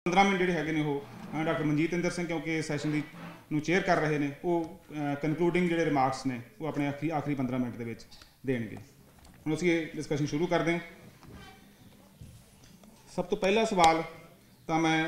15 minute ਜਿਹੜੇ ਹੈਗੇ ਨੇ ਉਹ ਡਾਕਟਰ ਮਨਜੀਤ ਇੰਦਰ ਸਿੰਘ ਕਿਉਂਕਿ ਸੈਸ਼ਨ ਦੀ ਨੂੰ ਚੇਅਰ ਕਰ ਰਹੇ ਨੇ, ਉਹ ਕਨਕਲੂਡਿੰਗ ਜਿਹੜੇ ਰਿਮਾਰਕਸ ਨੇ ਉਹ ਆਪਣੇ ਆਖਰੀ 15 ਮਿੰਟ ਦੇ ਵਿੱਚ ਦੇਣਗੇ। ਹੁਣ ਅਸੀਂ ਇਹ ਡਿਸਕਸ਼ਨ ਸ਼ੁਰੂ ਕਰਦੇ ਹਾਂ। ਸਭ ਤੋਂ ਪਹਿਲਾ ਸਵਾਲ ਤਾਂ ਮੈਂ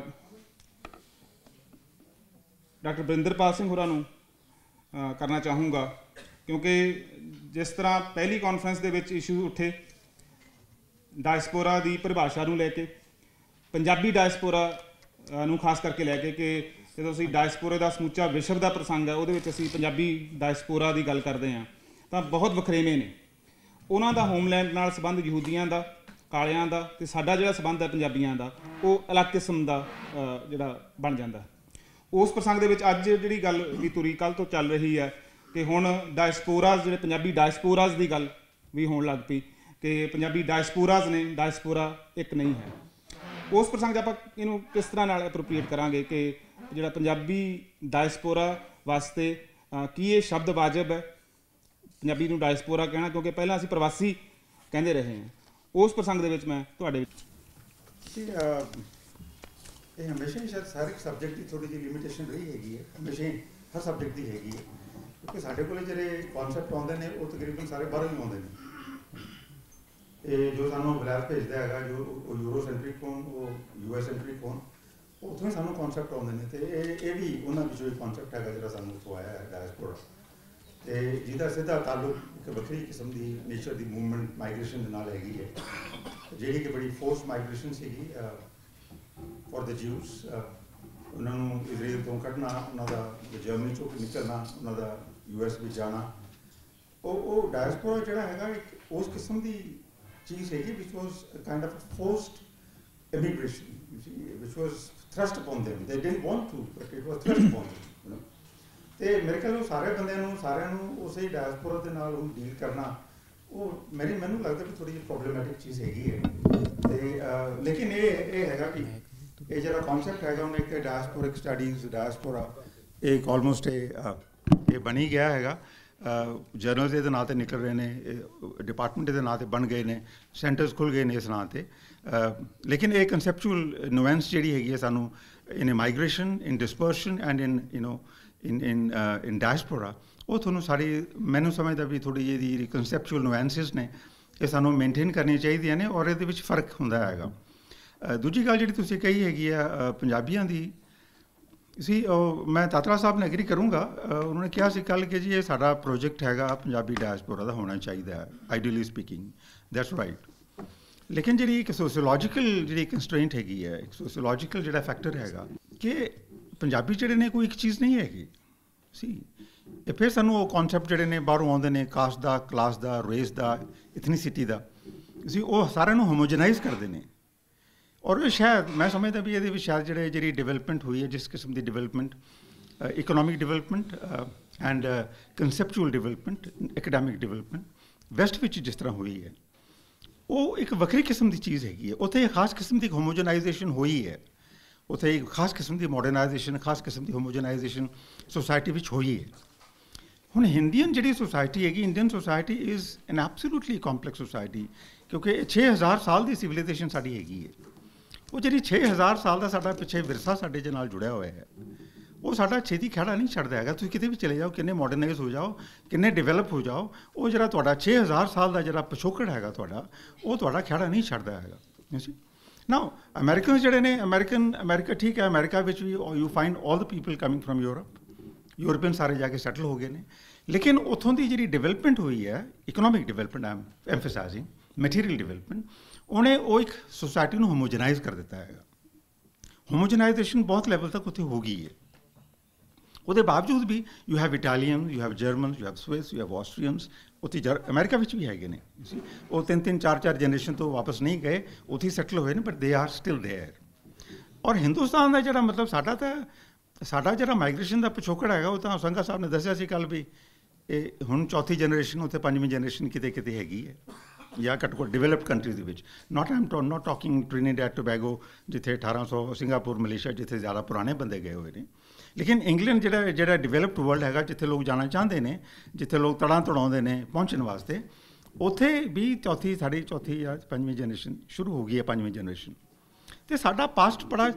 ਡਾਕਟਰ ਬਰਿੰਦਰਪਾਲ ਸਿੰਘ ਹੋਰਾਂ ਨੂੰ ਕਰਨਾ ਚਾਹੂੰਗਾ, ਕਿਉਂਕਿ ਜਿਸ ਤਰ੍ਹਾਂ ਪਹਿਲੀ ਕਾਨਫਰੰਸ ਦੇ ਵਿੱਚ ਇਸ਼ੂ ਉੱਠੇ ਡਾਇਸਪੋਰਾ ਦੀ ਪਰਿਭਾਸ਼ਾ ਨੂੰ ਲੈ ਕੇ, ਪੰਜਾਬੀ ਡਾਇਸਪੋਰਾ ਨੂੰ ਖਾਸ ਕਰਕੇ ਲੈ ਕੇ, ਕਿ ਜਦੋਂ ਅਸੀਂ ਡਾਇਸਪੋਰੇ ਦਾ ਸਮੁੱਚਾ ਵਿਸ਼ਵ ਦਾ ਪ੍ਰਸੰਗ ਹੈ ਉਹਦੇ ਵਿੱਚ ਅਸੀਂ ਪੰਜਾਬੀ ਡਾਇਸਪੋਰਾ ਦੀ ਗੱਲ ਕਰਦੇ ਹਾਂ ਤਾਂ ਬਹੁਤ ਵਖਰੇਵੇਂ ਨੇ। ਉਹਨਾਂ ਦਾ ਹੋਮਲੈਂਡ ਨਾਲ ਸੰਬੰਧ ਯਹੂਦੀਆਂ ਦਾ, ਕਾਲਿਆਂ ਦਾ, ਅਤੇ ਸਾਡਾ ਜਿਹੜਾ ਸੰਬੰਧ ਹੈ ਪੰਜਾਬੀਆਂ ਦਾ ਉਹ ਅਲੱਗ ਕਿਸਮ ਦਾ ਜਿਹੜਾ ਬਣ ਜਾਂਦਾ। ਉਸ ਪ੍ਰਸੰਗ ਦੇ ਵਿੱਚ ਅੱਜ ਜਿਹੜੀ ਗੱਲ ਵੀ ਤੁਰੀ ਕੱਲ੍ਹ ਤੋਂ ਚੱਲ ਰਹੀ ਹੈ ਕਿ ਹੁਣ ਡਾਇਸਪੋਰਾਜ਼ ਜਿਹੜੇ ਪੰਜਾਬੀ ਡਾਇਸਪੋਰਾਜ਼ ਦੀ ਗੱਲ ਵੀ ਹੋਣ ਲੱਗ ਪਈ ਕਿ ਪੰਜਾਬੀ ਡਾਇਸਪੋਰਾਜ਼ ਨੇ, ਡਾਇਸਪੋਰਾ ਇੱਕ ਨਹੀਂ ਹੈ। ਉਸ ਪ੍ਰਸੰਗ 'ਚ ਆਪਾਂ ਇਹਨੂੰ ਕਿਸ ਤਰ੍ਹਾਂ ਨਾਲ ਐਪਰੋਪਰੀਏਟ ਕਰਾਂਗੇ ਕਿ ਜਿਹੜਾ ਪੰਜਾਬੀ ਡਾਇਸਪੋਰਾ ਵਾਸਤੇ ਕੀ ਇਹ ਸ਼ਬਦ ਵਾਜਬ ਹੈ ਪੰਜਾਬੀ ਨੂੰ ਡਾਇਸਪੋਰਾ ਕਹਿਣਾ, ਕਿਉਂਕਿ ਪਹਿਲਾਂ ਅਸੀਂ ਪ੍ਰਵਾਸੀ ਕਹਿੰਦੇ ਰਹੇ ਹਾਂ। ਉਸ ਪ੍ਰਸੰਗ ਦੇ ਵਿੱਚ ਮੈਂ ਤੁਹਾਡੇ ਵਿੱਚ ਇਹ ਹਮੇਸ਼ਾ ਹੀ ਸ਼ਾਇਦ ਹਰ ਇੱਕ ਸਬਜੈਕਟ ਦੀ ਥੋੜ੍ਹੀ ਜਿਹੀ ਲਿਮਿਟੇਸ਼ਨ ਰਹੀ ਹੈਗੀ ਹੈ, ਹਮੇਸ਼ਾ ਹੀ ਹਰ ਸਬਜੈਕਟ ਦੀ ਹੈਗੀ ਹੈ, ਕਿਉਂਕਿ ਸਾਡੇ ਕੋਲ ਜਿਹੜੇ ਕਨਸੈਪਟ ਆਉਂਦੇ ਨੇ ਉਹ ਤਕਰੀਬਨ ਸਾਰੇ ਬਾਹਰੋਂ ਹੀ ਆਉਂਦੇ ਨੇ। ਇਹ ਜੋ ਸਾਨੂੰ ਬਲੈਕ ਭੇਜਦਾ ਹੈਗਾ, ਜੋ ਉਹ ਯੂਰੋ ਸੈਂਟਰਿਕ ਹੋਣ, ਉਹ US ਸੈਂਟਰਿਕ ਹੋਣ, ਉੱਥੋਂ ਹੀ ਸਾਨੂੰ ਕਨਸੈਪਟ ਆਉਂਦੇ ਨੇ। ਅਤੇ ਇਹ ਵੀ ਉਹਨਾਂ ਵਿੱਚੋਂ ਇੱਕ ਕਨਸੈਪਟ ਹੈਗਾ ਜਿਹੜਾ ਸਾਨੂੰ ਉੱਥੋਂ ਆਇਆ ਹੈ, ਡਾਇਸਪੋਰਾ, ਅਤੇ ਜਿਹਦਾ ਸਿੱਧਾ ਤਾਲੁਕ ਇੱਕ ਵੱਖਰੀ ਕਿਸਮ ਦੀ ਨੇਚਰ ਦੀ ਮੂਵਮੈਂਟ ਮਾਈਗ੍ਰੇਸ਼ਨ ਦੇ ਨਾਲ ਹੈਗੀ ਹੈ, ਜਿਹੜੀ ਕਿ ਬੜੀ ਫੋਰਸ ਮਾਈਗ੍ਰੇਸ਼ਨ ਸੀਗੀ ਫॉर द ਜਿਊਜ਼। ਉਹਨਾਂ ਨੂੰ ਇਜ਼ਰਾਈਲ ਤੋਂ ਕੱਢਣਾ, ਉਹਨਾਂ ਦਾ ਜਰਮਨੀ ਚੋਂ ਨਿਕਲਣਾ, ਉਹਨਾਂ ਦਾ US ਵਿੱਚ ਜਾਣਾ, ਉਹ ਡਾਇਸਪੋਰਾ ਜਿਹੜਾ ਹੈਗਾ ਇੱਕ ਉਸ ਕਿਸਮ ਦੀ ਚੀਜ਼ ਹੈਗੀ which was a kind of forced immigration, you see, which was thrust upon them. They didn't want to, but it was thrust upon them, you know. ਤੇ ਮੇਰੇ ਖਿਆਲ ਉਹ ਸਾਰੇ ਬੰਦਿਆਂ ਨੂੰ, ਸਾਰਿਆਂ ਨੂੰ ਉਸੇ ਡਾਇਸਪੋਰਾ ਦੇ ਨਾਲ ਉਹ ਡੀਲ ਕਰਨਾ, ਉਹ ਮੈਨੂੰ ਲੱਗਦਾ ਕਿ ਥੋੜ੍ਹੀ ਜਿਹੀ ਪ੍ਰੋਬਲਮੈਟਿਕ ਚੀਜ਼ ਹੈਗੀ ਹੈ। ਅਤੇ ਲੇਕਿਨ ਇਹ ਹੈਗਾ ਕਿ ਇਹ ਜਿਹੜਾ ਕਨਸੈਪਟ ਹੈਗਾ ਉਹਨੇ ਇੱਕ ਡਾਇਸਪੋਰਿਕ ਸਟੱਡੀਜ਼, ਡਾਇਸਪੋਰਾ ਇੱਕ ਆਲਮੋਸਟ ਇਹ ਬਣੀ ਗਿਆ ਹੈਗਾ। ਜਰਨਲਸ ਇਹਦੇ ਨਾਂ 'ਤੇ ਨਿਕਲ ਰਹੇ ਨੇ, ਡਿਪਾਰਟਮੈਂਟ ਇਹਦੇ ਨਾਂ 'ਤੇ ਬਣ ਗਏ ਨੇ, ਸੈਂਟਰਸ ਖੁੱਲ੍ਹ ਗਏ ਨੇ ਇਸ ਨਾਂ 'ਤੇ। ਲੇਕਿਨ ਇਹ ਕਨਸੈਪਚੁਅਲ ਨੁਐਂਸ ਜਿਹੜੀ ਹੈਗੀ ਹੈ ਸਾਨੂੰ in migration, in dispersion and in diaspora, ਉਹ ਤੁਹਾਨੂੰ ਸਾਰੀ ਮੈਨੂੰ ਸਮਝਦਾ ਵੀ ਥੋੜ੍ਹੀ ਜਿਹੀ ਜਿਹੜੀ ਕਨਸੈਪਚੁਅਲ ਨੁਐਂਸਿਸ ਨੇ ਇਹ ਸਾਨੂੰ ਮੇਨਟੇਨ ਕਰਨੀਆਂ ਚਾਹੀਦੀਆਂ ਨੇ, ਔਰ ਇਹਦੇ ਵਿੱਚ ਫ਼ਰਕ ਹੁੰਦਾ ਹੈਗਾ। ਦੂਜੀ ਗੱਲ ਜਿਹੜੀ ਤੁਸੀਂ ਕਹੀ ਹੈਗੀ ਆ ਪੰਜਾਬੀਆਂ ਦੀ ਸੀ, ਉਹ ਮੈਂ ਤਾਤਰਾ ਸਾਹਿਬ ਨਾਲ ਐਗਰੀ ਕਰੂੰਗਾ। ਉਹਨਾਂ ਨੇ ਕਿਹਾ ਸੀ ਕੱਲ੍ਹ ਕਿ ਜੀ ਇਹ ਸਾਡਾ ਪ੍ਰੋਜੈਕਟ ਹੈਗਾ ਪੰਜਾਬੀ ਡਾਇਸਪੋਰਾ ਦਾ ਹੋਣਾ ਚਾਹੀਦਾ ਹੈ, ਆਈਡੀਅਲੀ ਸਪੀਕਿੰਗ, ਦੈਟਸ ਰਾਈਟ। ਲੇਕਿਨ ਜਿਹੜੀ ਇੱਕ ਸੋਸ਼ੀਓਲੋਜੀਕਲ ਜਿਹੜੀ ਕੰਸਟ੍ਰੇਂਟ ਹੈਗੀ ਹੈ, ਇੱਕ ਸੋਸ਼ੀਓਲੋਜੀਕਲ ਜਿਹੜਾ ਫੈਕਟਰ ਹੈਗਾ ਕਿ ਪੰਜਾਬੀ ਜਿਹੜੇ ਨੇ ਕੋਈ ਇੱਕ ਚੀਜ਼ ਨਹੀਂ ਹੈਗੀ ਸੀ। ਇਹ ਫਿਰ ਸਾਨੂੰ ਉਹ ਕਨਸੈਪਟ ਜਿਹੜੇ ਨੇ ਬਾਹਰੋਂ ਆਉਂਦੇ ਨੇ, ਕਾਸਟ ਦਾ, ਕਲਾਸ ਦਾ, ਰੇਸ ਦਾ, ਇਥਨੀਸਿਟੀ ਦਾ, ਸੀ ਉਹ ਸਾਰਿਆਂ ਨੂੰ ਹੋਮੋਜਨਾਈਜ਼ ਕਰਦੇ ਨੇ। ਔਰ ਸ਼ਾਇਦ ਮੈਂ ਸਮਝਦਾ ਵੀ ਇਹਦੇ ਵਿੱਚ ਸ਼ਾਇਦ ਜਿਹੜੀ ਡਿਵੈਲਪਮੈਂਟ ਹੋਈ ਹੈ, ਜਿਸ ਕਿਸਮ ਦੀ development, economic development and conceptual development, academic development west ਵਿੱਚ ਜਿਸ ਤਰ੍ਹਾਂ ਹੋਈ ਹੈ, ਉਹ ਇੱਕ ਵੱਖਰੀ ਕਿਸਮ ਦੀ ਚੀਜ਼ ਹੈਗੀ ਹੈ। ਉੱਥੇ ਇੱਕ ਖਾਸ ਕਿਸਮ ਦੀ ਹੋਮੋਜਨਾਈਜੇਸ਼ਨ ਹੋਈ ਹੈ, ਉੱਥੇ ਇੱਕ ਖਾਸ ਕਿਸਮ ਦੀ ਮਾਡਰਨਾਈਜੇਸ਼ਨ, ਖਾਸ ਕਿਸਮ ਦੀ ਹੋਮੋਜਨਾਈਜੇਸ਼ਨ ਸੋਸਾਇਟੀ ਵਿੱਚ ਹੋਈ ਹੈ। ਹੁਣ ਇੰਡੀਅਨ ਜਿਹੜੀ ਸੋਸਾਇਟੀ ਹੈਗੀ, Indian society is an absolutely complex society, ਕਿਉਂਕਿ 6000 ਸਾਲ ਦੀ ਸਿਵਲਾਈਜੇਸ਼ਨ ਸਾਡੀ ਹੈਗੀ ਹੈ। ਉਹ ਜਿਹੜੀ 6000 ਸਾਲ ਦਾ ਸਾਡਾ ਪਿੱਛੇ ਵਿਰਸਾ ਸਾਡੇ ਦੇ ਨਾਲ ਜੁੜਿਆ ਹੋਇਆ ਹੈ, ਉਹ ਸਾਡਾ ਛੇਤੀ ਖਹਿੜਾ ਨਹੀਂ ਛੱਡਦਾ ਹੈਗਾ। ਤੁਸੀਂ ਕਿਤੇ ਵੀ ਚਲੇ ਜਾਓ, ਕਿੰਨੇ ਮਾਡਰਨਾਈਜ਼ ਹੋ ਜਾਓ, ਕਿੰਨੇ ਡਿਵੈਲਪ ਹੋ ਜਾਓ, ਉਹ ਜਿਹੜਾ ਤੁਹਾਡਾ 6000 ਸਾਲ ਦਾ ਜਿਹੜਾ ਪਿਛੋਕੜ ਹੈਗਾ ਤੁਹਾਡਾ, ਉਹ ਤੁਹਾਡਾ ਖਹਿੜਾ ਨਹੀਂ ਛੱਡਦਾ ਹੈਗਾ। ਨਾਓ ਅਮਰੀਕਨ ਜਿਹੜੇ ਨੇ, ਅਮਰੀਕਾ ਠੀਕ ਹੈ, ਅਮਰੀਕਾ ਵਿੱਚ ਵੀ you find all the people coming from Europe, European ਸਾਰੇ ਜਾ ਕੇ ਸੈਟਲ ਹੋ ਗਏ ਨੇ। ਲੇਕਿਨ ਉੱਥੋਂ ਦੀ ਜਿਹੜੀ ਡਿਵੈਲਪਮੈਂਟ ਹੋਈ ਹੈ, economic development, I am emphasizing, material development, ਉਹਨੇ ਉਹ ਇੱਕ ਸੋਸਾਇਟੀ ਨੂੰ ਹੋਮੋਜਨਾਈਜ਼ ਕਰ ਦਿੱਤਾ ਹੈਗਾ। ਹੋਮੋਜਨਾਈਜੇਸ਼ਨ ਬਹੁਤ ਲੈਵਲ ਤੱਕ ਉੱਥੇ ਹੋ ਗਈ ਹੈ। ਉਹਦੇ ਬਾਵਜੂਦ ਵੀ you have Italian, you have German, you have Swiss, you have Austrians, ਉੱਥੇ ਅਮਰੀਕਾ ਵਿੱਚ ਵੀ ਹੈਗੇ ਨੇ। ਉਹ 3-3, 4-4 ਜਨਰੇਸ਼ਨ ਤੋਂ ਵਾਪਸ ਨਹੀਂ ਗਏ, ਉੱਥੇ ਸੈਟਲ ਹੋਏ ਨੇ, but they are still there. ਔਰ ਹਿੰਦੁਸਤਾਨ ਦਾ ਜਿਹੜਾ ਮਤਲਬ ਸਾਡਾ ਜਿਹੜਾ ਮਾਈਗ੍ਰੇਸ਼ਨ ਦਾ ਪਿਛੋਕੜ ਹੈਗਾ, ਉਹ ਤਾਂ ਸੰਘਾ ਸਾਹਿਬ ਨੇ ਦੱਸਿਆ ਸੀ ਕੱਲ੍ਹ ਵੀ ਇਹ ਹੁਣ 4ਥੀ ਜਨਰੇਸ਼ਨ, ਉੱਥੇ 5ਵੀਂ ਜਨਰੇਸ਼ਨ ਕਿਤੇ ਕਿਤੇ ਹੈਗੀ ਹੈ, ਜਾਂ ਘੱਟੋ ਘੱਟ ਡਿਵੈਲਪਡ ਕੰਟਰੀਜ਼ ਦੇ ਵਿੱਚ। ਨੋਟ ਟਾਕਿੰਗ ਟ੍ਰਿਨੀਡੈਡ ਟੋਬੈਗੋ ਜਿੱਥੇ 1800, ਸਿੰਗਾਪੁਰ, ਮਲੇਸ਼ੀਆ ਜਿੱਥੇ ਜ਼ਿਆਦਾ ਪੁਰਾਣੇ ਬੰਦੇ ਗਏ ਹੋਏ ਨੇ। ਲੇਕਿਨ ਇੰਗਲੈਂਡ ਜਿਹੜਾ ਡਿਵੈਲਪਡ ਵਰਲਡ ਹੈਗਾ, ਜਿੱਥੇ ਲੋਕ ਜਾਣਾ ਚਾਹੁੰਦੇ ਨੇ, ਜਿੱਥੇ ਲੋਕ ਤੜਾਉਂਦੇ ਨੇ ਪਹੁੰਚਣ ਵਾਸਤੇ, ਉੱਥੇ ਵੀ ਸਾਡੀ ਚੌਥੀ ਜਾਂ 5ਵੀਂ ਜਨਰੇਸ਼ਨ ਸ਼ੁਰੂ ਹੋ ਗਈ ਹੈ, 5ਵੀਂ ਜਨਰੇਸ਼ਨ। ਅਤੇ ਸਾਡਾ ਪਾਸਟ ਬੜਾ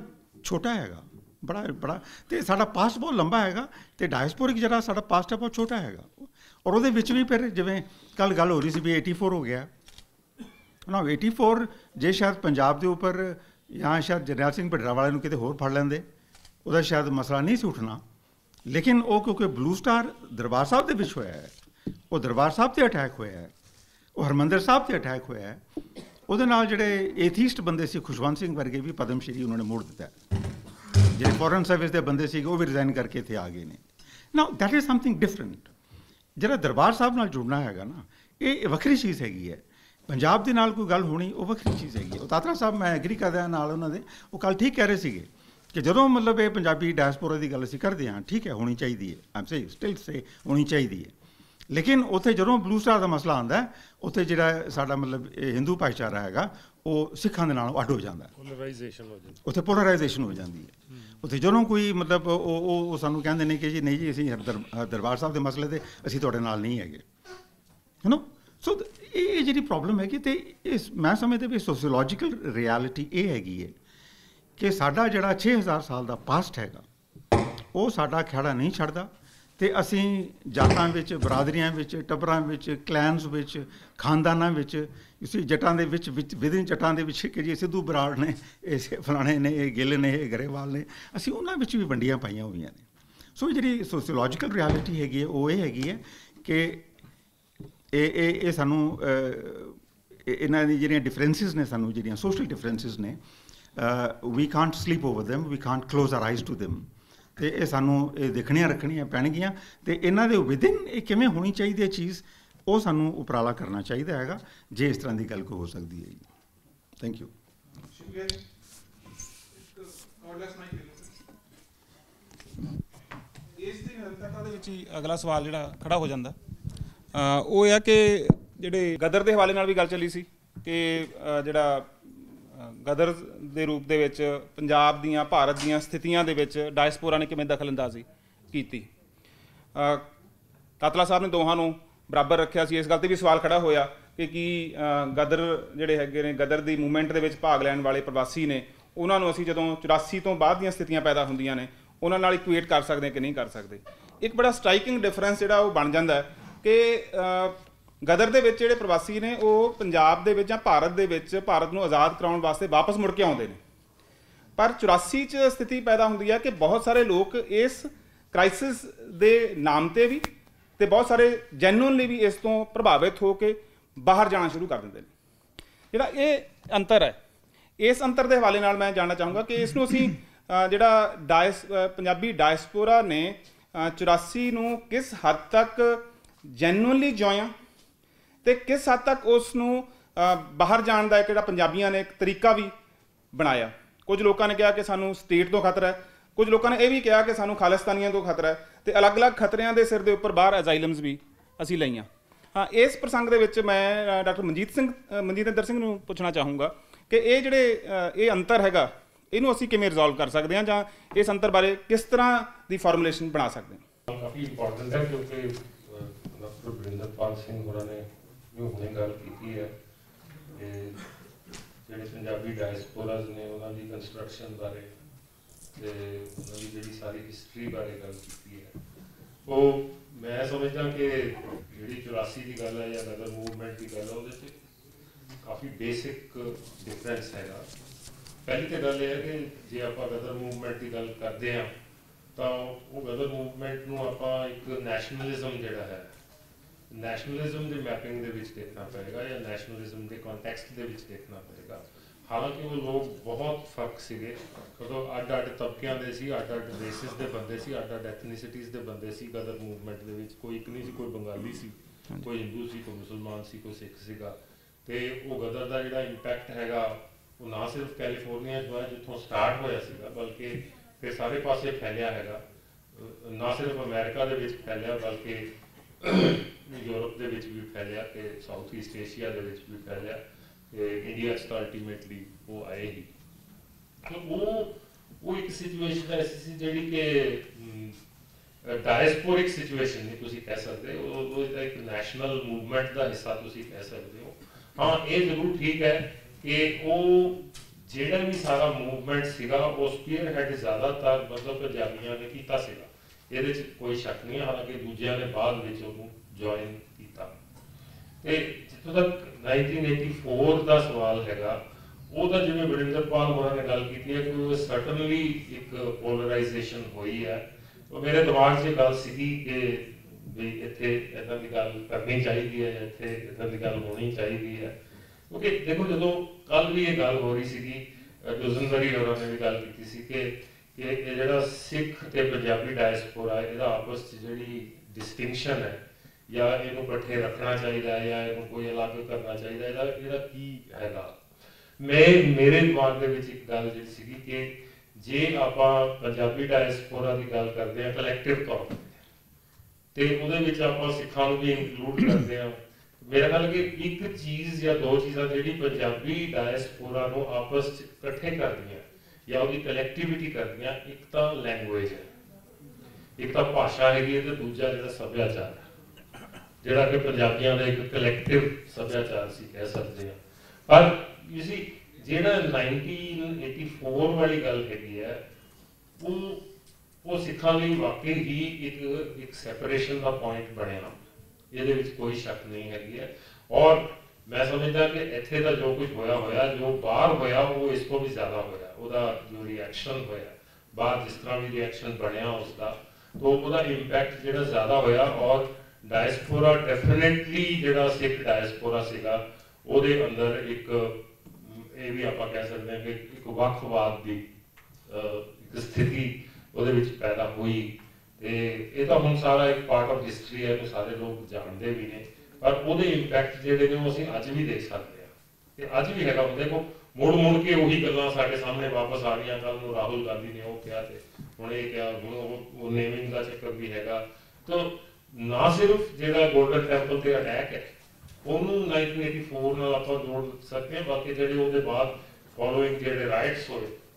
ਛੋਟਾ ਹੈਗਾ, ਬੜਾ ਤੇ ਸਾਡਾ ਪਾਸਟ ਬਹੁਤ ਲੰਬਾ ਹੈਗਾ ਤੇ ਡਾਇਸਪੋਰਿਕ ਜਿਹੜਾ ਸਾਡਾ ਪਾਸਟ ਹੈ ਬਹੁਤ ਛੋਟਾ ਹੈਗਾ। ਔਰ ਉਹਦੇ ਵਿੱਚ ਵੀ ਫਿਰ ਜਿਵੇਂ ਕੱਲ੍ਹ ਗੱਲ ਹੋ ਰਹੀ ਸੀ ਵੀ 84 ਹੋ ਗਿਆ ਨਾ, 84 ਜੇ ਸ਼ਾਇਦ ਪੰਜਾਬ ਦੇ ਉੱਪਰ ਜਾਂ ਸ਼ਾਇਦ ਜਰਨੈਲ ਸਿੰਘ ਭਿੰਡਰਾਂਵਾਲੇ ਨੂੰ ਕਿਤੇ ਹੋਰ ਫੜ ਲੈਂਦੇ ਉਹਦਾ ਸ਼ਾਇਦ ਮਸਲਾ ਨਹੀਂ ਸੀ ਉੱਠਣਾ, ਲੇਕਿਨ ਉਹ ਕਿਉਂਕਿ ਬਲੂ ਸਟਾਰ ਦਰਬਾਰ ਸਾਹਿਬ ਦੇ ਵਿੱਚ ਹੋਇਆ ਹੈ, ਉਹ ਦਰਬਾਰ ਸਾਹਿਬ 'ਤੇ ਅਟੈਕ ਹੋਇਆ ਹੈ, ਉਹ ਹਰਿਮੰਦਰ ਸਾਹਿਬ 'ਤੇ ਅਟੈਕ ਹੋਇਆ ਹੈ, ਉਹਦੇ ਨਾਲ ਜਿਹੜੇ ਏਥੀਸਟ ਬੰਦੇ ਸੀ ਖੁਸ਼ਵੰਤ ਸਿੰਘ ਵਰਗੇ ਵੀ ਪਦਮ ਸ਼੍ਰੀ ਉਹਨਾਂ ਨੇ ਮੋੜ ਦਿੱਤਾ, ਜਿਹੜੇ ਫੋਰਨ ਸਰਵਿਸ ਦੇ ਬੰਦੇ ਸੀਗੇ ਉਹ ਵੀ ਰਿਜ਼ਾਈਨ ਕਰਕੇ ਇੱਥੇ ਆ ਗਏ ਨੇ। ਨਾ ਦੈਟ ਇਜ਼ ਸਮਥਿੰਗ ਡਿਫਰੈਂਟ। ਜਿਹੜਾ ਦਰਬਾਰ ਸਾਹਿਬ ਨਾਲ ਜੁੜਨਾ ਹੈਗਾ ਨਾ, ਇਹ ਵੱਖਰੀ ਚੀਜ਼ ਹੈਗੀ ਹੈ। ਪੰਜਾਬ ਦੇ ਨਾਲ ਕੋਈ ਗੱਲ ਹੋਣੀ ਉਹ ਵੱਖਰੀ ਚੀਜ਼ ਹੈਗੀ। ਉਹ ਤਾਤਰਾ ਸਾਹਿਬ ਮੈਂ ਐਗਰੀ ਕਰਦਾ ਨਾਲ ਉਹਨਾਂ ਦੇ, ਉਹ ਕੱਲ੍ਹ ਠੀਕ ਕਹਿ ਰਹੇ ਸੀਗੇ ਕਿ ਜਦੋਂ ਮਤਲਬ ਇਹ ਪੰਜਾਬੀ ਡਾਇਸਪੋਰਾ ਦੀ ਗੱਲ ਅਸੀਂ ਕਰਦੇ ਹਾਂ, ਠੀਕ ਹੈ ਹੋਣੀ ਚਾਹੀਦੀ ਹੈ, ਆਮ ਸੇ ਸਟਿਲ ਸੇ ਹੋਣੀ ਚਾਹੀਦੀ ਹੈ, ਲੇਕਿਨ ਉੱਥੇ ਜਦੋਂ ਬਲੂ ਸਟਾਰ ਦਾ ਮਸਲਾ ਆਉਂਦਾ ਉੱਥੇ ਜਿਹੜਾ ਸਾਡਾ ਮਤਲਬ ਇਹ ਹਿੰਦੂ ਭਾਈਚਾਰਾ ਹੈਗਾ ਉਹ ਸਿੱਖਾਂ ਦੇ ਨਾਲੋਂ ਅੱਡ ਹੋ ਜਾਂਦਾ, ਉੱਥੇ ਪੋਲਰਾਈਜੇਸ਼ਨ ਹੋ ਜਾਂਦੀ ਹੈ। ਉੱਥੇ ਜਦੋਂ ਕੋਈ ਮਤਲਬ ਉਹ ਸਾਨੂੰ ਕਹਿੰਦੇ ਨੇ ਕਿ ਜੀ ਨਹੀਂ ਜੀ ਅਸੀਂ ਦਰਬਾਰ ਸਾਹਿਬ ਦੇ ਮਸਲੇ 'ਤੇ ਅਸੀਂ ਤੁਹਾਡੇ ਨਾਲ ਨਹੀਂ ਹੈਗੇ, ਹੈ ਨਾ। ਸੋ ਇਹ ਜਿਹੜੀ ਪ੍ਰੋਬਲਮ ਹੈਗੀ ਅਤੇ ਇਸ ਮੈਂ ਸਮਝਦਾ ਵੀ ਸੋਸ਼ੀਓਲੋਜੀਕਲ ਰਿਐਲਿਟੀ ਇਹ ਹੈਗੀ ਹੈ ਕਿ ਸਾਡਾ ਜਿਹੜਾ 6000 ਸਾਲ ਦਾ ਪਾਸਟ ਹੈਗਾ ਉਹ ਸਾਡਾ ਖਹਿੜਾ ਨਹੀਂ ਛੱਡਦਾ ਅਤੇ ਅਸੀਂ ਜਾਤਾਂ ਵਿੱਚ, ਬਰਾਦਰੀਆਂ ਵਿੱਚ, ਟੱਬਰਾਂ ਵਿੱਚ, ਕਲੈਨਸ ਵਿੱਚ, ਖਾਨਦਾਨਾਂ ਵਿੱਚ, ਇਸੇ ਜੱਟਾਂ ਦੇ ਵਿੱਚ ਵਿਦਿਨ ਜੱਟਾਂ ਦੇ ਵਿੱਚ ਕਿ ਜੀ ਸਿੱਧੂ ਬਰਾੜ ਨੇ, ਇਹ ਫਲਾਣੇ ਨੇ, ਇਹ ਗਿੱਲ ਨੇ, ਇਹ ਗਰੇਵਾਲ ਨੇ, ਅਸੀਂ ਉਹਨਾਂ ਵਿੱਚ ਵੀ ਵੰਡੀਆਂ ਪਾਈਆਂ ਹੋਈਆਂ ਨੇ। ਸੋ ਜਿਹੜੀ ਸੋਸ਼ੀਓਲੋਜੀਕਲ ਰਿਐਲਿਟੀ ਹੈਗੀ ਹੈ ਉਹ ਇਹ ਹੈਗੀ ਹੈ ਕਿ ਇਹ ਸਾਨੂੰ ਇਹਨਾਂ ਦੀ ਜਿਹੜੀਆਂ ਡਿਫਰੈਂਸਿਸ ਨੇ, ਸਾਨੂੰ ਜਿਹੜੀਆਂ ਸੋਸ਼ਲ ਡਿਫਰੈਂਸਿਸ ਨੇ, we can't sleep over them, we can't close our eyes to them, ਅਤੇ ਇਹ ਸਾਨੂੰ ਇਹ ਦੇਖਣੀਆਂ ਰੱਖਣੀਆਂ ਪੈਣਗੀਆਂ ਅਤੇ ਇਹਨਾਂ ਦੇ ਵਿਦਿਨ ਇਹ ਕਿਵੇਂ ਹੋਣੀ ਚਾਹੀਦੀ ਹੈ ਚੀਜ਼, ਉਹ ਸਾਨੂੰ ਉਪਰਾਲਾ ਕਰਨਾ ਚਾਹੀਦਾ ਹੈਗਾ ਜੇ ਇਸ ਤਰ੍ਹਾਂ ਦੀ ਗੱਲ ਕੋਈ ਹੋ ਸਕਦੀ ਹੈ ਜੀ। Thank you. ਇਸ ਦੀ ਨਿਰੰਤਰਤਾ ਦੇ ਵਿੱਚ ਹੀ ਅਗਲਾ ਸਵਾਲ ਜਿਹੜਾ ਖੜਾ ਹੋ ਜਾਂਦਾ ਉਹ ਇਹ ਆ ਕਿ ਜਿਹੜੇ ਗਦਰ ਦੇ ਹਵਾਲੇ ਨਾਲ ਵੀ ਗੱਲ ਚੱਲੀ ਸੀ ਕਿ ਜਿਹੜਾ ਗਦਰ ਦੇ ਰੂਪ ਦੇ ਵਿੱਚ ਪੰਜਾਬ ਦੀਆਂ, ਭਾਰਤ ਦੀਆਂ ਸਥਿਤੀਆਂ ਦੇ ਵਿੱਚ ਡਾਇਸਪੋਰਾ ਨੇ ਕਿਵੇਂ ਦਖਲਅੰਦਾਜ਼ੀ ਕੀਤੀ। ਕਾਤਲਾ ਸਾਹਿਬ ਨੇ ਦੋਹਾਂ ਨੂੰ ਬਰਾਬਰ ਰੱਖਿਆ ਸੀ। ਇਸ ਗੱਲ 'ਤੇ ਵੀ ਸਵਾਲ ਖੜਾ ਹੋਇਆ ਕਿ ਕੀ ਗਦਰ ਜਿਹੜੇ ਹੈਗੇ ਨੇ, ਗਦਰ ਦੀ ਮੂਵਮੈਂਟ ਦੇ ਵਿੱਚ ਭਾਗ ਲੈਣ ਵਾਲੇ ਪ੍ਰਵਾਸੀ ਨੇ, ਉਹਨਾਂ ਨੂੰ ਅਸੀਂ ਜਦੋਂ 84 ਤੋਂ ਬਾਅਦ ਦੀਆਂ ਸਥਿਤੀਆਂ ਪੈਦਾ ਹੁੰਦੀਆਂ ਨੇ ਉਹਨਾਂ ਨਾਲ ਇਕੁਏਟ ਕਰ ਸਕਦੇ ਕਿ ਨਹੀਂ ਕਰ ਸਕਦੇ। ਇੱਕ ਬੜਾ ਸਟ੍ਰਾਈਕਿੰਗ ਡਿਫਰੈਂਸ ਜਿਹੜਾ ਉਹ ਬਣ ਜਾਂਦਾ ਹੈ ਕਿ ਗਦਰ ਦੇ ਵਿੱਚ ਜਿਹੜੇ ਪ੍ਰਵਾਸੀ ਨੇ ਉਹ ਪੰਜਾਬ ਦੇ ਵਿੱਚ ਜਾਂ ਭਾਰਤ ਦੇ ਵਿੱਚ ਭਾਰਤ ਨੂੰ ਆਜ਼ਾਦ ਕਰਾਉਣ ਵਾਸਤੇ ਵਾਪਸ ਮੁੜ ਕੇ ਆਉਂਦੇ ਨੇ, ਪਰ 84 'ਚ ਸਥਿਤੀ ਪੈਦਾ ਹੁੰਦੀ ਹੈ ਕਿ ਬਹੁਤ ਸਾਰੇ ਲੋਕ ਇਸ ਕ੍ਰਾਈਸਿਸ ਦੇ ਨਾਮ 'ਤੇ ਵੀ ਅਤੇ ਬਹੁਤ ਸਾਰੇ ਜੈਨੂਅਨਲੀ ਵੀ ਇਸ ਤੋਂ ਪ੍ਰਭਾਵਿਤ ਹੋ ਕੇ ਬਾਹਰ ਜਾਣਾ ਸ਼ੁਰੂ ਕਰ ਦਿੰਦੇ ਨੇ। ਜਿਹੜਾ ਇਹ ਅੰਤਰ ਹੈ, ਇਸ ਅੰਤਰ ਦੇ ਹਵਾਲੇ ਨਾਲ ਮੈਂ ਜਾਣਨਾ ਚਾਹੂੰਗਾ ਕਿ ਇਸ ਨੂੰ ਅਸੀਂ ਜਿਹੜਾ ਪੰਜਾਬੀ ਡਾਇਸਪੋਰਾ ਨੇ 84 ਨੂੰ ਕਿਸ ਹੱਦ ਤੱਕ ਜੈਨੂਅਨਲੀ ਜੋਇਆ ਅਤੇ ਕਿਸ ਹੱਦ ਤੱਕ ਉਸ ਨੂੰ ਬਾਹਰ ਜਾਣ ਦਾ ਇੱਕ ਜਿਹੜਾ ਪੰਜਾਬੀਆਂ ਨੇ ਇੱਕ ਤਰੀਕਾ ਵੀ ਬਣਾਇਆ। ਕੁਝ ਲੋਕਾਂ ਨੇ ਕਿਹਾ ਕਿ ਸਾਨੂੰ ਸਟੇਟ ਤੋਂ ਖਤਰਾ ਹੈ, ਕੁਝ ਲੋਕਾਂ ਨੇ ਇਹ ਵੀ ਕਿਹਾ ਕਿ ਸਾਨੂੰ ਖਾਲਿਸਤਾਨੀਆਂ ਤੋਂ ਖਤਰਾ ਹੈ, ਅਤੇ ਅਲੱਗ-ਅਲੱਗ ਖਤਰਿਆਂ ਦੇ ਸਿਰ ਦੇ ਉੱਪਰ ਬਾਹਰ ਅਜ਼ਾਈਲਮਸ ਵੀ ਅਸੀਂ ਲਈਆਂ। ਹਾਂ, ਇਸ ਪ੍ਰਸੰਗ ਦੇ ਵਿੱਚ ਮੈਂ ਡਾਕਟਰ ਮਨਜੀਤ ਸਿੰਘ ਨੂੰ ਪੁੱਛਣਾ ਚਾਹੂੰਗਾ ਕਿ ਇਹ ਜਿਹੜੇ ਇਹ ਅੰਤਰ ਹੈਗਾ ਇਹਨੂੰ ਅਸੀਂ ਕਿਵੇਂ ਰਿਜ਼ੋਲਵ ਕਰ ਸਕਦੇ ਹਾਂ ਜਾਂ ਇਸ ਅੰਤਰ ਬਾਰੇ ਕਿਸ ਤਰ੍ਹਾਂ ਦੀ ਫਾਰਮੂਲੇਸ਼ਨ ਬਣਾ ਸਕਦੇ ਹਾਂ। ਕਾਫੀ ਇੰਪੋਰਟੈਂਟ ਹੈ ਕਿਉਂਕਿ ਡਾਕਟਰ ਵਰਿੰਦਰਪਾਲ ਸਿੰਘ ਹੋਰਾਂ ਨੇ ਜੋ ਹੁਣੇ ਗੱਲ ਕੀਤੀ ਹੈ ਕਿ ਜਿਹੜੇ ਪੰਜਾਬੀ ਡਾਇਸਪੋਰਾਜ਼ ਨੇ ਉਹਨਾਂ ਦੀ ਕੰਸਟਰਕਸ਼ਨ ਬਾਰੇ ਅਤੇ ਉਹਨਾਂ ਦੀ ਜਿਹੜੀ ਸਾਰੀ ਹਿਸਟਰੀ ਬਾਰੇ ਗੱਲ ਕੀਤੀ ਹੈ, ਉਹ ਮੈਂ ਸਮਝਦਾ ਕਿ ਜਿਹੜੀ 84 ਦੀ ਗੱਲ ਹੈ ਜਾਂ ਗਦਰ ਮੂਵਮੈਂਟ ਦੀ ਗੱਲ ਹੈ ਉਹਦੇ 'ਚ ਕਾਫੀ ਬੇਸਿਕ ਡਿਫਰੈਂਸ ਹੈਗਾ। ਪਹਿਲੀ ਤਾਂ ਗੱਲ ਇਹ ਹੈ ਕਿ ਜੇ ਆਪਾਂ ਗਦਰ ਮੂਵਮੈਂਟ ਦੀ ਗੱਲ ਕਰਦੇ ਹਾਂ ਤਾਂ ਉਹ ਗਦਰ ਮੂਵਮੈਂਟ ਨੂੰ ਆਪਾਂ ਇੱਕ ਨੈਸ਼ਨਲਿਜ਼ਮ ਜਿਹੜਾ ਹੈ, ਨੈਸ਼ਨਲਿਜ਼ਮ ਦੇ ਮੈਪਿੰਗ ਦੇ ਵਿੱਚ ਦੇਖਣਾ ਪਏਗਾ ਜਾਂ ਨੈਸ਼ਨਲਿਜ਼ਮ ਦੇ ਕੰਟੈਕਸਟ ਦੇ ਵਿੱਚ ਦੇਖਣਾ ਪਏਗਾ। ਹਾਲਾਂਕਿ ਉਹ ਲੋਕ ਬਹੁਤ ਫਰਕ ਸੀਗੇ, ਕਿਉਂਕਿ ਅੱਡ-ਅੱਡ ਤਬਕਿਆਂ ਦੇ ਸੀ, ਅੱਡ-ਅੱਡ ਰੇਸਿਸ ਦੇ ਬੰਦੇ ਸੀ, ਅੱਡ-ਅੱਡ ਐਥਨੀਸਿਟੀਜ਼ ਦੇ ਬੰਦੇ ਸੀ ਗਦਰ ਮੂਵਮੈਂਟ ਦੇ ਵਿੱਚ। ਕੋਈ ਇੱਕ ਨਹੀਂ ਸੀ, ਕੋਈ ਬੰਗਾਲੀ ਸੀ, ਕੋਈ ਹਿੰਦੂ ਸੀ, ਕੋਈ ਮੁਸਲਮਾਨ ਸੀ, ਕੋਈ ਸਿੱਖ ਸੀਗਾ। ਅਤੇ ਉਹ ਗਦਰ ਦਾ ਜਿਹੜਾ ਇੰਪੈਕਟ ਹੈਗਾ ਉਹ ਨਾ ਸਿਰਫ ਕੈਲੀਫੋਰਨੀਆ 'ਚ ਹੋਇਆ ਜਿੱਥੋਂ ਸਟਾਰਟ ਹੋਇਆ ਸੀਗਾ, ਬਲਕਿ ਫਿਰ ਸਾਰੇ ਪਾਸੇ ਫੈਲਿਆ ਹੈਗਾ। ਨਾ ਸਿਰਫ ਅਮਰੀਕਾ ਦੇ ਵਿੱਚ ਫੈਲਿਆ ਬਲਕਿ ਯੂਰਪ ਦੇ ਵਿੱਚ ਵੀ ਫੈਲਿਆ ਅਤੇ ਸਾਊਥ ਈਸਟ ਏਸ਼ੀਆ ਦੇ ਵਿੱਚ ਵੀ ਫੈਲਿਆ ਅਤੇ ਇੰਡੀਆ 'ਚ ਤਾਂ ਅਲਟੀਮੇਟਲੀ ਉਹ ਆਏ ਹੀ। ਉਹ ਇੱਕ ਸਿਚੁਏਸ਼ਨ ਐਸੀ ਸੀ ਜਿਹੜੀ ਕਿ ਡਾਇਸਪੋਰਿਕ ਸਿਚੁਏਸ਼ਨ ਨਹੀਂ ਤੁਸੀਂ ਕਹਿ ਸਕਦੇ, ਉਹ ਇੱਕ ਨੈਸ਼ਨਲ ਮੂਵਮੈਂਟ ਦਾ ਹਿੱਸਾ ਤੁਸੀਂ ਕਹਿ ਸਕਦੇ ਹੋ। ਹਾਂ, ਇਹ ਜ਼ਰੂਰ ਠੀਕ ਹੈ ਕਿ ਉਹ ਜਿਹੜਾ ਵੀ ਸਾਰਾ ਮੂਵਮੈਂਟ ਸੀਗਾ ਉਹ ਸਪੀਅਰ ਹੈਡ ਜ਼ਿਆਦਾਤਰ ਮਤਲਬ ਪੰਜਾਬੀਆਂ ਨੇ ਕੀਤਾ ਸੀਗਾ, ਇਹਦੇ 'ਚ ਕੋਈ ਸ਼ੱਕ ਨਹੀਂ ਹੈ। ਹਾਲਾਂਕਿ ਦੂਜਿਆਂ ਨੇ ਬਾਅਦ ਵਿੱਚ ਉਹਨੂੰ ਜੁਆਇਨ ਕੀਤਾ। ਤੇ ਜਿੱਥੋਂ ਤੱਕ 1984 ਦਾ ਸਵਾਲ ਹੈਗਾ, ਉਹ ਤਾਂ ਜਿਵੇਂ ਵਰਿੰਦਰਪਾਲ ਹੋਰਾਂ ਨੇ ਗੱਲ ਕੀਤੀ ਹੈ ਕਿ ਉਹ ਸਰਟਨਲੀ ਇੱਕ ਪੋਲਰਾਈਜੇਸ਼ਨ ਹੋਈ ਹੈ। ਉਹ ਮੇਰੇ ਦਿਮਾਗ 'ਚ ਇਹ ਗੱਲ ਸੀਗੀ ਕਿ ਵੀ ਇੱਥੇ ਇੱਦਾਂ ਦੀ ਗੱਲ ਕਰਨੀ ਚਾਹੀਦੀ ਹੈ, ਇੱਥੇ ਇੱਦਾਂ ਦੀ ਗੱਲ ਹੋਣੀ ਚਾਹੀਦੀ ਹੈ। ਕਿਉਂਕਿ ਦੇਖੋ ਜਦੋਂ ਕੱਲ ਵੀ ਇਹ ਗੱਲ ਹੋ ਰਹੀ ਸੀਗੀ, ਡੁਜ਼ਨਬਰੀ ਹੋਰਾਂ ਨੇ ਵੀ ਗੱਲ ਕੀਤੀ ਸੀ ਕਿ ਇਹ ਜਿਹੜਾ ਸਿੱਖ ਤੇ ਪੰਜਾਬੀ ਡਾਇਸਪੋਰਾ ਇਹਦਾ ਆਪਸ 'ਚ ਜਿਹੜੀ ਡਿਸਟਿੰਕਸ਼ਨ ਹੈ, ਜਾਂ ਇਹਨੂੰ ਇਕੱਠੇ ਰੱਖਣਾ ਚਾਹੀਦਾ ਹੈ ਜਾਂ ਇਹਨੂੰ ਕੋਈ ਅਲੱਗ ਕਰਨਾ ਚਾਹੀਦਾ, ਇਹਦਾ ਕੀ ਹੈਗਾ। ਮੇਰੇ ਦਿਮਾਗ ਦੇ ਵਿੱਚ ਇੱਕ ਗੱਲ ਜਿਹੜੀ ਸੀਗੀ ਕਿ ਜੇ ਆਪਾਂ ਪੰਜਾਬੀ ਡਾਇਸਪੋਰਾ ਦੀ ਗੱਲ ਕਰਦੇ ਹਾਂ ਕਲੈਕਟਿਵ ਤੌਰ ਤੇ ਉਹਦੇ ਵਿੱਚ ਆਪਾਂ ਸਿੱਖਾਂ ਨੂੰ ਵੀ ਇਨਕਲੂਡ ਕਰਦੇ ਹਾਂ, ਮੇਰਾ ਖਿਆਲ ਕਿ ਇੱਕ ਚੀਜ਼ ਜਾਂ ਦੋ ਚੀਜ਼ਾਂ ਜਿਹੜੀ ਪੰਜਾਬੀ ਡਾਇਸਪੋਰਾ ਨੂੰ ਆਪਸ 'ਚ ਇਕੱਠੇ ਕਰਦੀਆਂ ਜਾਂ ਉਹਦੀ ਕਲੈਕਟੀਵਿਟੀ ਕਰਦੀਆਂ, ਇੱਕ ਤਾਂ ਲੈਂਗੁਏਜ ਹੈ, ਇੱਕ ਤਾਂ ਭਾਸ਼ਾ ਹੈਗੀ ਹੈ, ਤੇ ਦੂਜਾ ਜਿਹੜਾ ਸੱਭਿਆਚਾਰ ਹੈ, ਜਿਹੜਾ ਕਿ ਪੰਜਾਬੀਆਂ ਦਾ ਇੱਕ ਕਲੈਕਟਿਵ ਸੱਭਿਆਚਾਰ ਸੀ ਕਹਿ ਸਕਦੇ ਹਾਂ। ਪਰ ਤੁਸੀਂ ਜਿਹੜਾ 1984 ਵਾਲੀ ਗੱਲ ਹੈਗੀ ਹੈ, ਉਹ ਸਿੱਖਾਂ ਲਈ ਵਾਕਈ ਹੀ ਇੱਕ ਸੈਪਰੇਸ਼ਨ ਦਾ ਪੁਆਇੰਟ ਬਣਿਆ, ਇਹਦੇ ਵਿੱਚ ਕੋਈ ਸ਼ੱਕ ਨਹੀਂ ਹੈਗੀ ਹੈ। ਔਰ ਮੈਂ ਸਮਝਦਾ ਕਿ ਇੱਥੇ ਦਾ ਜੋ ਕੁਝ ਹੋਇਆ, ਜੋ ਬਾਹਰ ਹੋਇਆ ਉਹ ਇਸ ਤੋਂ ਵੀ ਜ਼ਿਆਦਾ ਹੋਇਆ। ਉਹਦਾ ਜੋ ਰਿਐਕਸ਼ਨ ਹੋਇਆ ਬਾਹਰ, ਜਿਸ ਤਰ੍ਹਾਂ ਵੀ ਰਿਐਕਸ਼ਨ ਬਣਿਆ ਉਸਦਾ, ਤਾਂ ਉਹਦਾ ਇੰਪੈਕਟ ਜਿਹੜਾ ਜ਼ਿਆਦਾ ਹੋਇਆ। ਔਰ ਡਾਇਸਪੋਰਾ ਡੈਫੀਨੇਟਲੀ ਜਿਹੜਾ ਸਿੱਖ ਡਾਇਸਪੋਰਾ ਸੀਗਾ ਉਹਦੇ ਅੰਦਰ ਇੱਕ ਇਹ ਵੀ ਆਪਾਂ ਕਹਿ ਸਕਦੇ ਹਾਂ ਕਿ ਇੱਕ ਵੱਖਵਾਦ ਦੀ ਇੱਕ ਸਥਿਤੀ ਉਹਦੇ ਵਿੱਚ ਪੈਦਾ ਹੋਈ। ਤੇ ਇਹ ਤਾਂ ਹੁਣ ਸਾਰਾ ਇੱਕ ਪਾਰਟ ਆਫ ਹਿਸਟਰੀ ਹੈ, ਇਹਨੂੰ ਸਾਰੇ ਲੋਕ ਜਾਣਦੇ ਵੀ ਨੇ, ਪਰ ਉਹਦੇ ਇੰਪੈਕਟ ਜਿਹੜੇ ਨੇ ਉਹ ਅਸੀਂ ਅੱਜ ਵੀ ਦੇਖ ਸਕਦੇ ਹਾਂ, ਤੇ ਅੱਜ ਵੀ ਹੈਗਾ। ਦੇਖੋ ਮੁੜ ਕੇ ਉਹੀ ਗੱਲਾਂ ਸਾਡੇ ਸਾਹਮਣੇ ਵਾਪਸ ਆ ਰਹੀਆਂ। ਕੱਲ ਨੂੰ ਰਾਹੁਲ ਗਾਂਧੀ ਨੇ ਉਹ ਕਿਹਾ, ਤੇ ਹੁਣ ਇਹ ਕਿਹਾ, ਹੁਣ ਉਹ ਨੇਮਿੰਗ ਦਾ ਚੱਕਰ ਵੀ ਹੈਗਾ। ਤਾਂ ਨਾ ਸਿਰਫ ਜਿਹੜਾ ਗੋਲਡਨ ਟੈਂਪਲ ਤੇ ਅਟੈਕ ਹੈ ਉਹਨੂੰ 1984 ਨਾਲ ਆਪਾਂ ਜੋੜ ਸਕਦੇ ਹਾਂ, ਬਲਕਿ ਜਿਹੜੇ ਉਹਦੇ ਬਾਅਦ ਫੋਲੋਇੰਗ ਜਿਹੜੇ ਰਾਈਟਸ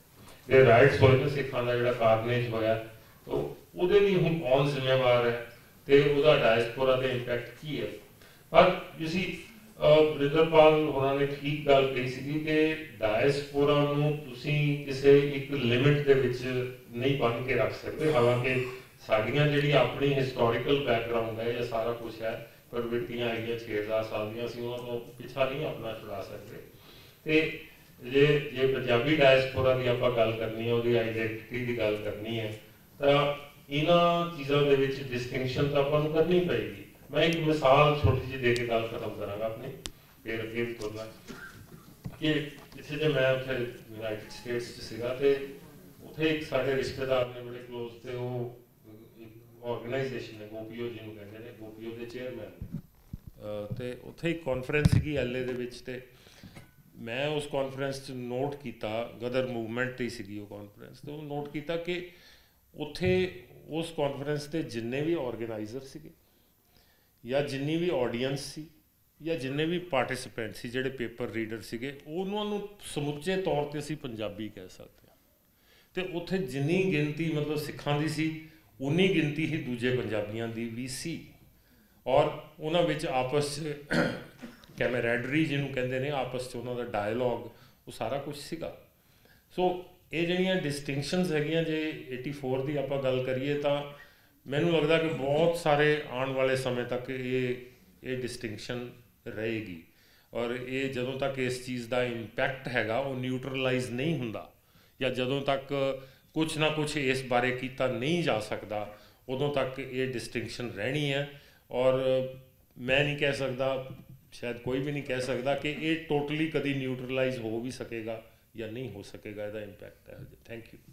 ਹੋਏ ਨੇ ਸਿੱਖਾਂ ਦਾ ਜਿਹੜਾ ਕਾਰਨੇਜ ਹੋਇਆ, ਤਾਂ ਉਹਦੇ ਲਈ ਹੁਣ ਕੌਣ ਜ਼ਿੰਮੇਵਾਰ ਹੈ ਤੇ ਉਹਦਾ ਡਾਇਸਪੋਰਾ ਦੇ ਇੰਪੈਕਟ ਕੀ ਹੈ। ਪਰ ਤੁਸੀਂ ਵਰਿੰਦਰਪਾਲ ਹੋਰਾਂ ਨੇ ਠੀਕ ਗੱਲ ਕਹੀ ਸੀਗੀ ਕਿ ਡਾਇਸਪੋਰਾ ਨੂੰ ਤੁਸੀਂ ਕਿਸੇ ਇੱਕ ਲਿਮਿਟ ਦੇ ਵਿੱਚ ਨਹੀਂ ਬੰਨ੍ਹ ਕੇ ਰੱਖ ਸਕਦੇ। ਹਾਲਾਂਕਿ ਸਾਡੀਆਂ ਜਿਹੜੀ ਆਪਣੀ ਹਿਸਟੋਰੀਕਲ ਬੈਕਗਰਾਉਂਡ ਹੈ ਜਾਂ ਸਾਰਾ ਕੁਝ ਹੈ, ਪ੍ਰਵਿਰਤੀਆਂ ਹੈਗੀਆਂ 6000 ਸਾਲ ਦੀਆਂ, ਅਸੀਂ ਉਹਨਾਂ ਤੋਂ ਪਿੱਛਾ ਨਹੀਂ ਆਪਣਾ ਛੁਡਾ ਸਕਦੇ। ਤੇ ਜੇ ਪੰਜਾਬੀ ਡਾਇਸਪੋਰਾ ਦੀ ਆਪਾਂ ਗੱਲ ਕਰਨੀ ਹੈ, ਉਹਦੀ ਆਈਡੈਂਟਿਟੀ ਦੀ ਗੱਲ ਕਰਨੀ ਹੈ, ਤਾਂ ਇਹਨਾਂ ਚੀਜ਼ਾਂ ਦੇ ਵਿੱਚ ਡਿਸਟਿੰਕਸ਼ਨ ਤਾਂ ਆਪਾਂ ਨੂੰ ਕਰਨੀ ਪਏਗੀ। ਮੈਂ ਇੱਕ ਮਿਸਾਲ ਛੋਟੀ ਜਿਹੀ ਦੇ ਕੇ ਗੱਲ ਖਤਮ ਕਰਾਂਗਾ ਆਪਣੀ, ਫਿਰ ਅੱਗੇ ਤੁਰਨਾ ਕਿ ਇੱਥੇ ਜੇ ਮੈਂ ਉੱਥੇ ਯੂਨਾਈਟਿਡ ਸਟੇਟਸ 'ਚ ਸੀਗਾ, ਤੇ ਉੱਥੇ ਇੱਕ ਸਾਡੇ ਰਿਸ਼ਤੇਦਾਰ ਨੇ ਬੜੇ ਕਲੋਜ਼, ਤੇ ਉਹ ਆਰਗੇਨਾਈਜੇਸ਼ਨ ਹੈ ਗੋਪੀਓ ਜਿਹਨੂੰ ਕਹਿੰਦੇ ਨੇ, ਗੋਪੀਓ ਦੇ ਚੇਅਰਮੈਨ, ਤੇ ਉੱਥੇ ਇੱਕ ਕਾਨਫਰੰਸ ਸੀਗੀ LA ਦੇ ਵਿੱਚ। ਤੇ ਮੈਂ ਉਸ ਕਾਨਫਰੰਸ 'ਚ ਨੋਟ ਕੀਤਾ, ਗਦਰ ਮੂਵਮੈਂਟ ਹੀ ਸੀਗੀ ਉਹ ਕਾਨਫਰੰਸ, ਤੇ ਉਹ ਨੋਟ ਕੀਤਾ ਕਿ ਉੱਥੇ ਉਸ ਕਾਨਫਰੰਸ 'ਤੇ ਜਿੰਨੇ ਵੀ ਆਰਗੇਨਾਈਜ਼ਰ ਸੀਗੇ ਜਾਂ ਜਿੰਨੀ ਵੀ ਆਡੀਅੰਸ ਸੀ ਜਾਂ ਜਿੰਨੇ ਵੀ ਪਾਰਟਿਸਿਪੈਂਟ ਸੀ, ਜਿਹੜੇ ਪੇਪਰ ਰੀਡਰ ਸੀਗੇ, ਉਹਨਾਂ ਨੂੰ ਸਮੁੱਚੇ ਤੌਰ 'ਤੇ ਅਸੀਂ ਪੰਜਾਬੀ ਕਹਿ ਸਕਦੇ ਹਾਂ। ਤੇ ਉੱਥੇ ਜਿੰਨੀ ਗਿਣਤੀ ਮਤਲਬ ਸਿੱਖਾਂ ਦੀ ਸੀ, ਉਨੀ ਗਿਣਤੀ ਹੀ ਦੂਜੇ ਪੰਜਾਬੀਆਂ ਦੀ ਵੀ ਸੀ। ਔਰ ਉਹਨਾਂ ਵਿੱਚ ਆਪਸ 'ਚ ਕੈਮਰੈਡਰੀ ਜਿਹਨੂੰ ਕਹਿੰਦੇ ਨੇ, ਆਪਸ 'ਚ ਉਹਨਾਂ ਦਾ ਡਾਇਲੋਗ, ਉਹ ਸਾਰਾ ਕੁਝ ਸੀਗਾ। ਸੋ ਇਹ ਜਿਹੜੀਆਂ ਡਿਸਟਿੰਕਸ਼ਨਸ ਹੈਗੀਆਂ, ਜੇ 84 ਦੀ ਆਪਾਂ ਗੱਲ ਕਰੀਏ, ਤਾਂ ਮੈਨੂੰ ਲੱਗਦਾ ਕਿ ਬਹੁਤ ਸਾਰੇ ਆਉਣ ਵਾਲੇ ਸਮੇਂ ਤੱਕ ਇਹ ਡਿਸਟਿੰਕਸ਼ਨ ਰਹੇਗੀ। ਔਰ ਇਹ ਜਦੋਂ ਤੱਕ ਇਸ ਚੀਜ਼ ਦਾ ਇੰਪੈਕਟ ਹੈਗਾ ਉਹ ਨਿਊਟਰਲਾਈਜ਼ ਨਹੀਂ ਹੁੰਦਾ, ਜਾਂ ਜਦੋਂ ਤੱਕ ਕੁਛ ਨਾ ਕੁਛ ਇਸ ਬਾਰੇ ਕੀਤਾ ਨਹੀਂ ਜਾ ਸਕਦਾ, ਉਦੋਂ ਤੱਕ ਇਹ ਡਿਸਟਿੰਕਸ਼ਨ ਰਹਿਣੀ ਹੈ। ਔਰ ਮੈਂ ਨਹੀਂ ਕਹਿ ਸਕਦਾ, ਸ਼ਾਇਦ ਕੋਈ ਵੀ ਨਹੀਂ ਕਹਿ ਸਕਦਾ ਕਿ ਇਹ ਟੋਟਲੀ ਕਦੀ ਨਿਊਟਰਲਾਈਜ਼ ਹੋ ਵੀ ਸਕੇਗਾ ਜਾਂ ਨਹੀਂ ਹੋ ਸਕੇਗਾ, ਇਹਦਾ ਇੰਪੈਕਟ ਹੈ। Thank you.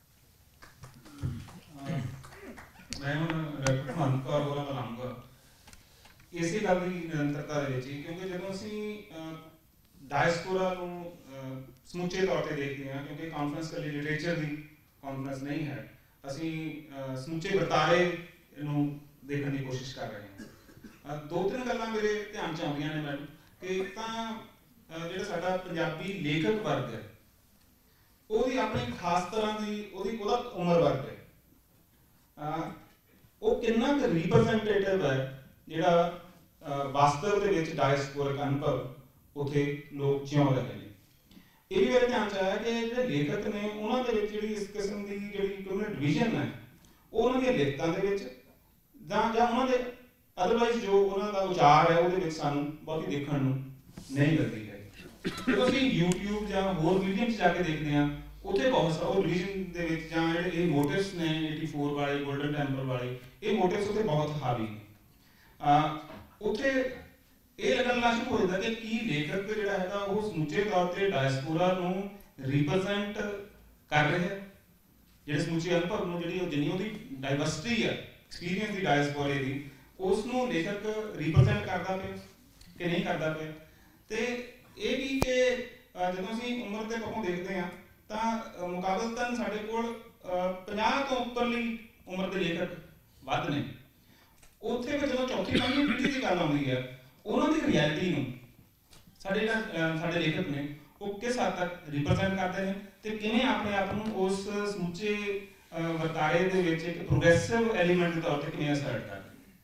ਮੈਂ ਹੁਣ ਮਹੰਤ ਕੌਰ ਹੋਰਾਂ ਵੱਲ ਆਊਂਗਾ ਇਸੇ ਗੱਲ ਦੀ ਨਿਰੰਤਰਤਾ ਦੇ ਵਿੱਚ ਹੀ, ਕਿਉਂਕਿ ਜਦੋਂ ਅਸੀਂ ਡਾਇਸਪੋਰਾ ਨੂੰ ਸਮੁੱਚੇ ਤੌਰ 'ਤੇ ਦੇਖਦੇ ਹਾਂ, ਕਿਉਂਕਿ ਕਾਨਫਰੰਸ ਇਕੱਲੀ ਲਿਟਰੇਚਰ ਦੀ ਕਾਨਫਰੰਸ ਨਹੀਂ ਹੈ, ਅਸੀਂ ਸਮੁੱਚੇ ਵਰਤਾਰੇ ਨੂੰ ਦੇਖਣ ਦੀ ਕੋਸ਼ਿਸ਼ ਕਰ ਰਹੇ ਹਾਂ। ਦੋ ਤਿੰਨ ਗੱਲਾਂ ਮੇਰੇ ਧਿਆਨ 'ਚ ਆਉਂਦੀਆਂ ਨੇ ਮੈਨੂੰ, ਕਿ ਤਾਂ ਜਿਹੜਾ ਸਾਡਾ ਪੰਜਾਬੀ ਲੇਖਕ ਵਰਗ ਹੈ, ਉਹਦੀ ਆਪਣੀ ਖਾਸ ਤਰ੍ਹਾਂ ਦੀ ਉਹਦਾ ਉਮਰ ਵਰਗ ਹੈ, ਉਹ ਕਿੰਨਾ ਕੁ ਰਿਪਰੈਜ਼ੈਂਟੇਟਿਵ ਹੈ, ਜਿਹੜਾ ਵਾਸਤਵ ਦੇ ਵਿੱਚ ਡਾਇਸਪੋਰਿਕ ਅਨੁਭਵ ਉੱਥੇ ਲੋਕ ਜਿਉਂ ਰਹੇ ਨੇ। ਇਹ ਵੀ ਮੇਰੇ ਧਿਆਨ 'ਚ ਆਇਆ ਕਿ ਜਿਹੜੇ ਲੇਖਕ ਨੇ ਉਹਨਾਂ ਦੇ ਵਿੱਚ ਜਿਹੜੀ ਇਸ ਕਿਸਮ ਦੀ ਜਿਹੜੀ ਡਿਵੀਜ਼ਨ ਹੈ ਉਹ ਉਹਨਾਂ ਦੀਆਂ ਲਿਖਤਾਂ ਦੇ ਵਿੱਚ ਜਾਂ ਉਹਨਾਂ ਦੇ ਅਦਰਵਾਈਜ਼ ਜੋ ਉਹਨਾਂ ਦਾ ਉਚਾਰ ਹੈ ਉਹਦੇ ਵਿੱਚ ਸਾਨੂੰ ਬਹੁਤੀ ਦੇਖਣ ਨੂੰ ਨਹੀਂ ਮਿਲਦੀ ਹੈ। ਜਦੋਂ ਅਸੀਂ YouTube ਜਾਂ ਹੋਰ ਮੀਡੀਅਮ 'ਚ ਜਾ ਕੇ ਦੇਖਦੇ ਹਾਂ ਉੱਥੇ ਬਹੁਤ ਉਹ ਰਿਲੀਜਨ ਦੇ ਵਿੱਚ ਜਾਂ ਜਿਹੜੇ ਇਹ ਮੋਟਿਵਸ ਨੇ 84 ਵਾਲੇ ਗੋਲਡਨ ਟੈਂਪਲ ਵਾਲੇ ਇਹ ਮੋਟਿਵਸ ਉੱਥੇ ਬਹੁਤ ਹਾਵੀ ਨੇ। ਉੱਥੇ ਇਹ ਲੱਗਣਾ ਸ਼ੁਰੂ ਹੋ ਜਾਂਦਾ ਕਿ ਕੀ ਲੇਖਕ ਜਿਹੜਾ ਹੈਗਾ ਉਹ ਸਮੁੱਚੇ ਤੌਰ ਤੇ ਡਾਇਸਪੋਰਾ ਨੂੰ ਰਿਪਰੈਜ਼ੈਂਟ ਕਰ ਰਿਹਾ ਹੈ, ਜਿਹੜੇ ਸਮੁੱਚੇ ਅਨੁਭਵ ਨੂੰ ਜਿਹੜੀ ਜਿੰਨੀ ਉਹਦੀ ਡਾਈਵਰਸਿਟੀ ਹੈ ਐਕਸਪੀਰੀਅੰਸ ਦੀ ਡਾਇਸਪੋਰੇ ਦੀ ਉਸ ਨੂੰ ਲੇਖਕ ਰਿਪਰੈਜ਼ੈਂਟ ਕਰਦਾ ਪਿਆ ਕਿ ਨਹੀਂ ਕਰਦਾ ਪਿਆ। ਤੇ ਇਹ ਵੀ ਕਿ ਜਦੋਂ ਅਸੀਂ ਉਮਰ ਦੇ ਪੱਖੋਂ ਦੇਖਦੇ ਹਾਂ ਤਾਂ ਮੁਕਾਬਲਤਨ ਸਾਡੇ ਕੋਲ 50 ਤੋਂ ਉੱਪਰਲੀ ਉਮਰ ਦੇ ਲੇਖਕ ਵੱਧ ਨੇ। ਉੱਥੇ ਫਿਰ ਜਦੋਂ ਚੌਥੀ ਪੰਜਵੀਂ ਪੀੜ੍ਹੀ ਦੀ ਗੱਲ ਆਉਂਦੀ ਹੈ ਉਹਨਾਂ ਦੀ ਰਿਐਲਿਟੀ ਨੂੰ ਸਾਡੇ ਲੇਖਕ ਨੇ ਉਹ ਕਿਸ ਹੱਦ ਤੱਕ ਰਿਪਰੈਜ਼ੈਂਟ ਕਰਦੇ ਨੇ ਤੇ ਕਿਵੇਂ ਆਪਣੇ ਆਪ ਨੂੰ ਉਸ ਸਮੁੱਚੇ ਵਰਤਾਰੇ ਦੇ ਵਿੱਚ ਇੱਕ ਪ੍ਰੋਗਰੈਸਿਵ ਐਲੀਮੈਂਟ ਦੇ ਤੌਰ ਤੇ ਕਿਵੇਂ ਅਸਰ ਕਰਦੇ।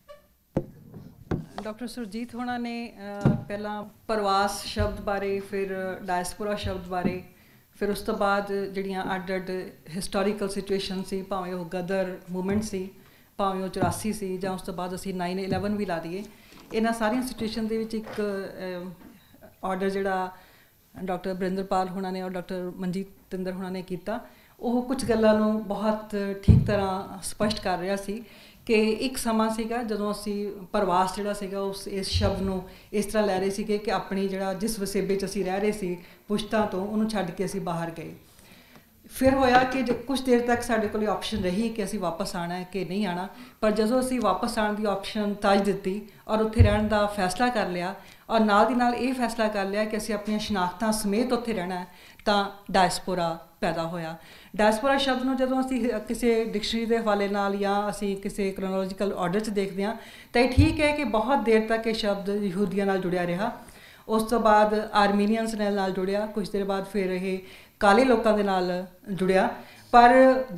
ਡਾਕਟਰ ਸੁਰਜੀਤ ਹੋਣਾ ਨੇ ਪਹਿਲਾਂ ਪ੍ਰਵਾਸ ਸ਼ਬਦ ਬਾਰੇ, ਫਿਰ ਡਾਇਸਪੋਰਾ ਸ਼ਬਦ ਬਾਰੇ, ਫਿਰ ਉਸ ਤੋਂ ਬਾਅਦ ਜਿਹੜੀਆਂ ਅੱਡ-ਅੱਡ ਹਿਸਟੋਰੀਕਲ ਸਿਚੁਏਸ਼ਨ ਸੀ, ਭਾਵੇਂ ਉਹ ਗਦਰ ਮੂਵਮੈਂਟ ਸੀ, ਭਾਵੇਂ ਉਹ 84 ਸੀ, ਜਾਂ ਉਸ ਤੋਂ ਬਾਅਦ ਅਸੀਂ 9/11 ਵੀ ਲਾ ਦਈਏ, ਇਹਨਾਂ ਸਾਰੀਆਂ ਸਿਚੁਏਸ਼ਨ ਦੇ ਵਿੱਚ ਇੱਕ ਆਰਡਰ ਜਿਹੜਾ ਡਾਕਟਰ ਬਰਿੰਦਰਪਾਲ ਹੋਣਾ ਨੇ ਔਰ ਡਾਕਟਰ ਮਨਜੀਤ ਤਿੰਦਰ ਹੋਣਾ ਨੇ ਕੀਤਾ, ਉਹ ਕੁਝ ਗੱਲਾਂ ਨੂੰ ਬਹੁਤ ਠੀਕ ਤਰ੍ਹਾਂ ਸਪਸ਼ਟ ਕਰ ਰਿਹਾ ਸੀ ਕਿ ਇੱਕ ਸਮਾਂ ਸੀਗਾ ਜਦੋਂ ਅਸੀਂ ਪ੍ਰਵਾਸ ਜਿਹੜਾ ਸੀਗਾ ਇਸ ਸ਼ਬਦ ਨੂੰ ਇਸ ਤਰ੍ਹਾਂ ਲੈ ਰਹੇ ਸੀਗੇ ਕਿ ਆਪਣੀ ਜਿਹੜਾ ਜਿਸ ਵਸੇਬੇ 'ਚ ਅਸੀਂ ਰਹਿ ਰਹੇ ਸੀ ਪੁਸ਼ਤਾਂ ਤੋਂ, ਉਹਨੂੰ ਛੱਡ ਕੇ ਅਸੀਂ ਬਾਹਰ ਗਏ। ਫਿਰ ਹੋਇਆ ਕਿ ਕੁਝ ਦੇਰ ਤੱਕ ਸਾਡੇ ਕੋਲ ਆਪਸ਼ਨ ਰਹੀ ਕਿ ਅਸੀਂ ਵਾਪਸ ਆਉਣਾ ਹੈ ਕਿ ਨਹੀਂ ਆਉਣਾ, ਪਰ ਜਦੋਂ ਅਸੀਂ ਵਾਪਸ ਆਉਣ ਦੀ ਆਪਸ਼ਨ ਤਾਜ ਦਿੱਤੀ ਔਰ ਉੱਥੇ ਰਹਿਣ ਦਾ ਫੈਸਲਾ ਕਰ ਲਿਆ ਔਰ ਨਾਲ ਦੀ ਨਾਲ ਇਹ ਫੈਸਲਾ ਕਰ ਲਿਆ ਕਿ ਅਸੀਂ ਆਪਣੀਆਂ ਸ਼ਨਾਖਤਾਂ ਸਮੇਤ ਉੱਥੇ ਰਹਿਣਾ ਹੈ, ਤਾਂ ਡਾਇਸਪੋਰਾ ਪੈਦਾ ਹੋਇਆ। ਡਾਇਸਪੋਰਾ ਸ਼ਬਦ ਨੂੰ ਜਦੋਂ ਅਸੀਂ ਕਿਸੇ ਡਿਕਸ਼ਨਰੀ ਦੇ ਹਵਾਲੇ ਨਾਲ ਜਾਂ ਅਸੀਂ ਕਿਸੇ ਕ੍ਰੋਨੋਲੋਜੀਕਲ ਆਰਡਰ 'ਚ ਦੇਖਦੇ ਹਾਂ ਤਾਂ ਇਹ ਠੀਕ ਹੈ ਕਿ ਬਹੁਤ ਦੇਰ ਤੱਕ ਇਹ ਸ਼ਬਦ ਯਹੂਦੀਆਂ ਨਾਲ ਜੁੜਿਆ ਰਿਹਾ, ਉਸ ਤੋਂ ਬਾਅਦ ਆਰਮੀਨੀਅਨਸ ਨਾਲ ਜੁੜਿਆ, ਕੁਝ ਦੇਰ ਬਾਅਦ ਫਿਰ ਇਹ ਕਾਲੇ ਲੋਕਾਂ ਦੇ ਨਾਲ ਜੁੜਿਆ। ਪਰ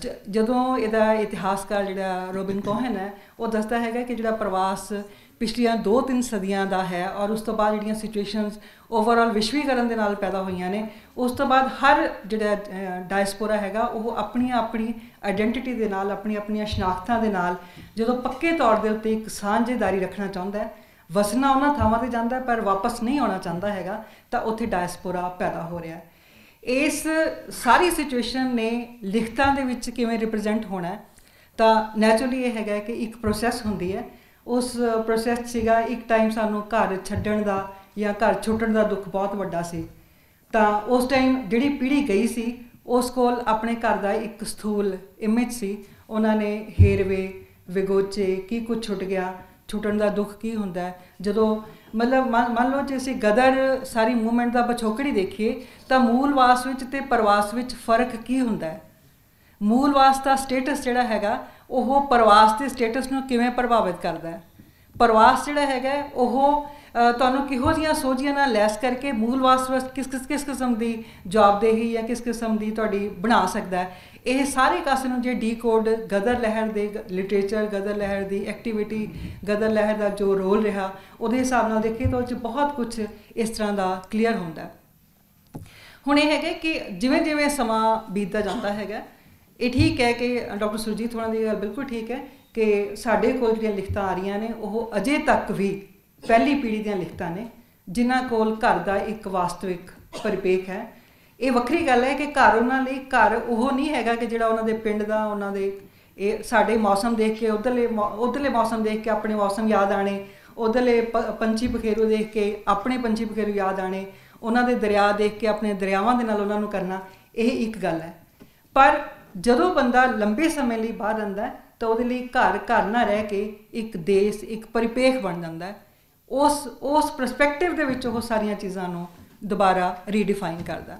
ਜਦੋਂ ਇਹਦਾ ਇਤਿਹਾਸਕਾਰ ਜਿਹੜਾ ਰੋਬਿਨ ਕੋਹਨ ਹੈ ਉਹ ਦੱਸਦਾ ਹੈਗਾ ਕਿ ਜਿਹੜਾ ਪ੍ਰਵਾਸ ਪਿਛਲੀਆਂ 2-3 ਸਦੀਆਂ ਦਾ ਹੈ ਔਰ ਉਸ ਤੋਂ ਬਾਅਦ ਜਿਹੜੀਆਂ ਸਿਚੁਏਸ਼ਨਸ ਓਵਰਆਲ ਵਿਸ਼ਵੀਕਰਨ ਦੇ ਨਾਲ ਪੈਦਾ ਹੋਈਆਂ ਨੇ, ਉਸ ਤੋਂ ਬਾਅਦ ਹਰ ਜਿਹੜਾ ਡਾਇਸਪੋਰਾ ਹੈਗਾ ਉਹ ਆਪਣੀ ਆਈਡੈਂਟੀਟੀ ਦੇ ਨਾਲ, ਆਪਣੀਆਂ ਸ਼ਨਾਖਤਾਂ ਦੇ ਨਾਲ ਜਦੋਂ ਪੱਕੇ ਤੌਰ ਦੇ ਉੱਤੇ ਇੱਕ ਸਾਂਝੇਦਾਰੀ ਰੱਖਣਾ ਚਾਹੁੰਦਾ ਹੈ, ਵਸਣਾ ਉਹਨਾਂ ਥਾਵਾਂ 'ਤੇ ਜਾਂਦਾ ਪਰ ਵਾਪਸ ਨਹੀਂ ਆਉਣਾ ਚਾਹੁੰਦਾ ਹੈਗਾ, ਤਾਂ ਉੱਥੇ ਡਾਇਸਪੋਰਾ ਪੈਦਾ ਹੋ ਰਿਹਾ। ਇਸ ਸਾਰੀ ਸਿਚੁਏਸ਼ਨ ਨੇ ਲਿਖਤਾਂ ਦੇ ਵਿੱਚ ਕਿਵੇਂ ਰਿਪਰੈਜ਼ੈਂਟ ਹੋਣਾ, ਤਾਂ ਨੈਚੁਰਲੀ ਇਹ ਹੈਗਾ ਕਿ ਇੱਕ ਪ੍ਰੋਸੈਸ ਹੁੰਦੀ ਹੈ। ਉਸ ਪ੍ਰੋਸੈਸ ਸੀਗਾ ਇੱਕ ਟਾਈਮ ਸਾਨੂੰ ਘਰ ਛੱਡਣ ਦਾ ਜਾਂ ਘਰ ਛੁੱਟਣ ਦਾ ਦੁੱਖ ਬਹੁਤ ਵੱਡਾ ਸੀ, ਤਾਂ ਉਸ ਟਾਈਮ ਜਿਹੜੀ ਪੀੜ੍ਹੀ ਗਈ ਸੀ ਉਸ ਕੋਲ ਆਪਣੇ ਘਰ ਦਾ ਇੱਕ ਸਥੂਲ ਇਮੇਜ ਸੀ। ਉਹਨਾਂ ਨੇ ਹੇਰਵੇ ਵਿਗੋਚੇ ਕੀ ਕੁਝ ਛੁੱਟ ਗਿਆ, ਛੁੱਟਣ ਦਾ ਦੁੱਖ ਕੀ ਹੁੰਦਾ ਹੈ। ਜਦੋਂ ਮਤਲਬ ਮੰਨ ਲਓ ਜੇ ਅਸੀਂ ਗਦਰ ਸਾਰੀ ਮੂਵਮੈਂਟ ਦਾ ਪਿਛੋਕੜ ਦੇਖੀਏ ਤਾਂ ਮੂਲਵਾਸ ਵਿੱਚ ਅਤੇ ਪ੍ਰਵਾਸ ਵਿੱਚ ਫਰਕ ਕੀ ਹੁੰਦਾ ਹੈ। ਮੂਲਵਾਸ ਦਾ ਸਟੇਟਸ ਜਿਹੜਾ ਹੈਗਾ ਉਹ ਪ੍ਰਵਾਸ ਦੇ ਸਟੇਟਸ ਨੂੰ ਕਿਵੇਂ ਪ੍ਰਭਾਵਿਤ ਕਰਦਾ ਹੈ। ਪ੍ਰਵਾਸ ਜਿਹੜਾ ਹੈਗਾ ਉਹ ਤੁਹਾਨੂੰ ਕਿਹੋ ਜਿਹੀਆਂ ਸੋਝੀਆਂ ਨਾਲ ਲੈਸ ਕਰਕੇ ਮੂਲਵਾਸ ਕਿਸ ਕਿਸਮ ਦੀ ਜਵਾਬਦੇਹੀ ਜਾਂ ਕਿਸ ਕਿਸਮ ਦੀ ਤੁਹਾਡੀ ਬਣਾ ਸਕਦਾ ਹੈ। ਇਹ ਸਾਰੇ ਕਾਸੇ ਨੂੰ ਜੇ ਡੀਕੋਡ ਗਦਰ ਲਹਿਰ ਦੇ ਲਿਟਰੇਚਰ, ਗਦਰ ਲਹਿਰ ਦੀ ਐਕਟੀਵਿਟੀ, ਗਦਰ ਲਹਿਰ ਦਾ ਜੋ ਰੋਲ ਰਿਹਾ ਉਹਦੇ ਹਿਸਾਬ ਨਾਲ ਦੇਖੀਏ ਤਾਂ ਉਹ 'ਚ ਬਹੁਤ ਕੁਛ ਇਸ ਤਰ੍ਹਾਂ ਦਾ ਕਲੀਅਰ ਹੁੰਦਾ। ਹੁਣ ਇਹ ਹੈਗਾ ਕਿ ਜਿਵੇਂ ਜਿਵੇਂ ਸਮਾਂ ਬੀਤਦਾ ਜਾਂਦਾ ਹੈਗਾ, ਇਹ ਠੀਕ ਹੈ ਕਿ ਡਾਕਟਰ ਸੁਰਜੀਤ ਹੋਣਾ ਦੀ ਗੱਲ ਬਿਲਕੁਲ ਠੀਕ ਹੈ ਕਿ ਸਾਡੇ ਕੋਲ ਜਿਹੜੀਆਂ ਲਿਖਤਾਂ ਆ ਰਹੀਆਂ ਨੇ ਉਹ ਅਜੇ ਤੱਕ ਵੀ ਪਹਿਲੀ ਪੀੜ੍ਹੀ ਦੀਆਂ ਲਿਖਤਾਂ ਨੇ ਜਿਨ੍ਹਾਂ ਕੋਲ ਘਰ ਦਾ ਇੱਕ ਵਾਸਤਵਿਕ ਪਰਿਪੇਖ ਹੈ। ਇਹ ਵੱਖਰੀ ਗੱਲ ਹੈ ਕਿ ਘਰ ਉਹਨਾਂ ਲਈ ਘਰ ਉਹ ਨਹੀਂ ਹੈਗਾ ਕਿ ਜਿਹੜਾ ਉਹਨਾਂ ਦੇ ਪਿੰਡ ਦਾ, ਉਹਨਾਂ ਦੇ ਇਹ ਸਾਡੇ ਮੌਸਮ ਦੇਖ ਕੇ ਉੱਧਰਲੇ ਮੌਸਮ ਦੇਖ ਕੇ ਆਪਣੇ ਮੌਸਮ ਯਾਦ ਆਣੇ, ਉੱਧਰਲੇ ਪੰਛੀ ਪਖੇਰੂ ਦੇਖ ਕੇ ਆਪਣੇ ਪੰਛੀ ਪਖੇਰੂ ਯਾਦ ਆਣੇ, ਉਹਨਾਂ ਦੇ ਦਰਿਆ ਦੇਖ ਕੇ ਆਪਣੇ ਦਰਿਆਵਾਂ ਦੇ ਨਾਲ ਉਹਨਾਂ ਨੂੰ ਕਰਨਾ, ਇਹ ਇੱਕ ਗੱਲ ਹੈ। ਪਰ ਜਦੋਂ ਬੰਦਾ ਲੰਬੇ ਸਮੇਂ ਲਈ ਬਾਹਰ ਰਹਿੰਦਾ ਤਾਂ ਉਹਦੇ ਲਈ ਘਰ ਨਾ ਰਹਿ ਕੇ ਇੱਕ ਦੇਸ਼, ਇੱਕ ਪਰਿਪੇਖ ਬਣ ਜਾਂਦਾ ਹੈ। ਉਸ ਪਰਸਪੈਕਟਿਵ ਦੇ ਵਿੱਚ ਉਹ ਸਾਰੀਆਂ ਚੀਜ਼ਾਂ ਨੂੰ ਦੁਬਾਰਾ ਰੀਡਿਫਾਈਨ ਕਰਦਾ।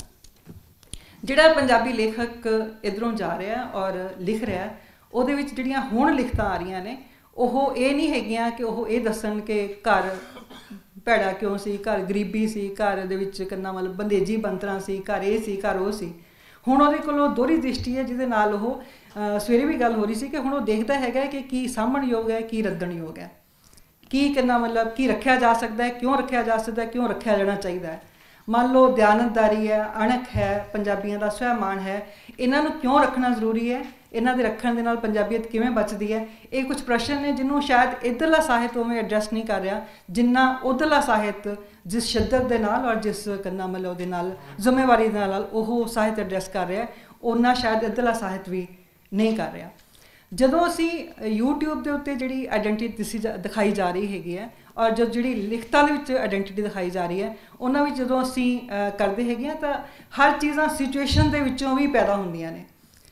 ਜਿਹੜਾ ਪੰਜਾਬੀ ਲੇਖਕ ਇੱਧਰੋਂ ਜਾ ਰਿਹਾ ਔਰ ਲਿਖ ਰਿਹਾ, ਉਹਦੇ ਵਿੱਚ ਜਿਹੜੀਆਂ ਹੁਣ ਲਿਖਤਾਂ ਆ ਰਹੀਆਂ ਨੇ ਉਹ ਇਹ ਨਹੀਂ ਹੈਗੀਆਂ ਕਿ ਉਹ ਇਹ ਦੱਸਣ ਕਿ ਘਰ ਭੈੜਾ ਕਿਉਂ ਸੀ, ਘਰ ਗਰੀਬੀ ਸੀ, ਘਰ ਦੇ ਵਿੱਚ ਕਿੰਨਾ ਮਤਲਬ ਬੰਦੇਜੀ ਬੰਤਰਾਂ ਸੀ, ਘਰ ਇਹ ਸੀ, ਘਰ ਉਹ ਸੀ। ਹੁਣ ਉਹਦੇ ਕੋਲ ਉਹ ਦੋਹਰੀ ਦ੍ਰਿਸ਼ਟੀ ਹੈ ਜਿਹਦੇ ਨਾਲ ਉਹ ਸਵੇਰੇ ਵੀ ਗੱਲ ਹੋ ਰਹੀ ਸੀ ਕਿ ਹੁਣ ਉਹ ਦੇਖਦਾ ਹੈਗਾ ਕਿ ਕੀ ਸਾਂਭਣਯੋਗ ਹੈ, ਕੀ ਰੱਦਣਯੋਗ ਹੈ, ਕੀ ਕਿੰਨਾ ਮਤਲਬ ਕੀ ਰੱਖਿਆ ਜਾ ਸਕਦਾ ਹੈ, ਕਿਉਂ ਰੱਖਿਆ ਜਾ ਸਕਦਾ ਹੈ, ਕਿਉਂ ਰੱਖਿਆ ਜਾਣਾ ਚਾਹੀਦਾ ਹੈ। ਮੰਨ ਲਓ ਦਿਆਨਤਦਾਰੀ ਹੈ, ਅਣਖ ਹੈ, ਪੰਜਾਬੀਆਂ ਦਾ ਸਵੈਮਾਨ ਹੈ, ਇਹਨਾਂ ਨੂੰ ਕਿਉਂ ਰੱਖਣਾ ਜ਼ਰੂਰੀ ਹੈ, ਇਹਨਾਂ ਦੇ ਰੱਖਣ ਦੇ ਨਾਲ ਪੰਜਾਬੀਅਤ ਕਿਵੇਂ ਬਚਦੀ ਹੈ, ਇਹ ਕੁਝ ਪ੍ਰਸ਼ਨ ਨੇ ਜਿਹਨੂੰ ਸ਼ਾਇਦ ਇੱਧਰਲਾ ਸਾਹਿਤ ਉਵੇਂ ਐਡਰੈਸ ਨਹੀਂ ਕਰ ਰਿਹਾ ਜਿੰਨਾ ਉੱਧਰਲਾ ਸਾਹਿਤ ਜਿਸ ਸ਼ਿੱਦਤ ਦੇ ਨਾਲ ਔਰ ਜਿਸ ਕੰਨਾ ਮਤਲਬ ਉਹਦੇ ਨਾਲ ਜ਼ਿੰਮੇਵਾਰੀ ਦੇ ਨਾਲ ਉਹ ਸਾਹਿਤ ਐਡਰੈਸ ਕਰ ਰਿਹਾ, ਉਹਨਾਂ ਸ਼ਾਇਦ ਇੱਧਰਲਾ ਸਾਹਿਤ ਵੀ ਨਹੀਂ ਕਰ ਰਿਹਾ। ਜਦੋਂ ਅਸੀਂ YouTube ਦੇ ਉੱਤੇ ਜਿਹੜੀ ਆਈਡੈਂਟੀਟੀ ਦਿਖਾਈ ਜਾ ਰਹੀ ਹੈਗੀ ਹੈ ਔਰ ਜੋ ਜਿਹੜੀ ਲਿਖਤਾਂ ਦੇ ਵਿੱਚ ਆਈਡੈਂਟੀਟੀ ਦਿਖਾਈ ਜਾ ਰਹੀ ਹੈ, ਉਹਨਾਂ ਵਿੱਚ ਜਦੋਂ ਅਸੀਂ ਕਰਦੇ ਹੈਗੇ ਹਾਂ ਤਾਂ ਹਰ ਚੀਜ਼ਾਂ ਸਿਚੁਏਸ਼ਨ ਦੇ ਵਿੱਚੋਂ ਵੀ ਪੈਦਾ ਹੁੰਦੀਆਂ ਨੇ।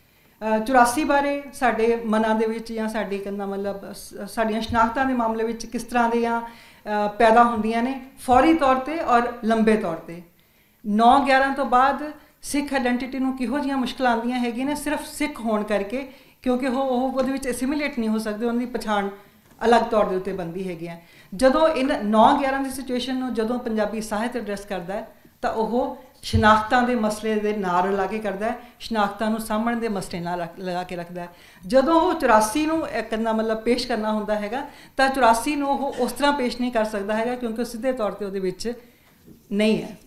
84 ਬਾਰੇ ਸਾਡੇ ਮਨਾਂ ਦੇ ਵਿੱਚ ਜਾਂ ਸਾਡੀ ਕਹਿੰਦਾ ਮਤਲਬ ਸਾਡੀਆਂ ਸ਼ਨਾਖਤਾਂ ਦੇ ਮਾਮਲੇ ਵਿੱਚ ਕਿਸ ਤਰ੍ਹਾਂ ਦੀਆਂ ਪੈਦਾ ਹੁੰਦੀਆਂ ਨੇ, ਫੌਰੀ ਤੌਰ 'ਤੇ ਔਰ ਲੰਬੇ ਤੌਰ 'ਤੇ। 9/11 ਤੋਂ ਬਾਅਦ ਸਿੱਖ ਆਈਡੈਂਟੀਟੀ ਨੂੰ ਕਿਹੋ ਜਿਹੀਆਂ ਮੁਸ਼ਕਲਾਂ ਆਉਂਦੀਆਂ ਹੈਗੀਆਂ ਨੇ ਸਿਰਫ ਸਿੱਖ ਹੋਣ ਕਰਕੇ, ਕਿਉਂਕਿ ਉਹ ਉਹਦੇ ਵਿੱਚ ਐਸੀਮੀਲੇਟ ਨਹੀਂ ਹੋ ਸਕਦੇ, ਉਹਨਾਂ ਦੀ ਪਛਾਣ ਅਲੱਗ ਤੌਰ ਦੇ ਉੱਤੇ ਬਣਦੀ ਹੈਗੀ ਹੈ। ਜਦੋਂ ਇਨ 9/11 ਦੀ ਸਿਚੁਏਸ਼ਨ ਨੂੰ ਜਦੋਂ ਪੰਜਾਬੀ ਸਾਹਿਤ ਐਡਰੈਸ ਕਰਦਾ ਹੈ ਤਾਂ ਉਹ ਸ਼ਨਾਖਤਾਂ ਦੇ ਮਸਲੇ ਦੇ ਨਾਲ ਰਲਾ ਕੇ ਕਰਦਾ ਹੈ, ਸ਼ਨਾਖਤਾਂ ਨੂੰ ਸਾਂਭਣ ਦੇ ਮਸਲੇ ਨਾਲ ਲਗਾ ਕੇ ਰੱਖਦਾ ਹੈ। ਜਦੋਂ ਉਹ 84 ਨੂੰ ਕਰਨਾ ਮਤਲਬ ਪੇਸ਼ ਕਰਨਾ ਹੁੰਦਾ ਹੈਗਾ ਤਾਂ 84 ਨੂੰ ਉਹ ਉਸ ਤਰ੍ਹਾਂ ਪੇਸ਼ ਨਹੀਂ ਕਰ ਸਕਦਾ ਹੈਗਾ ਕਿਉਂਕਿ ਸਿੱਧੇ ਤੌਰ 'ਤੇ ਉਹਦੇ ਵਿੱਚ ਨਹੀਂ ਹੈ।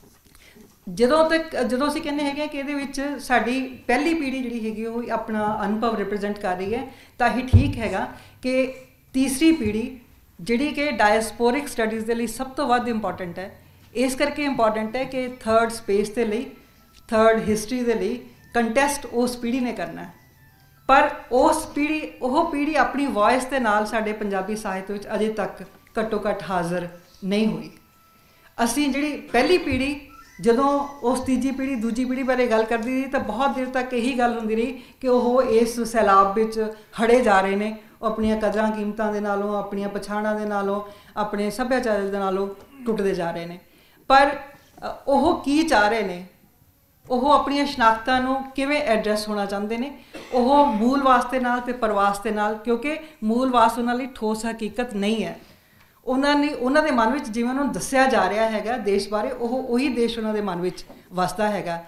ਜਦੋਂ ਅਸੀਂ ਕਹਿੰਦੇ ਹੈਗੇ ਕਿ ਇਹਦੇ ਵਿੱਚ ਸਾਡੀ ਪਹਿਲੀ ਪੀੜ੍ਹੀ ਜਿਹੜੀ ਹੈਗੀ ਉਹ ਆਪਣਾ ਅਨੁਭਵ ਰਿਪਰੈਜ਼ੈਂਟ ਕਰ ਰਹੀ ਹੈ ਤਾਂ ਇਹ ਠੀਕ ਹੈਗਾ ਕਿ ਤੀਸਰੀ ਪੀੜ੍ਹੀ ਜਿਹੜੀ ਕਿ ਡਾਇਸਪੋਰਿਕ ਸਟੱਡੀਜ਼ ਦੇ ਲਈ ਸਭ ਤੋਂ ਵੱਧ ਇੰਪੋਰਟੈਂਟ ਹੈ। ਇਸ ਕਰਕੇ ਇੰਪੋਰਟੈਂਟ ਹੈ ਕਿ ਥਰਡ ਸਪੇਸ ਦੇ ਲਈ, ਥਰਡ ਹਿਸਟਰੀ ਦੇ ਲਈ ਕੰਟੈਸਟ ਉਸ ਪੀੜ੍ਹੀ ਨੇ ਕਰਨਾ ਹੈ, ਪਰ ਉਹ ਪੀੜ੍ਹੀ ਆਪਣੀ ਵੌਇਸ ਦੇ ਨਾਲ ਸਾਡੇ ਪੰਜਾਬੀ ਸਾਹਿਤ ਵਿੱਚ ਅਜੇ ਤੱਕ ਘੱਟੋ ਘੱਟ ਹਾਜ਼ਰ ਨਹੀਂ ਹੋਈ। ਅਸੀਂ ਜਿਹੜੀ ਪਹਿਲੀ ਪੀੜ੍ਹੀ ਜਦੋਂ ਉਸ ਤੀਜੀ ਪੀੜ੍ਹੀ ਦੂਜੀ ਪੀੜ੍ਹੀ ਬਾਰੇ ਗੱਲ ਕਰਦੀ ਰਹੀ ਤਾਂ ਬਹੁਤ ਦੇਰ ਤੱਕ ਇਹੀ ਗੱਲ ਹੁੰਦੀ ਰਹੀ ਕਿ ਉਹ ਇਸ ਸੈਲਾਬ ਵਿੱਚ ਹੜੇ ਜਾ ਰਹੇ ਨੇ, ਉਹ ਆਪਣੀਆਂ ਕਦਰਾਂ ਕੀਮਤਾਂ ਦੇ ਨਾਲੋਂ, ਆਪਣੀਆਂ ਪਛਾਣਾਂ ਦੇ ਨਾਲੋਂ, ਆਪਣੇ ਸੱਭਿਆਚਾਰ ਦੇ ਨਾਲੋਂ ਟੁੱਟਦੇ ਜਾ ਰਹੇ ਨੇ। ਪਰ ਉਹ ਕੀ ਚਾਹ ਰਹੇ ਨੇ, ਉਹ ਆਪਣੀਆਂ ਸ਼ਨਾਖਤਾਂ ਨੂੰ ਕਿਵੇਂ ਐਡਰੈਸ ਹੋਣਾ ਚਾਹੁੰਦੇ ਨੇ, ਉਹ ਮੂਲ ਵਾਸਤੇ ਨਾਲ ਅਤੇ ਪਰਵਾਸ ਦੇ ਨਾਲ, ਕਿਉਂਕਿ ਮੂਲ ਵਾਸ ਉਹਨਾਂ ਲਈ ਠੋਸ ਹਕੀਕਤ ਨਹੀਂ ਹੈ। ਉਹਨਾਂ ਦੇ ਮਨ ਵਿੱਚ ਜਿਵੇਂ ਉਹਨਾਂ ਨੂੰ ਦੱਸਿਆ ਜਾ ਰਿਹਾ ਹੈਗਾ ਦੇਸ਼ ਬਾਰੇ, ਉਹੀ ਦੇਸ਼ ਉਹਨਾਂ ਦੇ ਮਨ ਵਿੱਚ ਵਸਦਾ ਹੈਗਾ।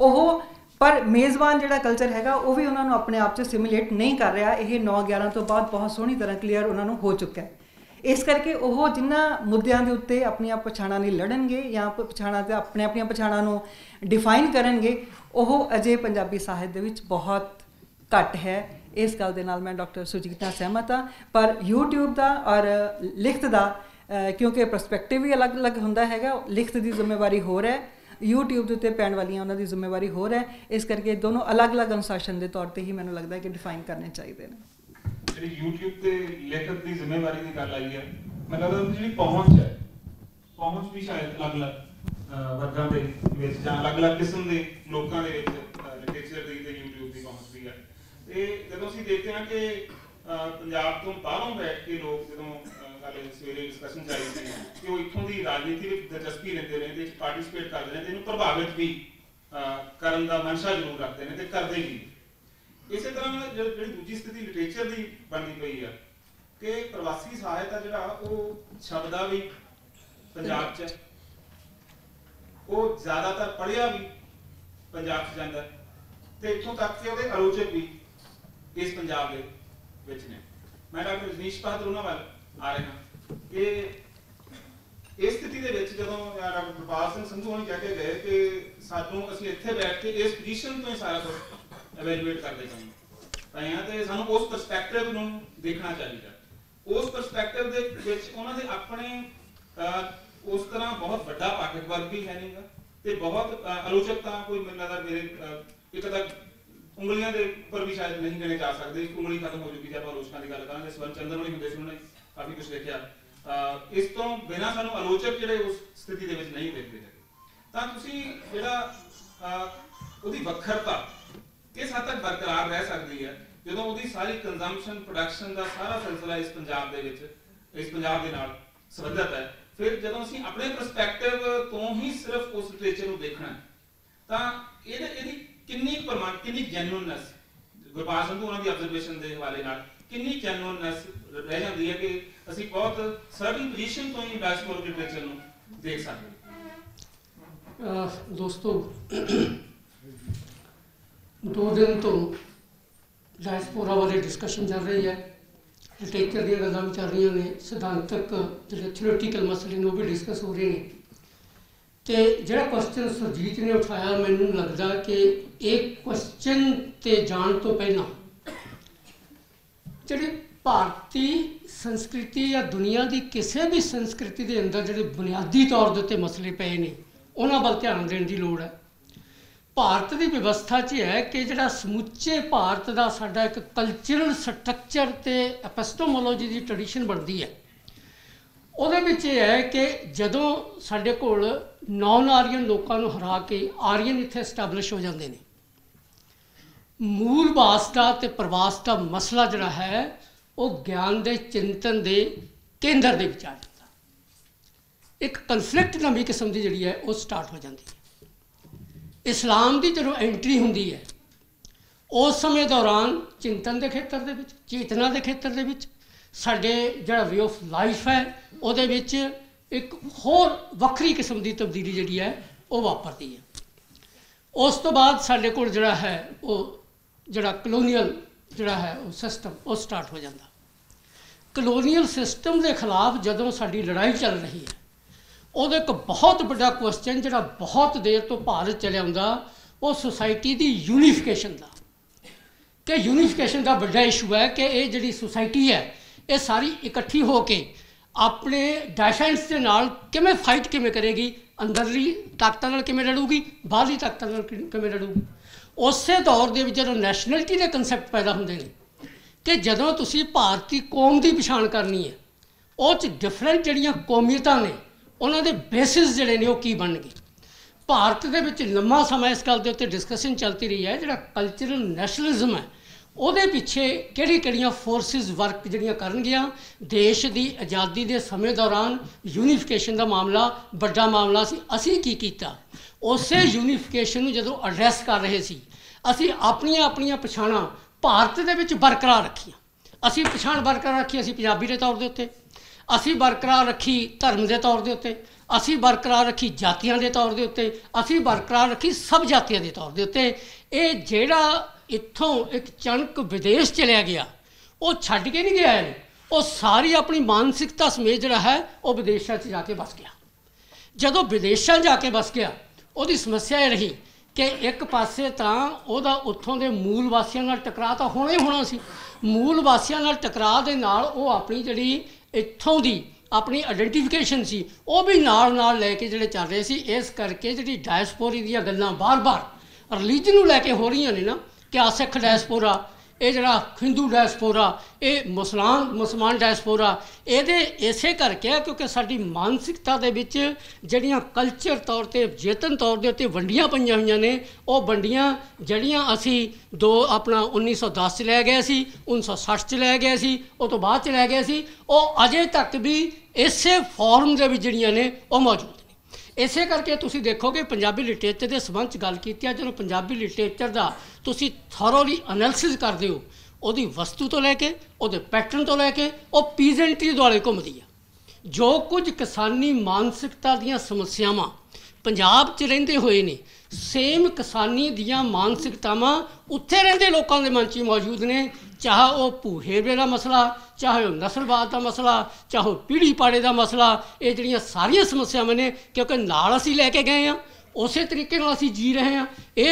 ਪਰ ਮੇਜ਼ਬਾਨ ਜਿਹੜਾ ਕਲਚਰ ਹੈਗਾ ਉਹ ਵੀ ਉਹਨਾਂ ਨੂੰ ਆਪਣੇ ਆਪ 'ਚ ਸਿਮੂਲੇਟ ਨਹੀਂ ਕਰ ਰਿਹਾ। ਇਹ 9/11 ਤੋਂ ਬਾਅਦ ਬਹੁਤ ਸੋਹਣੀ ਤਰ੍ਹਾਂ ਕਲੀਅਰ ਉਹਨਾਂ ਨੂੰ ਹੋ ਚੁੱਕਾ ਹੈ। ਇਸ ਕਰਕੇ ਉਹ ਜਿਨ੍ਹਾਂ ਮੁੱਦਿਆਂ ਦੇ ਉੱਤੇ ਆਪਣੀਆਂ ਪਛਾਣਾਂ ਲਈ ਲੜਨਗੇ ਜਾਂ ਪਛਾਣਾਂ ਤੇ ਆਪਣੀਆਂ ਪਛਾਣਾਂ ਨੂੰ ਡਿਫਾਈਨ ਕਰਨਗੇ, ਉਹ ਅਜੇ ਪੰਜਾਬੀ ਸਾਹਿਤ ਦੇ ਵਿੱਚ ਬਹੁਤ ਘੱਟ ਹੈ। ਇਸ ਗੱਲ ਦੇ ਨਾਲ ਮੈਂ ਡਾਕਟਰ ਸੁਰਜੀਤ ਨਾਲ ਸਹਿਮਤ ਹਾਂ। ਪਰ YouTube ਦਾ ਔਰ ਲਿਖਤ ਦਾ ਕਿਉਂਕਿ ਪਰਸਪੈਕਟਿਵ ਵੀ ਅਲੱਗ-ਅਲੱਗ ਹੁੰਦਾ ਹੈਗਾ, ਲਿਖਤ ਦੀ ਜ਼ਿੰਮੇਵਾਰੀ ਹੋਰ ਹੈ, YouTube ਦੇ ਉੱਤੇ ਪੈਣ ਵਾਲੀਆਂ ਉਹਨਾਂ ਦੀ ਜ਼ਿੰਮੇਵਾਰੀ ਹੋਰ ਹੈ। ਇਸ ਕਰਕੇ ਦੋਨੋਂ ਅਲੱਗ-ਅਲੱਗ ਅਨੁਸ਼ਾਸਨ ਦੇ ਤੌਰ 'ਤੇ ਹੀ ਮੈਨੂੰ ਲੱਗਦਾ ਹੈ ਕਿ ਡਿਫਾਈਨ ਕਰਨੇ ਚਾਹੀਦੇ ਨੇ। ਜਿਹੜੀ YouTube ਤੇ ਲੇਖਕ ਦੀ ਜ਼ਿੰਮੇਵਾਰੀ ਦੀ ਗੱਲ ਆਈ ਹੈ, ਮੈਨੂੰ ਲੱਗਦਾ ਜਿਹੜੀ ਪਹੁੰਚ ਵੀ ਸ਼ਾਇਦ ਅਲੱਗ-ਅਲੱਗ ਵਰਗਾਂ ਦੇ ਵਿੱਚ ਜਾਂ ਅਲੱਗ-ਅਲੱਗ ਕਿਸਮ ਦੇ ਲੋਕਾਂ ਦੇ ਵਿੱਚ ਲਿਟਰੇਚਰ ਦੀ ਤੇ YouTube ਦੀ ਪਹੁੰਚ ਵੀ ਹੈ। ਤੇ ਜਦੋਂ ਅਸੀਂ ਦੇਖਦੇ ਹਾਂ ਕਿ ਪੰਜਾਬ ਤੋਂ ਬਾਹਰੋਂ ਬੈਠ ਕੇ ਲੋਕ ਜਦੋਂ ਸਵੇਰੇ ਡਿਸਕਸ਼ਨ ਚੱਲ ਰਹੀ ਸੀ ਕਿ ਉਹ ਇੱਥੋਂ ਦੀ ਰਾਜਨੀਤੀ ਵਿੱਚ ਦਿਲਚਸਪੀ ਲੈਂਦੇ ਨੇ ਤੇ ਪਾਰਟਿਸਿਪੇਟ ਕਰਦੇ ਨੇ ਤੇ ਇਹਨੂੰ ਪ੍ਰਭਾਵਿਤ ਵੀ ਕਰਨ ਦਾ ਮਨਸ਼ਾ ਜ਼ਰੂਰ ਰੱਖਦੇ ਨੇ ਤੇ ਕਰਦੇ ਵੀ। ਇਸੇ ਤਰ੍ਹਾਂ ਨਾਲ ਜਿਹੜੀ ਦੂਜੀ ਸਥਿਤੀ ਲਿਟਰੇਚਰ ਦੀ ਬਣਦੀ ਪਈ ਆ ਕਿ ਪ੍ਰਵਾਸੀ ਸਾਹਿਤ ਆ ਜਿਹੜਾ ਉਹ ਛਪਦਾ ਵੀ ਪੰਜਾਬ 'ਚ, ਉਹ ਜ਼ਿਆਦਾਤਰ ਪੜ੍ਹਿਆ ਵੀ ਪੰਜਾਬ 'ਚ ਜਾਂਦਾ ਤੇ ਇੱਥੋਂ ਤੱਕ ਕਿ ਉਹਦੇ ਆਲੋਚਕ ਵੀ ਇਸ ਪੰਜਾਬ ਦੇ ਵਿੱਚ ਨੇ। ਮੈਂ ਡਾਕਟਰ ਰਜਨੀਸ਼ ਬਹਾਦਰ ਉਹਨਾਂ ਵੱਲ ਆ ਰਿਹਾ ਕਿ ਇਸ ਸਥਿਤੀ ਦੇ ਵਿੱਚ ਜਦੋਂ ਡਾਕਟਰ ਗੁਰਪਾਲ ਸਿੰਘ ਸੰਧੂ ਹੋਣੀ ਕਹਿ ਕੇ ਗਏ ਕਿ ਸਾਨੂੰ ਅਸੀਂ ਇੱਥੇ ਬੈਠ ਕੇ ਇਸ ਪੋਜੀਸ਼ਨ ਤੋਂ ਹੀ ਸਾਰਾ ਕੁਝ ਇਵੈਲੂਏਟ ਕਰਦੇ ਪਏ ਹਾਂ ਤੇ ਸਾਨੂੰ ਉਸ ਪਰਸਪੈਕਟਿਵ ਨੂੰ ਦੇਖਣਾ ਚਾਹੀਦਾ। ਉਸ ਪਰਸਪੈਕਟਿਵ ਦੇ ਵਿੱਚ ਉਹਨਾਂ ਦੇ ਆਪਣੇ ਉਸ ਤਰ੍ਹਾਂ ਬਹੁਤ ਵੱਡਾ ਪਾਕਟ ਵਰਕ ਵੀ ਹੈ ਨਹੀਂਗਾ ਤੇ ਬਹੁਤ ਆਲੋਚਕ ਤਾਂ ਕੋਈ ਮੈਨੂੰ ਲੱਗਦਾ ਮੇਰੇ ਇੱਕ ਤਾਂ ਉਂਗਲੀਆਂ ਦੇ ਉੱਪਰ ਵੀ ਸ਼ਾਇਦ ਨਹੀਂ ਗਿਣੇ ਜਾ ਸਕਦੇ। ਇੱਕ ਉਂਗਲੀ ਖਤਮ ਹੋ ਚੁੱਕੀ ਜੇ ਆਪਾਂ ਆਲੋਚਕਾਂ ਦੀ ਗੱਲ ਕਰਾਂਗੇ। ਸਵਰਨ ਚੰਦਰ ਹੋਣੀ ਹੁੰਦੇ ਸੀ, ਉਹਨਾਂ ਨੇ ਕਾਫੀ ਕੁਝ ਲਿਖਿਆ। ਇਸ ਤੋਂ ਬਿਨਾਂ ਸਾਨੂੰ ਆਲੋਚਕ ਜਿਹੜੇ ਉਸ ਸਥਿਤੀ ਦੇ ਵਿੱਚ ਨਹੀਂ ਦੇਖਦੇ ਹੈਗੇ। ਤਾਂ ਤੁਸੀਂ ਜਿਹੜਾ ਉਹਦੀ ਵੱਖਰਤਾ ਕਿਸ ਹੱਦ ਤੱਕ ਬਰਕਰਾਰ ਰਹਿ ਸਕਦੀ ਹੈ ਜਦੋਂ ਉਹਦੀ ਸਾਰੀ ਕੰਜ਼ੰਪਸ਼ਨ ਪ੍ਰੋਡਕਸ਼ਨ ਦਾ ਸਾਰਾ ਸਿਲਸਿਲਾ ਇਸ ਪੰਜਾਬ ਦੇ ਵਿੱਚ ਇਸ ਪੰਜਾਬ ਦੇ ਨਾਲ ਸੰਬੰਧਿਤ ਹੈ। ਫਿਰ ਜਦੋਂ ਅਸੀਂ ਆਪਣੇ ਪਰਸਪੈਕਟਿਵ ਤੋਂ ਹੀ ਸਿਰਫ ਉਸ ਲਿਟਰੇਚਰ ਨੂੰ ਦੇਖਣਾ ਤਾਂ ਇਹਦੀ ਕਿੰਨੀ ਜੈਨੂਇਨਨੈਸ ਗੁਰਪਾਲ ਸੰਧੂ ਉਹਨਾਂ ਦੀ ਆਬਜ਼ਰਵੇਸ਼ਨ ਦੇ ਹਵਾਲੇ ਨਾਲ ਕਿੰਨੀ ਜੈਨੂਇਨਨੈਸ ਰਹਿ ਜਾਂਦੀ ਹੈ ਕਿ ਅਸੀਂ ਬਹੁਤ ਸਰਟਨ ਪੋਜੀਸ਼ਨ ਤੋਂ ਹੀ ਡਾਇਸਪੋਰਿਕ ਲਿਟਰੇਚਰ ਨੂੰ ਦੇਖ ਸਕਦੇ ਹਾਂ। ਦੋਸਤੋ, 2 ਦਿਨ ਤੋਂ ਡਾਇਸਪੋਰਾ ਬਾਰੇ ਡਿਸਕਸ਼ਨ ਚੱਲ ਰਹੀ ਹੈ, ਲਿਟਰੇਚਰ ਦੀਆਂ ਗੱਲਾਂ ਵੀ ਚੱਲ ਰਹੀਆਂ ਨੇ, ਸਿਧਾਂਤਕ ਜਿਹੜੇ ਥਿਓਰੀਟੀਕਲ ਮਸਲੇ ਨੇ ਉਹ ਵੀ ਡਿਸਕਸ ਹੋ ਰਹੇ ਨੇ। ਤੇ ਜਿਹੜਾ ਕੁਐਸਚਨ ਸੁਰਜੀਤ ਨੇ ਉਠਾਇਆ, ਮੈਨੂੰ ਲੱਗਦਾ ਕਿ ਇਹ ਕੁਐਸਚਨ ਤੇ ਜਾਣ ਤੋਂ ਪਹਿਲਾਂ ਜਿਹੜੀ ਭਾਰਤੀ ਸੰਸਕ੍ਰਿਤੀ ਜਾਂ ਦੁਨੀਆ ਦੀ ਕਿਸੇ ਵੀ ਸੰਸਕ੍ਰਿਤੀ ਦੇ ਅੰਦਰ ਜਿਹੜੇ ਬੁਨਿਆਦੀ ਤੌਰ ਦੇ ਉੱਤੇ ਮਸਲੇ ਪਏ ਨੇ ਉਹਨਾਂ ਵੱਲ ਧਿਆਨ ਦੇਣ ਦੀ ਲੋੜ ਹੈ। ਭਾਰਤ ਦੀ ਵਿਵਸਥਾ 'ਚ ਹੈ ਕਿ ਜਿਹੜਾ ਸਮੁੱਚੇ ਭਾਰਤ ਦਾ ਸਾਡਾ ਇੱਕ ਕਲਚਰਲ ਸਟਰਕਚਰ ਤੇ ਐਪਿਸਟੋਮੋਲੋਜੀ ਦੀ ਟ੍ਰੈਡੀਸ਼ਨ ਬਣਦੀ ਹੈ। ਉਹਦੇ ਵਿੱਚ ਇਹ ਹੈ ਕਿ ਜਦੋਂ ਸਾਡੇ ਕੋਲ ਨੌਨ ਆਰੀਅਨ ਲੋਕਾਂ ਨੂੰ ਹਰਾ ਕੇ ਆਰੀਅਨ ਇੱਥੇ ਐਸਟੈਬਲਿਸ਼ ਹੋ ਜਾਂਦੇ ਨੇ, ਮੂਲ ਵਾਸ ਦਾ ਤੇ ਪ੍ਰਵਾਸ ਦਾ ਮਸਲਾ ਜਿਹੜਾ ਹੈ ਉਹ ਗਿਆਨ ਦੇ ਚਿੰਤਨ ਦੇ ਕੇਂਦਰ ਦੇ ਵਿੱਚ ਆ ਜਾਂਦਾ। ਇੱਕ ਕਨਫਲਿਕਟ ਨਵੀਂ ਕਿਸਮ ਦੀ ਜਿਹੜੀ ਹੈ ਉਹ ਸਟਾਰਟ ਹੋ ਜਾਂਦੀ ਹੈ। ਇਸਲਾਮ ਦੀ ਜਦੋਂ ਐਂਟਰੀ ਹੁੰਦੀ ਹੈ ਉਸ ਸਮੇਂ ਦੌਰਾਨ ਚਿੰਤਨ ਦੇ ਖੇਤਰ ਦੇ ਵਿੱਚ, ਚੇਤਨਾ ਦੇ ਖੇਤਰ ਦੇ ਵਿੱਚ, ਸਾਡੇ ਜਿਹੜਾ ਵੇ ਆਫ ਲਾਈਫ ਹੈ ਉਹਦੇ ਵਿੱਚ ਇੱਕ ਹੋਰ ਵੱਖਰੀ ਕਿਸਮ ਦੀ ਤਬਦੀਲੀ ਜਿਹੜੀ ਹੈ ਉਹ ਵਾਪਰਦੀ ਹੈ। ਉਸ ਤੋਂ ਬਾਅਦ ਸਾਡੇ ਕੋਲ ਜਿਹੜਾ ਹੈ ਉਹ ਜਿਹੜਾ ਕਲੋਨੀਅਲ ਜਿਹੜਾ ਹੈ ਉਹ ਸਿਸਟਮ ਉਹ ਸਟਾਰਟ ਹੋ ਜਾਂਦਾ। ਕਲੋਨੀਅਲ ਸਿਸਟਮ ਦੇ ਖਿਲਾਫ ਜਦੋਂ ਸਾਡੀ ਲੜਾਈ ਚੱਲ ਰਹੀ ਹੈ, ਉਹਦਾ ਇੱਕ ਬਹੁਤ ਵੱਡਾ ਕੁਐਸਚਨ ਜਿਹੜਾ ਬਹੁਤ ਦੇਰ ਤੋਂ ਭਾਰਤ ਚੱਲਿਆ ਆਉਂਦਾ, ਉਹ ਸੁਸਾਇਟੀ ਦੀ ਯੂਨੀਫਿਕੇਸ਼ਨ ਦਾ, ਕਿ ਯੂਨੀਫਿਕੇਸ਼ਨ ਦਾ ਵੱਡਾ ਇਸ਼ੂ ਹੈ ਕਿ ਇਹ ਜਿਹੜੀ ਸੁਸਾਇਟੀ ਹੈ ਇਹ ਸਾਰੀ ਇਕੱਠੀ ਹੋ ਕੇ ਆਪਣੇ ਡਿਫੈਂਸ ਦੇ ਨਾਲ ਕਿਵੇਂ ਫਾਈਟ ਕਿਵੇਂ ਕਰੇਗੀ, ਅੰਦਰਲੀ ਤਾਕਤਾਂ ਨਾਲ ਕਿਵੇਂ ਲੜੂਗੀ, ਬਾਹਰਲੀ ਤਾਕਤਾਂ ਨਾਲ ਕਿਵੇਂ ਲੜੂਗੀ। ਉਸੇ ਦੌਰ ਦੇ ਵਿੱਚ ਜਦੋਂ ਨੈਸ਼ਨਲਿਟੀ ਦੇ ਕਨਸੈਪਟ ਪੈਦਾ ਹੁੰਦੇ ਨੇ ਕਿ ਜਦੋਂ ਤੁਸੀਂ ਭਾਰਤੀ ਕੌਮ ਦੀ ਪਛਾਣ ਕਰਨੀ ਹੈ, ਉਹ 'ਚ ਡਿਫਰੈਂਟ ਜਿਹੜੀਆਂ ਕੌਮੀਅਤਾਂ ਨੇ ਉਹਨਾਂ ਦੇ ਬੇਸਿਸ ਜਿਹੜੇ ਨੇ ਉਹ ਕੀ ਬਣਨਗੇ। ਭਾਰਤ ਦੇ ਵਿੱਚ ਲੰਮਾ ਸਮਾਂ ਇਸ ਗੱਲ ਦੇ ਉੱਤੇ ਡਿਸਕਸ਼ਨ ਚੱਲਦੀ ਰਹੀ ਹੈ, ਜਿਹੜਾ ਕਲਚਰਲ ਨੈਸ਼ਨਲਿਜ਼ਮ ਹੈ ਉਹਦੇ ਪਿੱਛੇ ਕਿਹੜੀਆਂ ਫੋਰਸਿਸ ਵਰਕ ਜਿਹੜੀਆਂ ਕਰਨਗੀਆਂ। ਦੇਸ਼ ਦੀ ਆਜ਼ਾਦੀ ਦੇ ਸਮੇਂ ਦੌਰਾਨ ਯੂਨੀਫਿਕੇਸ਼ਨ ਦਾ ਮਾਮਲਾ ਵੱਡਾ ਮਾਮਲਾ ਸੀ। ਅਸੀਂ ਕੀ ਕੀਤਾ, ਉਸੇ ਯੂਨੀਫਿਕੇਸ਼ਨ ਨੂੰ ਜਦੋਂ ਐਡਰੈਸ ਕਰ ਰਹੇ ਸੀ, ਅਸੀਂ ਆਪਣੀਆਂ ਪਛਾਣਾਂ ਭਾਰਤ ਦੇ ਵਿੱਚ ਬਰਕਰਾਰ ਰੱਖੀਆਂ। ਅਸੀਂ ਪਛਾਣ ਬਰਕਰਾਰ ਰੱਖੀ, ਅਸੀਂ ਪੰਜਾਬੀ ਦੇ ਤੌਰ ਦੇ ਉੱਤੇ, ਅਸੀਂ ਬਰਕਰਾਰ ਰੱਖੀ ਧਰਮ ਦੇ ਤੌਰ ਦੇ ਉੱਤੇ, ਅਸੀਂ ਬਰਕਰਾਰ ਰੱਖੀ ਜਾਤੀਆਂ ਦੇ ਤੌਰ ਦੇ ਉੱਤੇ, ਅਸੀਂ ਬਰਕਰਾਰ ਰੱਖੀ ਸਭ ਜਾਤੀਆਂ ਦੇ ਤੌਰ ਦੇ ਉੱਤੇ। ਇਹ ਜਿਹੜਾ ਇੱਥੋਂ ਇੱਕ ਚਣਕ ਵਿਦੇਸ਼ ਚਲਿਆ ਗਿਆ, ਉਹ ਛੱਡ ਕੇ ਨਹੀਂ ਗਿਆ ਹੈ, ਉਹ ਸਾਰੀ ਆਪਣੀ ਮਾਨਸਿਕਤਾ ਸਮੇਤ ਜਿਹੜਾ ਹੈ ਉਹ ਵਿਦੇਸ਼ਾਂ 'ਚ ਜਾ ਕੇ ਵਸ ਗਿਆ। ਜਦੋਂ ਵਿਦੇਸ਼ਾਂ ਜਾ ਕੇ ਵਸ ਗਿਆ, ਉਹਦੀ ਸਮੱਸਿਆ ਇਹ ਰਹੀ ਕਿ ਇੱਕ ਪਾਸੇ ਤਾਂ ਉਹਦਾ ਉੱਥੋਂ ਦੇ ਮੂਲ ਵਾਸੀਆਂ ਨਾਲ ਟਕਰਾਅ ਤਾਂ ਹੋਣਾ ਹੀ ਹੋਣਾ ਸੀ। ਮੂਲ ਵਾਸੀਆਂ ਨਾਲ ਟਕਰਾਅ ਦੇ ਨਾਲ ਉਹ ਆਪਣੀ ਜਿਹੜੀ ਇੱਥੋਂ ਦੀ ਆਪਣੀ ਆਈਡੈਂਟੀਫਿਕੇਸ਼ਨ ਸੀ ਉਹ ਵੀ ਨਾਲ ਲੈ ਕੇ ਜਿਹੜੇ ਚੱਲ ਰਹੇ ਸੀ। ਇਸ ਕਰਕੇ ਜਿਹੜੀ ਡਾਇਸਪੋਰਾ ਦੀਆਂ ਗੱਲਾਂ ਬਾਰ-ਬਾਰ ਰਿਲੀਜਨ ਨੂੰ ਲੈ ਕੇ ਹੋ ਰਹੀਆਂ ਨੇ ਨਾ, ਕਿ ਆ ਸਿੱਖ ਡਾਇਸਪੋਰਾ, ਇਹ ਜਿਹੜਾ ਹਿੰਦੂ ਡਾਇਸਪੋਰਾ, ਇਹ ਮੁਸਲਮਾਨ ਡਾਇਸਪੋਰਾ, ਇਹਦੇ ਇਸੇ ਕਰਕੇ ਆ ਕਿਉਂਕਿ ਸਾਡੀ ਮਾਨਸਿਕਤਾ ਦੇ ਵਿੱਚ ਜਿਹੜੀਆਂ ਕਲਚਰ ਤੌਰ 'ਤੇ ਚੇਤਨ ਤੌਰ ਦੇ ਉੱਤੇ ਵੰਡੀਆਂ ਪਈਆਂ ਹੋਈਆਂ ਨੇ, ਉਹ ਵੰਡੀਆਂ ਜਿਹੜੀਆਂ ਅਸੀਂ ਆਪਣਾ 1910 'ਚ ਲੈ ਗਏ ਸੀ, 1960 'ਚ ਲੈ ਗਏ ਸੀ, ਉਹ ਤੋਂ ਬਾਅਦ 'ਚ ਲੈ ਗਏ ਸੀ, ਉਹ ਅਜੇ ਤੱਕ ਵੀ ਇਸੇ ਫਾਰਮ ਦੇ ਵਿੱਚ ਜਿਹੜੀਆਂ ਨੇ ਉਹ ਮੌਜੂਦ ਨੇ। ਇਸੇ ਕਰਕੇ ਤੁਸੀਂ ਦੇਖੋਗੇ ਪੰਜਾਬੀ ਲਿਟਰੇਚਰ ਦੇ ਸੰਬੰਧ 'ਚ ਗੱਲ ਕੀਤੀ ਹੈ, ਜਦੋਂ ਪੰਜਾਬੀ ਲਿਟਰੇਚਰ ਦਾ ਤੁਸੀਂ ਥੋਰੋਲੀ ਐਨਾਲਿਸਿਸ ਕਰਦੇ ਹੋ, ਉਹਦੀ ਵਸਤੂ ਤੋਂ ਲੈ ਕੇ, ਉਹਦੇ ਪੈਟਰਨ ਤੋਂ ਲੈ ਕੇ, ਉਹ ਪੀਜ਼ੈਂਟਰੀ ਦੁਆਲੇ ਘੁੰਮਦੀ ਹੈ। ਜੋ ਕੁਝ ਕਿਸਾਨੀ ਮਾਨਸਿਕਤਾ ਦੀਆਂ ਸਮੱਸਿਆਵਾਂ ਪੰਜਾਬ 'ਚ ਰਹਿੰਦੇ ਹੋਏ ਨੇ, ਸੇਮ ਕਿਸਾਨੀ ਦੀਆਂ ਮਾਨਸਿਕਤਾਵਾਂ ਉੱਥੇ ਰਹਿੰਦੇ ਲੋਕਾਂ ਦੇ ਮਨ 'ਚ ਮੌਜੂਦ ਨੇ। ਚਾਹੇ ਉਹ ਭੂ-ਹੇਰਵੇ ਦਾ ਮਸਲਾ, ਚਾਹੇ ਉਹ ਨਸਲਵਾਦ ਦਾ ਮਸਲਾ, ਚਾਹੇ ਪੀੜ੍ਹੀ ਪਾੜੇ ਦਾ ਮਸਲਾ, ਇਹ ਜਿਹੜੀਆਂ ਸਾਰੀਆਂ ਸਮੱਸਿਆਵਾਂ ਨੇ ਕਿਉਂਕਿ ਨਾਲ ਅਸੀਂ ਲੈ ਕੇ ਗਏ ਹਾਂ, ਉਸੇ ਤਰੀਕੇ ਨਾਲ ਅਸੀਂ ਜੀ ਰਹੇ ਹਾਂ।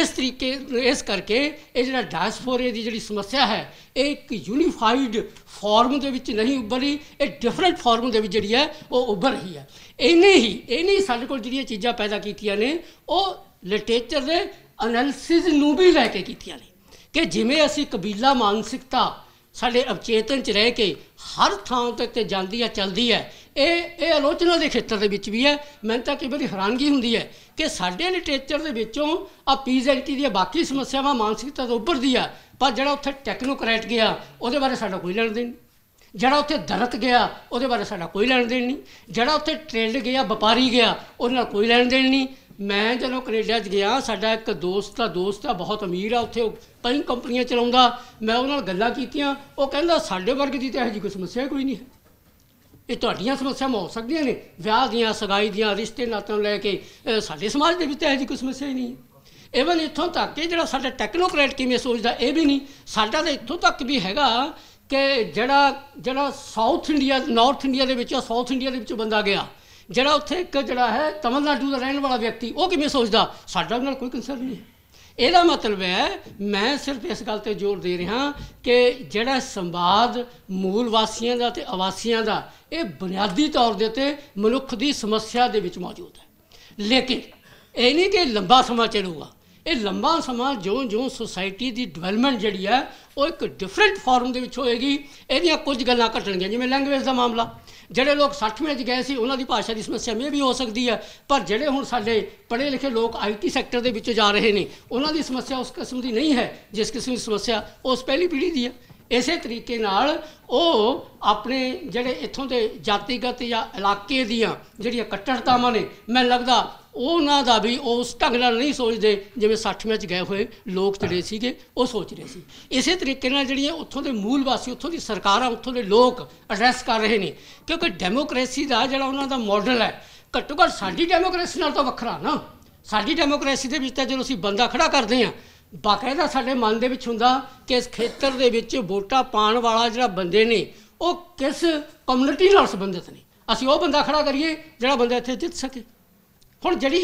ਇਸ ਕਰਕੇ ਇਹ ਜਿਹੜਾ ਡਾਇਸਪੋਰੇ ਦੀ ਜਿਹੜੀ ਸਮੱਸਿਆ ਹੈ, ਇਹ ਇੱਕ ਯੂਨੀਫਾਈਡ ਫਾਰਮ ਦੇ ਵਿੱਚ ਨਹੀਂ ਉੱਭਰੀ, ਇਹ ਡਿਫਰੈਂਟ ਫਾਰਮ ਦੇ ਵਿੱਚ ਜਿਹੜੀ ਹੈ ਉਹ ਉੱਭਰ ਰਹੀ ਹੈ। ਇਹਨੇ ਹੀ ਸਾਡੇ ਕੋਲ ਜਿਹੜੀਆਂ ਚੀਜ਼ਾਂ ਪੈਦਾ ਕੀਤੀਆਂ ਨੇ, ਉਹ ਲਿਟਰੇਚਰ ਦੇ ਐਨਾਲਿਸਿਸ ਨੂੰ ਵੀ ਲੈ ਕੇ ਕੀਤੀਆਂ ਨੇ ਕਿ ਜਿਵੇਂ ਅਸੀਂ ਕਬੀਲਾ ਮਾਨਸਿਕਤਾ ਸਾਡੇ ਅਵਚੇਤਨ 'ਚ ਰਹਿ ਕੇ ਹਰ ਥਾਂ ਉੱਤੇ ਜਾਂਦੀ ਹੈ, ਚੱਲਦੀ ਹੈ, ਇਹ ਆਲੋਚਨਾ ਦੇ ਖੇਤਰ ਦੇ ਵਿੱਚ ਵੀ ਹੈ। ਮੈਨੂੰ ਤਾਂ ਕਈ ਵਾਰੀ ਹੈਰਾਨਗੀ ਹੁੰਦੀ ਹੈ ਕਿ ਸਾਡੇ ਲਿਟਰੇਚਰ ਦੇ ਵਿੱਚੋਂ ਆ ਪੀਜ਼ੈਂਟੀ ਦੀਆਂ ਬਾਕੀ ਸਮੱਸਿਆਵਾਂ ਮਾਨਸਿਕਤਾ ਤੋਂ ਉੱਭਰਦੀ ਆ, ਪਰ ਜਿਹੜਾ ਉੱਥੇ ਟੈਕਨੋਕਰੈਟ ਗਿਆ ਉਹਦੇ ਬਾਰੇ ਸਾਡਾ ਕੋਈ ਲੈਣ ਦੇਣ ਨਹੀਂ, ਜਿਹੜਾ ਉੱਥੇ ਦਲਿਤ ਗਿਆ ਉਹਦੇ ਬਾਰੇ ਸਾਡਾ ਕੋਈ ਲੈਣ ਦੇਣ ਨਹੀਂ, ਜਿਹੜਾ ਉੱਥੇ ਟ੍ਰੇਡ ਗਿਆ, ਵਪਾਰੀ ਗਿਆ, ਉਹਦੇ ਨਾਲ ਕੋਈ ਲੈਣ ਦੇਣ ਨਹੀਂ। ਮੈਂ ਜਦੋਂ ਕੈਨੇਡਾ 'ਚ ਗਿਆ, ਸਾਡਾ ਇੱਕ ਦੋਸਤ ਆ ਬਹੁਤ ਅਮੀਰ ਆ, ਉੱਥੇ ਕਈ ਕੰਪਨੀਆਂ ਚਲਾਉਂਦਾ, ਮੈਂ ਉਹਨਾਂ ਨਾਲ ਗੱਲਾਂ ਕੀਤੀਆਂ, ਉਹ ਕਹਿੰਦਾ ਸਾਡੇ ਵਰਗ ਦੀ ਤਾਂ ਇਹੋ ਜਿਹੀ ਕੋਈ ਸਮੱਸਿਆ ਕੋਈ ਨਹੀਂ ਹੈ, ਇਹ ਤੁਹਾਡੀਆਂ ਸਮੱਸਿਆਵਾਂ ਹੋ ਸਕਦੀਆਂ ਨੇ ਵਿਆਹ ਦੀਆਂ, ਸਗਾਈ ਦੀਆਂ, ਰਿਸ਼ਤੇ ਨਾਤਿਆਂ ਨੂੰ ਲੈ ਕੇ, ਸਾਡੇ ਸਮਾਜ ਦੇ ਵਿੱਚ ਤਾਂ ਇਹੋ ਜਿਹੀ ਕੋਈ ਸਮੱਸਿਆ ਹੀ ਨਹੀਂ ਹੈ। ਈਵਨ ਇੱਥੋਂ ਤੱਕ ਕਿ ਜਿਹੜਾ ਸਾਡਾ ਟੈਕਨੋਕਰੈਟ ਕਿਵੇਂ ਸੋਚਦਾ ਇਹ ਵੀ ਨਹੀਂ, ਸਾਡਾ ਤਾਂ ਇੱਥੋਂ ਤੱਕ ਵੀ ਹੈਗਾ ਕਿ ਜਿਹੜਾ ਸਾਊਥ ਇੰਡੀਆ, ਨਾਰਥ ਇੰਡੀਆ ਦੇ ਵਿੱਚ, ਸਾਊਥ ਇੰਡੀਆ ਦੇ ਵਿੱਚੋਂ ਬੰਦਾ ਗਿਆ, ਜਿਹੜਾ ਉੱਥੇ ਇੱਕ ਜਿਹੜਾ ਹੈ ਤਮਿਲਨਾਡੂ ਦਾ ਰਹਿਣ ਵਾਲਾ ਵਿਅਕਤੀ ਉਹ ਕਿਵੇਂ ਸੋਚਦਾ, ਸਾਡਾ ਉਹਦੇ ਨਾਲ ਕੋਈ ਕੰਸਰਨ ਨਹੀਂ। ਇਹਦਾ ਮਤਲਬ ਹੈ ਮੈਂ ਸਿਰਫ ਇਸ ਗੱਲ 'ਤੇ ਜ਼ੋਰ ਦੇ ਰਿਹਾ ਕਿ ਜਿਹੜਾ ਸੰਵਾਦ ਮੂਲ ਵਾਸੀਆਂ ਦਾ ਅਤੇ ਆਵਾਸੀਆਂ ਦਾ ਇਹ ਬੁਨਿਆਦੀ ਤੌਰ ਦੇ ਉੱਤੇ ਮਨੁੱਖ ਦੀ ਸਮੱਸਿਆ ਦੇ ਵਿੱਚ ਮੌਜੂਦ ਹੈ। ਲੇਕਿਨ ਇਹ ਨਹੀਂ ਕਿ ਲੰਬਾ ਸਮਾਂ ਚੱਲੂਗਾ, ਇਹ ਲੰਬਾ ਸਮਾਂ ਜਿਉਂ ਸੁਸਾਇਟੀ ਦੀ ਡਿਵੈਲਪਮੈਂਟ ਜਿਹੜੀ ਹੈ ਉਹ ਇੱਕ ਡਿਫਰੈਂਟ ਫਾਰਮ ਦੇ ਵਿੱਚ ਹੋਏਗੀ। ਇਹਦੀਆਂ ਕੁਝ ਗੱਲਾਂ ਘਟਣਗੀਆਂ, ਜਿਵੇਂ ਲੈਂਗੁਏਜ ਦਾ ਮਾਮਲਾ। ਜਿਹੜੇ ਲੋਕ 60ਵੇਂ 'ਚ ਗਏ ਸੀ ਉਹਨਾਂ ਦੀ ਭਾਸ਼ਾ ਦੀ ਸਮੱਸਿਆ ਮੇ ਵੀ ਹੋ ਸਕਦੀ ਹੈ, ਪਰ ਜਿਹੜੇ ਹੁਣ ਸਾਡੇ ਪੜ੍ਹੇ ਲਿਖੇ ਲੋਕ IT ਸੈਕਟਰ ਦੇ ਵਿੱਚੋਂ ਜਾ ਰਹੇ ਨੇ ਉਹਨਾਂ ਦੀ ਸਮੱਸਿਆ ਉਸ ਕਿਸਮ ਦੀ ਨਹੀਂ ਹੈ ਜਿਸ ਕਿਸਮ ਦੀ ਸਮੱਸਿਆ ਉਸ ਪਹਿਲੀ ਪੀੜ੍ਹੀ ਦੀ ਹੈ। ਇਸੇ ਤਰੀਕੇ ਨਾਲ ਉਹ ਆਪਣੇ ਜਿਹੜੇ ਇੱਥੋਂ ਦੇ ਜਾਤੀਗਤ ਜਾਂ ਇਲਾਕੇ ਦੀਆਂ ਜਿਹੜੀਆਂ ਕੱਟੜਤਾਵਾਂ ਨੇ, ਮੈਨੂੰ ਲੱਗਦਾ ਉਹਨਾਂ ਦਾ ਵੀ ਉਸ ਢੰਗ ਨਾਲ ਨਹੀਂ ਸੋਚਦੇ ਜਿਵੇਂ 60ਵੇਂ 'ਚ ਗਏ ਹੋਏ ਲੋਕ ਜਿਹੜੇ ਸੀਗੇ ਉਹ ਸੋਚ ਰਹੇ ਸੀ। ਇਸੇ ਤਰੀਕੇ ਨਾਲ ਜਿਹੜੀਆਂ ਉੱਥੋਂ ਦੇ ਮੂਲ ਵਾਸੀ, ਉੱਥੋਂ ਦੀ ਸਰਕਾਰਾਂ, ਉੱਥੋਂ ਦੇ ਲੋਕ ਐਡਰੈਸ ਕਰ ਰਹੇ ਨੇ, ਕਿਉਂਕਿ ਡੈਮੋਕ੍ਰੇਸੀ ਦਾ ਜਿਹੜਾ ਉਹਨਾਂ ਦਾ ਮਾਡਲ ਹੈ ਘੱਟੋ ਘੱਟ ਸਾਡੀ ਡੈਮੋਕ੍ਰੇਸੀ ਨਾਲ ਤਾਂ ਵੱਖਰਾ ਨਾ। ਸਾਡੀ ਡੈਮੋਕ੍ਰੇਸੀ ਦੇ ਵਿੱਚ ਤਾਂ ਜਦੋਂ ਅਸੀਂ ਬੰਦਾ ਖੜਾ ਕਰਦੇ ਹਾਂ ਬਾਕਾਇਦਾ ਸਾਡੇ ਮਨ ਦੇ ਵਿੱਚ ਹੁੰਦਾ ਕਿ ਇਸ ਖੇਤਰ ਦੇ ਵਿੱਚ ਵੋਟਾਂ ਪਾਉਣ ਵਾਲਾ ਜਿਹੜਾ ਬੰਦੇ ਨੇ ਉਹ ਕਿਸ ਕਮਿਊਨਿਟੀ ਨਾਲ ਸੰਬੰਧਿਤ ਨੇ, ਅਸੀਂ ਉਹ ਬੰਦਾ ਖੜਾ ਕਰੀਏ ਜਿਹੜਾ ਬੰਦਾ ਇੱਥੇ ਜਿੱਤ ਸਕੇ। ਹੁਣ ਜਿਹੜੀ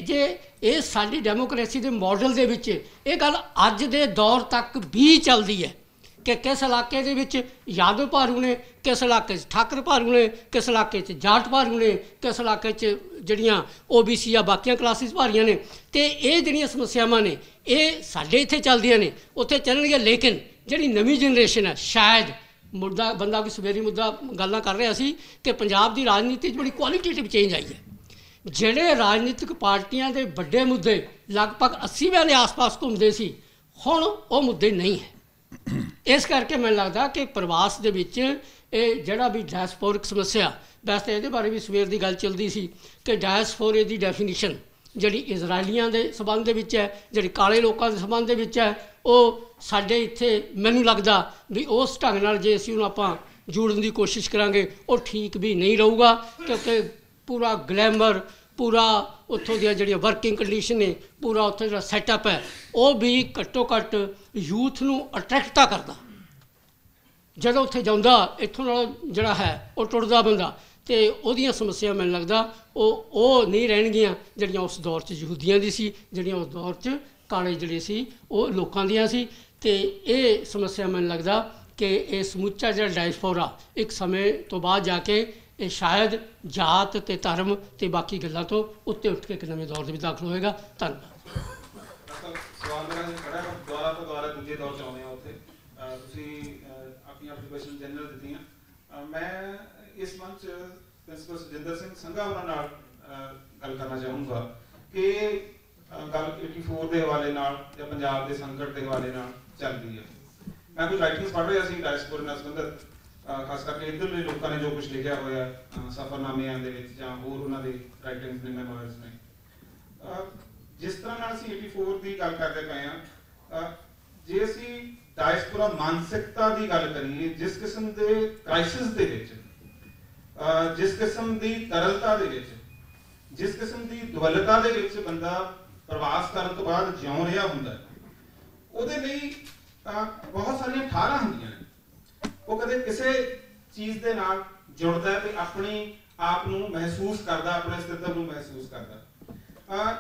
ਇਹ ਸਾਡੀ ਡੈਮੋਕ੍ਰੇਸੀ ਦੇ ਮਾਡਲ ਦੇ ਵਿੱਚ ਇਹ ਗੱਲ ਅੱਜ ਦੇ ਦੌਰ ਤੱਕ ਵੀ ਚੱਲਦੀ ਹੈ ਕਿ ਕਿਸ ਇਲਾਕੇ ਦੇ ਵਿੱਚ ਯਾਦਵ ਭਾਰੂ ਨੇ, ਕਿਸ ਇਲਾਕੇ 'ਚ ਠਾਕਰ ਭਾਰੂ ਨੇ, ਕਿਸ ਇਲਾਕੇ 'ਚ ਜਾਟ ਭਾਰੂ ਨੇ, ਕਿਸ ਇਲਾਕੇ 'ਚ ਜਿਹੜੀਆਂ OBC ਜਾਂ ਬਾਕੀਆਂ ਕਲਾਸਿਸ ਭਾਰੀਆਂ ਨੇ। ਅਤੇ ਇਹ ਜਿਹੜੀਆਂ ਸਮੱਸਿਆਵਾਂ ਨੇ ਇਹ ਸਾਡੇ ਇੱਥੇ ਚੱਲਦੀਆਂ ਨੇ, ਉੱਥੇ ਚੱਲਣਗੀਆਂ। ਲੇਕਿਨ ਜਿਹੜੀ ਨਵੀਂ ਜਨਰੇਸ਼ਨ ਹੈ, ਸ਼ਾਇਦ ਮੁੱਦਾ ਬੰਦਾ ਕੋਈ ਸਵੇਰੀ ਮੁੱਦਾ ਗੱਲਾਂ ਕਰ ਰਿਹਾ ਸੀ ਕਿ ਪੰਜਾਬ ਦੀ ਰਾਜਨੀਤੀ 'ਚ ਬੜੀ ਕੁਆਲੀਟੇਟਿਵ ਚੇਂਜ ਆਈ ਹੈ। ਜਿਹੜੇ ਰਾਜਨੀਤਿਕ ਪਾਰਟੀਆਂ ਦੇ ਵੱਡੇ ਮੁੱਦੇ ਲਗਭਗ 80ਵੇਂ ਦੇ ਆਸ-ਪਾਸ ਘੁੰਮਦੇ ਸੀ, ਹੁਣ ਉਹ ਮੁੱਦੇ ਨਹੀਂ ਹੈ। ਇਸ ਕਰਕੇ ਮੈਨੂੰ ਲੱਗਦਾ ਕਿ ਪ੍ਰਵਾਸ ਦੇ ਵਿੱਚ ਇਹ ਜਿਹੜਾ ਵੀ ਡਾਇਸਪੋਰਿਕ ਸਮੱਸਿਆ, ਵੈਸੇ ਇਹਦੇ ਬਾਰੇ ਵੀ ਸਵੇਰ ਦੀ ਗੱਲ ਚੱਲਦੀ ਸੀ ਕਿ ਡਾਇਸਪੋਰੇ ਦੀ ਡੈਫੀਨੀਸ਼ਨ ਜਿਹੜੀ ਇਜ਼ਰਾਈਲੀਆਂ ਦੇ ਸੰਬੰਧ ਦੇ ਵਿੱਚ ਹੈ, ਜਿਹੜੀ ਕਾਲੇ ਲੋਕਾਂ ਦੇ ਸੰਬੰਧ ਦੇ ਵਿੱਚ ਹੈ, ਉਹ ਸਾਡੇ ਇੱਥੇ ਮੈਨੂੰ ਲੱਗਦਾ ਵੀ ਉਸ ਢੰਗ ਨਾਲ ਜੇ ਅਸੀਂ ਉਹਨੂੰ ਆਪਾਂ ਜੋੜਨ ਦੀ ਕੋਸ਼ਿਸ਼ ਕਰਾਂਗੇ ਉਹ ਠੀਕ ਵੀ ਨਹੀਂ ਰਹੂਗਾ, ਕਿਉਂਕਿ ਪੂਰਾ ਗਲੈਮਰ, ਪੂਰਾ ਉੱਥੋਂ ਦੀਆਂ ਜਿਹੜੀਆਂ ਵਰਕਿੰਗ ਕੰਡੀਸ਼ਨ ਨੇ, ਪੂਰਾ ਉੱਥੇ ਜਿਹੜਾ ਸੈਟਅਪ ਹੈ ਉਹ ਵੀ ਘੱਟੋ ਘੱਟ ਯੂਥ ਨੂੰ ਅਟਰੈਕਟ ਤਾਂ ਕਰਦਾ। ਜਦੋਂ ਉੱਥੇ ਜਾਂਦਾ ਇੱਥੋਂ ਨਾਲ ਜਿਹੜਾ ਹੈ ਉਹ ਟੁੱਟਦਾ ਬੰਦਾ, ਅਤੇ ਉਹਦੀਆਂ ਸਮੱਸਿਆ ਮੈਨੂੰ ਲੱਗਦਾ ਉਹ ਨਹੀਂ ਰਹਿਣਗੀਆਂ ਜਿਹੜੀਆਂ ਉਸ ਦੌਰ 'ਚ ਯਹੂਦੀਆਂ ਦੀ ਸੀ, ਜਿਹੜੀਆਂ ਉਸ ਦੌਰ 'ਚ ਕਾਲੇ ਜਿਹੜੇ ਸੀ ਉਹ ਲੋਕਾਂ ਦੀਆਂ ਸੀ। ਅਤੇ ਇਹ ਸਮੱਸਿਆ ਮੈਨੂੰ ਲੱਗਦਾ ਕਿ ਇਹ ਸਮੁੱਚਾ ਜਿਹੜਾ ਡਾਇਸਪੋਰਾ ਇੱਕ ਸਮੇਂ ਤੋਂ ਬਾਅਦ ਜਾ ਕੇ ਇਹ ਸ਼ਾਇਦ ਜਾਤ ਅਤੇ ਧਰਮ ਅਤੇ ਬਾਕੀ ਗੱਲਾਂ ਤੋਂ ਉੱਤੇ ਉੱਠ ਕੇ ਇੱਕ ਨਵੇਂ ਦੌਰ ਦੇ ਵਿੱਚ ਦਾਖਲ ਹੋਏਗਾ। ਧੰਨਵਾਦ। ਸਵਾਲ ਮੇਰਾ ਖੜਾ ਦੁਆਰਾ ਤੋਂ ਦੁਆਰਾ ਦੂਜੇ ਦੌਰ 'ਚ ਆਉਂਦੇ ਆ। ਉੱਥੇ ਤੁਸੀਂ ਆਪਣੀਆਂ ਆਬਜ਼ਰਵੇਸ਼ਨ ਜਨਰਲ ਦਿੱਤੀਆਂ। ਮੈਂ ਇਸ ਮੰਚ ਪ੍ਰਿੰਸੀਪਲ ਸੁਜਿੰਦਰ ਸਿੰਘ ਸੰਘਾ ਹੋਰਾਂ ਨਾਲ ਗੱਲ ਕਰਨਾ ਚਾਹੂੰਗਾ ਕਿ ਗੱਲ 84 ਦੇ ਹਵਾਲੇ ਨਾਲ ਜਾਂ ਪੰਜਾਬ ਦੇ ਸੰਕਟ ਦੇ ਹਵਾਲੇ ਨਾਲ ਚੱਲਦੀ ਹੈ। ਮੈਂ ਕੁਝ ਰਾਈਟਿੰਗਸ ਪੜ੍ਹ ਰਿਹਾ ਸੀ ਡਾਇਸਪੋਰਾ ਨਾਲ ਸੰਬੰਧਿਤ, ਖਾਸ ਕਰਕੇ ਇੱਧਰਲੇ ਲੋਕਾਂ ਨੇ ਜੋ ਕੁਝ ਲਿਖਿਆ ਹੋਇਆ ਸਫ਼ਰਨਾਮਿਆਂ ਦੇ ਵਿੱਚ ਜਾਂ ਹੋਰ ਉਹਨਾਂ ਦੇ ਰਾਈਟਿੰਗਸ ਨੇ, ਮੈਮੋਇਰਸ ਨੇ। ਜਿਸ ਤਰ੍ਹਾਂ ਨਾਲ ਅਸੀਂ 84 ਦੀ ਗੱਲ ਕਰਦੇ ਪਏ ਹਾਂ, ਜੇ ਅਸੀਂ ਡਾਇਸਪੋਰਾ ਮਾਨਸਿਕਤਾ ਦੀ ਗੱਲ ਕਰੀਏ, ਜਿਸ ਕਿਸਮ ਦੇ ਕ੍ਰਾਈਸਿਸ ਦੇ ਵਿੱਚ, ਜਿਸ ਕਿਸਮ ਦੀ ਤਰਲਤਾ ਦੇ ਵਿੱਚ, ਜਿਸ ਕਿਸਮ ਦੀ ਦੁਵੱਲਤਾ ਦੇ ਵਿੱਚ ਬੰਦਾ ਪ੍ਰਵਾਸ ਕਰਨ ਤੋਂ ਬਾਅਦ ਜਿਉਂ ਰਿਹਾ ਹੁੰਦਾ, ਉਹਦੇ ਲਈ ਬਹੁਤ ਸਾਰੀਆਂ ਠਾਰਾਂ ਹੁੰਦੀਆਂ ਨੇ। ਉਹ ਕਦੇ ਕਿਸੇ ਚੀਜ਼ ਦੇ ਨਾਲ ਜੁੜਦਾ ਹੈ ਤੇ ਆਪਣੀ ਆਪ ਨੂੰ ਮਹਿਸੂਸ ਕਰਦਾ, ਆਪਣੇ ਅਸਤਿਤਵ ਨੂੰ ਮਹਿਸੂਸ ਕਰਦਾ।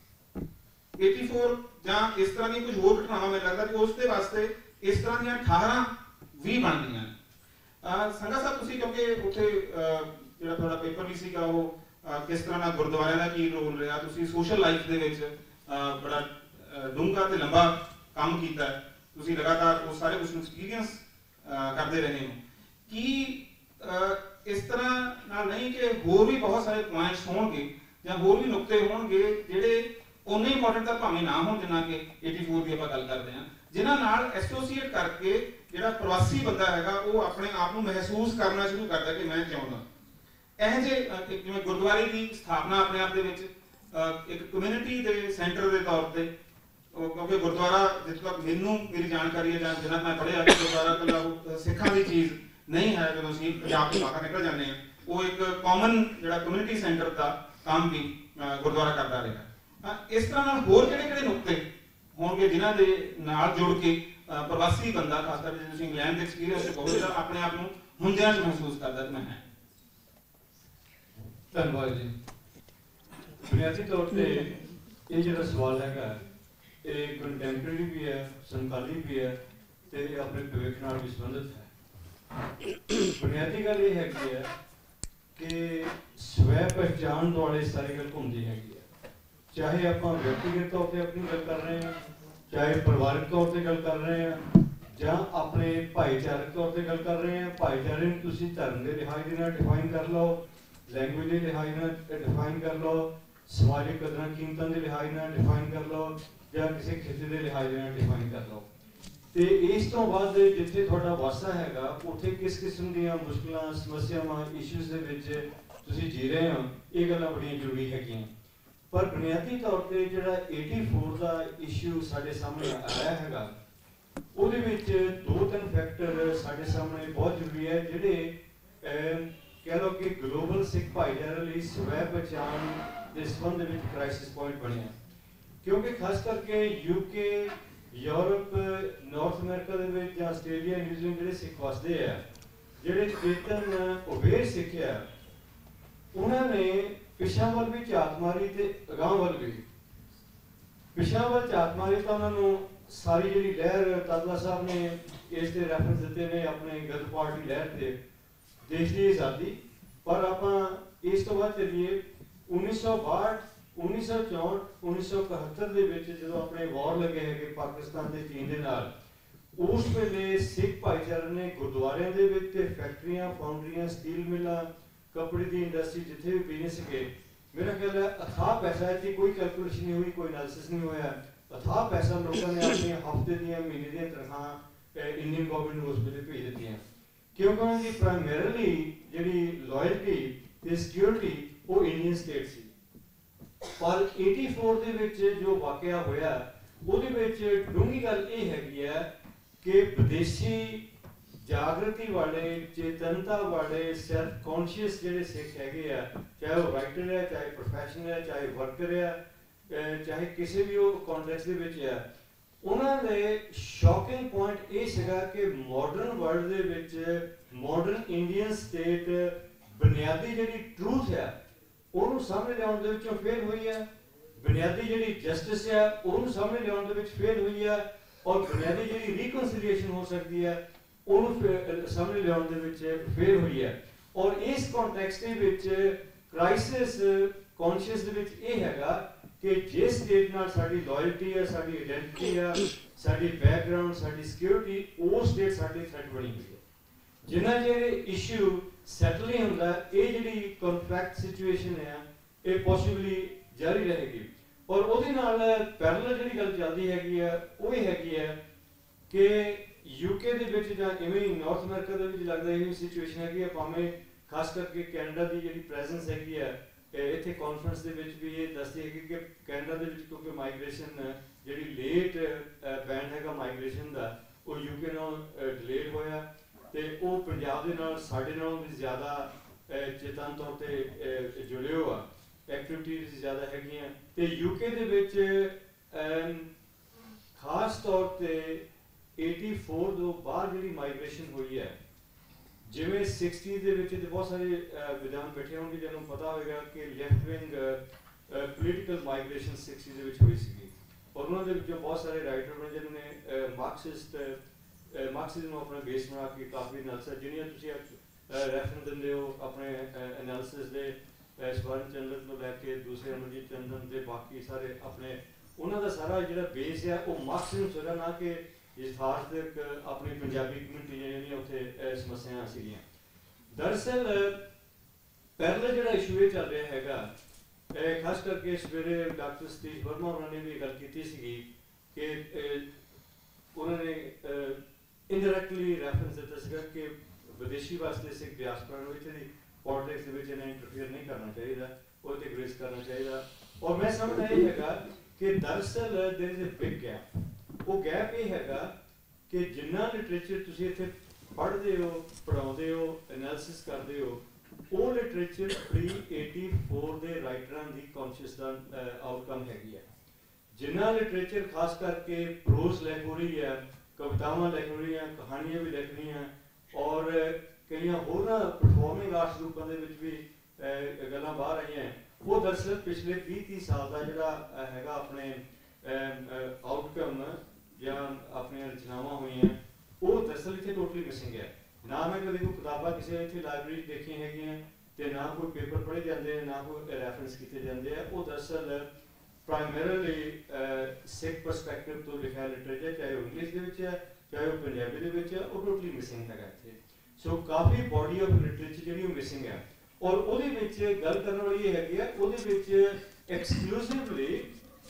84 ਜਾਂ ਇਸ ਤਰ੍ਹਾਂ ਦੀਆਂ ਕੁਝ ਹੋਰ ਘਟਨਾਵਾਂ ਮੈਨੂੰ ਲੱਗਦਾ ਕਿ ਉਸ ਦੇ ਵਾਸਤੇ ਇਸ ਤਰ੍ਹਾਂ ਦੀਆਂ ਠਾਰਾਂ ਵੀ ਬਣਦੀਆਂ ਨੇ। ਸੰਘਾ ਸਾਹਿਬ, ਤੁਸੀਂ ਕਿਉਂਕਿ ਉੱਥੇ ਜਿਹੜਾ ਤੁਹਾਡਾ ਪੇਪਰ ਵੀ ਸੀਗਾ ਉਹ ਕਿਸ ਤਰ੍ਹਾਂ ਨਾਲ ਗੁਰਦੁਆਰਿਆਂ ਦਾ ਕੀ ਰੋਲ ਰਿਹਾ, ਤੁਸੀਂ ਸੋਸ਼ਲ ਲਾਈਫ ਦੇ ਵਿੱਚ ਬੜਾ ਡੂੰਘਾ ਤੇ ਲੰਬਾ ਕੰਮ ਕੀਤਾ, ਤੁਸੀਂ ਲਗਾਤਾਰ ਉਹ ਸਾਰੇ ਕੁਝ ਨੂੰ ਐਕਸਪੀਰੀਅੰਸ ਕਰਦੇ ਰਹੇ ਹੋ। ਕੀ ਇਸ ਤਰ੍ਹਾਂ ਨਾਲ ਨਹੀਂ ਕਿ ਹੋਰ ਵੀ ਬਹੁਤ ਸਾਰੇ ਪੁਆਇੰਟਸ ਹੋਣਗੇ ਜਾਂ ਹੋਰ ਵੀ ਨੁਕਤੇ ਹੋਣਗੇ ਜਿਹੜੇ ਉਨੇ ਇੰਪੋਰਟੈਂਟ ਤਾਂ ਭਾਵੇਂ ਨਾ ਹੋਣ ਜਿੰਨਾ ਕਿ 84 ਦੀ ਆਪਾਂ ਗੱਲ ਕਰਦੇ ਹਾਂ, ਜਿਨ੍ਹਾਂ ਨਾਲ ਐਸੋਸੀਏਟ ਕਰਕੇ ਜਿਹੜਾ ਪ੍ਰਵਾਸੀ ਬੰਦਾ ਹੈਗਾ ਉਹ ਆਪਣੇ ਆਪ ਨੂੰ ਮਹਿਸੂਸ ਕਰਨਾ ਸ਼ੁਰੂ ਕਰਦਾ ਕਿ ਮੈਂ ਚਾਹੁੰਦਾ ਇਹ ਜਿਹੇ ਜਿਵੇਂ ਗੁਰਦੁਆਰੇ ਦੀ ਸਥਾਪਨਾ ਆਪਣੇ ਆਪ ਦੇ ਵਿੱਚ ਇੱਕ ਕਮਿਊਨਿਟੀ ਦੇ ਸੈਂਟਰ ਦੇ ਤੌਰ ਤੇ, ਕਿਉਂਕਿ ਗੁਰਦੁਆਰਾ ਜਿੱਥੇ ਤੱਕ ਮੈਨੂੰ ਮੇਰੀ ਜਾਣਕਾਰੀ ਹੈ ਜਾਂ ਜਿੰਨਾ ਮੈਂ ਪੜ੍ਹਿਆ ਕਿ ਗੁਰਦੁਆਰਾ ਇਕੱਲਾ ਸਿੱਖਾਂ ਦੀ ਚੀਜ਼ ਨਹੀਂ ਹੈ। ਜਦੋਂ ਅਸੀਂ ਪੰਜਾਬ ਤੋਂ ਬਾਹਰ ਨਿਕਲ ਜਾਂਦੇ ਹਾਂ, ਉਹ ਇੱਕ ਕਾਮਨ ਜਿਹੜਾ ਕਮਿਊਨਿਟੀ ਸੈਂਟਰ ਦਾ ਕੰਮ ਵੀ ਗੁਰਦੁਆਰਾ ਕਰਦਾ ਰਿਹਾ। ਇਸ ਤਰ੍ਹਾਂ ਨਾਲ ਹੋਰ ਕਿਹੜੇ ਨੁਕਤੇ ਹੋਣਗੇ ਜਿਨ੍ਹਾਂ ਦੇ ਨਾਲ ਜੁੜ ਕੇ ਪ੍ਰਵਾਸੀ ਬੰਦਾ, ਖਾਸ ਕਰਕੇ ਜੇ ਤੁਸੀਂ ਇੰਗਲੈਂਡ ਦੇ ਐਕਸਪੀਰੀਅੰਸ ਚ ਕਹੋ, ਜਿਹੜਾ ਆਪਣੇ ਆਪ ਨੂੰ ਹੁੰਦਿਆਂ ਚ ਮਹਿਸੂਸ ਕਰਦਾ ਕਿ ਮੈਂ ਹੈ। ਧੰਨਵਾਦ ਜੀ। ਬੁਨਿਆਦੀ ਤੌਰ ਤੇ ਇਹ ਜਿਹੜਾ ਸਵਾਲ ਹੈਗਾ ਇਹ ਕੰਟੈਂਪਰੇਰੀ ਵੀ ਹੈ, ਸਮਕਾਲੀ ਵੀ ਹੈ ਤੇ ਇਹ ਆਪਣੇ ਭਵਿੱਖ ਨਾਲ ਵੀ ਸੰਬੰਧਿਤ ਹੈ। ਬੁਨਿਆਦੀ ਗੱਲ ਇਹ ਹੈਗੀ ਹੈ ਕਿ ਸਵੈ ਪਹਿਚਾਣ ਦੁਆਲੇ ਸਾਰੀ ਗੱਲ ਘੁੰਮਦੀ ਹੈਗੀ ਹੈ। ਚਾਹੇ ਆਪਾਂ ਵਿਅਕਤੀਗਤ ਤੌਰ ਤੇ ਆਪਣੀ ਗੱਲ ਕਰ ਰਹੇ ਹਾਂ, ਚਾਹੇ ਪਰਿਵਾਰਕ ਤੌਰ ਤੇ ਗੱਲ ਕਰ ਰਹੇ ਹਾਂ, ਜਾਂ ਆਪਣੇ ਭਾਈਚਾਰਕ ਤੌਰ ਤੇ ਗੱਲ ਕਰ ਰਹੇ ਹਾਂ। ਭਾਈਚਾਰੇ ਨੂੰ ਤੁਸੀਂ ਧਰਮ ਦੇ ਲਿਹਾਜ਼ ਦੇ ਨਾਲ ਡਿਫਾਈਨ ਕਰ ਲਓ, ਲੈਂਗੁਏਜ ਦੇ ਲਿਹਾਜ਼ ਨਾਲ ਡਿਫਾਈਨ ਕਰ ਲਓ, ਸਮਾਜਿਕ ਕਦਰਾਂ ਕੀਮਤਾਂ ਦੇ ਲਿਹਾਜ਼ ਨਾਲ ਡਿਫਾਈਨ ਕਰ ਲਓ, ਜਾਂ ਕਿਸੇ ਖਿੱਤੇ ਦੇ ਲਿਹਾਜ਼ ਨਾਲ ਡਿਫਾਈਨ ਕਰ ਲਓ। ਤੇ ਇਸ ਤੋਂ ਬਾਅਦ ਜਿੱਥੇ ਤੁਹਾਡਾ ਵਾਸਾ ਹੈਗਾ ਉੱਥੇ ਕਿਸ ਕਿਸਮ ਦੀਆਂ ਮੁਸ਼ਕਲਾਂ, ਸਮੱਸਿਆਵਾਂ, ਇਸ਼ੂਜ਼ ਦੇ ਵਿੱਚ ਤੁਸੀਂ ਜੀ ਰਹੇ ਹੋ, ਇਹ ਗੱਲਾਂ ਬੜੀਆਂ ਜ਼ਰੂਰੀ ਹੈਗੀਆਂ। ਪਰ ਬੁਨਿਆਦੀ ਤੌਰ ਤੇ ਜਿਹੜਾ 84 ਦਾ ਇਸ਼ੂ ਸਾਡੇ ਸਾਹਮਣੇ ਆਇਆ ਹੈਗਾ ਉਹਦੇ ਵਿੱਚ 2-3 ਫੈਕਟਰ ਸਾਡੇ ਸਾਹਮਣੇ ਬਹੁਤ ਜ਼ਰੂਰੀ ਹੈ ਜਿਹੜੇ ਕਹਿ ਲਓ ਕਿ ਗਲੋਬਲ ਸਿੱਖ ਭਾਈਚਾਰੇ ਲਈ ਸਵੈ ਪਛਾਣ ਦੇ ਸੰਬੰਧ ਵਿੱਚ ਕ੍ਰਾਈਸਿਸ ਪੁਆਇੰਟ ਬਣਿਆ। ਕਿਉਂਕਿ ਖਾਸ ਕਰਕੇ ਯੂਕੇ, ਯੂਰਪ, ਨਾਰਥ ਅਮਰੀਕਾ ਦੇ ਵਿੱਚ ਜਾਂ ਆਸਟ੍ਰੇਲੀਆ, ਨਿਊਜ਼ੀਲੈਂਡ ਜਿਹੜੇ ਸਿੱਖ ਵਸਦੇ ਆ, ਜਿਹੜੇ ਚੇਤਨ ਉਵੇਰ ਸਿੱਖਿਆ, ਉਹਨਾਂ ਨੇ ਪਿਛਾਂ ਵੱਲ ਵੀ ਝਾਤ ਮਾਰੀ ਤੇ ਅਗਾਂਹ ਵੱਲ ਵੀ। ਪਿਛਾਂ ਵੱਲ ਝਾਤ ਮਾਰੀ ਤਾਂ ਉਹਨਾਂ ਨੂੰ ਸਾਰੀ ਜਿਹੜੀ ਲਹਿਰ ਤਾਦਲਾ ਸਾਹਿਬ ਨੇ ਇਸ ਦੇ ਰੈਫਰੈਂਸ ਦਿੱਤੇ ਨੇ ਆਪਣੇ ਗਦ ਪਾਰਟੀ ਲਹਿਰ ਤੇ, ਦੇਸ਼ ਦੀ ਆਜ਼ਾਦੀ। ਪਰ ਆਪਾਂ ਇਸ ਤੋਂ ਬਾਅਦ ਚੱਲੀਏ 1962, 1964, 1971 ਦੇ ਵਿੱਚ ਜਦੋਂ ਆਪਣੇ ਵਾਰ ਲੱਗੇ ਹੈਗੇ ਪਾਕਿਸਤਾਨ ਤੇ ਚੀਨ ਦੇ ਨਾਲ, ਉਸ ਵੇਲੇ ਸਿੱਖ ਭਾਈਚਾਰੇ ਨੇ ਗੁਰਦੁਆਰਿਆਂ ਦੇ ਵਿੱਚ ਤੇ ਫੈਕਟਰੀਆਂ, ਫਾਊਂਡਰੀਆਂ, ਸਟੀਲ ਮਿਲਾਂ, ਕੱਪੜੇ ਦੀ ਇੰਡਸਟਰੀ, ਜਿੱਥੇ ਵੀ ਬਿਜ਼ਨਸ ਸੀਗੇ, ਮੇਰਾ ਖਿਆਲ ਹੈ ਅਥਾਹ ਪੈਸਾ ਹੈ ਕਿ ਕੋਈ ਕੈਲਕੂਲੇਸ਼ਨ ਨਹੀਂ ਹੋਈ, ਕੋਈ ਐਨਾਲਿਸਿਸ ਨਹੀਂ ਹੋਇਆ। ਅਥਾਹ ਪੈਸਾ ਲੋਕਾਂ ਨੇ ਆਪਣੀਆਂ ਹਫ਼ਤੇ ਦੀਆਂ, ਮਹੀਨੇ ਦੀਆਂ ਤਨਖਾਹਾਂ ਇੰਡੀਅਨ ਗਵਰਨਮੈਂਟ ਨੂੰ ਉਸ ਵੇਲੇ ਭੇਜ ਦਿੱਤੀਆਂ, ਕਿਉਂਕਿ ਉਹਨਾਂ ਦੀ ਪ੍ਰਾਇਮਰੀਲੀ ਜਿਹੜੀ ਲਾਇਲਟੀ ਤੇ ਸਿਕਿਉਰਿਟੀ ਉਹ ਇੰਡੀਅਨ ਸਟੇਟ ਸੀ। ਪਰ 84 ਦੇ ਵਿੱਚ ਜੋ ਵਾਕਿਆ ਹੋਇਆ ਉਹਦੇ ਵਿੱਚ ਡੂੰਘੀ ਗੱਲ ਇਹ ਹੈਗੀ ਹੈ ਕਿ ਵਿਦੇਸ਼ੀ ਜਾਗਰਤੀ ਵਾਲੇ, ਚੇਤਨਤਾ ਵਾਲੇ, ਸੈਲਫ ਕੌਨਸ਼ੀਅਸ ਜਿਹੜੇ ਸਿੱਖ ਹੈਗੇ ਆ, ਚਾਹੇ ਉਹ ਰਾਈਟਰ ਹੈ, ਚਾਹੇ ਪ੍ਰੋਫੈਸ਼ਨਲ ਹੈ, ਚਾਹੇ ਵਰਕਰ ਹੈ, ਚਾਹੇ ਕਿਸੇ ਵੀ ਉਹ ਕੰਟੈਕਸਟ ਦੇ ਵਿੱਚ ਹੈ, ਉਹਨਾਂ ਦੇ ਸ਼ੌਕਿੰਗ ਪੁਆਇੰਟ ਇਹ ਸੀਗਾ ਕਿ ਮਾਡਰਨ ਵਰਲਡ ਦੇ ਵਿੱਚ ਮਾਡਰਨ ਇੰਡੀਅਨ ਸਟੇਟ ਬੁਨਿਆਦੀ ਜਿਹੜੀ ਟਰੂਥ ਹੈ ਉਹਨੂੰ ਸਾਹਮਣੇ ਲਿਆਉਣ ਦੇ ਵਿੱਚੋਂ ਫੇਲ ਹੋਈ ਹੈ, ਬੁਨਿਆਦੀ ਜਿਹੜੀ ਜਸਟਿਸ ਹੈ ਉਹਨੂੰ ਸਾਹਮਣੇ ਲਿਆਉਣ ਦੇ ਵਿੱਚ ਫੇਲ ਹੋਈ ਹੈ, ਔਰ ਬੁਨਿਆਦੀ ਜਿਹੜੀ ਰੀਕਨਸੀਲੀਏਸ਼ਨ ਹੋ ਸਕਦੀ ਹੈ ਉਹਨੂੰ ਸਾਹਮਣੇ ਲਿਆਉਣ ਦੇ ਵਿੱਚ ਫੇਲ ਹੋਈ ਹੈ। ਔਰ ਇਸ ਕੰਟੈਕਸਟ ਦੇ ਵਿੱਚ ਕ੍ਰਾਈਸਿਸ ਕੌਨਸ਼ੀਅਸ ਦੇ ਵਿੱਚ ਇਹ ਹੈਗਾ ਕਿ ਜਿਸ ਸਟੇਟ ਨਾਲ ਸਾਡੀ ਲਾਇਲਟੀ ਹੈ, ਸਾਡੀ ਆਇਡੈਂਟੀਟੀ ਹੈ, ਸਾਡੀ ਬੈਕਗ੍ਰਾਉਂਡ, ਸਾਡੀ ਸਿਕਿਉਰਿਟੀ, ਉਹ ਸਟੇਟ ਸਾਡੇ ਥ੍ਰੈਟ ਬਣੀ ਹੋਈ ਹੈ। ਜਿੰਨਾ ਚਿਰ ਇਸ਼ੂ ਸੈਟਲ ਨਹੀਂ ਹੁੰਦਾ, ਇਹ ਜਿਹੜੀ ਕੰਫਲਿਕਟ ਸਿਚੁਏਸ਼ਨ ਹੈ ਇਹ ਪੋਸੀਬਲੀ ਜਾਰੀ ਰਹੇਗੀ। ਔਰ ਉਹਦੇ ਨਾਲ ਪੈਰਲਲ ਜਿਹੜੀ ਗੱਲ ਚੱਲਦੀ ਹੈਗੀ ਆ ਉਹ ਇਹ ਹੈਗੀ ਹੈ ਕਿ ਯੂਕੇ ਦੇ ਵਿੱਚ ਜਾਂ ਇਵੇਂ ਨਾਰਥ ਅਮਰੀਕਾ ਦੇ ਵਿੱਚ ਲੱਗਦਾ ਇਹ ਸਿਚੁਏਸ਼ਨ ਹੈਗੀ ਹੈ, ਭਾਵੇਂ ਖਾਸ ਕਰਕੇ ਕੈਨੇਡਾ ਦੀ ਜਿਹੜੀ ਪ੍ਰੈਜ਼ੈਂਸ ਹੈਗੀ ਹੈ ਇੱਥੇ ਕਾਨਫਰੰਸ ਦੇ ਵਿੱਚ ਵੀ ਇਹ ਦੱਸਦੀ ਹੈ ਕਿ ਕੈਨੇਡਾ ਦੇ ਵਿੱਚ ਕਿਉਂਕਿ ਮਾਈਗ੍ਰੇਸ਼ਨ ਜਿਹੜੀ ਲੇਟ ਬੈਂਡ ਹੈਗਾ ਮਾਈਗ੍ਰੇਸ਼ਨ ਦਾ ਉਹ ਯੂਕੇ ਨਾਲ ਡਿਲੇਡ ਹੋਇਆ ਤੇ ਉਹ ਪੰਜਾਬ ਦੇ ਨਾਲ ਸਾਡੇ ਨਾਲੋਂ ਵੀ ਜ਼ਿਆਦਾ ਚੇਤਨ ਤੌਰ ਤੇ ਜੁੜੇ ਹੋ ਆ, ਐਕਟੀਵਿਟੀਜ਼ ਜ਼ਿਆਦਾ ਹੈਗੀਆਂ। ਤੇ ਯੂਕੇ ਦੇ ਵਿੱਚ ਖਾਸ ਤੌਰ ਤੇ 84 ਤੋਂ ਬਾਅਦ ਜਿਹੜੀ ਮਾਈਗ੍ਰੇਸ਼ਨ ਹੋਈ ਹੈ, ਜਿਵੇਂ 60 ਦੇ ਵਿੱਚ ਤੇ ਬਹੁਤ ਸਾਰੇ ਵਿਦਵਾਨ ਬੈਠੇ ਹੋਣਗੇ ਜਿਹਨਾਂ ਨੂੰ ਪਤਾ ਹੋਵੇਗਾ ਕਿ ਲੈਫਟ ਵਿੰਗ ਪੋਲੀਟੀਕਲ ਮਾਈਗ੍ਰੇਸ਼ਨ 60 ਦੇ ਵਿੱਚ ਹੋਈ ਸੀਗੀ, ਔਰ ਉਹਨਾਂ ਦੇ ਵਿੱਚੋਂ ਬਹੁਤ ਸਾਰੇ ਰਾਈਟਰ ਬਣੇ ਜਿਹਨਾਂ ਨੇ ਮਾਰਕਸਿਜ਼ਮ ਨੂੰ ਆਪਣਾ ਬੇਸ ਬਣਾ ਕੇ ਕਾਫੀ ਐਨਾਲਿਸਿਸ, ਜਿਹੜੀਆਂ ਤੁਸੀਂ ਰੈਫਰੈਂਸ ਦਿੰਦੇ ਹੋ ਆਪਣੇ ਐਨਾਲਿਸਿਸ ਦੇ, ਸਵਰਨ ਚੰਦਰ ਤੋਂ ਲੈ ਕੇ ਦੂਸਰੇ ਅਮਰਜੀਤ ਚੰਦਨ ਤੇ ਬਾਕੀ ਸਾਰੇ ਆਪਣੇ, ਉਹਨਾਂ ਦਾ ਸਾਰਾ ਜਿਹੜਾ ਬੇਸ ਹੈ ਉਹ ਮਾਰਕਸਿਜ਼ਮ ਸੀਗਾ, ਨਾ ਕਿ ਯਥਾਰਥਕ ਆਪਣੀ ਪੰਜਾਬੀ ਕਮਿਊਨਿਟੀ ਜਿਹੜੀਆਂ ਉੱਥੇ ਸਮੱਸਿਆਵਾਂ ਸੀਗੀਆਂ। ਦਰਅਸਲ ਪਹਿਲਾ ਜਿਹੜਾ ਇਸ਼ੂ ਇਹ ਚੱਲ ਰਿਹਾ ਹੈਗਾ, ਖਾਸ ਕਰਕੇ ਸਵੇਰੇ ਡਾਕਟਰ ਸਤੀਸ਼ ਵਰਮਾ ਉਹਨਾਂ ਨੇ ਵੀ ਗੱਲ ਕੀਤੀ ਸੀਗੀ ਕਿ ਉਹਨਾਂ ਨੇ ਇਨਡਾਇਰੈਕਟਲੀ ਰੈਫਰੈਂਸ ਦਿੱਤਾ ਸੀਗਾ ਕਿ ਵਿਦੇਸ਼ੀ ਵਾਸਤੇ ਸਿੱਖ ਡਿਆਸਪੋਰਾ ਨੂੰ ਇੱਥੇ ਦੀ ਪੋਲਿਟਿਕਸ ਦੇ ਵਿੱਚ ਇਹਨਾਂ ਇੰਟਰਫੇਅਰ ਨਹੀਂ ਕਰਨਾ ਚਾਹੀਦਾ, ਉਹਦੇ ਤੇ ਗ੍ਰੇਸ ਕਰਨਾ ਚਾਹੀਦਾ। ਔਰ ਮੈਂ ਸਮਝਦਾ ਇਹ ਹੈਗਾ ਕਿ ਦਰਅਸਲ there is a big gap. ਉਹ ਗੈਪ ਇਹ ਹੈਗਾ ਕਿ ਜਿੰਨਾ ਲਿਟਰੇਚਰ ਤੁਸੀਂ ਇੱਥੇ ਪੜ੍ਹਦੇ ਹੋ, ਪੜ੍ਹਾਉਂਦੇ ਹੋ, ਐਨਾਲਿਸਿਸ ਕਰਦੇ ਹੋ, ਉਹ ਲਿਟਰੇਚਰ ਪ੍ਰੀ 84 ਦੇ ਰਾਈਟਰਾਂ ਦੀ ਕੌਨਸ਼ੀਅਸ ਦਾ ਆਊਟਕਮ ਹੈਗੀ ਹੈ। ਜਿੰਨਾ ਲਿਟਰੇਚਰ ਖਾਸ ਕਰਕੇ ਪ੍ਰੋਜ਼ ਲਿਖ ਹੋ ਰਹੀ ਹੈ, ਕਵਿਤਾਵਾਂ ਲਿਖ ਹੋ ਰਹੀਆਂ, ਕਹਾਣੀਆਂ ਵੀ ਲਿਖ ਰਹੀਆਂ, ਔਰ ਕਈਆਂ ਹੋਰਾਂ ਪਰਫਾਰਮਿੰਗ ਆਰਟਸ ਰੂਪਾਂ ਦੇ ਵਿੱਚ ਵੀ ਗੱਲਾਂ ਬਾਹਰ ਆਈਆਂ ਉਹ ਦਰਅਸਲ ਪਿਛਲੇ 20-30 ਸਾਲ ਦਾ ਜਿਹੜਾ ਹੈਗਾ ਆਪਣੇ ਆਊਟਕਮ ਜਾਂ ਆਪਣੀਆਂ ਰਚਨਾਵਾਂ ਹੋਈਆਂ ਉਹ ਦਰਅਸਲ ਇੱਥੇ ਟੋਟਲੀ ਮਿਸਿੰਗ ਹੈ। ਨਾ ਮੈਂ ਕਦੇ ਕੋਈ ਕਿਤਾਬਾਂ ਕਿਸੇ ਇੱਥੇ ਲਾਇਬ੍ਰੇਰੀ ਦੇਖੀਆਂ ਹੈਗੀਆਂ ਤੇ ਨਾ ਕੋਈ ਪੇਪਰ ਪੜ੍ਹੇ ਜਾਂਦੇ ਨਾ ਕੋਈ ਰੈਫਰੈਂਸ ਕੀਤੇ ਜਾਂਦੇ ਆ। ਉਹ ਦਰਅਸਲ ਪ੍ਰਾਇਮਰੀਲੀ ਸਿੱਖ ਪਰਸਪੈਕਟਿਵ ਤੋਂ ਲਿਖਿਆ ਲਿਟਰੇਚਰ, ਚਾਹੇ ਉਹ ਇੰਗਲਿਸ਼ ਦੇ ਵਿੱਚ ਹੈ ਚਾਹੇ ਉਹ ਪੰਜਾਬੀ ਦੇ ਵਿੱਚ ਹੈ, ਉਹ ਟੋਟਲੀ ਮਿਸਿੰਗ ਹੈਗਾ ਇੱਥੇ। ਸੋ ਕਾਫੀ ਬੋਡੀ ਆਫ ਲਿਟਰੇਚਰ ਜਿਹੜੀ ਉਹ ਮਿਸਿੰਗ ਹੈ। ਔਰ ਉਹਦੇ ਵਿੱਚ ਗੱਲ ਕਰਨ ਵਾਲੀ ਇਹ ਹੈਗੀ ਆ, ਉਹਦੇ ਵਿੱਚ ਐਕਸਕਲੂਸਿਵਲੀ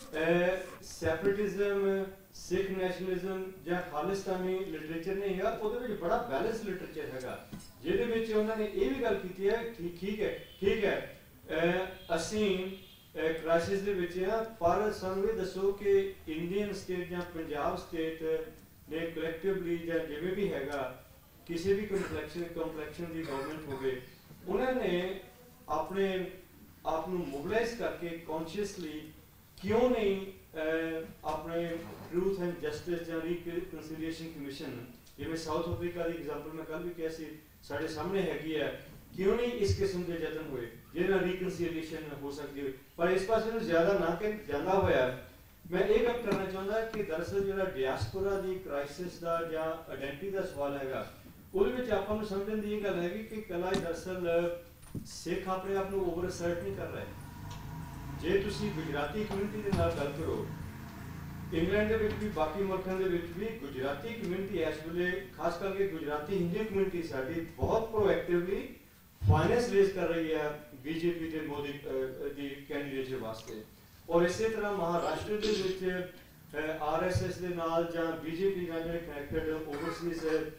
ਸੈਪਰੇਟਿਜ਼ਮ, ਸਿੱਖ ਨੈਸ਼ਨਲਿਜ਼ਮ ਜਾਂ ਖਾਲਿਸਤਾਨੀ ਲਿਟਰੇਚਰ ਨਹੀਂ ਹੈਗਾ। ਉਹਦੇ ਵਿੱਚ ਬੜਾ ਬੈਲੈਂਸ ਲਿਟਰੇਚਰ ਹੈਗਾ ਜਿਹਦੇ ਵਿੱਚ ਉਹਨਾਂ ਨੇ ਇਹ ਵੀ ਗੱਲ ਕੀਤੀ ਹੈ ਕਿ ਠੀਕ ਹੈ ਅਸੀਂ ਕ੍ਰਾਈਸਿਸ ਦੇ ਵਿੱਚ ਆ, ਪਰ ਸਾਨੂੰ ਇਹ ਦੱਸੋ ਕਿ ਇੰਡੀਅਨ ਸਟੇਟ ਜਾਂ ਪੰਜਾਬ ਸਟੇਟ ਨੇ ਕਲੈਕਟਿਵਲੀ ਜਾਂ ਜਿਵੇਂ ਵੀ ਹੈਗਾ ਕਿਸੇ ਵੀ ਕੰਪਲੈਕਸ਼ਨ ਦੀ ਗਵਰਨਮੈਂਟ ਹੋਵੇ, ਉਹਨਾਂ ਨੇ ਆਪਣੇ ਆਪ ਨੂੰ ਮੋਬਿਲਾਈਜ਼ ਕਰਕੇ ਕੌਨਸ਼ੀਅਸਲੀ ਕਿਉਂ ਨਹੀਂ ਆਪਣੇ ਟਰੂਥ ਐਂਡ ਜਸਟਿਸ ਜਾਂ ਰੀਕਨਸੀਲੀਏਸ਼ਨ ਕਮਿਸ਼ਨ, ਜਿਵੇਂ ਸਾਊਥ ਅਫਰੀਕਾ ਦੀ ਐਗਜ਼ਾਮਪਲ ਮੈਂ ਕੱਲ ਵੀ ਕਿਹਾ ਸੀ ਸਾਡੇ ਸਾਹਮਣੇ ਹੈਗੀ ਹੈ, ਕਿਉਂ ਨਹੀਂ ਇਸ ਕਿਸਮ ਦੇ ਯਤਨ ਹੋਏ ਜਿਹਦੇ ਨਾਲ ਰੀਕਨਸੀਲੀਏਸ਼ਨ ਹੋ ਸਕਦੀ ਹੋਵੇ। ਪਰ ਇਸ ਪਾਸੇ ਨੂੰ ਜ਼ਿਆਦਾ ਨਾ ਕਿ ਜਾਂਦਾ ਹੋਇਆ ਮੈਂ ਇਹ ਗੱਲ ਕਰਨਾ ਚਾਹੁੰਦਾ ਕਿ ਦਰਅਸਲ ਜਿਹੜਾ ਡਿਆਸਪੋਰਾ ਦੀ ਕ੍ਰਾਈਸਿਸ ਦਾ ਜਾਂ ਆਇਡੈਂਟੀਟੀ ਦਾ ਸਵਾਲ ਹੈਗਾ ਉਹਦੇ ਵਿੱਚ ਆਪਾਂ ਨੂੰ ਸਮਝਣ ਦੀ ਇਹ ਗੱਲ ਹੈਗੀ ਕਿ ਕਲਾ ਦਰਅਸਲ ਸਿੱਖ ਆਪਣੇ ਆਪ ਨੂੰ ਓਵਰ ਅਸਰਟ ਨਹੀਂ ਕਰ ਰਹੇ। ਜੇ ਤੁਸੀਂ ਗੁਜਰਾਤੀ ਕਮਿਊਨਿਟੀ ਦੇ ਨਾਲ ਗੱਲ ਕਰੋ, ਇੰਗਲੈਂਡ ਦੇ ਵਿੱਚ ਵੀ ਬਾਕੀ ਮੁਲਕਾਂ ਦੇ ਵਿੱਚ ਵੀ ਗੁਜਰਾਤੀ ਕਮਿਊਨਿਟੀ ਇਸ ਵੇਲੇ ਖਾਸ ਕਰਕੇ ਗੁਜਰਾਤੀ ਹਿੰਦੂ ਕਮਿਊਨਿਟੀ ਸਾਡੀ ਬਹੁਤ ਪ੍ਰੋਐਕਟਿਵਲੀ ਫਾਈਨੈਂਸ ਰੇਜ਼ ਕਰ ਰਹੀ ਹੈ ਬੀਜੇਪੀ ਤੇ ਮੋਦੀ ਦੀ ਕੈਂਡੀਡੇਟਰ ਵਾਸਤੇ। ਔਰ ਇਸੇ ਤਰ੍ਹਾਂ ਮਹਾਰਾਸ਼ਟਰ ਦੇ ਵਿੱਚ ਆਰਐਸਐਸ ਦੇ ਨਾਲ ਜਾਂ ਬੀਜੇਪੀ ਨਾਲ ਜਿਹੜੇ ਕਨੈਕਟਡ ਓਵਰਸੀਜ਼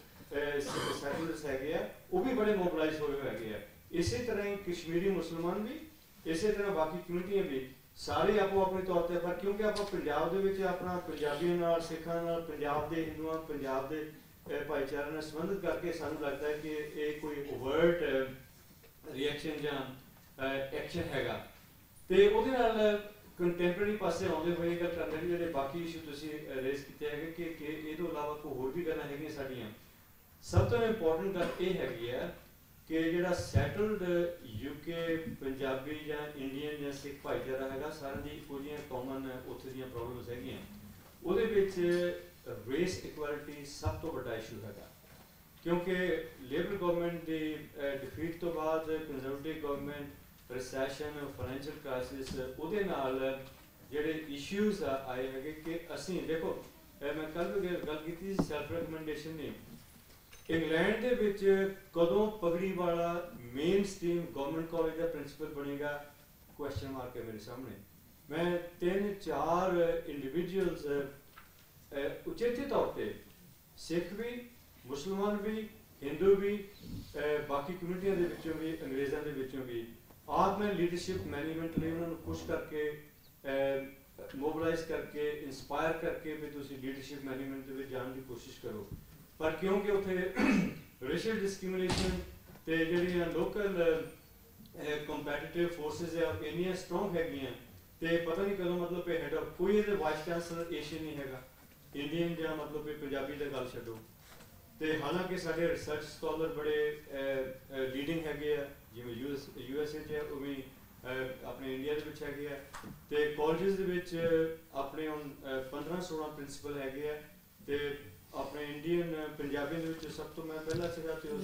ਸੈਟਲਰਸ ਹੈਗੇ ਆ ਉਹ ਵੀ ਬੜੇ ਮੋਬਿਲਾਈਜ਼ ਹੋਏ ਹੈਗੇ ਆ। ਇਸੇ ਤਰ੍ਹਾਂ ਹੀ ਕਸ਼ਮੀਰੀ ਮੁਸਲਮਾਨ ਵੀ, ਇਸੇ ਤਰ੍ਹਾਂ ਬਾਕੀ ਕਮਿਊਨਿਟੀਆਂ ਵੀ ਸਾਰੇ ਆਪੋ ਆਪਣੇ ਤੌਰ ਤੇ, ਪਰ ਕਿਉਂਕਿ ਆਪਾਂ ਪੰਜਾਬ ਦੇ ਵਿੱਚ ਆਪਣਾ ਪੰਜਾਬੀਆਂ ਨਾਲ, ਸਿੱਖਾਂ ਨਾਲ, ਪੰਜਾਬ ਦੇ ਹਿੰਦੂਆਂ, ਪੰਜਾਬ ਦੇ ਭਾਈਚਾਰੇ ਨਾਲ ਸੰਬੰਧਿਤ ਕਰਕੇ ਸਾਨੂੰ ਲੱਗਦਾ ਹੈ ਕਿ ਇਹ ਕੋਈ ਓਵਰਟ ਰਿਐਕਸ਼ਨ ਜਾਂ ਐਕਸ਼ਨ ਹੈਗਾ। ਤੇ ਉਹਦੇ ਨਾਲ ਕੰਟੈਂਪਰੇਰੀ ਪਾਸੇ ਆਉਂਦੇ ਹੋਏ ਗੱਲ ਕਰਦੇ ਨੇ ਜਿਹੜੇ ਬਾਕੀ ਇਸ਼ੂ ਤੁਸੀਂ ਰੇਜ਼ ਕੀਤੇ ਹੈਗੇ ਕਿ ਇਹ ਤੋਂ ਇਲਾਵਾ ਕੋਈ ਹੋਰ ਵੀ ਗੱਲਾਂ ਹੈਗੀਆਂ ਸਾਡੀਆਂ। ਸਭ ਤੋਂ ਇੰਪੋਰਟੈਂਟ ਗੱਲ ਇਹ ਹੈਗੀ ਹੈ ਕਿ ਜਿਹੜਾ ਸੈਟਲਡ ਯੂਕੇ ਪੰਜਾਬੀ ਜਾਂ ਇੰਡੀਅਨ ਜਾਂ ਸਿੱਖ ਭਾਈਚਾਰਾ ਹੈਗਾ ਸਾਰਿਆਂ ਦੀ ਇੱਕੋ ਜਿਹੀਆਂ ਕਾਮਨ ਉੱਥੇ ਦੀਆਂ ਪ੍ਰੋਬਲਮਸ ਹੈਗੀਆਂ। ਉਹਦੇ ਵਿੱਚ ਰੇਸ ਇਕੁਐਲਿਟੀ ਸਭ ਤੋਂ ਵੱਡਾ ਇਸ਼ੂ ਹੈਗਾ ਕਿਉਂਕਿ ਲੇਬਰ ਗਵਰਨਮੈਂਟ ਦੀ ਡਿਫੀਟ ਤੋਂ ਬਾਅਦ conservative government, recession, financial crisis, ਉਹਦੇ ਨਾਲ ਜਿਹੜੇ ਇਸ਼ੂਜ਼ ਆਏ ਹੈਗੇ ਕਿ ਅਸੀਂ ਦੇਖੋ ਮੈਂ ਕੱਲ ਵੀ ਗੱਲ ਕੀਤੀ ਸੈਲਫ ਰਿਕਮੈਂਡੇਸ਼ਨ ਦੀ। ਇੰਗਲੈਂਡ ਦੇ ਵਿੱਚ ਕਦੋਂ ਪਗੜੀ ਵਾਲਾ ਮੇਨ ਸਟ੍ਰੀਮ ਗਵਰਨਮੈਂਟ ਕਾਲਜ ਦਾ ਪ੍ਰਿੰਸੀਪਲ ਬਣੇਗਾ ਕੁਐਸਚਨ ਮਾਰਕ ਹੈ ਮੇਰੇ ਸਾਹਮਣੇ। ਮੈਂ 3-4 ਇੰਡੀਵਿਜੂਅਲਸ ਉਚੇਚੇ ਤੌਰ ਤੇ ਸਿੱਖ ਵੀ, ਮੁਸਲਮਾਨ ਵੀ, ਹਿੰਦੂ ਵੀ, ਬਾਕੀ ਕਮਿਊਨਿਟੀਆਂ ਦੇ ਵਿੱਚੋਂ ਵੀ, ਅੰਗਰੇਜ਼ਾਂ ਦੇ ਵਿੱਚੋਂ ਵੀ ਆਪ ਮੈਂ ਲੀਡਰਸ਼ਿਪ ਮੈਨੇਜਮੈਂਟ ਲਈ ਉਹਨਾਂ ਨੂੰ ਪੁਸ਼ ਕਰਕੇ ਮੋਬਿਲਾਈਜ਼ ਕਰਕੇ ਇੰਸਪਾਇਰ ਕਰਕੇ ਵੀ ਤੁਸੀਂ ਲੀਡਰਸ਼ਿਪ ਮੈਨੇਜਮੈਂਟ ਦੇ ਵਿੱਚ ਜਾਣ ਦੀ ਕੋਸ਼ਿਸ਼ ਕਰੋ। ਪਰ ਕਿਉਂਕਿ ਉੱਥੇ ਰੇਸ਼ੀਅਲ ਡਿਸਕ੍ਰਿਮੀਨੇਸ਼ਨ ਤੇ ਜਿਹੜੀਆਂ ਲੋਕਲ ਕੰਪੈਟੀਟਿਵ ਫੋਰਸਿਸ ਆ ਇੰਨੀਆਂ ਸਟਰੋਂਗ ਹੈਗੀਆਂ ਤੇ ਪਤਾ ਨਹੀਂ ਕਦੋਂ ਮਤਲਬ ਇਹ ਹੈਡ ਕੋਈ ਇਹਦੇ ਵਾਈਸ ਚਾਂਸਲਰ ਏਸ਼ੀਅਨ ਨਹੀਂ ਹੈਗਾ, ਇੰਡੀਅਨ ਜਾਂ ਮਤਲਬ ਪੰਜਾਬੀ ਦਾ ਗੱਲ ਛੱਡੋ। ਤੇ ਹਾਲਾਂਕਿ ਸਾਡੇ ਰਿਸਰਚ ਸਕਾਲਰ ਬੜੇ ਲੀਡਿੰਗ ਹੈਗੇ ਆ ਜਿਵੇਂ USA 'ਚ ਉਹ ਵੀ ਆਪਣੇ ਇੰਡੀਆ ਦੇ ਵਿੱਚ ਹੈਗੇ ਆ ਤੇ ਕਾਲਜਸ ਦੇ ਵਿੱਚ ਆਪਣੇ ਹੁਣ 15-16 ਪ੍ਰਿੰਸੀਪਲ ਹੈਗੇ ਆ ਤੇ ਆਪਣੇ ਇੰਡੀਅਨ ਪੰਜਾਬੀ ਦੇ ਵਿੱਚ ਸਭ ਤੋਂ ਮੈਂ ਪਹਿਲਾਂ ਸੀਗਾ ਤੇ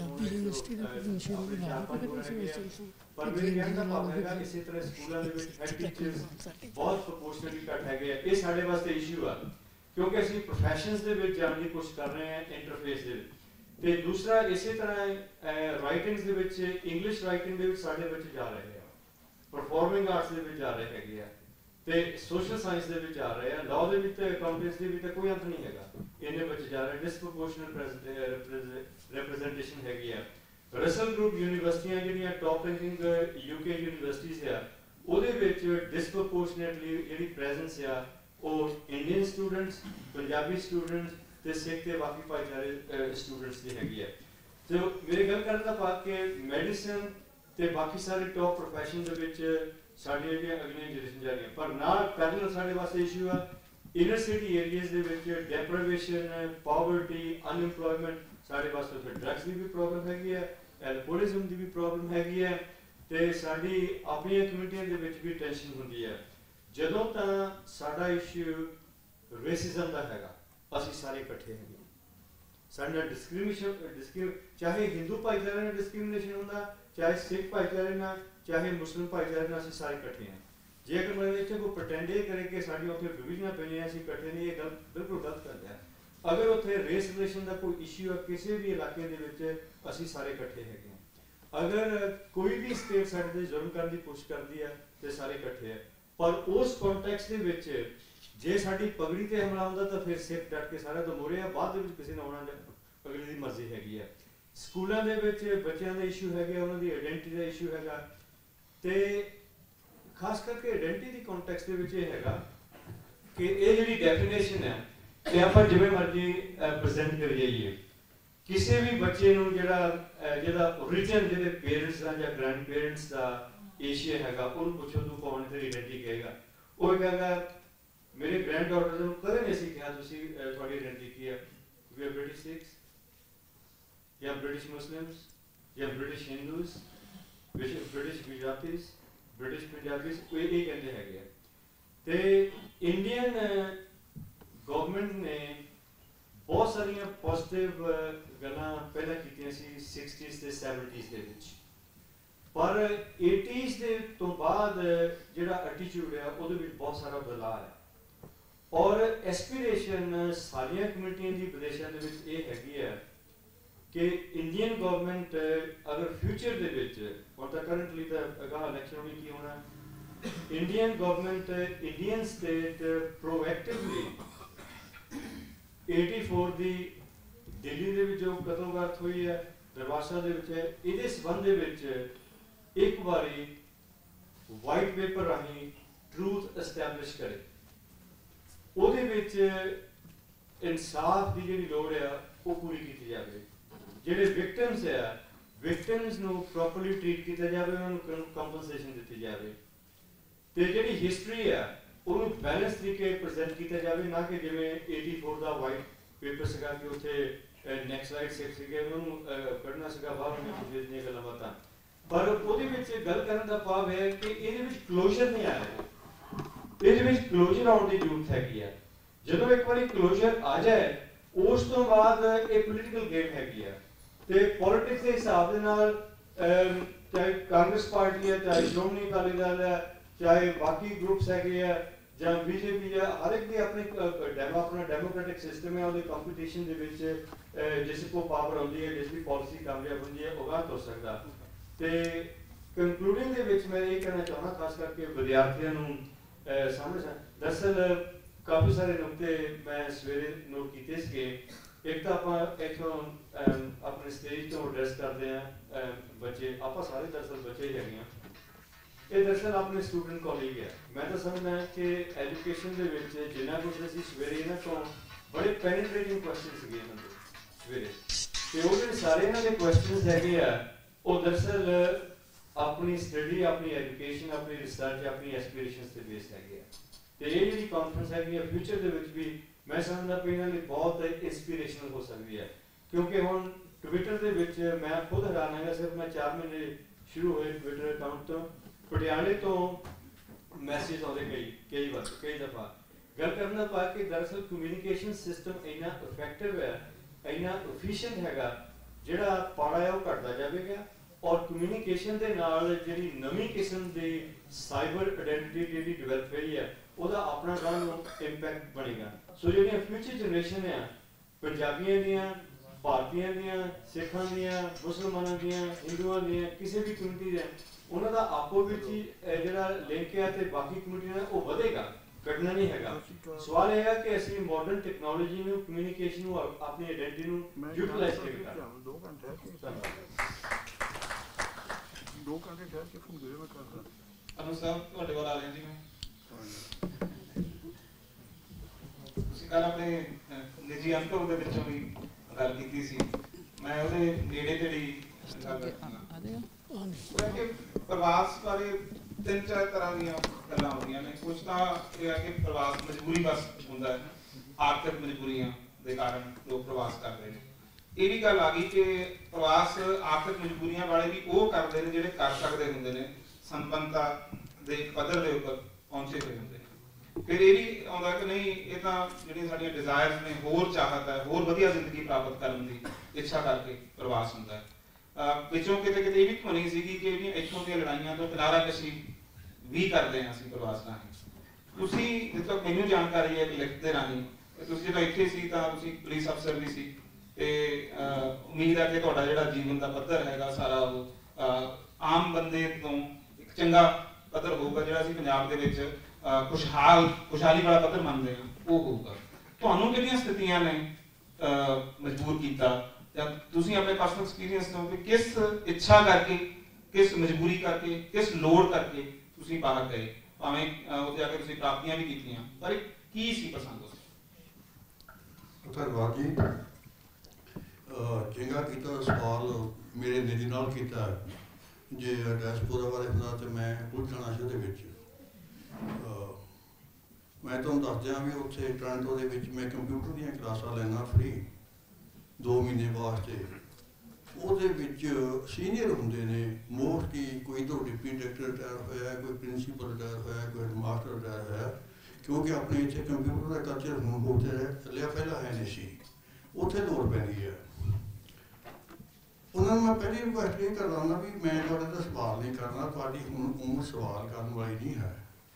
ਪਰ ਮੇਰੇ ਕਹਿਣ ਦਾ ਭਾਵ ਹੈਗਾ ਇਸੇ ਤਰ੍ਹਾਂ ਸਕੂਲਾਂ ਦੇ ਵਿੱਚ ਹੈਡ ਟੀਚਰਸ ਬਹੁਤ ਪ੍ਰਪੋਰਸ਼ਨਲੀ ਘੱਟ ਹੈਗੇ ਆ। ਇਹ ਸਾਡੇ ਵਾਸਤੇ ਇਸ਼ੂ ਆ ਕਿਉਂਕਿ ਅਸੀਂ ਪ੍ਰੋਫੈਸ਼ਨਸ ਦੇ ਵਿੱਚ ਜਾਣ ਦੀ ਕੋਸ਼ਿਸ਼ ਕਰ ਰਹੇ ਹਾਂ ਇੰਟਰਫੇਸ ਦੇ ਵਿੱਚ। ਤੇ ਦੂਸਰਾ ਇਸੇ ਤਰ੍ਹਾਂ ਰਾਈਟਿੰਗਸ ਦੇ ਵਿੱਚ ਇੰਗਲਿਸ਼ ਰਾਈਟਿੰਗ ਦੇ ਵਿੱਚ ਸਾਡੇ ਬੱਚੇ ਜਾ ਰਹੇ ਆ, ਪਰਫਾਰਮਿੰਗ ਆਰਟਸ ਦੇ ਵਿੱਚ ਜਾ ਰਹੇ ਹੈਗੇ ਆ ਤੇ ਸੋਸ਼ਲ ਸਾਇੰਸ ਦੇ ਵਿੱਚ ਆ ਰਹੇ ਆ, ਲਾਅ ਦੇ ਵਿੱਚ ਤੇ ਅਕਾਊਂਟੈਂਟਸ ਦੇ ਵਿੱਚ ਤਾਂ ਕੋਈ ਅੰਤ ਨਹੀਂ ਹੈਗਾ, ਇੰਨੇ ਬੱਚੇ ਜਾ ਰਹੇ। ਡਿਸਪ੍ਰੋਪੋਰਸ਼ਨਲ ਰਿਪਰੈਜ਼ੈਂਟੇਸ਼ਨ ਹੈਗੀ ਆ। ਰਸਲ ਗਰੁੱਪ ਯੂਨੀਵਰਸਿਟੀਆਂ ਜਿਹੜੀਆਂ ਟੌਪ ਰੈਂਕਿੰਗ UK ਯੂਨੀਵਰਸਿਟੀਜ਼ ਆ ਉਹਦੇ ਵਿੱਚ ਡਿਸਪ੍ਰੋਪੋਰਸ਼ਨੇਟਲੀ ਜਿਹੜੀ ਪ੍ਰੈਜ਼ੈਂਸ ਆ ਉਹ ਇੰਡੀਅਨ ਸਟੂਡੈਂਟਸ, ਪੰਜਾਬੀ ਸਟੂਡੈਂਟਸ ਤੇ ਸਿੱਖ ਤੇ ਬਾਕੀ ਭਾਈਚਾਰੇ ਸਟੂਡੈਂਟਸ ਦੀ ਹੈਗੀ ਆ। ਤੇ ਮੇਰੇ ਗੱਲ ਕਰਨ ਦਾ ਭਾਵ ਕਿ ਮੈਡੀਸਨ ਤੇ ਬਾਕੀ ਸਾਰੇ ਟੌਪ ਪ੍ਰੋਫੈਸ਼ਨ ਦੇ ਵਿੱਚ ਸਾਡੀਆਂ ਜਿਹੜੀਆਂ ਅਗਲੀਆਂ ਜਨਰੇਸ਼ਨ ਜਾ ਰਹੀਆਂ ਪਰ ਨਾਲ ਪੈਰਲਲ ਸਾਡੇ ਵਾਸਤੇ ਇਸ਼ੂ ਆ ਇਨਰ ਸਿਟੀ ਏਰੀਆਜ਼ ਦੇ ਵਿੱਚ ਡੈਪਰੀਵੇਸ਼ਨ, ਪਾਵਰਟੀ, ਅਨਇੰਪਲੋਇਮੈਂਟ। ਸਾਡੇ ਵਾਸਤੇ ਉੱਥੇ ਡਰੱਗਸ ਦੀ ਵੀ ਪ੍ਰੋਬਲਮ ਹੈਗੀ ਹੈ, ਐਲਕੋਹਲਿਜ਼ਮ ਦੀ ਵੀ ਪ੍ਰੋਬਲਮ ਹੈਗੀ ਹੈ ਤੇ ਸਾਡੀ ਆਪਣੀਆਂ ਕਮਿਊਨਿਟੀਆਂ ਦੇ ਵਿੱਚ ਵੀ ਟੈਨਸ਼ਨ ਹੁੰਦੀ ਹੈ। ਜਦੋਂ ਤਾਂ ਸਾਡਾ ਇਸ਼ੂ ਰੇਸਿਜ਼ਮ ਦਾ ਹੈਗਾ, ਅਸੀਂ ਸਾਰੇ ਇਕੱਠੇ ਹੈਗੇ। ਸਾਡਾ ਡਿਸਕ੍ਰਿਮੀਨੇਸ਼ਨ ਚਾਹੇ ਹਿੰਦੂ ਭਾਈਚਾਰੇ ਨਾਲ ਡਿਸਕ੍ਰਿਮੀਨੇਸ਼ਨ ਹੁੰਦਾ, ਚਾਹੇ ਸਿੱਖ ਭਾਈਚਾਰੇ ਨਾਲ, ਚਾਹੇ ਮੁਸਲਿਮ ਭਾਈਚਾਰੇ ਨਾਲ, ਅਸੀਂ ਸਾਰੇ ਇਕੱਠੇ ਹਾਂ। ਜੇਕਰ ਮੈਂ ਇੱਥੇ ਕੋਈ ਪ੍ਰਟੈਂਡ ਇਹ ਕਰੇ ਕਿ ਸਾਡੀ ਉੱਥੇ ਡਿਵੀਜ਼ਨਾਂ ਪਈਆਂ ਅਸੀਂ ਇਕੱਠੇ ਨਹੀਂ, ਇਹ ਗੱਲ ਬਿਲਕੁਲ ਗਲਤ ਗੱਲ ਹੈ। ਅਗਰ ਉੱਥੇ ਰੇਸ ਰਿਲੇਸ਼ਨ ਦਾ ਕੋਈ ਇਸ਼ੂ ਹੈ ਕਿਸੇ ਵੀ ਇਲਾਕੇ ਦੇ ਵਿੱਚ, ਅਸੀਂ ਸਾਰੇ ਇਕੱਠੇ ਹੈਗੇ ਹਾਂ। ਅਗਰ ਕੋਈ ਵੀ ਸਟੇਟ ਸਾਡੇ ਤੇ ਜ਼ੁਲਮ ਕਰਨ ਦੀ ਕੋਸ਼ਿਸ਼ ਕਰਦੀ ਹੈ ਤੇ ਸਾਰੇ ਇਕੱਠੇ ਹੈ। ਪਰ ਉਸ ਕੰਟੈਕਸਟ ਦੇ ਵਿੱਚ ਜੇ ਸਾਡੀ ਪਗੜੀ ਤੇ ਹਮਲਾ ਹੁੰਦਾ ਤਾਂ ਫਿਰ ਸਿੱਖ ਡਟ ਕੇ ਸਾਰਿਆਂ ਤੋਂ ਮੋਰੇ ਆ, ਬਾਅਦ ਦੇ ਵਿੱਚ ਕਿਸੇ ਨੇ ਆਉਣਾ ਅਗਲੇ ਦੀ ਮਰਜ਼ੀ ਹੈਗੀ ਹੈ। ਸਕੂਲਾਂ ਦੇ ਵਿੱਚ ਬੱਚਿਆਂ ਦਾ ਇਸ਼ੂ ਹੈਗਾ, ਉਹਨਾਂ ਦੀ ਆਇਡੈਂਟੀਟੀ ਦਾ ਇਸ਼ੂ ਹੈਗਾ, ਤੇ ਖਾਸ ਕਰਕੇ ਆਇਡੈਂਟੀਟੀ ਦੀ ਕੰਟੈਕਸਟ ਦੇ ਵਿੱਚ ਇਹ ਹੈਗਾ ਕਿ ਇਹ ਜਿਹੜੀ ਡੈਫੀਨੇਸ਼ਨ ਹੈ ਇਹ ਆਪਾਂ ਜਿਵੇਂ ਮਰਜ਼ੀ ਪ੍ਰੈਜ਼ੈਂਟ ਕਰੀ ਜਾਈਏ, ਕਿਸੇ ਵੀ ਬੱਚੇ ਨੂੰ ਜਿਹਦਾ ਓਰੀਜਨ ਜਿਹਦੇ ਪੇਰੈਂਟਸ ਦਾ ਜਾਂ ਗ੍ਰੈਂਡ ਪੇਰੈਂਟਸ ਦਾ ਏਸ਼ੀਆ ਹੈਗਾ, ਉਹਨੂੰ ਪੁੱਛੋ ਤੂੰ ਕੌਣ ਤੇਰੀ ਆਇਡੈਂਟੀਟੀ ਕਹੇਗਾ। ਉਹ ਕਹੇਗਾ ਮੇਰੇ ਗ੍ਰੈਂਡ ਡਾਟਰ ਨੂੰ ਕਦੇ ਨਹੀਂ ਅਸੀਂ ਕਿਹਾ ਤੁਸੀਂ ਤੁਹਾਡੀ ਆਇਡੈਂਟੀਟੀ ਕੀ ਹੈ, ਵੀ ਆਰ ਬ੍ਰਿਟਿਸ਼ ਸਿੱਖਸ ਜਾਂ ਬ੍ਰਿਟਿਸ਼ ਮੁਸਲਿਮਸ ਜਾਂ British Hindus, British Gujaratis, British Punjabis, ਇਹ ਕਹਿੰਦੇ ਹੈਗੇ ਆ। ਤੇ ਇੰਡੀਅਨ ਗਵਰਨਮੈਂਟ ਨੇ ਬਹੁਤ ਸਾਰੀਆਂ ਪੋਜ਼ਿਟਿਵ ਗੱਲਾਂ ਪਹਿਲਾਂ ਕੀਤੀਆਂ ਸੀ 60s ਤੇ 70s ਦੇ ਵਿੱਚ, ਪਰ 80s ਦੇ ਤੋਂ ਬਾਅਦ ਜਿਹੜਾ ਐਟੀਟਿਊਡ ਹੈ ਉਹਦੇ ਵਿੱਚ ਬਹੁਤ ਸਾਰਾ ਬਦਲਾਅ ਹੈ। ਔਰ ਐਸਪੀਰੇਸ਼ਨ ਸਾਰੀਆਂ ਕਮਿਊਨਿਟੀਆਂ ਦੀ ਵਿਦੇਸ਼ਾਂ ਦੇ ਵਿੱਚ ਇਹ ਹੈਗੀ ਹੈ ਕਿ ਇੰਡੀਅਨ ਗਵਰਨਮੈਂਟ ਅਗਰ ਫਿਊਚਰ ਦੇ ਵਿੱਚ, ਹੁਣ ਤਾਂ ਕਰੰਟਲੀ ਤਾਂ ਅਗਾਂਹ ਇਲੈਕਸ਼ਨ ਵੀ ਕੀ ਹੋਣਾ, Indian government Indian state proactively 84 ਦੀ ਦਿੱਲੀ ਦੇ ਵਿੱਚ ਜੋ ਕਤਲਗਾਰਤ ਹੋਈ ਹੈ, ਦਰਬਾਰ ਸਾਹਿਬ ਦੇ ਵਿੱਚ ਹੈ, ਇਹਦੇ ਸੰਬੰਧ ਦੇ ਵਿੱਚ ਇੱਕ ਵਾਰੀ ਵਾਈਟ ਪੇਪਰ ਰਾਹੀਂ ਟਰੂਥ ਐਸਟੈਬਲਿਸ਼ ਕਰੇ, ਉਹਦੇ ਵਿੱਚ ਇਨਸਾਫ ਦੀ ਜਿਹੜੀ ਲੋੜ ਆ ਉਹ ਪੂਰੀ ਕੀਤੀ ਜਾਵੇ। ਜਿਹੜੇ ਵਿਕਟਿਮਸ ਆ, ਵਿਕਟਿਮਸ ਨੂੰ ਪ੍ਰੋਪਰਲੀ ਟ੍ਰੀਟ ਕੀਤਾ ਜਾਵੇ, ਉਹਨਾਂ ਨੂੰ ਕੰਪਨਸੇਸ਼ਨ ਦਿੱਤੀ ਜਾਵੇ, ਤੇ ਜਿਹੜੀ ਹਿਸਟਰੀ ਆ ਉਹਨੂੰ ਬੈਲੈਂਸ ਤਰੀਕੇ ਪ੍ਰੈਜ਼ੈਂਟ ਕੀਤਾ ਜਾਵੇ, ਨਾ ਕਿ ਜਿਵੇਂ 84 ਦਾ ਵਾਈਟ ਪੇਪਰ ਸੀਗਾ ਕਿ ਉੱਥੇ ਨੈਕਸਲਾਈਟ ਸਿੱਖ ਸੀਗੇ, ਉਹਨੂੰ ਕੱਢਣਾ ਸੀਗਾ ਬਾਹਰ, ਉਹਨੇ ਕੁਝ ਦੀਆਂ ਗੱਲਾਂ ਬਾਤਾਂ। ਪਰ ਉਹਦੇ ਵਿੱਚ ਗੱਲ ਕਰਨ ਦਾ ਭਾਵ ਹੈ ਕਿ ਇਹਦੇ ਵਿੱਚ ਕਲੋਜ਼ਰ ਨਹੀਂ ਆਇਆ, ਇਹਦੇ ਵਿੱਚ ਕਲੋਜ਼ਰ ਆਉਣ ਦੀ ਜ਼ਰੂਰਤ ਹੈਗੀ ਆ। ਜਦੋਂ ਇੱਕ ਵਾਰੀ ਕਲੋਜ਼ਰ ਆ ਜਾਏ ਉਸ ਤੋਂ ਬਾਅਦ ਇਹ ਪੋਲੀਟੀਕਲ ਗੇਮ ਹੈਗੀ ਆ, ਤੇ ਪੋਲਿਟਿਕਸ ਦੇ ਹਿਸਾਬ ਦੇ ਨਾਲ ਚਾਹੇ ਕਾਂਗਰਸ ਪਾਰਟੀ ਹੈ, ਚਾਹੇ ਸ਼੍ਰੋਮਣੀ ਅਕਾਲੀ ਦਲ ਹੈ, ਚਾਹੇ ਬਾਕੀ ਗਰੁੱਪਸ ਹੈਗੇ ਆ ਜਾਂ ਬੀਜੇਪੀ ਹੈ, ਹਰ ਇੱਕ ਦੀ ਆਪਣੀ ਆਪਣਾ ਡੈਮੋਕ੍ਰੈਟਿਕ ਸਿਸਟਮ ਹੈ। ਉਹਦੇ ਕੰਪੀਟੀਸ਼ਨ ਦੇ ਵਿੱਚ ਜਿਸ ਕੋ ਪਾਵਰ ਆਉਂਦੀ ਹੈ, ਜਿਸ ਦੀ ਪਾਲਿਸੀ ਕਾਮਯਾਬ ਹੁੰਦੀ ਹੈ, ਉਹ ਗਾਂਹ ਤੁਰ ਸਕਦਾ। ਤੇ ਕੰਕਲੂਡਿੰਗ ਦੇ ਵਿੱਚ ਮੈਂ ਇਹ ਕਹਿਣਾ ਚਾਹੁੰਦਾ ਖਾਸ ਕਰਕੇ ਵਿਦਿਆਰਥੀਆਂ ਨੂੰ ਸਮਝ, ਦਰਅਸਲ ਕਾਫੀ ਸਾਰੇ ਨੁਕਤੇ ਮੈਂ ਸਵੇਰੇ ਨੋਟ ਕੀਤੇ ਸੀਗੇ। ਇੱਕ ਤਾਂ ਆਪਾਂ ਇੱਥੋਂ ਆਪਣੇ ਸਟੇਜ ਤੋਂ ਐਡਰੈਸ ਕਰਦੇ ਹਾਂ ਬੱਚੇ, ਆਪਾਂ ਸਾਰੇ ਦਰਅਸਲ ਬੱਚੇ ਹੀ ਹੈਗੇ ਹਾਂ, ਇਹ ਦਰਅਸਲ ਆਪਣੇ ਸਟੂਡੈਂਟ ਕਾਲਜ ਹੈ। ਮੈਂ ਤਾਂ ਸਮਝਦਾ ਕਿ ਐਜੂਕੇਸ਼ਨ ਦੇ ਵਿੱਚ ਜਿੰਨਾ ਕੁਝ ਅਸੀਂ ਸਵੇਰੇ ਇਹਨਾਂ ਤੋਂ ਬੜੇ ਪੈਨੀਟ੍ਰੇਟਿੰਗ ਕੁਐਸਚਨ ਸੀਗੇ ਇਹਨਾਂ ਦੇ ਸਵੇਰੇ, ਤੇ ਉਹ ਜਿਹੜੇ ਸਾਰੇ ਇਹਨਾਂ ਦੇ ਕੁਐਸਚਨਸ ਹੈਗੇ ਆ ਉਹ ਦਰਅਸਲ ਆਪਣੀ ਸਟੱਡੀ, ਆਪਣੀ ਐਜੂਕੇਸ਼ਨ, ਆਪਣੀ ਰਿਸਰਚ, ਆਪਣੀ ਐਸਪੀਰੇਸ਼ਨਸ ਤੇ ਬੇਸ ਹੈਗੇ ਆ। ਤੇ ਇਹ ਜਿਹੜੀ ਕਾਨਫਰੰਸ ਹੈਗੀ ਆ ਫਿਊਚਰ ਦੇ ਵਿੱਚ ਵੀ ਮੈਂ ਸਮਝਦਾ ਕਿ ਇਹਨਾਂ ਲਈ ਬਹੁਤ ਇੰਸਪੀਰੇਸ਼ਨਲ ਹੋ ਸਕਦੀ ਹੈ, ਕਿਉਂਕਿ ਹੁਣ ਟਵਿੱਟਰ ਦੇ ਵਿੱਚ ਮੈਂ ਖੁਦ ਹੈਰਾਨ ਹੈਗਾ, ਸਿਰਫ ਮੈਂ 4 ਮਹੀਨੇ ਸ਼ੁਰੂ ਹੋਏ ਟਵਿੱਟਰ ਅਕਾਊਂਟ ਤੋਂ, ਪਟਿਆਲੇ ਤੋਂ ਮੈਸੇਜ ਆਉਂਦੇ ਕਈ ਦਫਾ ਗੱਲ ਕਰਨ ਦਾ ਪਾ ਕਿ ਦਰਅਸਲ ਕਮਿਊਨੀਕੇਸ਼ਨ ਸਿਸਟਮ ਇੰਨਾ ਇਫੈਕਟਿਵ ਹੈ, ਇੰਨਾ ਐਫੀਸ਼ੀਐਂਟ ਹੈਗਾ, ਜਿਹੜਾ ਪਾੜਾ ਹੈ ਉਹ ਘਟਦਾ ਜਾਵੇਗਾ। ਔਰ ਕਮਿਊਨੀਕੇਸ਼ਨ ਦੇ ਨਾਲ ਜਿਹੜੀ ਨਵੀਂ ਕਿਸਮ ਦੀ ਸਾਈਬਰ ਆਇਡੈਂਟੀਟੀ ਜਿਹੜੀ ਡਿਵੈਲਪ ਹੋਈ ਹੈ ਉਹਦਾ ਆਪਣਾ ਗਾਂ ਨੂੰ ਇੰਪੈਕਟ ਬਣੇਗਾ। ਸੋ ਜਿਹੜੀਆਂ ਫਿਊਚਰ ਜਨਰੇਸ਼ਨ ਆ ਪੰਜਾਬੀਆਂ ਦੀਆਂ, ਭਾਰਤੀਆਂ ਦੀਆਂ, ਸਿੱਖਾਂ ਦੀਆਂ, ਮੁਸਲਮਾਨਾਂ ਦੀਆਂ, ਹਿੰਦੂਆਂ ਦੀਆਂ, ਕਿਸੇ ਵੀ ਕਮਿਊਨਿਟੀ ਦੇ, ਉਹਨਾਂ ਦਾ ਆਪੋ ਵਿੱਚ ਹੀ ਜਿਹੜਾ ਲਿੰਕ ਹੈ ਤੇ ਬਾਕੀ ਕਮਿਊਨਿਟੀ ਨਾਲ ਉਹ ਵਧੇਗਾ, ਘਟਣਾ ਨਹੀਂ ਹੈਗਾ। ਸਵਾਲ ਇਹ ਹੈ ਕਿ ਅਸੀਂ ਮਾਡਰਨ ਟੈਕਨੋਲੋਜੀ ਨੂੰ, ਕਮਿਊਨੀਕੇਸ਼ਨ ਨੂੰ, ਆਪਣੀ ਆਇਡੈਂਟੀਟੀ ਨੂੰ ਯੂਟਿਲਾਈਜ਼ ਕਿਵੇਂ ਕਰਾਂ। 2 ਘੰਟੇ ਠਹਿਰ ਕੇ ਫੋਨ ਕਰਿਓ, ਮੈਂ ਕਰਦਾ। ਅਨੂ ਸਾਹਿਬ ਤੁਹਾਡੇ ਕੋਲ ਆ ਰਹੇ ਜੀ। ਮੈਂ ਤੁਸੀਂ ਕੱਲ ਆਪਣੇ ਨਿੱਜੀ ਅਨੁਭਵ ਦੇ ਵਿੱਚੋਂ ਵੀ ਗੱਲ ਕੀਤੀ ਸੀ, ਮੈਂ ਉਹਦੇ ਨੇੜੇ ਤੇੜੀ ਗੱਲ ਕਰਨਾ ਕਿ ਪ੍ਰਵਾਸ ਬਾਰੇ 3-4 ਤਰ੍ਹਾਂ ਦੀਆਂ ਗੱਲਾਂ ਹੁੰਦੀਆਂ ਨੇ। ਕੁਝ ਤਾਂ ਇਹ ਹੈ ਕਿ ਪ੍ਰਵਾਸ ਮਜਬੂਰੀ ਬਸ ਹੁੰਦਾ ਹੈ, ਆਰਥਿਕ ਮਜਬੂਰੀਆਂ ਦੇ ਕਾਰਨ ਲੋਕ ਪ੍ਰਵਾਸ ਕਰਦੇ ਨੇ। ਇਹ ਵੀ ਗੱਲ ਆ ਗਈ ਕਿ ਪ੍ਰਵਾਸ ਆਰਥਿਕ ਮਜਬੂਰੀਆਂ ਵਾਲੇ ਵੀ ਉਹ ਕਰਦੇ ਨੇ ਜਿਹੜੇ ਕਰ ਸਕਦੇ ਹੁੰਦੇ ਨੇ, ਸੰਪੰਨਤਾ ਦੇ ਪੱਧਰ ਦੇ ਉੱਪਰ ਪਹੁੰਚੇ ਹੋਏ ਹੁੰਦੇ ਨੇ। ਫਿਰ ਇਹ ਵੀ ਆਉਂਦਾ ਕਿ ਨਹੀਂ, ਇਹ ਤਾਂ ਜਿਹੜੀਆਂ ਸਾਡੀਆਂ ਡਿਜ਼ਾਇਰਸ ਨੇ, ਹੋਰ ਚਾਹਤ ਹੈ, ਹੋਰ ਵਧੀਆ ਜ਼ਿੰਦਗੀ ਪ੍ਰਾਪਤ ਕਰਨ ਦੀ ਇੱਛਾ ਕਰਕੇ ਪ੍ਰਵਾਸ ਹੁੰਦਾ ਹੈ। ਵਿੱਚੋਂ ਕਿਤੇ ਕਿਤੇ ਇਹ ਵੀ ਧੁਨੀ ਸੀਗੀ ਕਿ ਜਿਹੜੀਆਂ ਇੱਥੋਂ ਦੀਆਂ ਲੜਾਈਆਂ ਤੋਂ ਕਿਨਾਰਾਕਸ਼ੀ ਵੀ ਕਰਦੇ ਹਾਂ ਅਸੀਂ ਪ੍ਰਵਾਸ ਰਾਹੀਂ। ਤੁਸੀਂ ਜਿੱਥੋਂ ਮੈਨੂੰ ਜਾਣਕਾਰੀ ਹੈ ਲਿਖਤ ਦੇ ਰਾਹੀਂ, ਤੁਸੀਂ ਜਦੋਂ ਇੱਥੇ ਸੀ ਤਾਂ ਤੁਸੀਂ ਪੁਲਿਸ ਅਫਸਰ ਵੀ ਸੀ, ਤੇ ਉਮੀਦ ਹੈ ਕਿ ਤੁਹਾਡਾ ਜਿਹੜਾ ਜੀਵਨ ਦਾ ਪੱਧਰ ਹੈਗਾ ਸਾਰਾ ਉਹ ਆਮ ਬੰਦੇ ਤੋਂ ਇੱਕ ਚੰਗਾ ਪੱਧਰ ਹੋਊਗਾ, ਜਿਹੜਾ ਅਸੀਂ ਪੰਜਾਬ ਦੇ ਵਿੱਚ ਖੁਸ਼ਹਾਲੀ ਵਾਲਾ ਪੱਧਰ ਮੰਨਦੇ ਹਾਂ ਉਹ ਹੋਊਗਾ। ਤੁਹਾਨੂੰ ਕਿਹੜੀਆਂ ਸਥਿਤੀਆਂ ਨੇ ਮਜਬੂਰ ਕੀਤਾ, ਜਾਂ ਤੁਸੀਂ ਆਪਣੇ ਪਰਸਨਲ ਐਕਸਪੀਰੀਅੰਸ ਤੋਂ ਕਿ ਕਿਸ ਇੱਛਾ ਕਰਕੇ, ਕਿਸ ਮਜਬੂਰੀ ਕਰਕੇ, ਕਿਸ ਲੋੜ ਕਰਕੇ ਤੁਸੀਂ ਬਾਹਰ ਗਏ, ਭਾਵੇਂ ਉੱਥੇ ਜਾ ਕੇ ਤੁਸੀਂ ਪ੍ਰਾਪਤੀਆਂ ਵੀ ਕੀਤੀਆਂ, ਪਰ ਕੀ ਸੀ ਪਸੰਦ ਉਸ? ਧੰਨਵਾਦ ਜੀ, ਚੰਗਾ ਕੀਤਾ ਸਵਾਲ ਮੇਰੇ ਨਿੱਜੀ ਨਾਲ ਕੀਤਾ। ਜੇ ਡਾਇਸਪੋਰਾ ਬਾਰੇ ਹੁੰਦਾ ਤਾਂ ਮੈਂ ਪੁੱਛਣਾ ਸੀ ਉਹਦੇ ਵਿੱਚ। ਮੈਂ ਤੁਹਾਨੂੰ ਦੱਸ ਦਿਆਂ ਵੀ ਉੱਥੇ ਟੋਰਾਂਟੋ ਦੇ ਵਿੱਚ ਮੈਂ ਕੰਪਿਊਟਰ ਦੀਆਂ ਕਲਾਸਾਂ ਲੈਣਾ ਫ੍ਰੀ 2 ਮਹੀਨੇ ਵਾਸਤੇ। ਉਹਦੇ ਵਿੱਚ ਸੀਨੀਅਰ ਹੁੰਦੇ ਨੇ ਮੋਸਟਲੀ, ਕੋਈ ਤਾਂ ਡਿਪਟੀ ਡਾਇਰੈਕਟਰ ਰਿਟਾਇਰ ਹੋਇਆ, ਕੋਈ ਪ੍ਰਿੰਸੀਪਲ ਰਿਟਾਇਰ ਹੋਇਆ, ਕੋਈ ਹੈਡਮਾਸਟਰ ਰਿਟਾਇਰ ਹੋਇਆ, ਕਿਉਂਕਿ ਆਪਣੇ ਇੱਥੇ ਕੰਪਿਊਟਰ ਦਾ ਕਲਚਰ ਹੁਣ ਹੋ ਚੱਲਿਆ, ਪਹਿਲਾਂ ਹੈ ਨਹੀਂ ਸੀ, ਉੱਥੇ ਲੋੜ ਪੈਂਦੀ ਹੈ। ਉਹਨਾਂ ਨੂੰ ਮੈਂ ਪਹਿਲੀ ਰਿਕੁਐਸਟ ਇਹ ਕਰਦਾ ਹੁੰਦਾ ਵੀ ਮੈਂ ਤੁਹਾਡੇ ਤੋਂ ਸਵਾਲ ਨਹੀਂ ਕਰਨਾ, ਤੁਹਾਡੀ ਹੁਣ ਉਮਰ ਸਵਾਲ ਕਰਨ ਵਾਲੀ ਨਹੀਂ ਹੈ,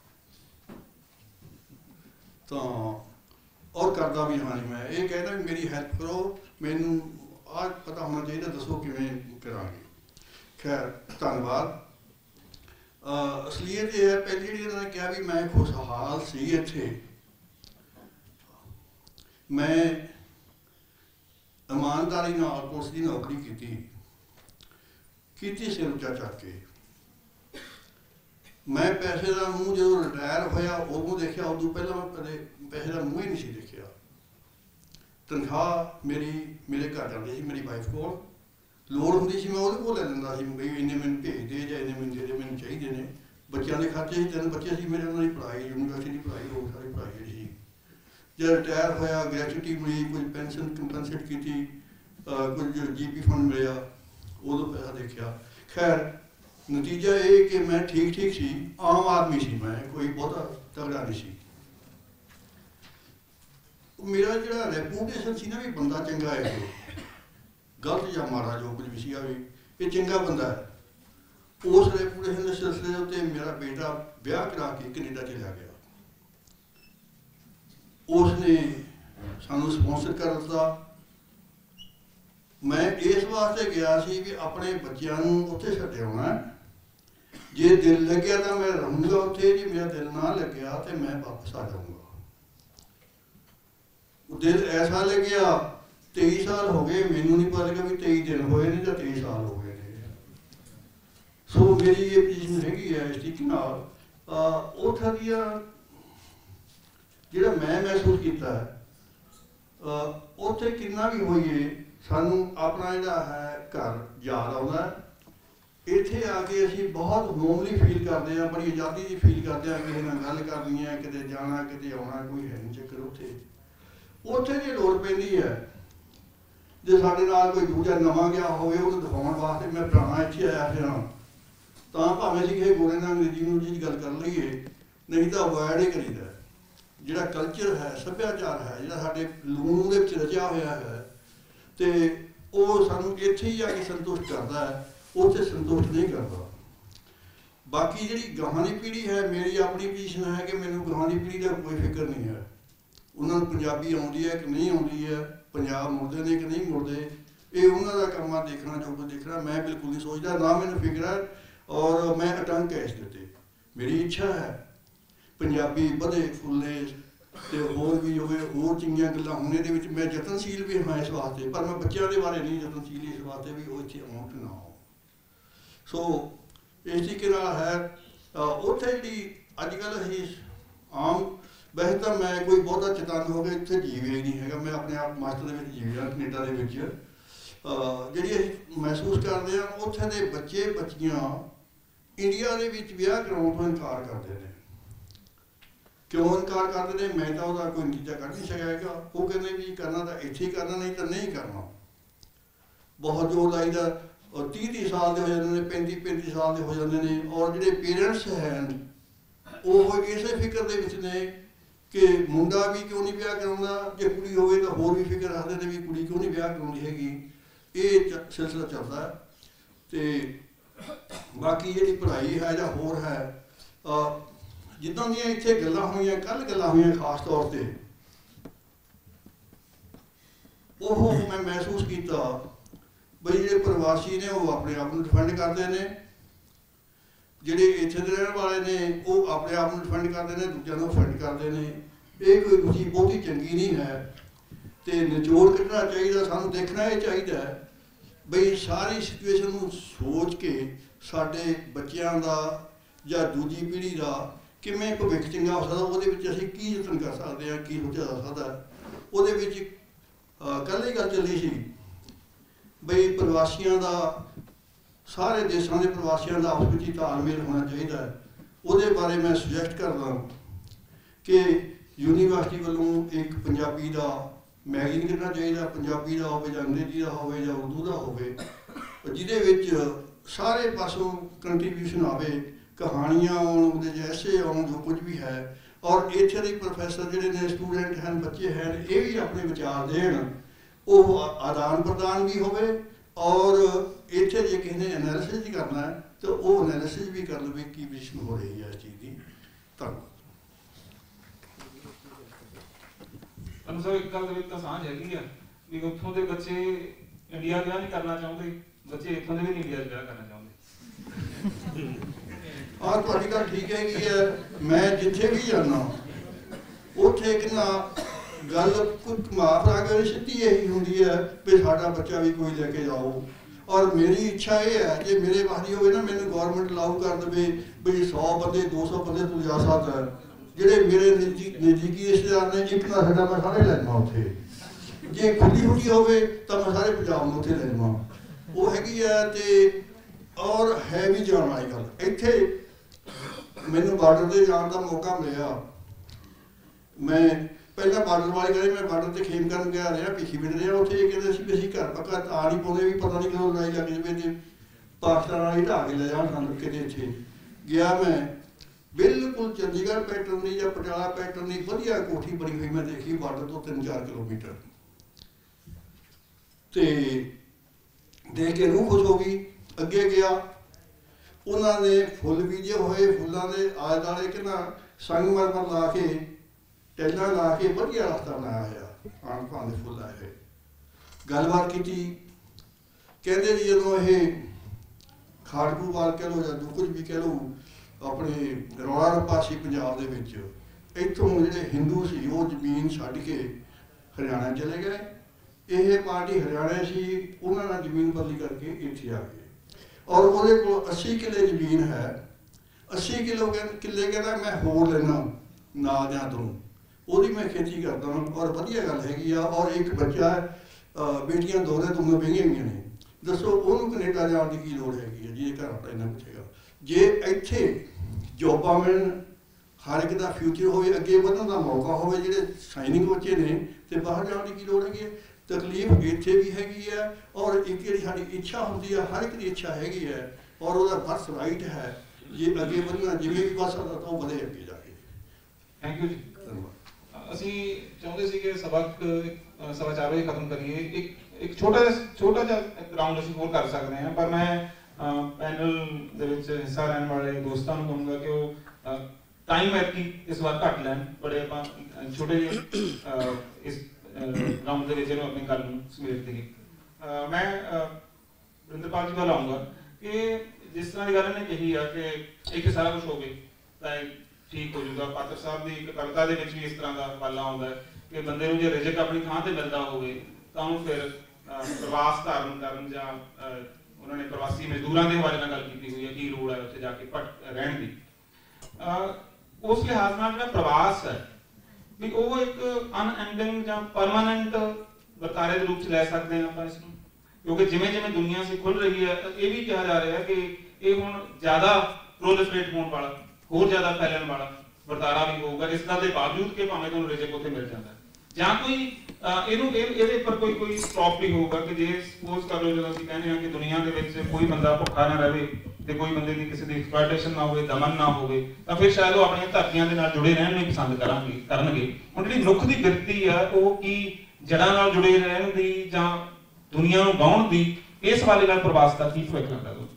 ਤਾਂ ਔਰ ਕਰਦਾ ਵੀ ਹਾਂ ਜੀ। ਮੈਂ ਇਹ ਕਹਿੰਦਾ ਵੀ ਮੇਰੀ ਹੈਲਪ ਕਰੋ, ਮੈਨੂੰ ਆਹ ਪਤਾ ਹੋਣਾ ਚਾਹੀਦਾ, ਦੱਸੋ ਕਿਵੇਂ ਕਰਾਂਗੇ। ਖੈਰ ਧੰਨਵਾਦ। ਅਸਲੀਅਤ ਇਹ ਹੈ, ਪਹਿਲੀ ਜਿਹੜੀ ਇਹਨਾਂ ਨੇ ਕਿਹਾ ਵੀ ਮੈਂ ਖੁਸ਼ਹਾਲ ਸੀ ਇੱਥੇ, ਮੈਂ ਇਮਾਨਦਾਰੀ ਨਾਲ ਪੁਲਿਸ ਦੀ ਨੌਕਰੀ ਕੀਤੀ ਸਿਰ ਉੱਚਾ ਚੱਕ ਕੇ। ਮੈਂ ਪੈਸੇ ਦਾ ਮੂੰਹ ਜਦੋਂ ਰਿਟਾਇਰ ਹੋਇਆ ਉਦੋਂ ਦੇਖਿਆ, ਉਦੋਂ ਪਹਿਲਾਂ ਮੈਂ ਕਦੇ ਪੈਸੇ ਦਾ ਮੂੰਹ ਹੀ ਨਹੀਂ ਸੀ ਦੇਖਿਆ। ਤਨਖਾਹ ਮੇਰੇ ਘਰ ਜਾਂਦੀ ਸੀ, ਮੇਰੀ ਵਾਈਫ ਕੋਲ, ਲੋੜ ਹੁੰਦੀ ਸੀ ਮੈਂ ਉਹਦੇ ਕੋਲ ਲੈ ਲੈਂਦਾ ਸੀ ਵੀ ਇੰਨੇ ਮੈਨੂੰ ਭੇਜ ਦੇ ਜਾਂ ਇੰਨੇ ਮੈਨੂੰ ਦੇ ਦੇ, ਮੈਨੂੰ ਚਾਹੀਦੇ ਨੇ। ਬੱਚਿਆਂ ਦੇ ਖਰਚੇ ਸੀ, 3 ਬੱਚੇ ਸੀ ਮੇਰੇ, ਉਹਨਾਂ ਦੀ ਪੜ੍ਹਾਈ, ਯੂਨੀਵਰਸਿਟੀ ਦੀ ਪੜ੍ਹਾਈ, ਹੋਰ ਸਾਰੀ ਪੜ੍ਹਾਈ ਜਿਹੜੀ ਸੀ। ਜਦ ਰਿਟਾਇਰ ਹੋਇਆ ਗ੍ਰੈਚੁਇਟੀ ਮਿਲੀ, ਕੁਝ ਪੈਨਸ਼ਨ ਕੰਪਨਸੇਟ ਕੀਤੀ, ਕੁਝ GP ਫੰਡ ਮਿਲਿਆ, ਉਦੋਂ ਪੈਸਾ ਦੇਖਿਆ। ਖੈਰ ਨਤੀਜਾ ਇਹ ਕਿ ਮੈਂ ਠੀਕ ਸੀ, ਆਮ ਆਦਮੀ ਸੀ, ਮੈਂ ਕੋਈ ਬਹੁਤਾ ਤਗੜਾ ਨਹੀਂ ਸੀ। ਮੇਰਾ ਜਿਹੜਾ ਰੈਪੂਟੇਸ਼ਨ ਸੀ ਨਾ ਵੀ ਬੰਦਾ ਚੰਗਾ ਹੈ, ਗਲਤ ਜਾਂ ਮਾੜਾ ਜੋ ਕੁਝ ਵੀ ਸੀਗਾ ਵੀ ਇਹ ਚੰਗਾ ਬੰਦਾ ਹੈ, ਉਸ ਰੈਪੂਟੇਸ਼ਨ ਦੇ ਸਿਲਸਿਲੇ ਉੱਤੇ ਮੇਰਾ ਬੇਟਾ ਵਿਆਹ ਕਰਾ ਕੇ ਕੈਨੇਡਾ ਚਲਾ ਗਿਆ। ਉਸਨੇ ਸਾਨੂੰ ਸਪਾਂਸਰ ਕਰ ਦਿੱਤਾ। ਮੈਂ ਇਸ ਵਾਸਤੇ ਗਿਆ ਸੀ ਵੀ ਆਪਣੇ ਬੱਚਿਆਂ ਨੂੰ ਉੱਥੇ ਛੱਡਿਆਉਣਾ, ਜੇ ਦਿਲ ਲੱਗਿਆ ਤਾਂ ਮੈਂ ਰਹੂੰਗਾ ਉੱਥੇ, ਜੇ ਮੇਰਾ ਦਿਲ ਨਾ ਲੱਗਿਆ ਤੇ ਮੈਂ ਵਾਪਸ ਆ ਜਾਊਂਗਾ। ਦਿਲ ਐਸਾ ਲੱਗਿਆ, 23 ਸਾਲ ਹੋ ਗਏ, ਮੈਨੂੰ ਨਹੀਂ ਪਤਾ ਲੱਗਾ ਵੀ 23 ਦਿਨ ਹੋਏ ਨੇ ਜਾਂ 23 ਸਾਲ ਹੋ ਗਏ ਨੇ। ਸੋ ਮੇਰੀ ਇਹ ਪੋਜੀਸ਼ਨ ਹੈਗੀ ਹੈ ਇਸ ਤਰੀਕੇ ਨਾਲ। ਉੱਥੇ ਦੀਆਂ ਜਿਹੜਾ ਮੈਂ ਮਹਿਸੂਸ ਕੀਤਾ ਹੈ, ਉੱਥੇ ਕਿੰਨਾ ਵੀ ਹੋਈਏ ਸਾਨੂੰ ਆਪਣਾ ਜਿਹੜਾ ਹੈ ਘਰ ਯਾਦ ਆਉਂਦਾ। ਇੱਥੇ ਆ ਕੇ ਅਸੀਂ ਬਹੁਤ ਹੋਮਲੀ ਫੀਲ ਕਰਦੇ ਹਾਂ, ਬੜੀ ਆਜ਼ਾਦੀ ਦੀ ਫੀਲ ਕਰਦੇ ਹਾਂ, ਕਿਸੇ ਨਾਲ ਗੱਲ ਕਰਨੀ ਹੈ, ਕਿਤੇ ਜਾਣਾ, ਕਿਤੇ ਆਉਣਾ, ਕੋਈ ਹੈ ਨਹੀਂ ਚੱਕਰ। ਉੱਥੇ ਜੇ ਲੋੜ ਪੈਂਦੀ ਹੈ, ਜੇ ਸਾਡੇ ਨਾਲ ਕੋਈ ਦੂਜਾ ਨਵਾਂ ਗਿਆ ਹੋਵੇ, ਉਹਨੂੰ ਦਿਖਾਉਣ ਵਾਸਤੇ ਮੈਂ ਪੁਰਾਣਾ ਇੱਥੇ ਆਇਆ ਫਿਰ, ਤਾਂ ਭਾਵੇਂ ਅਸੀਂ ਕਿਸੇ ਗੋਰੇ ਨਾਲ ਅੰਗਰੇਜ਼ੀ ਨੂੰ ਜੀ ਗੱਲ ਕਰ ਲਈਏ, ਨਹੀਂ ਤਾਂ ਅਵੋਇਡ ਹੀ ਕਰੀਦਾ। ਜਿਹੜਾ ਕਲਚਰ ਹੈ, ਸੱਭਿਆਚਾਰ ਹੈ, ਜਿਹੜਾ ਸਾਡੇ ਲੂਣ ਦੇ ਵਿੱਚ ਰਚਿਆ ਹੋਇਆ ਹੈ, ਤੇ ਉਹ ਸਾਨੂੰ ਇੱਥੇ ਹੀ ਆ ਕੇ ਸੰਤੁਸ਼ਟ ਕਰਦਾ ਹੈ, ਉੱਥੇ ਸੰਤੁਸ਼ਟ ਨਹੀਂ ਕਰਦਾ। ਬਾਕੀ ਜਿਹੜੀ ਗਾਹਾਂ ਦੀ ਪੀੜ੍ਹੀ ਹੈ, ਮੇਰੀ ਆਪਣੀ ਪੋਜੀਸ਼ਨ ਹੈ ਕਿ ਮੈਨੂੰ ਗਾਹਾਂ ਦੀ ਪੀੜ੍ਹੀ ਦਾ ਕੋਈ ਫਿਕਰ ਨਹੀਂ ਹੈ। ਉਹਨਾਂ ਨੂੰ ਪੰਜਾਬੀ ਆਉਂਦੀ ਹੈ ਕਿ ਨਹੀਂ ਆਉਂਦੀ ਹੈ, ਪੰਜਾਬ ਮੁੜਦੇ ਨੇ ਕਿ ਨਹੀਂ ਮੁੜਦੇ, ਇਹ ਉਹਨਾਂ ਦਾ ਕੰਮ ਆ, ਦੇਖਣਾ ਜੋ ਕੁਝ ਦੇਖਣਾ। ਮੈਂ ਬਿਲਕੁਲ ਨਹੀਂ ਸੋਚਦਾ, ਨਾ ਮੈਨੂੰ ਫਿਕਰ ਹੈ, ਔਰ ਮੈਂ ਅਟੰਕ ਹੈ ਇਸ ਦੇ ਉੱਤੇ। ਮੇਰੀ ਇੱਛਾ ਹੈ ਪੰਜਾਬੀ ਵਧੇ ਫੁੱਲੇ ਤੇ ਹੋਰ ਵੀ ਹੋਵੇ, ਹੋਰ ਚੰਗੀਆਂ ਗੱਲਾਂ ਹੋਣ। ਇਹਦੇ ਵਿੱਚ ਮੈਂ ਯਤਨਸ਼ੀਲ ਵੀ ਹਾਂ ਇਸ ਵਾਸਤੇ, ਪਰ ਮੈਂ ਬੱਚਿਆਂ ਦੇ ਬਾਰੇ ਨਹੀਂ ਯਤਨਸ਼ੀਲ ਇਸ ਵਾਸਤੇ ਵੀ ਉਹ ਇੱਥੇ ਆਉਣ ਤੇ ਨਾ ਹੋ। ਸੋ ਇਸ ਤਰੀਕੇ ਨਾਲ ਹੈ। ਉੱਥੇ ਜਿਹੜੀ ਅੱਜ ਕੱਲ੍ਹ ਅਸੀਂ ਆਮ, ਵੈਸੇ ਤਾਂ ਮੈਂ ਕੋਈ ਬਹੁਤਾ ਚੇਤੰਨ ਹੋ ਕੇ ਇੱਥੇ ਜੀਵਿਆ ਨਹੀਂ ਹੈਗਾ, ਮੈਂ ਆਪਣੇ ਆਪ ਮਾਸਟਰ ਦੇ ਵਿੱਚ ਜੀਵਿਆ ਕੈਨੇਡਾ ਦੇ ਵਿੱਚ। ਜਿਹੜੀ ਅਸੀਂ ਮਹਿਸੂਸ ਕਰਦੇ ਹਾਂ, ਉੱਥੇ ਦੇ ਬੱਚੇ ਬੱਚੀਆਂ ਇੰਡੀਆ ਦੇ ਵਿੱਚ ਵਿਆਹ ਕਰਾਉਣ ਤੋਂ ਇਨਕਾਰ ਕਰਦੇ ਨੇ। ਕਿਉਂ ਇਨਕਾਰ ਕਰਦੇ ਨੇ, ਮੈਂ ਤਾਂ ਉਹਦਾ ਕੋਈ ਨਤੀਜਾ ਕੱਢ ਨਹੀਂ ਸਕਿਆ ਹੈਗਾ। ਉਹ ਕਹਿੰਦੇ ਵੀ ਕਰਨਾ ਤਾਂ ਇੱਥੇ ਹੀ ਕਰਨਾ, ਨਹੀਂ ਤਾਂ ਨਹੀਂ ਕਰਨਾ। बहुत जोर लाईदा और 30-30 साल के हो जाते हैं, 35-35 साल के हो जाते हैं। और जोड़े पेरेंट्स हैं वो इस फिक्र के विच ने कि मुंडा भी क्यों नहीं ब्याह कराउंदा, जे कुड़ी होवे तो होर भी फिक्र रखते हैं भी कुड़ी क्यों नहीं ब्याह कराउंदी हैगी। ये सिलसिला चलता है। तो बाकी जी पढ़ाई है या होर है जिदा दी इत्थे गल्लां होईयां, कल गल्लां होईयां खास तौर पर वो मैं महसूस किया बई जो प्रवासी ने वो अपने आप को डिफेंड करते हैं, जोड़े इत्थे दे रहने वाले ने वो अपने आप को डिफेंड करते हैं, दूसरों को डिफेंड करते हैं। ये कोई चीज़ बहुती चंगी नहीं है। तो निचोड़ कढ़ना चाहिए, सानू देखना ये चाहिए बई सारी सिचुएशन को सोच के साडे बच्चों का या दूजी पीढ़ी का किमें भविख चंगा हो सकता, वो असीं की यतन कर सकते हैं, की सोचा जा सकता है। वो कल ही गल चली सी बई प्रवासियों का सारे देशों के प्रवासियों का आपस में तालमेल होना चाहिए। वो बारे मैं सुजैसट करदा कि यूनीवर्सिटी वालों एक पंजाबी का मैगजीन करना चाहिए, पंजाबी का हो या अंग्रेजी का हो या उर्दू का हो, जिहदे विच सारे पासों कंट्रीब्यूशन आवे, कहानियाँ आउण, ऐसे आउण, जो कुछ भी है। और इत्थे दे प्रोफैसर जिहड़े ने स्टूडेंट हैं, बच्चे हैं, ये भी अपने विचार देण, वो आदान प्रदान भी होवे। और इत्थे जे किसी ने एनालिसिस भी करना है तो वो एनालिसिस भी कर लवे की पोजीशन हो रही है इस चीज़ की। धन्यवाद। एक गल तो सांझ हैगी है भी उत्थों के बच्चे इंडिया ब्याह नहीं करना चाहते, बच्चे इत्थों के भी नहीं इंडिया ब्याह करना चाहते। हाँ तुहाडी गल ठीक हैगी है। मैं जिथे भी जाना उत्थे कितना गल कुछ माफ आ गई सीधी यही होंगी है भी साडा बच्चा भी कोई लेके जाओ। और मेरी इच्छा ये है कि मेरे वाली हो ना मैंने गौरमेंट अलाउ कर दे भी 100 बंदे 200 बंदे तू जा सकता है। ਜਿਹੜੇ ਮੇਰੇ ਨਜ਼ਦੀਕੀ ਰਿਸ਼ਤੇਦਾਰ ਨੇ ਇੱਕ ਨਾ ਸਾਡਾ ਮੈਂ ਸਾਰੇ ਲੈ ਜਾਵਾਂ ਉੱਥੇ, ਜੇ ਖੁੱਲੀ ਹੁੱਲੀ ਹੋਵੇ ਤਾਂ ਮੈਂ ਸਾਰੇ ਪੰਜਾਬ ਨੂੰ ਉੱਥੇ ਲੈ ਜਾਵਾਂ। ਉਹ ਹੈਗੀ ਆ ਤੇ ਔਰ ਹੈ ਵੀ ਜਾਣ ਵਾਲੀ ਗੱਲ। ਇੱਥੇ ਮੈਨੂੰ ਬਾਰਡਰ ਤੇ ਜਾਣ ਦਾ ਮੌਕਾ ਮਿਲਿਆ। ਮੈਂ ਪਹਿਲਾਂ ਬਾਰਡਰ ਵਾਲੀ ਗਏ, ਮੈਂ ਬਾਰਡਰ ਤੇ ਖੇਮ ਕਰਨ ਗਿਆ ਰਿਹਾ, ਭਿੱਖੀ ਮਿਲ ਰਿਹਾ। ਉੱਥੇ ਇਹ ਕਹਿੰਦੇ ਸੀ ਵੀ ਅਸੀਂ ਘਰ ਪੱਕਾ ਆ ਨਹੀਂ ਪਾਉਂਦੇ, ਵੀ ਪਤਾ ਨਹੀਂ ਕਦੋਂ ਲੜਾਈ ਲੱਗ ਜਾਵੇ ਤੇ ਪਾਕਿਸਤਾਨ ਵਾਲੀ ਢਾਹ ਕੇ ਲੈ ਜਾਣ ਸਾਨੂੰ ਕਿਤੇ। ਇੱਥੇ ਗਿਆ ਮੈਂ बिल्कुल चंडीगढ़ पैटर्न की या पटियाला पैटर्न की वधिया कोठी बनी हुई मैं देखी बार्डर तो 3-4 किलोमीटर। तो देख के रूह खुश हो गई। अगे गया उन्होंने फुल बीजे हुए, फुलों के आले दुआले कि ना संगमरमर ला के टैला ला के वधिया रास्ता बनाया है, आन पान के फुल आए हुए। गलबात की कहते जी जो ये खाड़कू वाल कह लो या जो कुछ भी कह लो अपने रौला रप्पा सी पंजाब दे विच, इत्थों जिहड़े हिंदू सी वो जमीन छड्ड के हरियाणा चले गए। ये पार्टी हरियाणा सी उन्होंने नाल जमीन बदली करके इत्थे आ गए। और उहदे कोल 80 किले जमीन है। 80 किले कहना मैं होर लेना नाल दियां तो ਉਹਦੀ मैं खेती करता हूँ और वधिया गल हैगी आ। और एक बच्चा है, बेटियां दोनों दोनों विआहियां होईयां ने, दसो उहनूं कनेडा जाण दी की लोड़ हैगी है? जी घर अपना इन्ना पुछेगा। जे इत्थे जॉबां मिलण, हर एक का फ्यूचर हो, अगे वधण का मौका हो, जिहड़े शाइनिंग बच्चे ने तो बाहर जाने की लोड़ हैगी है। तकलीफ इत्थे भी हैगी है और एक जिहड़ी साडी इच्छा होंदी है, हर एक की इच्छा हैगी है और उसका बर्थ राइट है जे अगे वधना जिवें भी बस सकदा तो वधे अगे जाके। थैंक यू जी। ਅਸੀਂ ਚਾਹੁੰਦੇ ਸੀ ਕਿ ਸਬਕ ਸਵਾ 4 ਵਜੇ ਖਤਮ ਕਰੀਏ। ਇੱਕ ਛੋਟਾ ਜਿਹਾ ਰਾਉਂਡ ਅਸੀਂ ਹੋਰ ਕਰ ਸਕਦੇ ਹਾਂ, ਪਰ ਮੈਂ ਪੈਨਲ ਦੇ ਵਿੱਚ ਹਿੱਸਾ ਲੈਣ ਵਾਲੇ ਦੋਸਤਾਂ ਨੂੰ ਕਹੂੰਗਾ ਕਿ ਉਹ ਟਾਈਮ ਐਤਕੀ ਇਸ ਵਾਰ ਘੱਟ ਲੈਣ। ਬੜੇ ਆਪਾਂ ਛੋਟੇ ਜਿਹੇ ਇਸ ਰਾਉਂਡ ਦੇ ਵਿੱਚ ਇਹਨੂੰ ਆਪਣੀ ਗੱਲ ਨੂੰ ਸਮੇਟ ਦੇਈਏ। ਮੈਂ ਵਰਿੰਦਰਪਾਲ ਜੀ ਵੱਲ ਆਊਂਗਾ ਕਿ ਜਿਸ ਤਰ੍ਹਾਂ ਦੀ ਗੱਲ ਇਹਨੇ ਕਹੀ ਆ ਕਿ ਇੱਕ ਸਾਰਾ ਕੁਝ ਹੋ ਗਏ ਤਾਂ ठीक हो जाऊगा। पात्र साहब की एक कविता भी इस तरह का पाला आता है कि बंदे जो रिजक अपनी थां से मिलता हो तो फिर प्रवास धारण कर उन्होंने प्रवासी मजदूरों के हवाले गल की हुई है की लोड़ है उत्थे जाके रहन की। उस लिहाज जो प्रवास है भी वो एक अनएंडिंग या परमानेंट वर्तारे के रूप से लै सकते हैं आप इसमें, क्योंकि जिमें जिमें दुनिया से खुल रही है ये भी कहा जा रहा है कि ये हुण ज़्यादा प्रोलिफरेट होने वाला, होर ज़्यादा फैलने वाला वर्तारा भी होगा। इस गल के बावजूद कि भावें तुहानूं रिजक उत्थे मिल जाता है। ਜਾਂ ਕੋਈ ਇਹਦੇ ਉੱਪਰ ਕੋਈ ਸਟਾਪ ਨਹੀਂ ਹੋਊਗਾ ਕਿ ਜੇ ਸਪੋਜ਼ ਕਰ ਲਓ ਜਦੋਂ ਅਸੀਂ ਕਹਿੰਦੇ ਹਾਂ ਕਿ ਦੁਨੀਆ ਦੇ ਵਿੱਚ ਕੋਈ ਬੰਦਾ ਭੁੱਖਾ ਨਾ ਰਹੇ ਤੇ ਕੋਈ ਬੰਦੇ ਦੀ ਕਿਸੇ ਦੀ ਐਕਸਪਲੋਇਟੇਸ਼ਨ ਨਾ ਹੋਵੇ, ਦਮਨ ਨਾ ਹੋਵੇ, ਤਾਂ ਫਿਰ ਸ਼ਾਇਦ ਉਹ ਆਪਣੀਆਂ ਧਰਤੀਆਂ ਦੇ ਨਾਲ ਜੁੜੇ ਰਹਿਣ ਨੂੰ ਪਸੰਦ ਕਰਨਗੇ। ਹੁਣ ਜਿਹੜੀ ਮਨੁੱਖ ਦੀ ਬਿਰਤੀ ਆ ਉਹ ਕੀ ਜੜ੍ਹਾਂ ਨਾਲ ਜੁੜੇ ਰਹਿਣ ਦੀ ਜਾਂ ਦੁਨੀਆ ਨੂੰ ਗਾਉਣ ਦੀ, ਇਸ ਹਵਾਲੇ ਨਾਲ ਪ੍ਰਵਾਸ ਦਾ ਕੀ ਭਵਿੱਖ ਲੱਗਦਾ ਤੁਹਾਨੂੰ?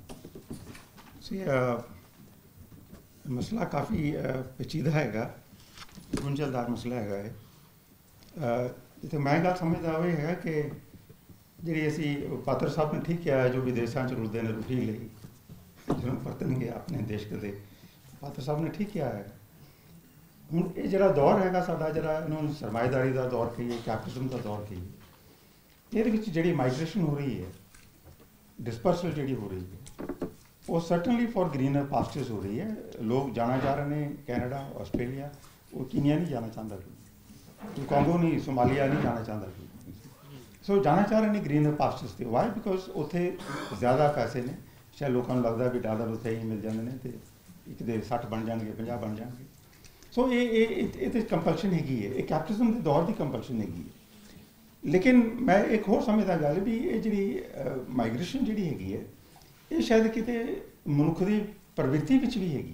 ਮਸਲਾ ਕਾਫੀ ਪੇਚੀਦਾ ਹੈਗਾ, ਗੁੰਝਲਦਾਰ ਮਸਲਾ ਹੈਗਾ ਇਹ। ਜਿੱਥੇ ਮੈਂ ਗੱਲ ਸਮਝਦਾ ਉਹ ਇਹ ਹੈ ਕਿ ਜਿਹੜੀ ਅਸੀਂ ਪਾਤਰ ਸਾਹਿਬ ਨੇ ਠੀਕ ਕਿਹਾ, ਜੋ ਵਿਦੇਸ਼ਾਂ 'ਚ ਰੁਲਦੇ ਨੇ ਰੁਖੀ ਲਈ ਜਦੋਂ ਪਰਤਣਗੇ ਆਪਣੇ ਦੇਸ਼ ਕਦੇ, ਪਾਤਰ ਸਾਹਿਬ ਨੇ ਠੀਕ ਕਿਹਾ ਹੈ। ਹੁਣ ਇਹ ਜਿਹੜਾ ਦੌਰ ਹੈਗਾ ਸਾਡਾ, ਜਿਹੜਾ ਇਹਨੂੰ ਸਰਮਾਏਦਾਰੀ ਦਾ ਦੌਰ ਕਹੀਏ, ਕੈਪੀਟਲਿਜ਼ਮ ਦਾ ਦੌਰ ਕਹੀਏ, ਇਹਦੇ ਵਿੱਚ ਜਿਹੜੀ ਮਾਈਗ੍ਰੇਸ਼ਨ ਹੋ ਰਹੀ ਹੈ, ਡਿਸਪਰਸਲ ਜਿਹੜੀ ਹੋ ਰਹੀ ਹੈ, ਉਹ ਸਰਟਨਲੀ ਫॉर ग्रीनर पास्टर्स हो रही है। लोग जाना चाह रहे हैं कैनेडा, ऑस्ट्रेलिया, वो कीनिया नहीं जाना चाहता कोई, कॉन्गो नहीं, सोमालिया नहीं जाना चाहता कोई। सो जाना चाह रहे हैं ग्रीनर पास्टर्स ते। वाई? बिकॉज उत्थे ज़्यादा पैसे ने, शायद लोगों को लगता भी डॉलर उत्थे ही मिल जाते हैं तो एक दे 60 बन जाएंगे, 50 बन जाएंगे। सो ये कंपल्शन हैगी है, ये कैपिटलिज्म के दौर की कंपल्शन हैगी है। लेकिन मैं एक होर समझदा गल भी ये जी माइग्रेशन जी हैगी है, ਇਹ ਸ਼ਾਇਦ ਕਿਤੇ ਮਨੁੱਖ ਦੀ ਪ੍ਰਵਿਰਤੀ ਵਿੱਚ ਵੀ ਹੈਗੀ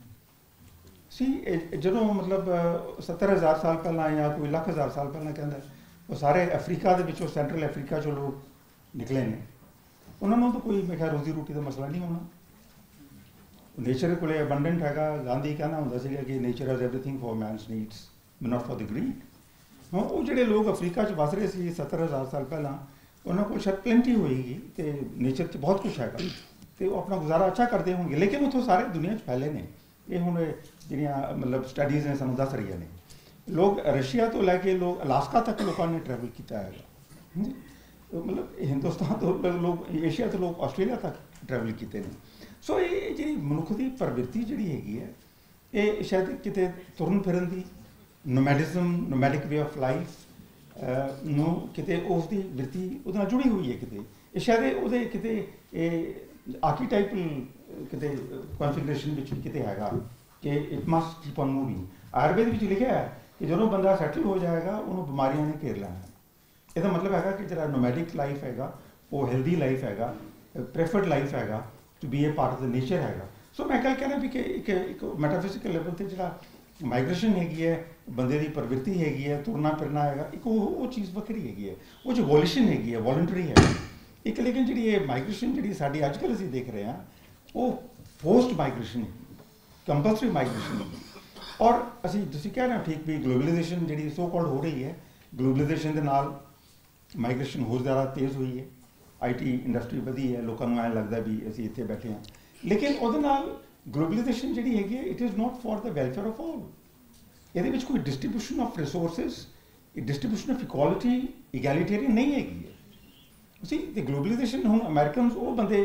ਹੈ। ਸੀ ਜਦੋਂ ਮਤਲਬ 70,000 ਸਾਲ ਪਹਿਲਾਂ ਜਾਂ ਕੋਈ ਲੱਖ ਹਜ਼ਾਰ ਸਾਲ ਪਹਿਲਾਂ ਕਹਿੰਦਾ, ਉਹ ਸਾਰੇ ਅਫਰੀਕਾ ਦੇ ਵਿੱਚੋਂ, ਸੈਂਟਰਲ ਅਫਰੀਕਾ 'ਚੋਂ ਲੋਕ ਨਿਕਲੇ ਨੇ, ਉਹਨਾਂ ਨੂੰ ਤਾਂ ਕੋਈ ਮੇਰੇ ਖਿਆਲ ਰੋਜ਼ੀ ਰੋਟੀ ਦਾ ਮਸਲਾ ਨਹੀਂ ਹੋਣਾ। ਨੇਚਰ ਕੋਲੇ ਅਬੰਡੈਂਟ ਹੈਗਾ। ਗਾਂਧੀ ਕਹਿੰਦਾ ਹੁੰਦਾ ਸੀਗਾ ਕਿ nature has everything for man's needs not for the greed. ਹਾਂ, ਉਹ ਜਿਹੜੇ ਲੋਕ ਅਫਰੀਕਾ 'ਚ ਵਸ ਰਹੇ ਸੀ 70,000 ਸਾਲ ਪਹਿਲਾਂ, ਉਹਨਾਂ ਕੋਲ ਸ਼ਾਇਦ ਪਲੈਂਟੀ ਹੋਏਗੀ ਤੇ ਨੇਚਰ 'ਚ ਬਹੁਤ ਕੁਛ ਹੈਗਾ ਤੇ ਉਹ ਆਪਣਾ ਗੁਜ਼ਾਰਾ ਅੱਛਾ ਕਰਦੇ ਹੋਣਗੇ। ਲੇਕਿਨ ਉੱਥੋਂ ਸਾਰੇ ਦੁਨੀਆ 'ਚ ਫੈਲੇ ਨੇ। ਇਹ ਹੁਣ ਜਿਹੜੀਆਂ ਮਤਲਬ ਸਟੱਡੀਜ਼ ਨੇ ਸਾਨੂੰ ਦੱਸ ਰਹੀਆਂ ਨੇ, ਲੋਕ ਰਸ਼ੀਆ ਤੋਂ ਲੈ ਕੇ ਲੋਕ ਅਲਾਸਕਾ ਤੱਕ ਲੋਕਾਂ ਨੇ ਟਰੈਵਲ ਕੀਤਾ ਹੈਗਾ। ਮਤਲਬ ਹਿੰਦੁਸਤਾਨ ਤੋਂ ਲੋਕ, ਏਸ਼ੀਆ ਤੋਂ ਲੋਕ ਆਸਟ੍ਰੇਲੀਆ ਤੱਕ ਟਰੈਵਲ ਕੀਤੇ ਨੇ। ਸੋ ਇਹ ਜਿਹੜੀ ਮਨੁੱਖ ਦੀ ਪ੍ਰਵਿਰਤੀ ਜਿਹੜੀ ਹੈਗੀ ਹੈ, ਇਹ ਸ਼ਾਇਦ ਕਿਤੇ ਤੁਰਨ ਫਿਰਨ ਦੀ, nomadism, nomadic way of life ਨੂੰ ਕਿਤੇ ਉਸ ਦੀ ਬਿਰਤੀ ਉਹਦੇ ਨਾਲ ਜੁੜੀ ਹੋਈ ਹੈ ਕਿਤੇ। ਇਹ ਸ਼ਾਇਦ ਉਹਦੇ ਕਿਤੇ ਇਹ ਆਰਕੀਟਾਈਪਲ ਕਿਤੇ ਕਨਫੀਗਰੇਸ਼ਨ ਵਿੱਚ ਵੀ ਕਿਤੇ ਹੈਗਾ ਕਿ it must keep on moving. Ayurveda ਵਿੱਚ ਲਿਖਿਆ ਹੈ ਕਿ ਜਦੋਂ ਬੰਦਾ ਸੈਟਲ ਹੋ ਜਾਏਗਾ ਉਹਨੂੰ ਬਿਮਾਰੀਆਂ ਨੇ ਘੇਰ ਲੈਣਾ। ਇਹਦਾ ਮਤਲਬ ਹੈਗਾ ਕਿ ਜਿਹੜਾ ਨੋਮੈਡਿਕ ਲਾਈਫ ਹੈਗਾ ਉਹ ਹੈਲਦੀ ਲਾਈਫ ਹੈਗਾ, ਪ੍ਰੈਫਰਡ ਲਾਈਫ ਹੈਗਾ, to be a part of the nature ਹੈਗਾ। ਸੋ ਮੈਂ ਗੱਲ ਕਹਿਣਾ ਵੀ ਕਿ ਇੱਕ ਮੈਟਾਫਿਜ਼ੀਕਲ ਲੈਵਲ 'ਤੇ ਜਿਹੜਾ ਮਾਈਗ੍ਰੇਸ਼ਨ ਹੈਗੀ ਹੈ, ਬੰਦੇ ਦੀ ਪ੍ਰਵਿਰਤੀ ਹੈਗੀ ਹੈ, ਤੁਰਨਾ ਫਿਰਨਾ ਹੈਗਾ, ਇੱਕ ਉਹ ਚੀਜ਼ ਵੱਖਰੀ ਹੈਗੀ ਹੈ। ਉਹ 'ਚ ਵੋਲਿਸ਼ਨ ਹੈਗੀ ਹੈ, ਵੋਲੰਟਰੀ ਹੈ ਇੱਕ। ਲੇਕਿਨ ਜਿਹੜੀ ਇਹ ਮਾਈਗ੍ਰੇਸ਼ਨ ਜਿਹੜੀ ਸਾਡੀ ਅੱਜ ਕੱਲ੍ਹ ਅਸੀਂ ਦੇਖ ਰਹੇ ਹਾਂ, ਉਹ ਪੋਸਟ ਮਾਈਗ੍ਰੇਸ਼ਨ ਹੈਗੀ, ਕੰਪਲਸਰੀ ਮਾਈਗ੍ਰੇਸ਼ਨ ਹੈਗੀ। ਔਰ ਅਸੀਂ ਤੁਸੀਂ ਕਹਿ ਰਹੇ ਹੋ ਠੀਕ ਵੀ ਗਲੋਬਲਾਈਜੇਸ਼ਨ ਜਿਹੜੀ ਸੋ ਕਾਲਡ ਹੋ ਰਹੀ ਹੈ, ਗਲੋਬਲਾਈਜੇਸ਼ਨ ਦੇ ਨਾਲ ਮਾਈਗ੍ਰੇਸ਼ਨ ਹੋਰ ਜ਼ਿਆਦਾ ਤੇਜ਼ ਹੋਈ ਹੈ, IT ਇੰਡਸਟਰੀ ਵਧੀ ਹੈ, ਲੋਕਾਂ ਨੂੰ ਐਂ ਲੱਗਦਾ ਵੀ ਅਸੀਂ ਇੱਥੇ ਬੈਠੇ ਹਾਂ। ਲੇਕਿਨ ਉਹਦੇ ਨਾਲ ਗਲੋਬਲਾਈਜੇਸ਼ਨ ਜਿਹੜੀ ਹੈਗੀ ਹੈ, it is not for the welfare of all. ਇਹਦੇ ਵਿੱਚ ਕੋਈ distribution of resources, distribution of equality, egalitarian ਨਹੀਂ ਹੈਗੀ ਹੈ। ਤੁਸੀਂ ਤੇ ਗਲੋਬਲਾਈਜੇਸ਼ਨ ਹੁਣ ਅਮਰੀਕਨਸ ਉਹ ਬੰਦੇ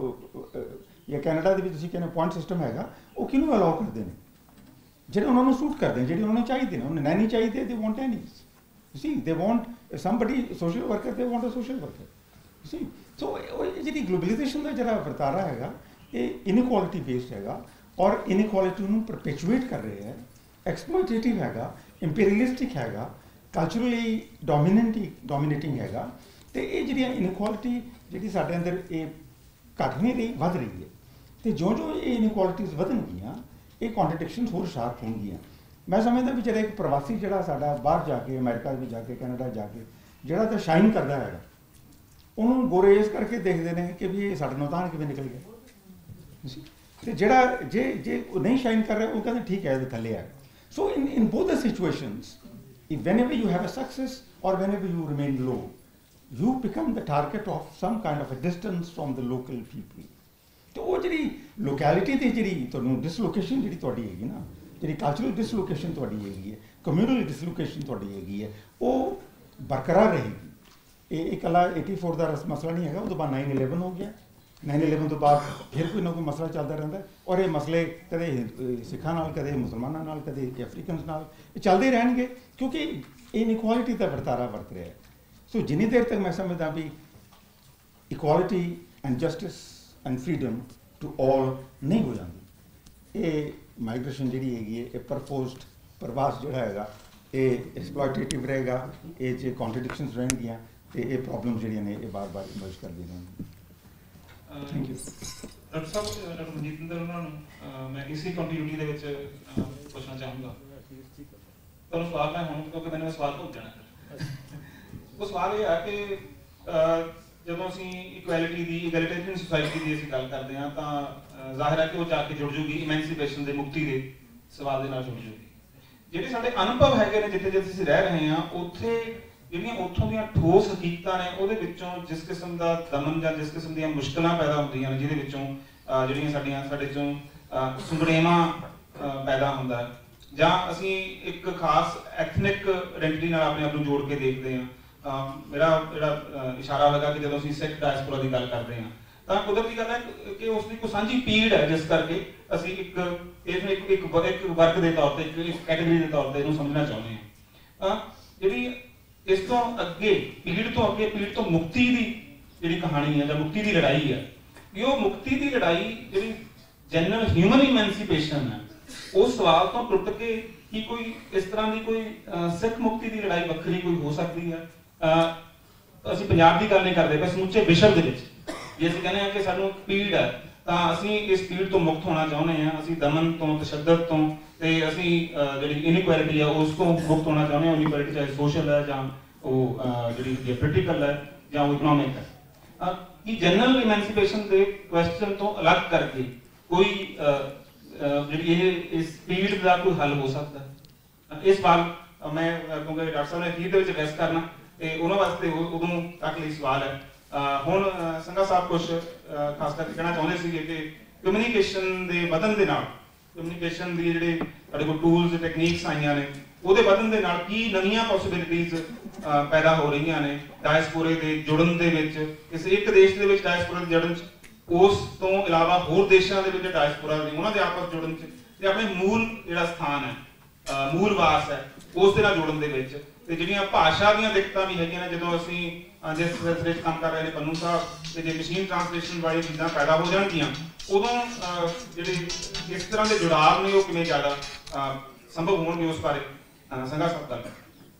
ਜਾਂ ਕੈਨੇਡਾ ਦੇ ਵਿੱਚ ਤੁਸੀਂ ਕਹਿੰਦੇ ਪੁਆਇੰਟ ਸਿਸਟਮ ਹੈਗਾ, ਉਹ ਕਿਹਨੂੰ ਅਲਾਉ ਕਰਦੇ ਨੇ? ਜਿਹੜੇ ਉਹਨਾਂ ਨੂੰ ਸੂਟ ਕਰਦੇ ਨੇ, ਜਿਹੜੇ ਉਹਨਾਂ ਨੂੰ ਚਾਹੀਦੇ ਨੇ। ਉਹਨੂੰ ਨੈਨੀ ਚਾਹੀਦੇ, they want nannies. See, they want somebody, social worker, they want a social worker. See, so ਜਿਹੜੀ ਗਲੋਬਲਾਈਜੇਸ਼ਨ ਦਾ ਜਿਹੜਾ ਵਰਤਾਰਾ ਹੈਗਾ, ਇਹ ਇਨਇਕੁਆਲਿਟੀ ਬੇਸਡ ਹੈਗਾ ਔਰ ਇਨਇਕੁਆਲਿਟੀ ਨੂੰ ਪਰਪੈਚੁਏਟ ਕਰ ਰਿਹਾ ਹੈ, ਐਕਸਪਲੋਇਟੇਟਿਵ ਹੈਗਾ, ਇੰਪੀਰੀਅਲਿਸਟਿਕ ਹੈਗਾ, ਕਲਚਰਲੀ ਡੋਮੀਨੇਟਿੰਗ ਹੈਗਾ। ਤੇ ਇਹ ਜਿਹੜੀਆਂ ਇਨਇਕੁਆਲਿਟੀ ਜਿਹੜੀ ਸਾਡੇ ਅੰਦਰ ਇਹ ਘਟ ਨਹੀਂ ਰਹੀ, ਵੱਧ ਰਹੀ ਹੈ। ਤੇ ਜਿਉਂ-ਜਿਉਂ ਇਹ ਇਨਇਕੁਆਲਿਟੀਜ਼ ਵਧਣਗੀਆਂ, ਇਹ ਕੰਟਰਡਿਕਸ਼ਨਸ ਹੋਰ ਸ਼ਾਰਪ ਹੋਣਗੀਆਂ। ਮੈਂ ਸਮਝਦਾ ਵੀ ਜਿਹੜਾ ਇੱਕ ਪ੍ਰਵਾਸੀ ਜਿਹੜਾ ਸਾਡਾ ਬਾਹਰ ਜਾ ਕੇ, ਅਮਰੀਕਾ ਵਿੱਚ ਜਾ ਕੇ, ਕੈਨੇਡਾ ਜਾ ਕੇ ਜਿਹੜਾ ਤਾਂ ਸ਼ਾਈਨ ਕਰਦਾ ਹੈਗਾ, ਉਹਨੂੰ ਗੋਰੇ ਇਸ ਕਰਕੇ ਦੇਖਦੇ ਨੇ ਕਿ ਵੀ ਇਹ ਸਾਡੇ ਨਾਲ ਤਾਂ ਕਿਵੇਂ ਨਿਕਲ ਗਿਆ। ਤੇ ਜਿਹੜਾ ਜੇ ਉਹ ਨਹੀਂ ਸ਼ਾਈਨ ਕਰ ਰਿਹਾ, ਉਹ ਕਹਿੰਦੇ ਠੀਕ ਹੈ, ਇਹਦੇ ਥੱਲੇ ਆ। So in both the situations, whenever you have a success or whenever you remain low, you become the target of some kind of a distance from the local people. ਤੇ ਉਹ ਜਿਹੜੀ ਲੋਕੈਲਿਟੀ ਦੀ ਜਿਹੜੀ ਤੁਹਾਨੂੰ ਡਿਸਲੋਕੇਸ਼ਨ ਜਿਹੜੀ ਤੁਹਾਡੀ ਹੈਗੀ ਨਾ, ਜਿਹੜੀ ਕਲਚਰਲ ਡਿਸਲੋਕੇਸ਼ਨ ਤੁਹਾਡੀ ਹੈਗੀ ਹੈ, ਕਮਿਊਨਲ ਡਿਸਲੋਕੇਸ਼ਨ ਤੁਹਾਡੀ ਹੈਗੀ ਹੈ, ਉਹ ਬਰਕਰਾਰ ਰਹੇਗੀ। ਇਹ ਇਕੱਲਾ 84 ਦਾ ਮਸਲਾ ਨਹੀਂ ਹੈਗਾ, ਉਹ ਤੋਂ ਬਾਅਦ 9/11 ਹੋ ਗਿਆ। 9/11 ਤੋਂ ਬਾਅਦ ਫਿਰ ਕੋਈ ਨਾ ਕੋਈ ਮਸਲਾ ਚੱਲਦਾ ਰਹਿੰਦਾ ਔਰ ਇਹ ਮਸਲੇ ਕਦੇ ਸਿੱਖਾਂ ਨਾਲ, ਕਦੇ ਮੁਸਲਮਾਨਾਂ ਨਾਲ, ਕਦੇ ਅਫਰੀਕਨਸ ਨਾਲ, ਇਹ ਚੱਲਦੇ ਰਹਿਣਗੇ ਕਿਉਂਕਿ ਇਹ ਇਨਇਕੁਆਲਿਟੀ ਦਾ ਵਰਤਾਰਾ ਵਰਤ ਰਿਹਾ ਹੈ। ਸੋ ਜਿੰਨੀ ਦੇਰ ਤੱਕ ਮੈਂ ਸਮਝਦਾ ਵੀ equality and justice and freedom to all ਨਹੀਂ ਹੋ ਜਾਂਦੀ, ਇਹ ਮਾਈਗ੍ਰੇਸ਼ਨ ਜਿਹੜੀ ਹੈਗੀ ਹੈ, ਇਹ ਪਰਪੋਜ਼ਡ ਪ੍ਰਵਾਸ ਜਿਹੜਾ ਹੈਗਾ, ये एक्सप्लॉयटेटिव रहेगा, ये कॉन्ट्रडिक्शंस रहेंगियां ते ये प्रॉब्लम ਜਿਹੜੀਆਂ ਨੇ ਇਹ ਬਾਰ-ਬਾਰ ਇਮਰਜ ਕਰਦੀਆਂ ਰਹਿਣਗੀਆਂ। Thank you. ਡਾਕਟਰ ਸਾਹਿਬ, ਡਾਕਟਰ ਮਨਜੀਤ ਇੰਦਰ ਉਹਨਾਂ ਨੂੰ ਮੈਂ ਇਸੇ ਕੰਟੀਨਿਊਟੀ ਦੇ ਵਿੱਚ ਪੁੱਛਣਾ ਚਾਹੂੰਗਾ। ਤੁਹਾਨੂੰ ਸਵਾਲ ਮੈਂ ਹੁਣ, ਕਿਉਂਕਿ ਮੈਨੂੰ ਸਵਾਲ ਭੁੱਲ ਜਾਣਾ। ਉਹ ਸਵਾਲ ਇਹ ਹੈ ਕਿ ਜਦੋਂ ਅਸੀਂ ਇਕੁਐਲਿਟੀ ਦੀ, ਇਗੈਲਿਟੇਰੀਅਨ ਸੁਸਾਇਟੀ ਦੀ ਅਸੀਂ ਗੱਲ ਕਰਦੇ ਹਾਂ ਤਾਂ ਜ਼ਾਹਿਰ ਹੈ ਕਿ ਉਹ ਜਾ ਕੇ ਜੁੜ ਜੂਗੀ ਇਮੈਂਸੀਪੇਸ਼ਨ ਦੇ, ਮੁਕਤੀ ਦੇ ਸਵਾਲ ਦੇ ਨਾਲ ਜੁੜ ਜੂਗੀ। ਜਿਹੜੇ ਸਾਡੇ ਅਨੁਭਵ ਹੈਗੇ ਨੇ, ਜਿੱਥੇ ਜਿੱਥੇ ਅਸੀਂ ਰਹਿ ਰਹੇ ਹਾਂ, ਉੱਥੇ ਜਿਹੜੀਆਂ ਉੱਥੋਂ ਦੀਆਂ ਠੋਸ ਹਕੀਕਤਾਂ ਨੇ, ਉਹਦੇ ਵਿੱਚੋਂ ਜਿਸ ਕਿਸਮ ਦਾ ਦਮਨ ਜਾਂ ਜਿਸ ਕਿਸਮ ਦੀਆਂ ਮੁਸ਼ਕਲਾਂ ਪੈਦਾ ਹੁੰਦੀਆਂ ਨੇ, ਜਿਹਦੇ ਵਿੱਚੋਂ ਜਿਹੜੀਆਂ ਸਾਡੇ ਚੋਂ ਸੁੰਗੜੇਵਾਂ ਪੈਦਾ ਹੁੰਦਾ ਹੈ, ਜਾਂ ਅਸੀਂ ਇੱਕ ਖਾਸ ਐਥਨਿਕ ਆਇਡੈਂਟੀਟੀ ਨਾਲ ਆਪਣੇ ਆਪ ਨੂੰ ਜੋੜ ਕੇ ਦੇਖਦੇ ਹਾਂ। ਮੇਰਾ ਜਿਹੜਾ ਇਸ਼ਾਰਾ ਹੋਵੇਗਾ ਕਿ ਜਦੋਂ ਅਸੀਂ ਸਿੱਖ ਡਾਇਸਪੋਰਾ ਦੀ ਗੱਲ ਕਰਦੇ ਹਾਂ ਤਾਂ ਕੁਦਰਤੀ ਗੱਲ ਹੈ ਕਿ ਉਸ ਦੀ ਕੋਈ ਸਾਂਝੀ ਪੀੜ ਹੈ, ਜਿਸ ਕਰਕੇ ਅਸੀਂ ਇਹਨੂੰ ਇੱਕ ਵਰਗ ਦੇ ਤੌਰ ਤੇ, ਇੱਕ ਕੈਟੇਗਰੀ ਦੇ ਤੌਰ ਤੇ ਇਹਨੂੰ ਸਮਝਣਾ ਚਾਹੁੰਦੇ ਹਾਂ। ਜਿਹੜੀ ਇਸ ਤੋਂ ਅੱਗੇ, ਪੀੜ ਤੋਂ ਮੁਕਤੀ ਦੀ ਜਿਹੜੀ ਕਹਾਣੀ ਹੈ ਜਾਂ ਮੁਕਤੀ ਦੀ ਲੜਾਈ ਹੈ, ਉਹ ਮੁਕਤੀ ਦੀ ਲੜਾਈ ਜਿਹੜੀ ਜਨਰਲ ਹਿਊਮਨ ਇਮੈਂਸੀਪੇਸ਼ਨ ਹੈ, ਉਸ ਸਵਾਲ ਤੋਂ ਟੁੱਟ ਕੇ ਕੀ ਕੋਈ ਇਸ ਤਰ੍ਹਾਂ ਦੀ ਕੋਈ ਸਿੱਖ ਮੁਕਤੀ ਦੀ ਲੜਾਈ ਵੱਖਰੀ ਕੋਈ ਹੋ ਸਕਦੀ ਹੈ? ਅਸੀਂ ਪੰਜਾਬ ਦੀ ਗੱਲ ਨਹੀਂ ਕਰਦੇ ਪਏ, ਸਮੁੱਚੇ ਵਿਸ਼ਵ ਦੇ ਵਿੱਚ ਜੇ ਅਸੀਂ ਕਹਿੰਦੇ ਹਾਂ ਕਿ ਸਾਨੂੰ ਪੀੜ ਹੈ ਤਾਂ ਅਸੀਂ ਇਸ ਪੀੜ ਤੋਂ ਮੁਕਤ ਹੋਣਾ ਚਾਹੁੰਦੇ ਹਾਂ, ਅਸੀਂ ਦਮਨ ਤੋਂ, ਤਸ਼ੱਦਦ ਤੋਂ, ਤੇ ਅਸੀਂ ਜਿਹੜੀ ਇਨਇਕੁਐਲਿਟੀ ਹੈ ਉਸ ਤੋਂ ਮੁਕਤ ਹੋਣਾ ਚਾਹੁੰਦੇ ਹਾਂ। ਇਨਇਕੁਐਲਿਟੀ ਚਾਹੇ ਸੋਸ਼ਲ ਹੈ ਜਾਂ ਉਹ ਜਿਹੜੀ ਪੋਲੀਟੀਕਲ ਹੈ ਜਾਂ ਉਹ ਇਕਨੋਮਿਕ ਹੈ। ਕਿ ਜਨਰਲ ਇਮੈਂਸੀਪੇਸ਼ਨ ਦੇ ਕੁਐਸਚਨ ਤੋਂ ਅਲੱਗ ਕਰਕੇ ਕੋਈ ਜਿਹੜੀ ਇਹ ਇਸ ਪੀੜ ਦਾ ਕੋਈ ਹੱਲ ਹੋ ਸਕਦਾ ਹੈ? ਇਸ ਸਵਾਲ ਮੈਂ, ਕਿਉਂਕਿ ਡਾਕਟਰ ਸਾਹਿਬ ਨੇ ਅਖੀਰ ਦੇ ਵਿੱਚ ਅਡਰੈਸ ਕਰਨਾ ਤੇ ਉਹਨਾਂ ਵਾਸਤੇ ਉਦੋਂ ਤੱਕ ਲਈ ਸਵਾਲ ਹੈ। ਹੁਣ ਸੰਘਾ ਸਾਹਿਬ ਕੁਝ ਖਾਸ ਕਰਕੇ ਕਹਿਣਾ ਚਾਹੁੰਦੇ ਸੀਗੇ ਕਿ ਕਮਿਊਨੀਕੇਸ਼ਨ ਦੇ ਵਧਣ ਦੇ ਨਾਲ, ਕਮਿਊਨੀਕੇਸ਼ਨ ਦੀ ਜਿਹੜੇ ਸਾਡੇ ਕੋਲ ਟੂਲਸ, ਟੈਕਨੀਕਸ ਆਈਆਂ ਨੇ, ਉਹਦੇ ਵਧਣ ਦੇ ਨਾਲ ਕੀ ਨਵੀਆਂ ਪੋਸੀਬਿਲਿਟੀਜ਼ ਪੈਦਾ ਹੋ ਰਹੀਆਂ ਨੇ ਡਾਇਸਪੋਰੇ ਦੇ ਜੁੜਨ ਦੇ ਵਿੱਚ, ਕਿਸੇ ਇੱਕ ਦੇਸ਼ ਦੇ ਵਿੱਚ ਡਾਇਸਪੋਰਾ ਦੇ ਜੁੜਨ 'ਚ, ਉਸ ਤੋਂ ਇਲਾਵਾ ਹੋਰ ਦੇਸ਼ਾਂ ਦੇ ਵਿੱਚ ਡਾਇਸਪੋਰਾ ਦੇ ਉਹਨਾਂ ਦੇ ਆਪਸ ਜੁੜਨ 'ਚ, ਤੇ ਆਪਣੇ ਮੂਲ ਜਿਹੜਾ ਸਥਾਨ ਹੈ, ਮੂਲ ਵਾਸ ਹੈ, ਉਸ ਦੇ ਨਾਲ ਜੁੜਨ ਦੇ ਵਿੱਚ, ਤੇ ਜਿਹੜੀਆਂ ਭਾਸ਼ਾ ਦੀਆਂ ਦਿੱਕਤਾਂ ਵੀ ਹੈਗੀਆਂ ਨੇ। ਜਦੋਂ ਅਸੀਂ ਜਿਸ ਸਿਲਸਿਲੇ 'ਚ ਕੰਮ ਕਰ ਰਹੇ ਨੇ ਪੰਨੂ ਸਾਹਿਬ, ਤੇ ਜੇ ਮਸ਼ੀਨ ਟ੍ਰਾਂਸਲੇਸ਼ਨ ਵਾਲੀ ਚੀਜ਼ਾਂ ਪੈਦਾ ਹੋ ਜਾਣਗੀਆਂ, ਉਦੋਂ ਜਿਹੜੇ ਇਸ ਤਰ੍ਹਾਂ ਦੇ ਜੁੜਾਵ ਨੇ ਉਹ ਕਿਵੇਂ ਜ਼ਿਆਦਾ ਸੰਭਵ ਹੋਣਗੇ, ਉਸ ਬਾਰੇ ਸੰਘਾ ਸਾਹਿਬ ਗੱਲ।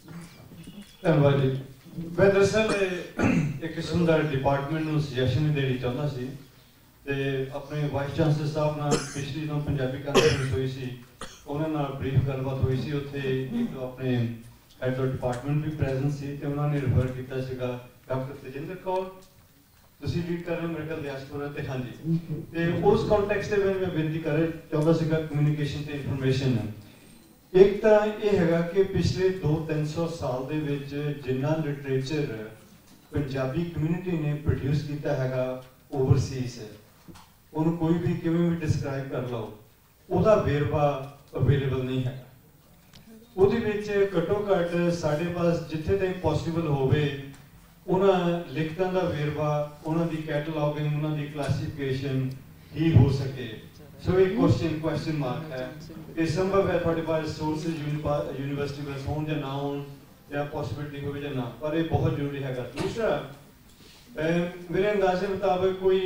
ਧੰਨਵਾਦ ਜੀ। ਮੈਂ ਦਰਅਸਲ ਇੱਕ ਕਿਸਮ ਦਾ ਡਿਪਾਰਟਮੈਂਟ ਨੂੰ ਸੁਜੈਸ਼ਨ ਦੇਣੀ ਚਾਹੁੰਦਾ ਸੀ, ਤੇ ਆਪਣੇ ਵਾਈਸ ਚਾਂਸਲਰ ਸਾਹਿਬ ਨਾਲ ਪਿਛਲੀ ਤੋਂ ਪੰਜਾਬੀ ਕਾਨਫਰੰਸ ਹੋਈ ਸੀ, ਉਹਨਾਂ ਨਾਲ ਬਰੀਫ ਗੱਲਬਾਤ ਹੋਈ ਸੀ। ਉੱਥੇ ਇੱਕ ਆਪਣੇ ਹੈਡ ਆਫ ਡਿਪਾਰਟਮੈਂਟ ਵੀ ਪ੍ਰੈਜ਼ੈਂਟ ਸੀ, ਤੇ ਉਹਨਾਂ ਨੇ ਰਿਫਰ ਕੀਤਾ ਸੀਗਾ ਡਾਕਟਰ ਤੇਜਿੰਦਰ ਕੌਰ, ਤੁਸੀਂ ਲੀਡ ਕਰ ਰਹੇ ਹੋ ਮੇਰੇ ਖਿਆਲ ਡਾਇਸਪੋਰਾ ਤੇ। ਹਾਂਜੀ, ਤੇ ਉਸ ਕੰਟੈਕਸਟ ਦੇ ਵਿੱਚ ਮੈਂ ਬੇਨਤੀ ਕਰਨਾ ਚਾਹੁੰਦਾ ਸੀਗਾ ਕਮਿਊਨੀਕੇਸ਼ਨ ਤੇ ਇਨਫੋਰਮੇਸ਼ਨ। ਇੱਕ ਤਾਂ ਇਹ ਹੈਗਾ ਕਿ ਪਿਛਲੇ 200-300 ਸਾਲ ਦੇ ਵਿੱਚ ਜਿੰਨਾ ਲਿਟਰੇਚਰ ਪੰਜਾਬੀ ਕਮਿਊਨਿਟੀ ਨੇ ਪ੍ਰੋਡਿਊਸ ਕੀਤਾ ਹੈਗਾ ਓਵਰਸੀਜ਼, ਉਹਨੂੰ ਕੋਈ ਵੀ ਕਿਵੇਂ ਵੀ ਡਿਸਕ੍ਰਾਈਬ ਕਰ ਲਓ, ਉਹਦਾ ਵੇਰਵਾ ਅਵੇਲੇਬਲ ਨਹੀਂ ਹੈ। ਉਹਦੇ ਵਿੱਚ ਘੱਟੋ ਘੱਟ ਸਾਡੇ ਪਾਸ ਜਿੱਥੇ ਤੱਕ ਪੋਸੀਬਲ ਹੋਵੇ ਉਹਨਾਂ ਲਿਖਤਾਂ ਦਾ ਵੇਰਵਾ, ਉਹਨਾਂ ਦੀ ਕੈਟਲੌਗਿੰਗ, ਉਹਨਾਂ ਦੀ ਕਲਾਸੀਫਿਕੇਸ਼ਨ ਹੀ ਹੋ ਸਕੇ। ਸੋ ਇਹ ਕੁਐਸਚਨ ਮਾਰਕ ਹੈ। ਇਹ ਸੰਭਵ ਹੈ ਤੁਹਾਡੇ ਪਾਸ ਸੋਰਸਿਸ ਯੂਨੀਵਰਸਿਟੀ ਵਿੱਚ ਹੋਣ ਜਾਂ ਨਾ ਹੋਣ, ਜਾਂ ਪੋਸੀਬਿਲਿਟੀ ਹੋਵੇ ਜਾਂ ਨਾ, ਪਰ ਇਹ ਬਹੁਤ ਜ਼ਰੂਰੀ ਹੈਗਾ। ਦੂਸਰਾ, ਮੇਰੇ ਅੰਦਾਜ਼ੇ ਮੁਤਾਬਕ ਕੋਈ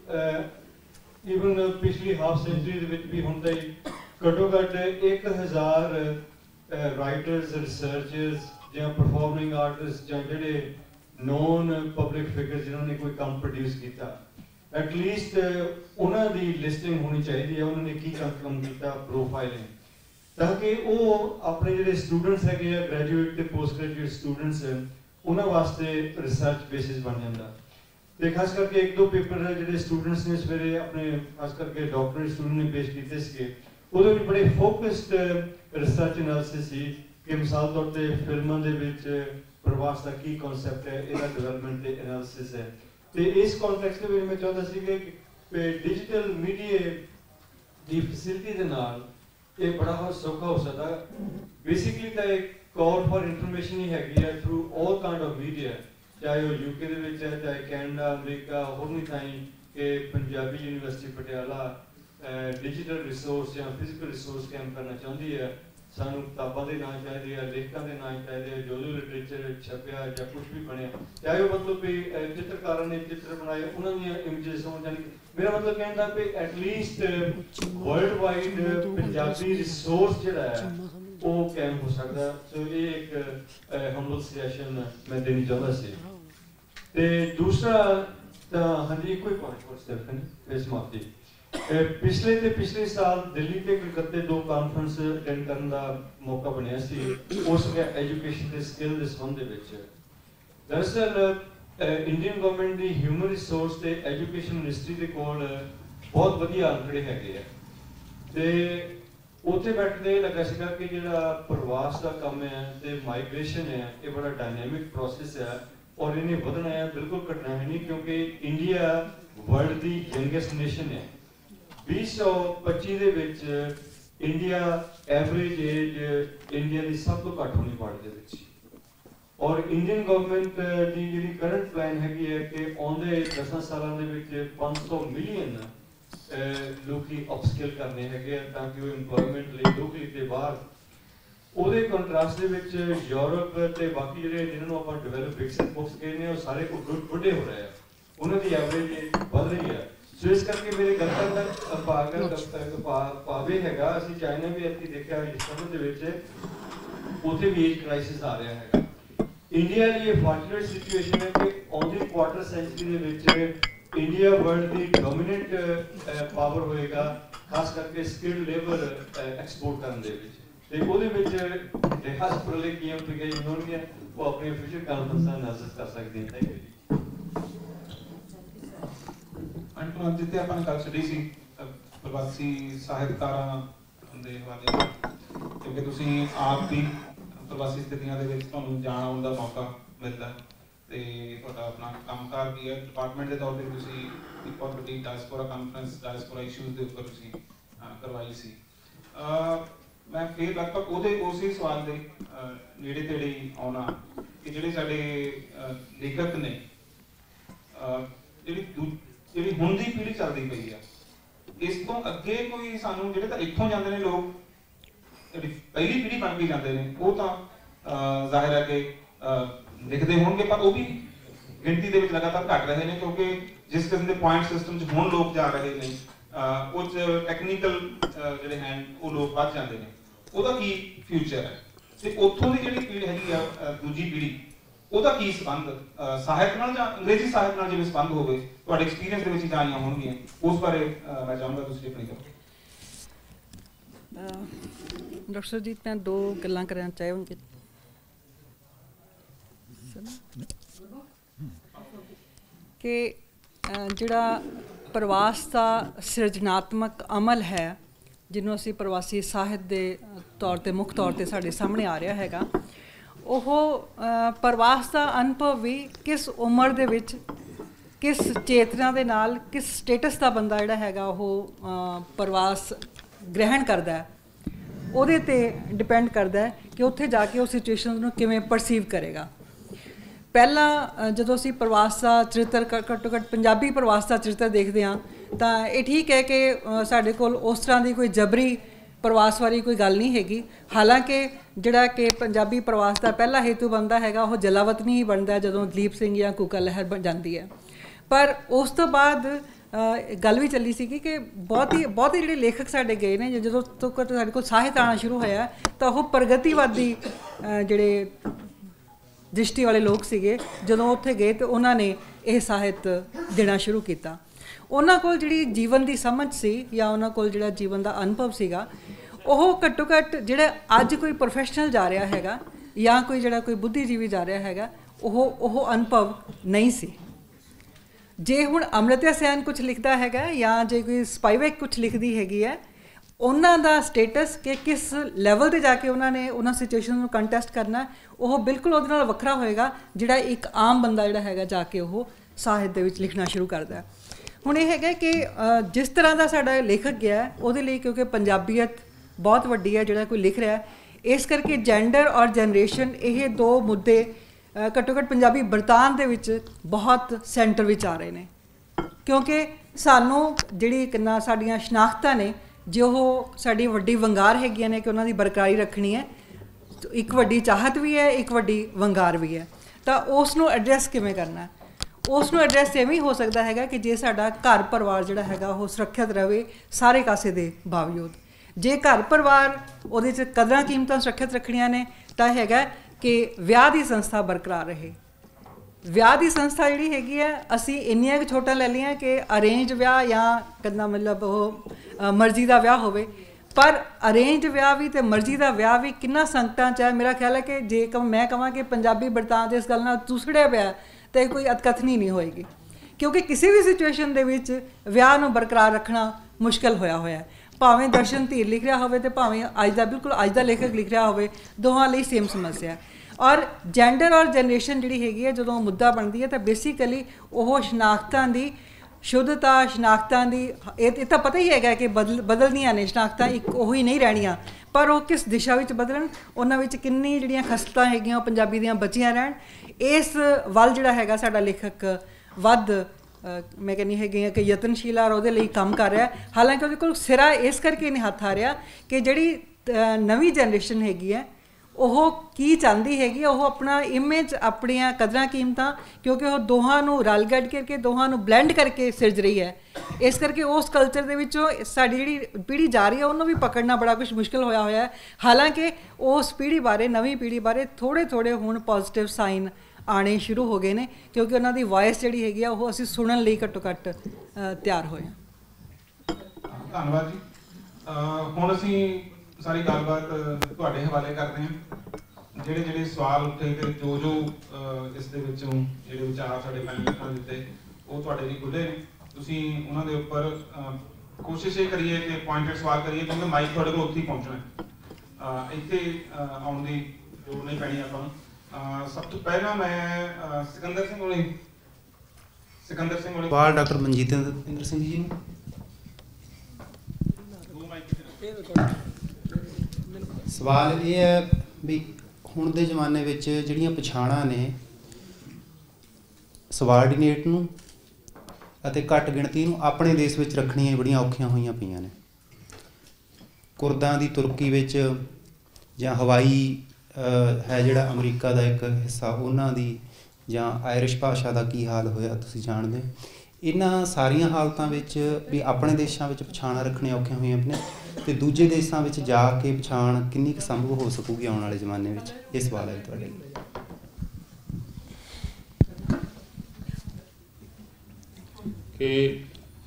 ਈਵਨ ਪਿਛਲੀ ਹਾਫ ਸੈਂਚੁਰੀ ਦੇ ਵਿੱਚ ਵੀ ਹੁਣ ਤਾਈਂ ਘੱਟੋ ਘੱਟ 1000 ਰਾਈਟਰਸ, ਰਿਸਰਚਰਸ ਜਾਂ ਪਰਫਾਰਮਿੰਗ ਆਰਟਿਸਟ ਜਾਂ ਜਿਹੜੇ ਨੋਨ ਪਬਲਿਕ ਫਿਗਰ ਜਿਨ੍ਹਾਂ ਨੇ ਕੋਈ ਕੰਮ ਪ੍ਰੋਡਿਊਸ ਕੀਤਾ, ਐਟਲੀਸਟ ਉਹਨਾਂ ਦੀ ਲਿਸਟਿੰਗ ਹੋਣੀ ਚਾਹੀਦੀ ਹੈ, ਉਹਨਾਂ ਨੇ ਕੀ ਕੰਮ ਕੀਤਾ, ਪ੍ਰੋਫਾਈਲਿੰਗ, ਤਾਂ ਕਿ ਉਹ ਆਪਣੇ ਜਿਹੜੇ ਸਟੂਡੈਂਟਸ ਹੈਗੇ ਆ, ਗ੍ਰੈਜੂਏਟ ਤੇ ਪੋਸਟ ਗ੍ਰੈਜੂਏਟ ਸਟੂਡੈਂਟਸ, ਉਹਨਾਂ ਵਾਸਤੇ ਰਿਸਰਚ ਬੇਸਿਸ ਬਣ ਜਾਂਦਾ। ਤੇ ਖਾਸ ਕਰਕੇ 1-2 ਪੇਪਰ ਜਿਹੜੇ ਸਟੂਡੈਂਟਸ ਨੇ ਸਵੇਰੇ ਆਪਣੇ ਖਾਸ ਕਰਕੇ ਡਾਕਟਰੀ ਸਟੂਡੈਂਟ ਨੇ ਪੇਸ਼ ਕੀਤੇ ਸੀਗੇ, ਉਹਦੇ ਵਿੱਚ ਬੜੇ ਫੋਕਸਡ ਰਿਸਰਚ ਐਨਾਲਿਸਿਸ ਸੀ ਕਿ ਮਿਸਾਲ ਤੌਰ ਤੇ ਫਿਲਮਾਂ ਦੇ ਵਿੱਚ ਪ੍ਰਵਾਸ ਦਾ ਕੀ ਕਨਸੈਪਟ ਹੈ, ਇਹਦਾ ਡਿਵੈਲਪਮੈਂਟ ਤੇ ਐਨਾਲਿਸਿਸ ਹੈ। ਤੇ ਇਸ ਕੰਟੈਕਸਟ ਦੇ ਵਿੱਚ ਮੈਂ ਚਾਹੁੰਦਾ ਸੀ ਕਿ ਡਿਜੀਟਲ ਮੀਡੀਆ ਦੀ ਫੈਸਿਲਿਟੀ ਦੇ ਨਾਲ ਇਹ ਬੜਾ ਸੌਖਾ ਹੋ ਸਕਦਾ। ਬੇਸਿਕਲੀ ਤਾਂ ਇੱਕ ਕਾਲ ਫॉर ਇਨਫੋਰਮੇਸ਼ਨ ਹੀ ਹੈਗੀ ਹੈ through all kind of media, ਚਾਹੇ ਉਹ ਯੂਕੇ ਦੇ ਵਿੱਚ ਹੈ, ਚਾਹੇ ਕੈਨੇਡਾ, ਅਮਰੀਕਾ, ਹੋਰ ਨਹੀਂ ਥਾਈਂ, ਕਿ Punjabi university Patiala digital resource ਜਾਂ ਫਿਜ਼ੀਕਲ ਰਿਸੋਰਸ ਕੈਂਪ ਕਰਨਾ ਚਾਹੁੰਦੀ ਹੈ। ਸਾਨੂੰ ਕਿਤਾਬਾਂ ਦੇ ਨਾਂ ਚਾਹੀਦੇ ਆ, ਲੇਖਕਾਂ ਦੇ ਨਾਂ ਚਾਹੀਦੇ ਆ, ਜੋ ਲਿਟਰੇਚਰ ਛਪਿਆ ਜਾਂ ਕੁਝ ਵੀ ਬਣਿਆ, ਚਾਹੇ ਉਹ ਮਤਲਬ ਵੀ ਚਿੱਤਰਕਾਰਾਂ ਨੇ ਚਿੱਤਰ ਬਣਾਏ, ਉਹਨਾਂ ਦੀਆਂ ਇਮੇਜਸ ਹੋਣ। ਜਾਨੀ ਮੇਰਾ ਮਤਲਬ ਕਹਿੰਦਾ ਵੀ at least world wide Punjabi resource ਜਿਹੜਾ ਹੈ ਉਹ ਕਾਇਮ ਹੋ ਸਕਦਾ। ਸੋ ਇਹ ਇੱਕ ਹੰਬਲ ਸੁਜੈਸ਼ਨ ਮੈਂ ਦੇਣੀ ਚਾਹੁੰਦਾ ਸੀ। ਤੇ ਦੂਸਰਾ ਤਾਂ ਹਾਂਜੀ ਇੱਕੋ ਹੀ ਪੁਆਇੰਟ ਫॉर ਸਟੈਫਨ ਇਸ ਮਾਫੀ ਪਿਛਲੇ ਸਾਲ ਦਿੱਲੀ ਤੇ ਕਲਕੱਤੇ 2 ਕਾਨਫਰੰਸ ਅਟੈਂਡ ਕਰਨ ਦਾ ਮੌਕਾ ਬਣਿਆ ਸੀ ਉਸ ਐਜੂਕੇਸ਼ਨ ਦੇ ਸਕਿੱਲ ਦੇ ਸੰਬੰਧ ਦੇ ਵਿੱਚ। ਦਰਅਸਲ ਇੰਡੀਅਨ ਗਵਰਨਮੈਂਟ ਦੀ ਹਿਊਮਨ ਰਿਸੋਰਸ ਤੇ ਐਜੂਕੇਸ਼ਨ ਮਿਨਿਸਟਰੀ ਦੇ ਕੋਲ ਬਹੁਤ ਵਧੀਆ ਅੰਕੜੇ ਹੈਗੇ ਆ ਤੇ ਉੱਥੇ ਬੈਠਦੇ ਇਹ ਲੱਗਾ ਸੀਗਾ ਕਿ ਜਿਹੜਾ ਪ੍ਰਵਾਸ ਦਾ ਕੰਮ ਹੈ ਤੇ ਮਾਈਗ੍ਰੇਸ਼ਨ ਹੈ ਇਹ ਬੜਾ ਡਾਇਨਾਮਿਕ ਪ੍ਰੋਸੈਸ ਹੈ ਔਰ ਇਹਨੇ ਵਧਣਾ ਹੈ, ਬਿਲਕੁਲ ਘਟਣਾ ਹੈ ਨਹੀਂ, ਕਿਉਂਕਿ ਇੰਡੀਆ ਵਰਲਡ ਦੀ ਯੰਗੈਸਟ ਨੇਸ਼ਨ ਹੈ। 2025 ਦੇ ਵਿੱਚ ਇੰਡੀਆ ਐਵਰੇਜ ਏਜ ਇੰਡੀਆ ਦੀ ਸਭ ਤੋਂ ਘੱਟ ਹੋਣੀ ਵਰਲਡ ਦੇ ਵਿੱਚ। ਔਰ ਇੰਡੀਅਨ ਗਵਰਨਮੈਂਟ ਦੀ ਜਿਹੜੀ ਕਰੰਟ ਪਲਾਨ ਹੈਗੀ ਹੈ ਕਿ ਆਉਂਦੇ 10 ਸਾਲਾਂ ਦੇ ਵਿੱਚ 500 ਮਿਲੀਅਨ ਲੋਕੀ ਅਪਸਕਿਲ ਕਰਨੇ ਹੈਗੇ ਤਾਂ ਕਿ ਉਹ ਇੰਪਲੋਇਮੈਂਟ ਲਈ ਲੋਕਲੀ ਤੇ ਬਾਹਰ। ਉਹਦੇ ਕੰਟਰਾਸਟ ਦੇ ਵਿੱਚ ਯੂਰਪ ਤੇ ਬਾਕੀ ਜਿਹੜੇ ਜਿਹਨਾਂ ਨੂੰ ਆਪਾਂ ਡਿਵੈਲਪ ਵਿਕਸਿਤ ਮੁਲਕ ਕਹਿੰਦੇ ਆ ਉਹ ਸਾਰੇ ਬੁੱਢੇ ਹੋ ਰਹੇ ਆ, ਉਹਨਾਂ ਦੀ ਐਵਰੇਜ ਵੱਧ ਰਹੀ ਹੈ। ਸੋ ਇਸ ਕਰਕੇ ਮੇਰੇ ਗੱਲ ਤੱਕ ਪਾਵੇ ਹੈਗਾ। ਅਸੀਂ ਚਾਈਨਾ ਵੀ ਇੱਥੇ ਦੇਖਿਆ ਇਸ ਦੇ ਵਿੱਚ ਉੱਥੇ ਵੀ ਏਜ ਕ੍ਰਾਈਸਿਸ ਆ ਰਿਹਾ ਹੈਗਾ। ਇੰਡੀਆ ਲਈ ਇਹ ਫਾਰਚੂਨੇਟ ਸਿਚੁਏਸ਼ਨ ਹੈ ਕਿ ਆਉਂਦੀ ਕੁਆਟਰ ਸੈਂਚੁਰੀ ਦੇ ਵਿੱਚ ਇੰਡੀਆ ਵਰਲਡ ਦੀ ਡੋਮੀਨੈਂਟ ਪਾਵਰ ਹੋਏਗਾ, ਖਾਸ ਕਰਕੇ ਸਕਿਲਡ ਲੇਬਰ ਐਕਸਪੋਰਟ ਕਰਨ ਦੇ ਵਿੱਚ। ਤੇ ਉਹਦੇ ਵਿੱਚ ਹਸਪਤਾਲੇ ਕੀ ਇੰਪਲੀਕੇਸ਼ਨ ਹੋਣਗੀਆਂ ਉਹ ਆਪਣੇ ਫਿਊਚਰ ਕਾਨਫਰੰਸਾਂ ਨਾਲ ਕਰ ਸਕਦੇ ਹਾਂ। Thank you. ਅੰਟੂ ਜਿੱਥੇ ਆਪਾਂ ਨੇ ਗੱਲ ਛੱਡੀ ਸੀ ਪ੍ਰਵਾਸੀ ਸਾਹਿਤਕਾਰਾਂ ਦੇ ਹਵਾਲੇ, ਕਿਉਂਕਿ ਤੁਸੀਂ ਆਪ ਵੀ ਪ੍ਰਵਾਸੀ ਸਥਿਤੀਆਂ ਦੇ ਵਿੱਚ ਤੁਹਾਨੂੰ ਜਾਣ ਆਉਣ ਦਾ ਮੌਕਾ ਮਿਲਦਾ ਤੇ ਤੁਹਾਡਾ ਆਪਣਾ ਕੰਮਕਾਰ ਵੀ ਹੈ। ਡਿਪਾਰਟਮੈਂਟ ਦੇ ਤੌਰ ਤੇ ਤੁਸੀਂ ਇੱਕ ਬਹੁਤ ਵੱਡੀ ਡਾਇਸਪੋਰਾ ਕਾਨਫਰੰਸ ਡਾਇਸਪੋਰਾ ਇਸ਼ੂਜ਼ ਦੇ ਉੱਪਰ ਤੁਸੀਂ ਕਰਵਾਈ ਸੀ। ਮੈਂ ਫਿਰ ਲਗਭਗ ਉਸੇ ਸਵਾਲ ਦੇ ਨੇੜੇ ਤੇੜੇ ਆਉਣਾ ਕਿ ਜਿਹੜੇ ਸਾਡੇ ਲੇਖਕ ਨੇ, ਜਿਹੜੀ ਹੁਣ ਦੀ ਪੀੜ੍ਹੀ ਚੱਲਦੀ ਪਈ ਆ, ਇਸ ਤੋਂ ਅੱਗੇ ਕੋਈ ਸਾਨੂੰ ਜਿਹੜੇ ਤਾਂ ਇੱਥੋਂ ਜਾਂਦੇ ਨੇ ਲੋਕ, ਜਿਹੜੀ ਪਹਿਲੀ ਪੀੜ੍ਹੀ ਬਣ ਕੇ ਜਾਂਦੇ ਨੇ, ਉਹ ਤਾਂ ਜ਼ਾਹਿਰ ਹੈ ਕਿ ਲਿਖਦੇ ਹੋਣਗੇ ਪਰ ਉਹ ਵੀ ਗਿਣਤੀ ਦੇ ਵਿੱਚ ਲਗਾਤਾਰ ਘਟ ਰਹੇ ਨੇ, ਕਿਉਂਕਿ ਜਿਸ ਕਿਸਮ ਦੇ ਪੁਆਇੰਟ ਸਿਸਟਮ 'ਚ ਹੁਣ ਲੋਕ ਜਾ ਰਹੇ ਨੇ ਉਹ 'ਚ ਟੈਕਨੀਕਲ ਜਿਹੜੇ ਹਨ ਉਹ ਲੋਕ ਵੱਧ ਜਾਂਦੇ ਨੇ। ਉਹਦਾ ਕੀ ਫਿਊਚਰ ਹੈ ਤੇ ਉੱਥੋਂ ਦੀ ਜਿਹੜੀ ਪੀੜ੍ਹੀ ਹੈਗੀ ਆ ਦੂਜੀ ਪੀੜ੍ਹੀ, ਉਹਦਾ ਕੀ ਸੰਬੰਧ ਸਾਹਿਤ ਨਾਲ ਜਾਂ ਅੰਗਰੇਜ਼ੀ ਸਾਹਿਤ ਨਾਲ ਜਿਵੇਂ ਸੰਬੰਧ ਹੋਵੇ ਤੁਹਾਡੇ ਐਕਸਪੀਰੀਅੰਸ ਦੇ ਵਿੱਚ ਹੀ ਜਾਣੀਆਂ ਹੋਣਗੀਆਂ, ਉਸ ਬਾਰੇ ਮੈਂ ਚਾਹੂੰਗਾ ਤੁਸੀਂ ਟਿੱਪਣੀ ਕਰੋ। ਡਾਕਟਰ ਸਰਜੀਤ, ਮੈਂ 2 ਗੱਲਾਂ ਕਰਨਾ ਚਾਹਾਂਗੀ। ਕਿ ਜਿਹੜਾ ਪ੍ਰਵਾਸ ਦਾ ਸਿਰਜਨਾਤਮਕ ਅਮਲ ਹੈ ਜਿਹਨੂੰ ਅਸੀਂ ਪ੍ਰਵਾਸੀ ਸਾਹਿਤ ਦੇ ਤੌਰ ਤੇ ਮੁੱਖ ਤੌਰ ਤੇ ਸਾਡੇ ਸਾਹਮਣੇ ਆ ਰਿਹਾ ਹੈਗਾ, ਉਹ ਪ੍ਰਵਾਸ ਦਾ ਅਨੁਭਵ ਵੀ ਕਿਸ ਉਮਰ ਦੇ ਵਿੱਚ, ਕਿਸ ਚੇਤਨਾ ਦੇ ਨਾਲ, ਕਿਸ ਸਟੇਟਸ ਦਾ ਬੰਦਾ ਜਿਹੜਾ ਹੈਗਾ ਉਹ ਪ੍ਰਵਾਸ ਗ੍ਰਹਿਣ ਕਰਦਾ ਹੈ, ਉਹਦੇ ਤੇ ਡਿਪੈਂਡ ਕਰਦਾ ਹੈ ਕਿ ਉੱਥੇ ਜਾ ਕੇ ਉਹ ਸਿਚੁਏਸ਼ਨ ਨੂੰ ਕਿਵੇਂ ਪਰਸੀਵ ਕਰੇਗਾ। ਪਹਿਲਾਂ ਜਦੋਂ ਅਸੀਂ ਪ੍ਰਵਾਸ ਦਾ ਚਰਿੱਤਰ ਘੱਟੋ ਘੱਟ ਪੰਜਾਬੀ ਪ੍ਰਵਾਸ ਦਾ ਚਰਿੱਤਰ ਦੇਖਦੇ ਹਾਂ ਤਾਂ ਇਹ ਠੀਕ ਹੈ ਕਿ ਸਾਡੇ ਕੋਲ ਉਸ ਤਰ੍ਹਾਂ ਦੀ ਕੋਈ ਜਬਰੀ ਪ੍ਰਵਾਸ ਵਾਲੀ ਕੋਈ ਗੱਲ ਨਹੀਂ ਹੈਗੀ। ਹਾਲਾਂਕਿ ਜਿਹੜਾ ਕਿ ਪੰਜਾਬੀ ਪ੍ਰਵਾਸ ਦਾ ਪਹਿਲਾ ਹੇਤੂ ਬਣਦਾ ਹੈਗਾ ਉਹ ਜਲਾਵਤਨੀ ਹੀ ਬਣਦਾ ਜਦੋਂ ਦਲੀਪ ਸਿੰਘ ਜਾਂ ਕੂਕਾ ਲਹਿਰ ਬਣ ਜਾਂਦੀ ਹੈ। ਪਰ ਉਸ ਤੋਂ ਬਾਅਦ ਗੱਲ ਵੀ ਚੱਲੀ ਸੀਗੀ ਕਿ ਬਹੁਤ ਹੀ ਜਿਹੜੇ ਲੇਖਕ ਸਾਡੇ ਗਏ ਨੇ, ਜਦੋਂ ਤੋਂ ਸਾਡੇ ਕੋਲ ਸਾਹਿਤ ਆਉਣਾ ਸ਼ੁਰੂ ਹੋਇਆ ਤਾਂ ਉਹ ਪ੍ਰਗਤੀਵਾਦੀ ਜਿਹੜੇ ਦ੍ਰਿਸ਼ਟੀ ਵਾਲੇ ਲੋਕ ਸੀਗੇ, ਜਦੋਂ ਉੱਥੇ ਗਏ ਤਾਂ ਉਹਨਾਂ ਨੇ ਇਹ ਸਾਹਿਤ ਦੇਣਾ ਸ਼ੁਰੂ ਕੀਤਾ। ਉਹਨਾਂ ਕੋਲ ਜਿਹੜੀ ਜੀਵਨ ਦੀ ਸਮਝ ਸੀ ਜਾਂ ਉਹਨਾਂ ਕੋਲ ਜਿਹੜਾ ਜੀਵਨ ਦਾ ਅਨੁਭਵ ਸੀਗਾ, ਉਹ ਘੱਟੋ ਘੱਟ ਜਿਹੜਾ ਅੱਜ ਕੋਈ ਪ੍ਰੋਫੈਸ਼ਨਲ ਜਾ ਰਿਹਾ ਹੈਗਾ ਜਾਂ ਕੋਈ ਜਿਹੜਾ ਕੋਈ ਬੁੱਧੀਜੀਵੀ ਜਾ ਰਿਹਾ ਹੈਗਾ, ਉਹ ਅਨੁਭਵ ਨਹੀਂ ਸੀ। ਜੇ ਹੁਣ ਅਮਰਤਿਆ ਸੈਨ ਕੁਝ ਲਿਖਦਾ ਹੈਗਾ ਜਾਂ ਜੇ ਕੋਈ ਸਪਾਈਵੇਕ ਕੁਝ ਲਿਖਦੀ ਹੈਗੀ ਹੈ, ਉਹਨਾਂ ਦਾ ਸਟੇਟਸ ਕਿ ਕਿਸ ਲੈਵਲ 'ਤੇ ਜਾ ਕੇ ਉਹਨਾਂ ਨੇ ਉਹਨਾਂ ਸਿਚੁਏਸ਼ਨ ਨੂੰ ਕੰਟੈਸਟ ਕਰਨਾ, ਉਹ ਬਿਲਕੁਲ ਉਹਦੇ ਨਾਲ ਵੱਖਰਾ ਹੋਏਗਾ ਜਿਹੜਾ ਇੱਕ ਆਮ ਬੰਦਾ ਜਿਹੜਾ ਹੈਗਾ ਜਾ ਕੇ ਉਹ ਸਾਹਿਤ ਦੇ ਵਿੱਚ ਲਿਖਣਾ ਸ਼ੁਰੂ ਕਰਦਾ। ਹੁਣ ਇਹ ਹੈਗਾ ਕਿ ਜਿਸ ਤਰ੍ਹਾਂ ਦਾ ਸਾਡਾ ਲੇਖਕ ਗਿਆ ਉਹਦੇ ਲਈ, ਕਿਉਂਕਿ ਪੰਜਾਬੀਅਤ ਬਹੁਤ ਵੱਡੀ ਹੈ ਜਿਹੜਾ ਕੋਈ ਲਿਖ ਰਿਹਾ, ਇਸ ਕਰਕੇ ਜੈਂਡਰ ਔਰ ਜਨਰੇਸ਼ਨ ਇਹ 2 ਮੁੱਦੇ ਘੱਟੋ ਘੱਟ ਪੰਜਾਬੀ ਬਰਤਾਨ ਦੇ ਵਿੱਚ ਬਹੁਤ ਸੈਂਟਰ ਵਿੱਚ ਆ ਰਹੇ ਨੇ। ਕਿਉਂਕਿ ਸਾਨੂੰ ਜਿਹੜੀ ਕਿੰਨਾ ਸਾਡੀਆਂ ਸ਼ਨਾਖਤਾਂ ਨੇ, ਜੇ ਉਹ ਸਾਡੀ ਵੱਡੀ ਵੰਗਾਰ ਹੈਗੀਆਂ ਨੇ ਕਿ ਉਹਨਾਂ ਦੀ ਬਰਕਰਾਰੀ ਰੱਖਣੀ ਹੈ, ਇੱਕ ਵੱਡੀ ਚਾਹਤ ਵੀ ਹੈ, ਇੱਕ ਵੱਡੀ ਵੰਗਾਰ ਵੀ ਹੈ, ਤਾਂ ਉਸ ਨੂੰ ਐਡਰੈਸ ਕਿਵੇਂ ਕਰਨਾ? ਉਸ ਨੂੰ ਐਡਰੈਸ ਐਵੇਂ ਹੀ ਹੋ ਸਕਦਾ ਹੈਗਾ ਕਿ ਜੇ ਸਾਡਾ ਘਰ ਪਰਿਵਾਰ ਜਿਹੜਾ ਹੈਗਾ ਉਹ ਸੁਰੱਖਿਅਤ ਰਹੇ ਸਾਰੇ ਕਾਸੇ ਦੇ ਬਾਵਜੂਦ। ਜੇ ਘਰ ਪਰਿਵਾਰ ਉਹਦੇ 'ਚ ਕਦਰਾਂ ਕੀਮਤਾਂ ਸੁਰੱਖਿਅਤ ਰੱਖਣੀਆਂ ਨੇ ਤਾਂ ਹੈਗਾ ਕਿ ਵਿਆਹ ਦੀ ਸੰਸਥਾ ਬਰਕਰਾਰ ਰਹੇ। ਵਿਆਹ ਦੀ ਸੰਸਥਾ ਜਿਹੜੀ ਹੈਗੀ ਹੈ ਅਸੀਂ ਇੰਨੀਆਂ ਕੁ ਛੋਟਾਂ ਲੈ ਲਈਆਂ ਕਿ ਅਰੇਂਜ ਵਿਆਹ ਜਾਂ ਕਿੰਨਾ ਮਤਲਬ ਉਹ ਮਰਜ਼ੀ ਦਾ ਵਿਆਹ ਹੋਵੇ, ਪਰ ਅਰੇਂਜ ਵਿਆਹ ਵੀ ਅਤੇ ਮਰਜ਼ੀ ਦਾ ਵਿਆਹ ਵੀ ਕਿੰਨਾ ਸੰਕਟਾਂ 'ਚ ਹੈ। ਮੇਰਾ ਖਿਆਲ ਹੈ ਕਿ ਜੇ ਮੈਂ ਕਹਾਂ ਕਿ ਪੰਜਾਬੀ ਬਰਤਾਂਤ ਇਸ ਗੱਲ ਨਾਲ ਤੁਸੜਿਆ ਪਿਆ ਤਾਂ ਕੋਈ ਅਤਕਥਨੀ ਨਹੀਂ ਹੋਏਗੀ, ਕਿਉਂਕਿ ਕਿਸੇ ਵੀ ਸਿਚੁਏਸ਼ਨ ਦੇ ਵਿੱਚ ਵਿਆਹ ਨੂੰ ਬਰਕਰਾਰ ਰੱਖਣਾ ਮੁਸ਼ਕਿਲ ਹੋਇਆ ਹੋਇਆ। ਭਾਵੇਂ ਦਰਸ਼ਨ ਧੀਰ ਲਿਖ ਰਿਹਾ ਹੋਵੇ ਅਤੇ ਭਾਵੇਂ ਬਿਲਕੁਲ ਅੱਜ ਦਾ ਲੇਖਕ ਲਿਖ ਰਿਹਾ ਹੋਵੇ, ਦੋਹਾਂ ਲਈ ਸੇਮ ਸਮੱਸਿਆ। ਔਰ ਜੈਂਡਰ ਔਰ ਜਨਰੇਸ਼ਨ ਜਿਹੜੀ ਹੈਗੀ ਹੈ ਜਦੋਂ ਮੁੱਦਾ ਬਣਦੀ ਹੈ ਤਾਂ ਬੇਸਿਕਲੀ ਉਹ ਸ਼ਨਾਖਤਾਂ ਦੀ ਸ਼ੁੱਧਤਾ, ਸ਼ਨਾਖਤਾਂ ਦੀ ਇਹ ਤਾਂ ਪਤਾ ਹੀ ਹੈਗਾ ਕਿ ਬਦਲਦੀਆਂ ਨੇ, ਸ਼ਨਾਖਤਾਂ ਇੱਕ ਉਹੀ ਨਹੀਂ ਰਹਿਣੀਆਂ, ਪਰ ਉਹ ਕਿਸ ਦਿਸ਼ਾ ਵਿੱਚ ਬਦਲਣ, ਉਹਨਾਂ ਵਿੱਚ ਕਿੰਨੀ ਜਿਹੜੀਆਂ ਖਸਤਾਂ ਹੈਗੀਆਂ ਉਹ ਪੰਜਾਬੀ ਦੀਆਂ ਬਚੀਆਂ ਰਹਿਣ, ਇਸ ਵੱਲ ਜਿਹੜਾ ਹੈਗਾ ਸਾਡਾ ਲੇਖਕ ਵੱਧ ਮੈਂ ਕਹਿੰਦੀ ਹੈਗੀ ਹਾਂ ਕਿ ਯਤਨਸ਼ੀਲ ਔਰ ਉਹਦੇ ਲਈ ਕੰਮ ਕਰ ਰਿਹਾ। ਹਾਲਾਂਕਿ ਉਹਦੇ ਕੋਲ ਸਿਰਾ ਇਸ ਕਰਕੇ ਨਹੀਂ ਹੱਥ ਆ ਰਿਹਾ ਕਿ ਜਿਹੜੀ ਨਵੀਂ ਜਨਰੇਸ਼ਨ ਹੈਗੀ ਹੈ ਉਹ ਕੀ ਚਾਹੁੰਦੀ ਹੈਗੀ, ਉਹ ਆਪਣਾ ਇਮੇਜ, ਆਪਣੀਆਂ ਕਦਰਾਂ ਕੀਮਤਾਂ, ਕਿਉਂਕਿ ਉਹ ਦੋਹਾਂ ਨੂੰ ਰਲ ਗੱਡ ਕਰਕੇ ਦੋਹਾਂ ਨੂੰ ਬਲੈਂਡ ਕਰਕੇ ਸਿਰਜ ਰਹੀ ਹੈ। ਇਸ ਕਰਕੇ ਉਸ ਕਲਚਰ ਦੇ ਵਿੱਚੋਂ ਸਾਡੀ ਜਿਹੜੀ ਪੀੜ੍ਹੀ ਜਾ ਰਹੀ ਹੈ ਉਹਨੂੰ ਵੀ ਪਕੜਨਾ ਬੜਾ ਕੁਛ ਮੁਸ਼ਕਿਲ ਹੋਇਆ ਹੋਇਆ ਹੈ। ਹਾਲਾਂਕਿ ਉਸ ਪੀੜ੍ਹੀ ਬਾਰੇ, ਨਵੀਂ ਪੀੜ੍ਹੀ ਬਾਰੇ ਥੋੜ੍ਹੇ ਹੁਣ ਪੋਜ਼ੀਟਿਵ ਸਾਈਨ ਆਉਣੇ ਸ਼ੁਰੂ ਹੋ ਗਏ ਨੇ, ਕਿਉਂਕਿ ਉਹਨਾਂ ਦੀ ਵਾਇਸ ਜਿਹੜੀ ਹੈਗੀ ਆ ਉਹ ਅਸੀਂ ਸੁਣਨ ਲਈ ਘੱਟੋ ਘੱਟ ਤਿਆਰ ਹੋਏ ਹਾਂ। ਧੰਨਵਾਦ ਜੀ। ਹੁਣ ਅਸੀਂ ਸਾਰੀ ਗੱਲਬਾਤ ਤੁਹਾਡੇ ਹਵਾਲੇ ਕਰਦੇ ਹਾਂ। ਜਿਹੜੇ ਸਵਾਲ ਉੱਠੇ ਤੇ ਜੋ ਇਸ ਦੇ ਵਿੱਚੋਂ ਜਿਹੜੇ ਵਿਚਾਰ ਸਾਡੇ ਪੈਨਲਿਸਟਾਂ ਦਿੱਤੇ ਉਹ ਤੁਹਾਡੇ ਲਈ ਖੁੱਲ੍ਹੇ ਨੇ। ਤੁਸੀਂ ਉਹਨਾਂ ਦੇ ਉੱਪਰ ਕੋਸ਼ਿਸ਼ ਇਹ ਕਰੀਏ ਕਿ ਪੁਆਇੰਟਡ ਸਵਾਲ ਕਰੀਏ, ਕਿਉਂਕਿ ਮਾਈਕ ਤੁਹਾਡੇ ਕੋਲ ਉੱਥੇ ਹੀ ਪਹੁੰਚਣਾ, ਇੱਥੇ ਆਉਣ ਦੀ ਲੋੜ ਨਹੀਂ ਪੈਣੀ ਆਪਾਂ ਨੂੰ। ਸਭ ਤੋਂ ਪਹਿਲਾਂ ਮੈਂ ਸਿਕੰਦਰ ਸਿੰਘ ਹੋਣੀ ਸਵਾਲ ਡਾਕਟਰ ਮਨਜੀਤਿੰਦਰ ਸਿੰਘ ਜੀ ਨੂੰ। ਸਵਾਲ ਇਹ ਹੈ ਵੀ ਹੁਣ ਦੇ ਜ਼ਮਾਨੇ ਵਿੱਚ ਜਿਹੜੀਆਂ ਪਛਾਣਾਂ ਨੇ ਸਬਾਰਡੀਨੇਟ ਨੂੰ ਅਤੇ ਘੱਟ ਗਿਣਤੀ ਨੂੰ ਆਪਣੇ ਦੇਸ਼ ਵਿੱਚ ਰੱਖਣੀਆਂ ਬੜੀਆਂ ਔਖੀਆਂ ਹੋਈਆਂ ਪਈਆਂ ਨੇ। ਕੁਰਦਾਂ ਦੀ ਤੁਰਕੀ ਵਿੱਚ ਜਾਂ ਹਵਾਈ ਹੈ ਜਿਹੜਾ ਅਮਰੀਕਾ ਦਾ ਇੱਕ ਹਿੱਸਾ, ਉਹਨਾਂ ਦੀ ਜਾਂ ਆਇਰਿਸ਼ ਭਾਸ਼ਾ ਦਾ ਕੀ ਹਾਲ ਹੋਇਆ ਤੁਸੀਂ ਜਾਣਦੇ। ਇਹਨਾਂ ਸਾਰੀਆਂ ਹਾਲਤਾਂ ਵਿੱਚ ਵੀ ਆਪਣੇ ਦੇਸ਼ਾਂ ਵਿੱਚ ਪਛਾਣਾਂ ਰੱਖਣੀਆਂ ਔਖੀਆਂ ਹੋਈਆਂ ਪਈਆਂ ਅਤੇ ਦੂਜੇ ਦੇਸ਼ਾਂ ਵਿੱਚ ਜਾ ਕੇ ਪਛਾਣ ਕਿੰਨੀ ਕੁ ਸੰਭਵ ਹੋ ਸਕੂਗੀ ਆਉਣ ਵਾਲੇ ਜ਼ਮਾਨੇ ਵਿੱਚ, ਇਹ ਸਵਾਲ ਹੈ ਤੁਹਾਡੇ ਲਈ। ਕਿ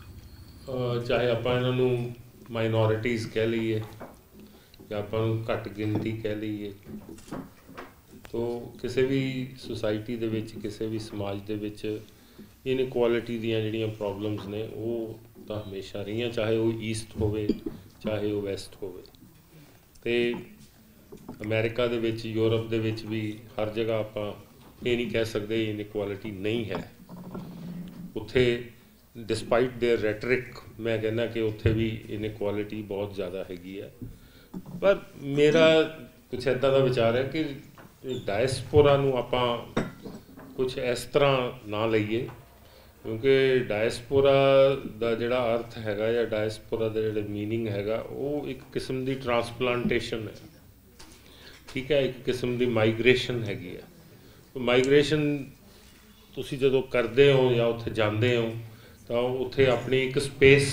ਚਾਹੇ ਆਪਾਂ ਇਹਨਾਂ ਨੂੰ ਮਾਈਨੋਰਿਟੀਜ਼ ਕਹਿ ਲਈਏ ਜਾਂ ਆਪਾਂ ਨੂੰ ਘੱਟ ਗਿਣਤੀ ਕਹਿ ਲਈਏ, ਤੋ ਕਿਸੇ ਵੀ ਸੁਸਾਇਟੀ ਦੇ ਵਿੱਚ, ਕਿਸੇ ਵੀ ਸਮਾਜ ਦੇ ਵਿੱਚ ਇਨਇਕੁਆਲਿਟੀ ਦੀਆਂ ਜਿਹੜੀਆਂ ਪ੍ਰੋਬਲਮਸ ਨੇ ਉਹ ਤਾਂ ਹਮੇਸ਼ਾ ਰਹੀਆਂ, ਚਾਹੇ ਉਹ ਈਸਟ ਹੋਵੇ ਚਾਹੇ ਉਹ ਵੈਸਟ ਹੋਵੇ। ਅਤੇ ਅਮਰੀਕਾ ਦੇ ਵਿੱਚ, ਯੂਰਪ ਦੇ ਵਿੱਚ ਵੀ ਹਰ ਜਗ੍ਹਾ ਆਪਾਂ ਇਹ ਨਹੀਂ ਕਹਿ ਸਕਦੇ ਇਨਇਕੁਆਲਿਟੀ ਨਹੀਂ ਹੈ। ਉੱਥੇ ਡਿਸਪਾਈਟ ਦੇਅਰ ਰੈਟਰਿਕ ਮੈਂ ਕਹਿੰਦਾ ਕਿ ਉੱਥੇ ਵੀ ਇਨਇਕੁਆਲਿਟੀ ਬਹੁਤ ਜ਼ਿਆਦਾ ਹੈਗੀ ਹੈ। ਪਰ ਮੇਰਾ ਕੁਛ ਇੱਦਾਂ ਦਾ ਵਿਚਾਰ ਹੈ ਕਿ ਡਾਇਸਪੋਰਾ ਨੂੰ ਆਪਾਂ ਕੁਛ ਇਸ ਤਰ੍ਹਾਂ ਨਾ ਲਈਏ, ਕਿਉਂਕਿ ਡਾਇਸਪੋਰਾ ਦਾ ਜਿਹੜਾ ਅਰਥ ਹੈਗਾ ਜਾਂ ਡਾਇਸਪੋਰਾ ਦਾ ਜਿਹੜਾ ਮੀਨਿੰਗ ਹੈਗਾ ਉਹ ਇੱਕ ਕਿਸਮ ਦੀ ਟਰਾਂਸਪਲਾਂਟੇਸ਼ਨ ਹੈ, ਠੀਕ ਹੈ, ਇੱਕ ਕਿਸਮ ਦੀ ਮਾਈਗ੍ਰੇਸ਼ਨ ਹੈਗੀ ਹੈ। ਮਾਈਗ੍ਰੇਸ਼ਨ ਤੁਸੀਂ ਜਦੋਂ ਕਰਦੇ ਹੋ ਜਾਂ ਉੱਥੇ ਜਾਂਦੇ ਹੋ ਤਾਂ ਉੱਥੇ ਆਪਣੀ ਇੱਕ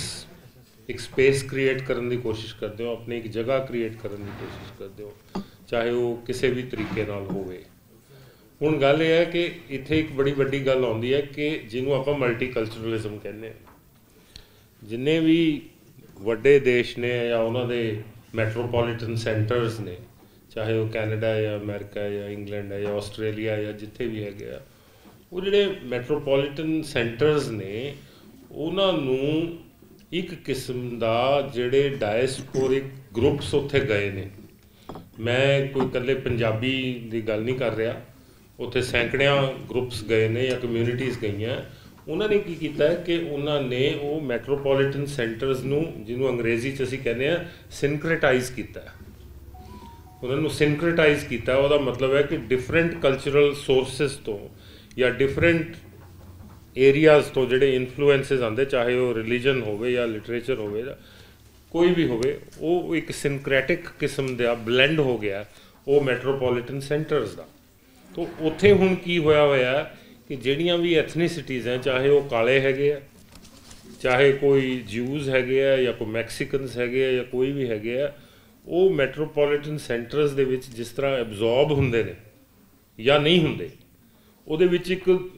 ਸਪੇਸ ਕ੍ਰੀਏਟ ਕਰਨ ਦੀ ਕੋਸ਼ਿਸ਼ ਕਰਦੇ ਹੋ, ਆਪਣੀ ਇੱਕ ਜਗ੍ਹਾ ਕ੍ਰੀਏਟ ਕਰਨ ਦੀ ਕੋਸ਼ਿਸ਼ ਕਰਦੇ ਹੋ, ਚਾਹੇ ਉਹ ਕਿਸੇ ਵੀ ਤਰੀਕੇ ਨਾਲ ਹੋਵੇ। ਹੁਣ ਗੱਲ ਇਹ ਹੈ ਕਿ ਇੱਥੇ ਇੱਕ ਬੜੀ ਵੱਡੀ ਗੱਲ ਆਉਂਦੀ ਹੈ ਕਿ ਜਿਹਨੂੰ ਆਪਾਂ ਮਲਟੀਕਲਚਰਲਿਜ਼ਮ ਕਹਿੰਦੇ ਹਾਂ। ਜਿੰਨੇ ਵੀ ਵੱਡੇ ਦੇਸ਼ ਨੇ ਜਾਂ ਉਹਨਾਂ ਦੇ ਮੈਟਰੋਪੋਲੀਟਨ ਸੈਂਟਰਸ ਨੇ, ਚਾਹੇ ਉਹ ਕੈਨੇਡਾ ਜਾਂ ਅਮਰੀਕਾ ਜਾਂ ਇੰਗਲੈਂਡ ਹੈ ਜਾਂ ਆਸਟ੍ਰੇਲੀਆ ਜਾਂ ਜਿੱਥੇ ਵੀ ਹੈਗੇ ਆ, ਉਹ ਜਿਹੜੇ ਮੈਟਰੋਪੋਲੀਟਨ ਸੈਂਟਰਸ ਨੇ ਉਹਨਾਂ ਨੂੰ ਇੱਕ ਕਿਸਮ ਦਾ ਜਿਹੜੇ ਡਾਇਸਪੋਰਿਕ ਗਰੁੱਪਸ ਉੱਥੇ ਗਏ ਨੇ, ਮੈਂ ਕੋਈ ਇਕੱਲੇ ਪੰਜਾਬੀ ਦੀ ਗੱਲ ਨਹੀਂ ਕਰ ਰਿਹਾ, ਉੱਥੇ ਸੈਂਕੜਿਆਂ ਗਰੁੱਪਸ ਗਏ ਨੇ ਜਾਂ ਕਮਿਊਨਿਟੀਜ਼ ਗਈਆਂ। ਉਹਨਾਂ ਨੇ ਕੀ ਕੀਤਾ ਕਿ ਉਹਨਾਂ ਨੇ ਉਹ ਮੈਟਰੋਪੋਲੀਟਨ ਸੈਂਟਰਸ ਨੂੰ, ਜਿਹਨੂੰ ਅੰਗਰੇਜ਼ੀ 'ਚ ਅਸੀਂ ਕਹਿੰਦੇ ਹਾਂ ਸਿਨਕ੍ਰੇਟਾਈਜ਼ ਕੀਤਾ, ਉਹਨਾਂ ਨੂੰ ਸਿਨਕ੍ਰੇਟਾਈਜ਼ ਕੀਤਾ। ਉਹਦਾ ਮਤਲਬ ਹੈ ਕਿ ਡਿਫਰੈਂਟ ਕਲਚਰਲ ਸੋਰਸਿਸ ਤੋਂ ਜਾਂ ਡਿਫਰੈਂਟ ਏਰੀਆਜ਼ ਤੋਂ ਜਿਹੜੇ ਇਨਫਲੂਐਂਸਿਸ ਆਉਂਦੇ, ਚਾਹੇ ਉਹ ਰਿਲੀਜਨ ਹੋਵੇ ਜਾਂ ਲਿਟਰੇਚਰ ਹੋਵੇ ਜਾਂ ਕੋਈ ਵੀ ਹੋਵੇ, ਉਹ ਇੱਕ ਸਿਨਕ੍ਰੈਟਿਕ ਕਿਸਮ ਦਾ ਬਲੈਂਡ ਹੋ ਗਿਆ ਉਹ ਮੈਟਰੋਪੋਲੀਟਨ ਸੈਂਟਰਸ ਦਾ। ਤਾਂ ਉੱਥੇ ਹੁਣ ਕੀ ਹੋਇਆ ਕਿ ਜਿਹੜੀਆਂ ਵੀ ਐਥਨੀਸਿਟੀਜ਼ ਹੈ, ਚਾਹੇ ਉਹ ਕਾਲੇ ਹੈਗੇ ਆ, ਚਾਹੇ ਕੋਈ ਜਿਊਜ਼ ਹੈਗੇ ਆ ਜਾਂ ਕੋਈ ਮੈਕਸੀਕਨਸ ਹੈਗੇ ਆ ਜਾਂ ਕੋਈ ਵੀ ਹੈਗੇ ਆ, ਉਹ ਮੈਟਰੋਪੋਲੀਟਨ ਸੈਂਟਰਸ ਦੇ ਵਿੱਚ ਜਿਸ ਤਰ੍ਹਾਂ ਐਬਜ਼ੌਰਬ ਹੁੰਦੇ ਨੇ ਜਾਂ ਨਹੀਂ ਹੁੰਦੇ, ਉਹਦੇ ਵਿੱਚ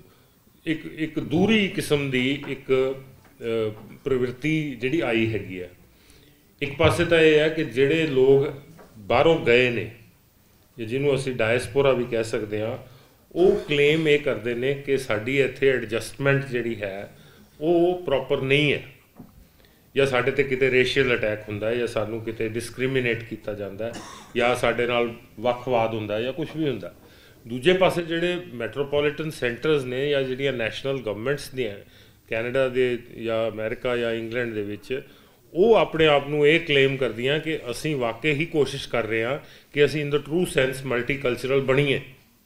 ਇੱਕ ਦੂਰੀ ਕਿਸਮ ਦੀ ਇੱਕ ਪ੍ਰਵਿਰਤੀ ਜਿਹੜੀ ਆਈ ਹੈਗੀ ਆ। ਇੱਕ ਪਾਸੇ ਤਾਂ ਇਹ ਹੈ ਕਿ ਜਿਹੜੇ ਲੋਕ ਬਾਹਰੋਂ ਗਏ ਨੇ, ਜਿਹਨੂੰ ਅਸੀਂ ਡਾਇਸਪੋਰਾ ਵੀ ਕਹਿ ਸਕਦੇ ਹਾਂ, ਉਹ ਕਲੇਮ ਇਹ ਕਰਦੇ ਨੇ ਕਿ ਸਾਡੀ ਇੱਥੇ ਐਡਜਸਟਮੈਂਟ ਜਿਹੜੀ ਹੈ ਉਹ ਪ੍ਰੋਪਰ ਨਹੀਂ ਹੈ, ਜਾਂ ਸਾਡੇ 'ਤੇ ਕਿਤੇ ਰੇਸ਼ੀਅਲ ਅਟੈਕ ਹੁੰਦਾ ਜਾਂ ਸਾਨੂੰ ਕਿਤੇ ਡਿਸਕ੍ਰਿਮੀਨੇਟ ਕੀਤਾ ਜਾਂਦਾ ਜਾਂ ਸਾਡੇ ਨਾਲ ਵੱਖਵਾਦ ਹੁੰਦਾ ਜਾਂ ਕੁਛ ਵੀ ਹੁੰਦਾ। ਦੂਜੇ ਪਾਸੇ ਜਿਹੜੇ ਮੈਟਰੋਪੋਲੀਟਨ ਸੈਂਟਰਸ ਨੇ ਜਾਂ ਜਿਹੜੀਆਂ ਨੈਸ਼ਨਲ ਗਵਰਨਮੈਂਟਸ ਦੀਆਂ ਕੈਨੇਡਾ ਦੇ ਜਾਂ ਅਮਰੀਕਾ ਜਾਂ ਇੰਗਲੈਂਡ ਦੇ ਵਿੱਚ, ਉਹ ਆਪਣੇ ਆਪ ਨੂੰ ਇਹ ਕਲੇਮ ਕਰਦੀਆਂ ਕਿ ਅਸੀਂ ਵਾਕਈ ਹੀ ਕੋਸ਼ਿਸ਼ ਕਰ ਰਹੇ ਹਾਂ ਕਿ ਅਸੀਂ in the true sense multicultural ਬਣੀਏ।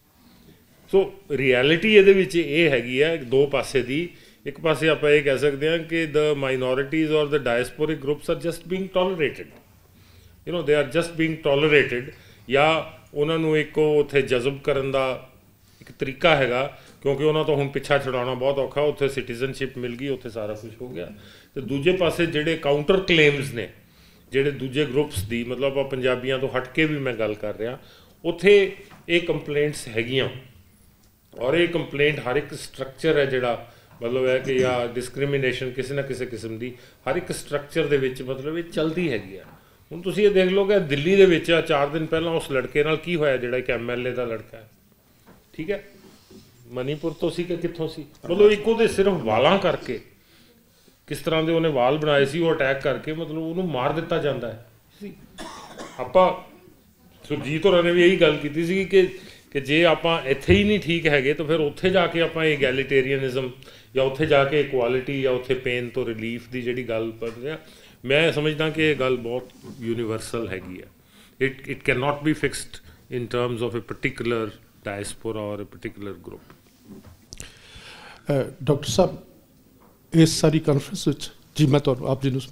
ਸੋ ਰਿਐਲਿਟੀ ਇਹਦੇ ਵਿੱਚ ਇਹ ਹੈਗੀ ਹੈ ਦੋ ਪਾਸੇ ਦੀ। ਇੱਕ ਪਾਸੇ ਆਪਾਂ ਇਹ ਕਹਿ ਸਕਦੇ ਹਾਂ ਕਿ the minorities or the diasporic groups are just being tolerated, they are just being ਟੋਲਰੇਟਡ, ਜਾਂ ਉਹਨਾਂ ਨੂੰ ਇੱਕ ਉੱਥੇ ਜਜ਼ਬ ਕਰਨ ਦਾ ਇੱਕ ਤਰੀਕਾ ਹੈਗਾ, ਕਿਉਂਕਿ ਉਹਨਾਂ ਤੋਂ ਹੁਣ ਪਿੱਛਾ ਛੁਡਾਉਣਾ ਬਹੁਤ ਔਖਾ, ਉੱਥੇ ਸਿਟੀਜ਼ਨਸ਼ਿਪ ਮਿਲ ਗਈ, ਉੱਥੇ ਸਾਰਾ ਕੁਝ ਹੋ ਗਿਆ। ਅਤੇ ਦੂਜੇ ਪਾਸੇ ਜਿਹੜੇ ਕਾਊਂਟਰ ਕਲੇਮਸ ਨੇ ਜਿਹੜੇ ਦੂਜੇ ਗਰੁੱਪਸ ਦੀ, ਮਤਲਬ ਆਪਾਂ ਪੰਜਾਬੀਆਂ ਤੋਂ ਹਟ ਕੇ ਵੀ ਮੈਂ ਗੱਲ ਕਰ ਰਿਹਾ, ਉੱਥੇ ਇਹ ਕੰਪਲੇਂਟਸ ਹੈਗੀਆਂ। ਔਰ ਇਹ ਕੰਪਲੇਂਟ ਹਰ ਇੱਕ ਸਟਰਕਚਰ ਹੈ ਜਿਹੜਾ ਮਤਲਬ ਹੈ ਕਿ ਜਾਂ ਡਿਸਕ੍ਰਿਮੀਨੇਸ਼ਨ ਕਿਸੇ ਨਾ ਕਿਸੇ ਕਿਸਮ ਦੀ ਹਰ ਇੱਕ ਸਟਰਕਚਰ ਦੇ ਵਿੱਚ ਮਤਲਬ ਇਹ ਚੱਲਦੀ ਹੈਗੀ ਆ। ਹੁਣ ਤੁਸੀਂ ਇਹ ਦੇਖ ਲਓ ਕਿ ਦਿੱਲੀ ਦੇ ਵਿੱਚ 4 ਦਿਨ ਪਹਿਲਾਂ ਉਸ ਲੜਕੇ ਨਾਲ ਕੀ ਹੋਇਆ ਜਿਹੜਾ ਇੱਕ MLA ਦਾ ਲੜਕਾ ਹੈ, ਠੀਕ ਹੈ, ਮਨੀਪੁਰ ਤੋਂ ਸੀ ਕਿ ਕਿੱਥੋਂ ਸੀ, ਮਤਲਬ ਇੱਕ ਉਹਦੇ ਸਿਰਫ ਵਾਲਾਂ ਕਰਕੇ, ਕਿਸ ਤਰ੍ਹਾਂ ਦੇ ਉਹਨੇ ਵਾਲ ਬਣਾਏ ਸੀ, ਉਹ ਅਟੈਕ ਕਰਕੇ ਮਤਲਬ ਉਹਨੂੰ ਮਾਰ ਦਿੱਤਾ ਜਾਂਦਾ ਹੈ। ਆਪਾਂ ਸੁਰਜੀਤ ਹੋਰਾਂ ਨੇ ਵੀ ਇਹੀ ਗੱਲ ਕੀਤੀ ਸੀ ਕਿ ਜੇ ਆਪਾਂ ਇੱਥੇ ਹੀ ਨਹੀਂ ਠੀਕ ਹੈਗੇ ਤਾਂ ਫਿਰ ਉੱਥੇ ਜਾ ਕੇ ਆਪਾਂ ਇਗੈਲੀਟੇਰੀਅਨਿਜ਼ਮ ਜਾਂ ਉੱਥੇ ਜਾ ਕੇ ਇਕੁਆਲਿਟੀ ਜਾਂ ਉੱਥੇ ਪੇਨ ਤੋਂ ਰਿਲੀਫ ਦੀ ਜਿਹੜੀ ਗੱਲ ਕਰਦੇ ਆ, ਮੈਂ ਸਮਝਦਾ ਕਿ ਇਹ ਗੱਲ ਬਹੁਤ ਯੂਨੀਵਰਸਲ ਹੈਗੀ ਆ। It can not be fixed in terms of a particular diaspora or a particular group. Doctor ਸਾਹਿਬ, ਇਸ ਸਾਰੀ ਕਾਨਫਰੰਸ ਵਿੱਚ ਜੀ ਮੈਂ ਤੁਹਾਨੂੰ ਆਪ ਜੀ ਨੂੰ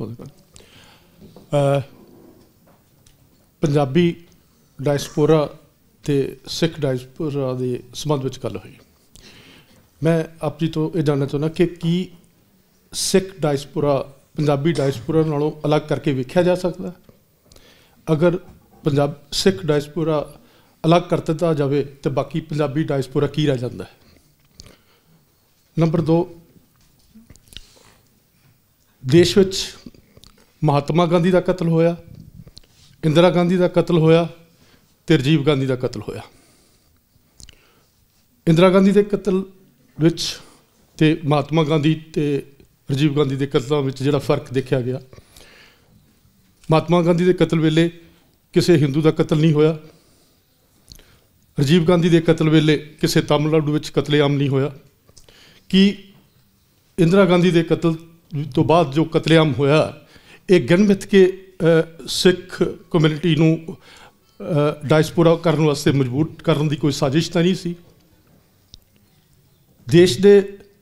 ਸਮਝਦਾ, ਪੰਜਾਬੀ ਡਾਇਸਪੋਰਾ ਅਤੇ ਸਿੱਖ ਡਾਇਸਪੋਰਾ ਦੇ ਸੰਬੰਧ ਵਿੱਚ ਗੱਲ ਹੋਈ। ਮੈਂ ਆਪ ਜੀ ਤੋਂ ਇਹ ਜਾਣਨਾ ਚਾਹੁੰਦਾ ਕਿ ਕੀ ਸਿੱਖ ਡਾਇਸਪੋਰਾ ਪੰਜਾਬੀ ਡਾਇਸਪੋਰਾ ਨਾਲੋਂ ਅਲੱਗ ਕਰਕੇ ਵੇਖਿਆ ਜਾ ਸਕਦਾ? ਅਗਰ ਸਿੱਖ ਡਾਇਸਪੋਰਾ ਅਲੱਗ ਕਰ ਦਿੱਤਾ ਜਾਵੇ ਤਾਂ ਬਾਕੀ ਪੰਜਾਬੀ ਡਾਇਸਪੋਰਾ ਕੀ ਰਹਿ ਜਾਂਦਾ ਹੈ? ਨੰਬਰ 2, ਦੇਸ਼ ਵਿੱਚ ਮਹਾਤਮਾ ਗਾਂਧੀ ਦਾ ਕਤਲ ਹੋਇਆ, ਇੰਦਰਾ ਗਾਂਧੀ ਦਾ ਕਤਲ ਹੋਇਆ ਅਤੇ ਰਾਜੀਵ ਗਾਂਧੀ ਦਾ ਕਤਲ ਹੋਇਆ। ਇੰਦਰਾ ਗਾਂਧੀ ਦੇ ਕਤਲ ਵਿੱਚ ਅਤੇ ਮਹਾਤਮਾ ਗਾਂਧੀ ਅਤੇ ਰਾਜੀਵ ਗਾਂਧੀ ਦੇ ਕਤਲਾਂ ਵਿੱਚ ਜਿਹੜਾ ਫਰਕ ਦੇਖਿਆ ਗਿਆ, ਮਹਾਤਮਾ ਗਾਂਧੀ ਦੇ ਕਤਲ ਵੇਲੇ ਕਿਸੇ ਹਿੰਦੂ ਦਾ ਕਤਲ ਨਹੀਂ ਹੋਇਆ, ਰਾਜੀਵ ਗਾਂਧੀ ਦੇ ਕਤਲ ਵੇਲੇ ਕਿਸੇ ਤਾਮਿਲਨਾਡੂ ਵਿੱਚ ਕਤਲੇਆਮ ਨਹੀਂ ਹੋਇਆ। ਕੀ ਇੰਦਰਾ ਗਾਂਧੀ ਦੇ ਕਤਲ ਤੋਂ ਬਾਅਦ ਜੋ ਕਤਲੇਆਮ ਹੋਇਆ, ਇਹ ਗਿਣਮਿਥ ਕੇ ਸਿੱਖ ਕਮਿਊਨਿਟੀ ਨੂੰ ਡਾਇਸਪੋਰਾ ਕਰਨ ਵਾਸਤੇ ਮਜਬੂਰ ਕਰਨ ਦੀ ਕੋਈ ਸਾਜ਼ਿਸ਼ ਤਾਂ ਨਹੀਂ ਸੀ? ਦੇਸ਼ ਦੇ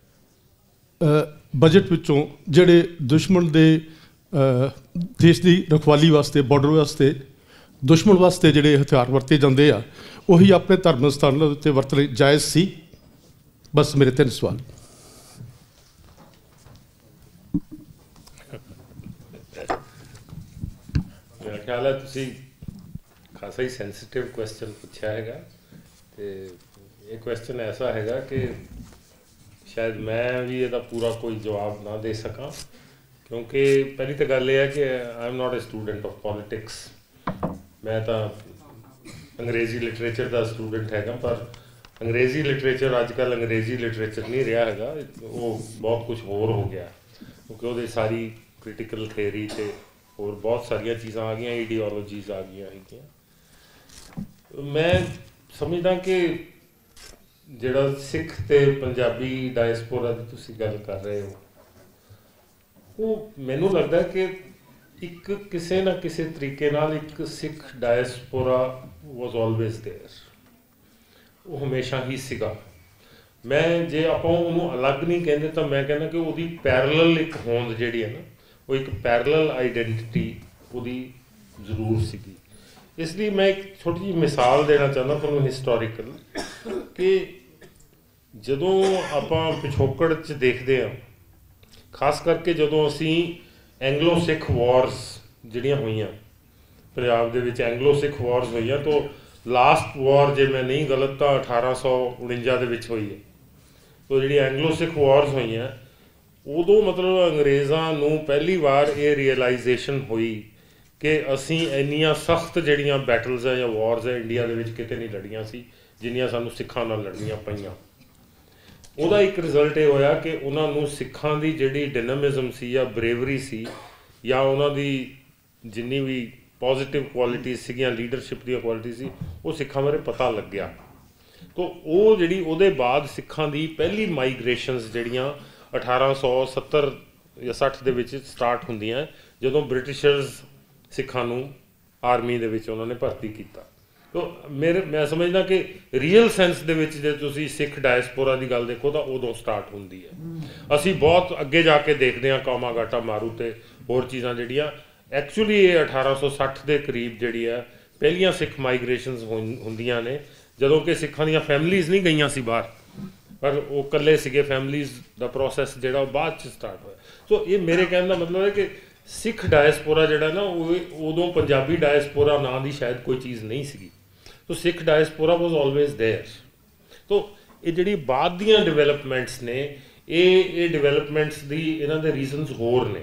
ਬਜਟ ਵਿੱਚੋਂ ਜਿਹੜੇ ਦੁਸ਼ਮਣ ਦੇ ਦੇਸ਼ ਦੀ ਰਖਵਾਲੀ ਵਾਸਤੇ, ਬਾਰਡਰ ਵਾਸਤੇ, ਦੁਸ਼ਮਣ ਵਾਸਤੇ ਜਿਹੜੇ ਹਥਿਆਰ ਵਰਤੇ ਜਾਂਦੇ ਆ, ਉਹੀ ਆਪਣੇ ਧਰਮ ਸਥਾਨਾਂ ਦੇ ਉੱਤੇ ਵਰਤਣੇ ਜਾਇਜ਼ ਸੀ? ਬਸ ਮੇਰੇ 3 ਸਵਾਲ। ਮੇਰਾ ਖਿਆਲ ਹੈ ਤੁਸੀਂ ਖਾਸਾ ਹੀ ਸੈਂਸਿਟਿਵ ਕੁਐਸਚਨ ਪੁੱਛਿਆ ਹੈਗਾ, ਅਤੇ ਇਹ ਕੁਐਸਚਨ ਐਸਾ ਹੈਗਾ ਕਿ ਸ਼ਾਇਦ ਮੈਂ ਵੀ ਇਹਦਾ ਪੂਰਾ ਕੋਈ ਜਵਾਬ ਨਾ ਦੇ ਸਕਾਂ, ਕਿਉਂਕਿ ਪਹਿਲੀ ਤਾਂ ਗੱਲ ਇਹ ਹੈ ਕਿ I am not a student of politics. ਮੈਂ ਤਾਂ ਅੰਗਰੇਜ਼ੀ ਲਿਟਰੇਚਰ ਦਾ ਸਟੂਡੈਂਟ ਹੈਗਾ, ਪਰ ਅੰਗਰੇਜ਼ੀ ਲਿਟਰੇਚਰ ਅੱਜ ਕੱਲ੍ਹ ਅੰਗਰੇਜ਼ੀ ਲਿਟਰੇਚਰ ਨਹੀਂ ਰਿਹਾ ਹੈਗਾ, ਉਹ ਬਹੁਤ ਕੁਛ ਹੋਰ ਹੋ ਗਿਆ, ਕਿਉਂਕਿ ਉਹਦੇ ਸਾਰੀ ਕ੍ਰਿਟੀਕਲ ਥਿਊਰੀ ਅਤੇ ਹੋਰ ਬਹੁਤ ਸਾਰੀਆਂ ਚੀਜ਼ਾਂ ਆ ਗਈਆਂ, ਆਈਡੀਓਲੋਜੀਜ਼ ਆ ਗਈਆਂ ਹੈਗੀਆਂ। ਮੈਂ ਸਮਝਦਾ ਕਿ ਜਿਹੜਾ ਸਿੱਖ ਅਤੇ ਪੰਜਾਬੀ ਡਾਇਸਪੋਰਾ ਦੀ ਤੁਸੀਂ ਗੱਲ ਕਰ ਰਹੇ ਹੋ, ਉਹ ਮੈਨੂੰ ਲੱਗਦਾ ਕਿ ਇੱਕ ਕਿਸੇ ਨਾ ਕਿਸੇ ਤਰੀਕੇ ਨਾਲ ਇੱਕ Sikh diaspora was always there, ਉਹ ਹਮੇਸ਼ਾ ਹੀ ਸੀਗਾ। ਮੈਂ ਜੇ ਆਪਾਂ ਉਹਨੂੰ ਅਲੱਗ ਨਹੀਂ ਕਹਿੰਦੇ ਤਾਂ ਮੈਂ ਕਹਿੰਦਾ ਕਿ ਉਹਦੀ ਪੈਰਲਲ ਇੱਕ ਹੋਂਦ ਜਿਹੜੀ ਹੈ ਨਾ, ਉਹ ਇੱਕ ਪੈਰਲਲ ਆਈਡੈਂਟੀਟੀ ਉਹਦੀ ਜ਼ਰੂਰ ਸੀਗੀ। ਇਸ ਲਈ ਮੈਂ ਇੱਕ ਛੋਟੀ ਜਿਹੀ ਮਿਸਾਲ ਦੇਣਾ ਚਾਹੁੰਦਾ ਤੁਹਾਨੂੰ ਹਿਸਟੋਰੀਕਲ, ਕਿ ਜਦੋਂ ਆਪਾਂ ਪਿਛੋਕੜ 'ਚ ਦੇਖਦੇ ਹਾਂ, ਖਾਸ ਕਰਕੇ ਜਦੋਂ ਅਸੀਂ ਐਂਗਲੋ ਸਿੱਖ ਵਾਰਸ ਜਿਹੜੀਆਂ ਹੋਈਆਂ ਪੰਜਾਬ ਦੇ ਵਿੱਚ, ਐਂਗਲੋ ਸਿੱਖ ਵਾਰਸ ਹੋਈਆਂ, ਤਾਂ ਲਾਸਟ ਵਾਰ ਜੇ ਮੈਂ ਨਹੀਂ ਗਲਤ ਤਾਂ 1849 ਦੇ ਵਿੱਚ ਹੋਈ ਹੈ। ਤੋ ਜਿਹੜੀ ਐਂਗਲੋ ਸਿੱਖ ਵਾਰਸ ਹੋਈਆਂ ਉਦੋਂ ਮਤਲਬ ਅੰਗਰੇਜ਼ਾਂ ਨੂੰ ਪਹਿਲੀ ਵਾਰ ਇਹ ਰੀਅਲਾਈਜੇਸ਼ਨ ਹੋਈ ਕਿ ਅਸੀਂ ਇੰਨੀਆਂ ਸਖਤ ਜਿਹੜੀਆਂ ਬੈਟਲਸ ਹੈ ਜਾਂ ਵਾਰਸ ਹੈ ਇੰਡੀਆ ਦੇ ਵਿੱਚ ਕਿਤੇ ਨਹੀਂ ਲੜੀਆਂ ਸੀ ਜਿੰਨੀਆਂ ਸਾਨੂੰ ਸਿੱਖਾਂ ਨਾਲ ਲੜਨੀਆਂ ਪਈਆਂ। ਉਹਦਾ ਇੱਕ ਰਿਜ਼ਲਟ ਇਹ ਹੋਇਆ ਕਿ ਉਹਨਾਂ ਨੂੰ ਸਿੱਖਾਂ ਦੀ ਜਿਹੜੀ ਡਾਇਨਾਮਿਜ਼ਮ ਸੀ ਜਾਂ ਬਰੇਵਰੀ ਸੀ ਜਾਂ ਉਹਨਾਂ ਦੀ ਜਿੰਨੀ ਵੀ ਪੋਜ਼ੀਟਿਵ ਕੁਆਲਿਟੀਜ਼ ਸੀਗੀਆਂ, ਲੀਡਰਸ਼ਿਪ ਦੀਆਂ ਕੁਆਲਿਟੀ ਸੀ, ਉਹ ਸਿੱਖਾਂ ਬਾਰੇ ਪਤਾ ਲੱਗਿਆ। ਤਾਂ ਉਹ ਜਿਹੜੀ ਉਹਦੇ ਬਾਅਦ ਸਿੱਖਾਂ ਦੀ ਪਹਿਲੀ ਮਾਈਗ੍ਰੇਸ਼ਨਸ ਜਿਹੜੀਆਂ 1870 ਜਾਂ 60 ਦੇ ਵਿੱਚ ਸਟਾਰਟ ਹੁੰਦੀਆਂ, ਜਦੋਂ ਬ੍ਰਿਟਿਸ਼ਰਸ ਸਿੱਖਾਂ ਨੂੰ ਆਰਮੀ ਦੇ ਵਿੱਚ ਉਹਨਾਂ ਨੇ ਭਰਤੀ ਕੀਤਾ। ਤਾਂ ਮੈਂ ਸਮਝਦਾ ਕਿ ਰੀਅਲ ਸੈਂਸ ਦੇ ਵਿੱਚ ਜੇ ਤੁਸੀਂ ਸਿੱਖ ਡਾਇਸਪੋਰਾ ਦੀ ਗੱਲ ਦੇਖੋ ਤਾਂ ਉਦੋਂ ਸਟਾਰਟ ਹੁੰਦੀ ਹੈ। ਅਸੀਂ ਬਹੁਤ ਅੱਗੇ ਜਾ ਕੇ ਦੇਖਦੇ ਹਾਂ ਕਾਮਾਗਾਟਾ ਮਾਰੂ ਅਤੇ ਹੋਰ ਚੀਜ਼ਾਂ ਜਿਹੜੀਆਂ ਐਕਚੁਅਲੀ ਇਹ 1860 ਦੇ ਕਰੀਬ ਜਿਹੜੀ ਹੈ ਪਹਿਲੀਆਂ ਸਿੱਖ ਮਾਈਗ੍ਰੇਸ਼ਨਸ ਹੁੰਦੀਆਂ ਨੇ, ਜਦੋਂ ਕਿ ਸਿੱਖਾਂ ਦੀਆਂ ਫੈਮਲੀਜ਼ ਨਹੀਂ ਗਈਆਂ ਸੀ ਬਾਹਰ, ਪਰ ਉਹ ਇਕੱਲੇ ਸੀਗੇ। ਫੈਮਲੀਜ਼ ਦਾ ਪ੍ਰੋਸੈਸ ਜਿਹੜਾ ਉਹ ਬਾਅਦ 'ਚ ਸਟਾਰਟ ਹੋਇਆ। ਸੋ ਇਹ ਮੇਰੇ ਕਹਿਣ ਦਾ ਮਤਲਬ ਹੈ ਕਿ ਸਿੱਖ ਡਾਇਸਪੋਰਾ ਜਿਹੜਾ ਨਾ ਉਹ ਉਦੋਂ ਪੰਜਾਬੀ ਡਾਇਸਪੋਰਾ ਨਾਂ ਦੀ ਸ਼ਾਇਦ ਕੋਈ ਚੀਜ਼ ਨਹੀਂ ਸੀਗੀ। So Sikh diaspora was always there. So ਇਹ ਜਿਹੜੀ ਬਾਅਦ ਦੀਆਂ ਡਿਵੈਲਪਮੈਂਟਸ ਨੇ, ਇਹ ਡਿਵੈਲਪਮੈਂਟਸ ਦੀ ਇਹਨਾਂ ਦੇ ਰੀਜ਼ਨਸ ਹੋਰ ਨੇ।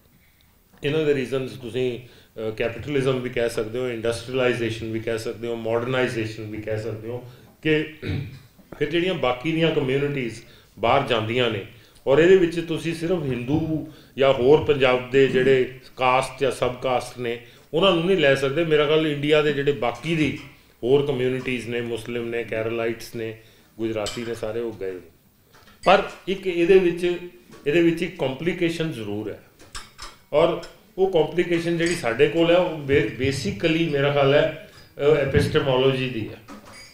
ਇਹਨਾਂ ਦੇ ਰੀਜ਼ਨਸ ਤੁਸੀਂ ਕੈਪੀਟਲਿਜ਼ਮ ਵੀ ਕਹਿ ਸਕਦੇ ਹੋ, ਇੰਡਸਟਰੀਅਲਾਈਜੇਸ਼ਨ ਵੀ ਕਹਿ ਸਕਦੇ ਹੋ, ਮਾਡਰਨਾਈਜੇਸ਼ਨ ਵੀ ਕਹਿ ਸਕਦੇ ਹੋ, ਕਿ ਫਿਰ ਜਿਹੜੀਆਂ ਬਾਕੀ ਦੀਆਂ ਕਮਿਊਨਿਟੀਜ਼ ਬਾਹਰ ਜਾਂਦੀਆਂ ਨੇ ਔਰ ਇਹਦੇ ਵਿੱਚ ਤੁਸੀਂ ਸਿਰਫ ਹਿੰਦੂ ਜਾਂ ਹੋਰ ਪੰਜਾਬ ਦੇ ਜਿਹੜੇ ਕਾਸਟ ਜਾਂ ਸਬ ਕਾਸਟ ਨੇ ਉਹਨਾਂ ਨੂੰ ਨਹੀਂ ਲੈ ਸਕਦੇ। ਮੇਰਾ ਖਿਆਲ ਇੰਡੀਆ ਦੇ ਜਿਹੜੇ ਬਾਕੀ ਦੀ ਹੋਰ ਕਮਿਊਨਿਟੀਜ਼ ਨੇ, ਮੁਸਲਿਮ ਨੇ, ਕੈਰਲਾਈਟਸ ਨੇ, ਗੁਜਰਾਤੀ ਨੇ, ਸਾਰੇ ਉਹ ਗਏ। ਪਰ ਇੱਕ ਇਹਦੇ ਵਿੱਚ ਇੱਕ ਕੰਪਲੀਕੇਸ਼ਨ ਜ਼ਰੂਰ ਹੈ, ਔਰ ਉਹ ਕੰਪਲੀਕੇਸ਼ਨ ਜਿਹੜੀ ਸਾਡੇ ਕੋਲ ਹੈ ਉਹ ਬੇਸਿਕਲੀ ਮੇਰਾ ਖਿਆਲ ਹੈ ਐਪਿਸਟਮੋਲੋਜੀ ਦੀ ਹੈ।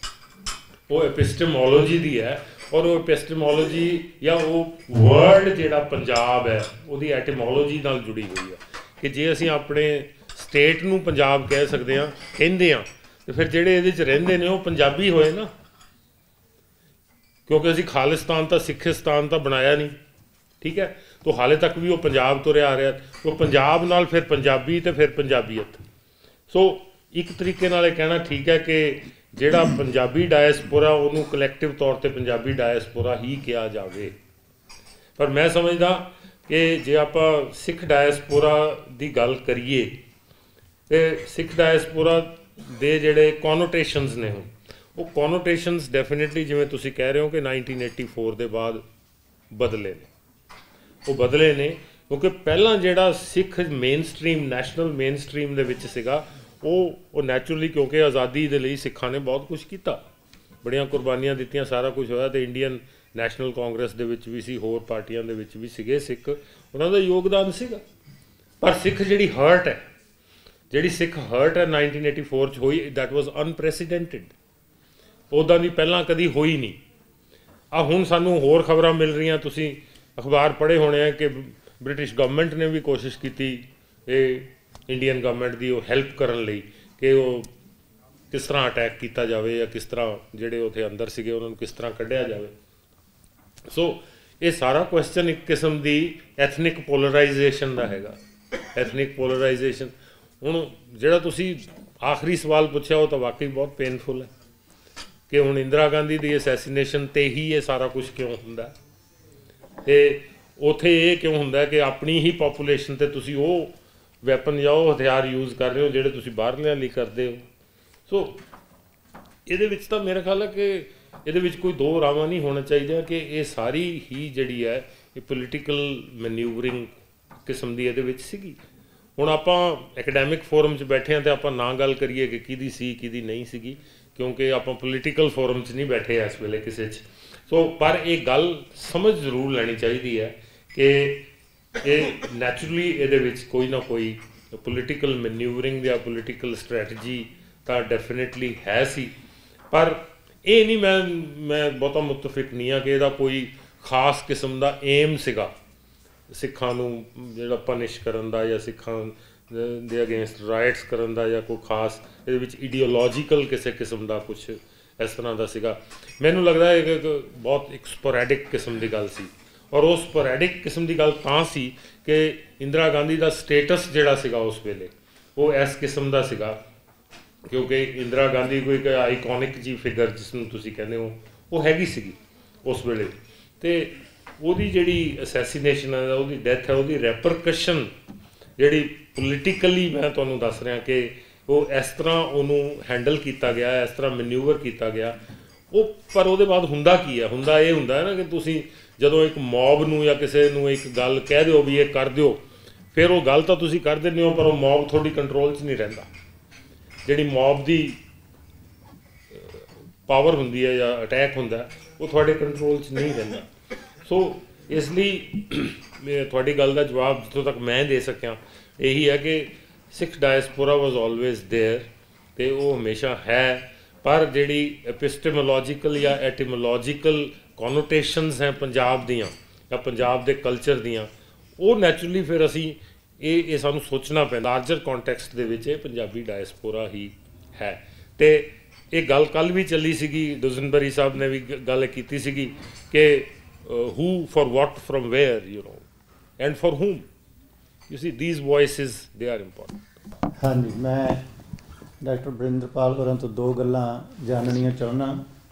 ਉਹ ਐਪਿਸਟਮੋਲੋਜੀ ਦੀ ਹੈ ਔਰ ਉਹ ਐਪਿਸਟਮੋਲੋਜੀ ਜਾਂ ਉਹ ਵਰਡ ਜਿਹੜਾ ਪੰਜਾਬ ਹੈ ਉਹਦੀ ਐਟੀਮੋਲੋਜੀ ਨਾਲ ਜੁੜੀ ਹੋਈ ਹੈ ਕਿ ਜੇ ਅਸੀਂ ਆਪਣੇ ਸਟੇਟ ਨੂੰ ਪੰਜਾਬ ਕਹਿ ਸਕਦੇ ਹਾਂ, ਕਹਿੰਦੇ ਹਾਂ, ਤੇ ਫਿਰ ਜਿਹੜੇ ਇਹਦੇ 'ਚ ਰਹਿੰਦੇ ਨੇ ਉਹ ਪੰਜਾਬੀ ਹੋਏ ਨਾ, ਕਿਉਂਕਿ ਅਸੀਂ ਖਾਲਿਸਤਾਨ ਤਾਂ ਸਿੱਖਿਸਤਾਨ ਤਾਂ ਬਣਾਇਆ ਨਹੀਂ, ਠੀਕ ਹੈ। ਤਾਂ ਹਾਲੇ ਤੱਕ ਵੀ ਉਹ ਪੰਜਾਬ ਤੁਰਿਆ ਆ ਰਿਹਾ, ਉਹ ਪੰਜਾਬ ਨਾਲ ਫਿਰ ਪੰਜਾਬੀ ਅਤੇ ਫਿਰ ਪੰਜਾਬੀਅਤ। ਸੋ ਇੱਕ ਤਰੀਕੇ ਨਾਲ ਇਹ ਕਹਿਣਾ ਠੀਕ ਹੈ ਕਿ ਜਿਹੜਾ ਪੰਜਾਬੀ ਡਾਇਸਪੋਰਾ ਉਹਨੂੰ ਕਲੈਕਟਿਵ ਤੌਰ 'ਤੇ ਪੰਜਾਬੀ ਡਾਇਸਪੋਰਾ ਹੀ ਕਿਹਾ ਜਾਵੇ। ਪਰ ਮੈਂ ਸਮਝਦਾ ਕਿ ਜੇ ਆਪਾਂ ਸਿੱਖ ਡਾਇਸਪੋਰਾ ਦੀ ਗੱਲ ਕਰੀਏ ਤੇ ਸਿੱਖ ਡਾਇਸਪੋਰਾ ਦੇ ਜਿਹੜੇ ਕੋਨੋਟੇਸ਼ਨਸ ਨੇ ਉਹ ਕੋਨੋਟੇਸ਼ਨਸ ਡੈਫੀਨੇਟਲੀ ਜਿਵੇਂ ਤੁਸੀਂ ਕਹਿ ਰਹੇ ਹੋ ਕਿ 1984 ਦੇ ਬਾਅਦ ਬਦਲੇ ਨੇ। ਉਹ ਬਦਲੇ ਨੇ ਕਿਉਂਕਿ ਪਹਿਲਾਂ ਜਿਹੜਾ Sikh mainstream, national mainstream ਦੇ ਵਿੱਚ ਸੀਗਾ ਉਹ ਨੈਚੁਰਲੀ, ਕਿਉਂਕਿ ਆਜ਼ਾਦੀ ਦੇ ਲਈ ਸਿੱਖਾਂ ਨੇ ਬਹੁਤ ਕੁਛ ਕੀਤਾ, ਬੜੀਆਂ ਕੁਰਬਾਨੀਆਂ ਦਿੱਤੀਆਂ, ਸਾਰਾ ਕੁਛ ਹੋਇਆ। ਅਤੇ ਇੰਡੀਅਨ ਨੈਸ਼ਨਲ ਕਾਂਗਰਸ ਦੇ ਵਿੱਚ ਵੀ ਸੀ, ਹੋਰ ਪਾਰਟੀਆਂ ਦੇ ਵਿੱਚ ਵੀ ਸੀਗੇ ਸਿੱਖ, ਉਹਨਾਂ ਦਾ ਯੋਗਦਾਨ ਸੀਗਾ। ਪਰ ਸਿੱਖ ਜਿਹੜੀ ਹਰਟ ਹੈ, ਜਿਹੜੀ ਸਿੱਖ ਹਰਟ ਹੈ 1984 'ਚ ਹੋਈ, ਦੈਟ ਵਾਜ਼ ਅਨਪ੍ਰੈਸੀਡੈਂਟਿਡ। ਉੱਦਾਂ ਦੀ ਪਹਿਲਾਂ ਕਦੀ ਹੋਈ ਨਹੀਂ। ਹੁਣ ਸਾਨੂੰ ਹੋਰ ਖਬਰਾਂ ਮਿਲ ਰਹੀਆਂ, ਤੁਸੀਂ ਅਖਬਾਰ ਪੜ੍ਹੇ ਹੋਣੇ ਆ ਕਿ ਬ੍ਰਿਟਿਸ਼ ਗਵਰਨਮੈਂਟ ਨੇ ਵੀ ਕੋਸ਼ਿਸ਼ ਕੀਤੀ ਇਹ ਇੰਡੀਅਨ ਗਵਰਨਮੈਂਟ ਦੀ ਉਹ ਹੈਲਪ ਕਰਨ ਲਈ ਕਿ ਉਹ ਕਿਸ ਤਰ੍ਹਾਂ ਅਟੈਕ ਕੀਤਾ ਜਾਵੇ ਜਾਂ ਕਿਸ ਤਰ੍ਹਾਂ ਜਿਹੜੇ ਉੱਥੇ ਅੰਦਰ ਸੀਗੇ ਉਹਨਾਂ ਨੂੰ ਕਿਸ ਤਰ੍ਹਾਂ ਕੱਢਿਆ ਜਾਵੇ। ਸੋ ਇਹ ਸਾਰਾ ਕੁਐਸਚਨ ਇੱਕ ਕਿਸਮ ਦੀ ਐਥਨਿਕ ਪੋਲਰਾਈਜੇਸ਼ਨ ਦਾ ਹੈਗਾ, ਐਥਨਿਕ ਪੋਲਰਾਈਜੇਸ਼ਨ। ਹੁਣ ਜਿਹੜਾ ਤੁਸੀਂ ਆਖਰੀ ਸਵਾਲ ਪੁੱਛਿਆ ਉਹ ਤਾਂ ਵਾਕਈ ਬਹੁਤ ਪੇਨਫੁਲ ਹੈ ਕਿ ਹੁਣ ਇੰਦਰਾ ਗਾਂਧੀ ਦੀ ਅਸੈਸੀਨੇਸ਼ਨ 'ਤੇ ਹੀ ਇਹ ਸਾਰਾ ਕੁਛ ਕਿਉਂ ਹੁੰਦਾ, ਅਤੇ ਉੱਥੇ ਇਹ ਕਿਉਂ ਹੁੰਦਾ ਕਿ ਆਪਣੀ ਹੀ ਪਾਪੂਲੇਸ਼ਨ 'ਤੇ ਤੁਸੀਂ ਉਹ ਵੈਪਨ ਜਾਂ ਉਹ ਹਥਿਆਰ ਯੂਜ਼ ਕਰ ਰਹੇ ਹੋ ਜਿਹੜੇ ਤੁਸੀਂ ਬਾਹਰਲਿਆਂ ਲਈ ਕਰਦੇ ਹੋ। ਸੋ ਇਹਦੇ ਵਿੱਚ ਤਾਂ ਮੇਰਾ ਖਿਆਲ ਹੈ ਕਿ ਇਹਦੇ ਵਿੱਚ ਕੋਈ ਦੋ ਰਾਵਾਂ ਨਹੀਂ ਹੋਣਾ ਚਾਹੀਦਾ ਕਿ ਇਹ ਸਾਰੀ ਹੀ ਜਿਹੜੀ ਹੈ ਇਹ ਪੋਲੀਟੀਕਲ ਮੈਨਿਊਵਰਿੰਗ ਕਿਸਮ ਦੀ ਇਹਦੇ ਵਿੱਚ ਸੀਗੀ। ਹੁਣ ਆਪਾਂ ਐਕੈਡੈਮਿਕ ਫੋਰਮ 'ਚ ਬੈਠੇ ਹਾਂ ਅਤੇ ਆਪਾਂ ਨਾ ਗੱਲ ਕਰੀਏ ਕਿ ਕਿਹਦੀ ਸੀ ਕਿਹਦੀ ਨਹੀਂ ਸੀਗੀ, ਕਿਉਂਕਿ ਆਪਾਂ ਪੋਲੀਟੀਕਲ ਫੋਰਮ 'ਚ ਨਹੀਂ ਬੈਠੇ ਇਸ ਵੇਲੇ ਕਿਸੇ 'ਚ। ਸੋ ਪਰ ਇਹ ਗੱਲ ਸਮਝ ਜ਼ਰੂਰ ਲੈਣੀ ਚਾਹੀਦੀ ਹੈ ਕਿ ਇਹ ਨੈਚੁਰਲੀ ਇਹਦੇ ਵਿੱਚ ਕੋਈ ਨਾ ਕੋਈ ਪੋਲੀਟੀਕਲ ਮੈਨਿਊਵਰਿੰਗ ਜਾਂ ਪੋਲੀਟੀਕਲ ਸਟ੍ਰੈਟਜੀ ਤਾਂ ਡੈਫੀਨੇਟਲੀ ਹੈ ਸੀ। ਪਰ ਇਹ ਨਹੀਂ, ਮੈਂ ਬਹੁਤਾ ਮੁਤਫਿਕ ਨਹੀਂ ਹਾਂ ਕਿ ਇਹਦਾ ਕੋਈ ਖਾਸ ਕਿਸਮ ਦਾ ਏਮ ਸੀਗਾ ਸਿੱਖਾਂ ਨੂੰ ਜਿਹੜਾ ਪਨਿਸ਼ ਕਰਨ ਦਾ ਜਾਂ ਸਿੱਖਾਂ ਦੇ ਅਗੇਂਸਟ ਰਾਈਟਸ ਕਰਨ ਦਾ ਜਾਂ ਕੋਈ ਖਾਸ ਇਹਦੇ ਵਿੱਚ ਇਡੀਓਲੋਜੀਕਲ ਕਿਸੇ ਕਿਸਮ ਦਾ ਕੁਛ ਇਸ ਤਰ੍ਹਾਂ ਦਾ ਸੀਗਾ। ਮੈਨੂੰ ਲੱਗਦਾ ਹੈ ਕਿ ਬਹੁਤ ਇੱਕ ਸਪੋਰੈਡਿਕ ਕਿਸਮ ਦੀ ਗੱਲ ਸੀ ਔਰ ਉਹ ਸਪੋਰੈਡਿਕ ਕਿਸਮ ਦੀ ਗੱਲ ਤਾਂ ਸੀ ਕਿ ਇੰਦਰਾ ਗਾਂਧੀ ਦਾ ਸਟੇਟਸ ਜਿਹੜਾ ਸੀਗਾ ਉਸ ਵੇਲੇ ਉਹ ਇਸ ਕਿਸਮ ਦਾ ਸੀਗਾ, ਕਿਉਂਕਿ ਇੰਦਰਾ ਗਾਂਧੀ ਕੋਈ ਇੱਕ ਆਈਕੋਨਿਕ ਜੀ ਫਿਗਰ ਜਿਸ ਨੂੰ ਤੁਸੀਂ ਕਹਿੰਦੇ ਹੋ ਉਹ ਹੈਗੀ ਸੀਗੀ ਉਸ ਵੇਲੇ। ਅਤੇ ਉਹਦੀ ਜਿਹੜੀ ਅਸੈਸੀਨੇਸ਼ਨ ਹੈ, ਉਹਦੀ ਡੈਥ ਹੈ, ਉਹਦੀ ਰੈਪਰਕਸ਼ਨ ਜਿਹੜੀ ਪੋਲੀਟੀਕਲੀ ਮੈਂ ਤੁਹਾਨੂੰ ਦੱਸ ਰਿਹਾ ਕਿ ਉਹ ਇਸ ਤਰ੍ਹਾਂ ਉਹਨੂੰ ਹੈਂਡਲ ਕੀਤਾ ਗਿਆ, ਇਸ ਤਰ੍ਹਾਂ ਮੈਨਿਊਵਰ ਕੀਤਾ ਗਿਆ ਉਹ। ਪਰ ਉਹਦੇ ਬਾਅਦ ਹੁੰਦਾ ਕੀ ਹੈ, ਹੁੰਦਾ ਇਹ ਹੁੰਦਾ ਹੈ ਨਾ ਕਿ ਤੁਸੀਂ ਜਦੋਂ ਇੱਕ ਮੌਬ ਨੂੰ ਜਾਂ ਕਿਸੇ ਨੂੰ ਇੱਕ ਗੱਲ ਕਹਿ ਦਿਓ ਵੀ ਇਹ ਕਰ ਦਿਓ, ਫਿਰ ਉਹ ਗੱਲ ਤਾਂ ਤੁਸੀਂ ਕਰ ਦਿੰਦੇ ਹੋ ਪਰ ਉਹ ਮੌਬ ਤੁਹਾਡੀ ਕੰਟਰੋਲ 'ਚ ਨਹੀਂ ਰਹਿੰਦਾ। ਜਿਹੜੀ ਮੌਬ ਦੀ ਪਾਵਰ ਹੁੰਦੀ ਹੈ ਜਾਂ ਅਟੈਕ ਹੁੰਦਾ ਉਹ ਤੁਹਾਡੇ ਕੰਟਰੋਲ 'ਚ ਨਹੀਂ ਰਹਿੰਦਾ। ਸੋ ਇਸ ਲਈ ਤੁਹਾਡੀ ਗੱਲ ਦਾ ਜਵਾਬ ਜਿੱਥੋਂ ਤੱਕ ਮੈਂ ਦੇ ਸਕਿਆ ਇਹੀ ਹੈ ਕਿ Sikh diaspora was always there ਅਤੇ ਉਹ ਹਮੇਸ਼ਾ ਹੈ, ਪਰ ਜਿਹੜੀ ਐਪਿਸਟੇਮੋਲੋਜੀਕਲ ਜਾਂ ਐਟੀਮੋਲੋਜੀਕਲ ਕੋਨੋਟੇਸ਼ਨਸ ਹੈ ਪੰਜਾਬ ਦੀਆਂ ਜਾਂ ਪੰਜਾਬ ਦੇ ਕਲਚਰ ਦੀਆਂ, ਉਹ ਨੈਚੁਰਲੀ ਫਿਰ ਅਸੀਂ ਇਹ ਸਾਨੂੰ ਸੋਚਣਾ ਪੈਂਦਾ ਲਾਰਜਰ ਕੰਟੈਕਸਟ ਦੇ ਵਿੱਚ ਇਹ ਪੰਜਾਬੀ ਡਾਇਸਪੋਰਾ ਹੀ ਹੈ। ਅਤੇ ਇਹ ਗੱਲ ਕੱਲ੍ਹ ਵੀ ਚੱਲੀ ਸੀਗੀ, ਡੁਜ਼ਨਬਰੀ ਸਾਹਿਬ ਨੇ ਵੀ ਗੱਲ ਕੀਤੀ ਸੀਗੀ ਕਿ who for what from where, you know, and for whom. You see, these voices, they are important. ਹਾਂਜੀ, ਮੈਂ ਡਾਕਟਰ ਬਰਿੰਦਰਪਾਲ ਹੋਰਾਂ ਤੋਂ ਦੋ ਗੱਲਾਂ ਜਾਣਨੀਆਂ ਚਾਹੁੰਦਾ।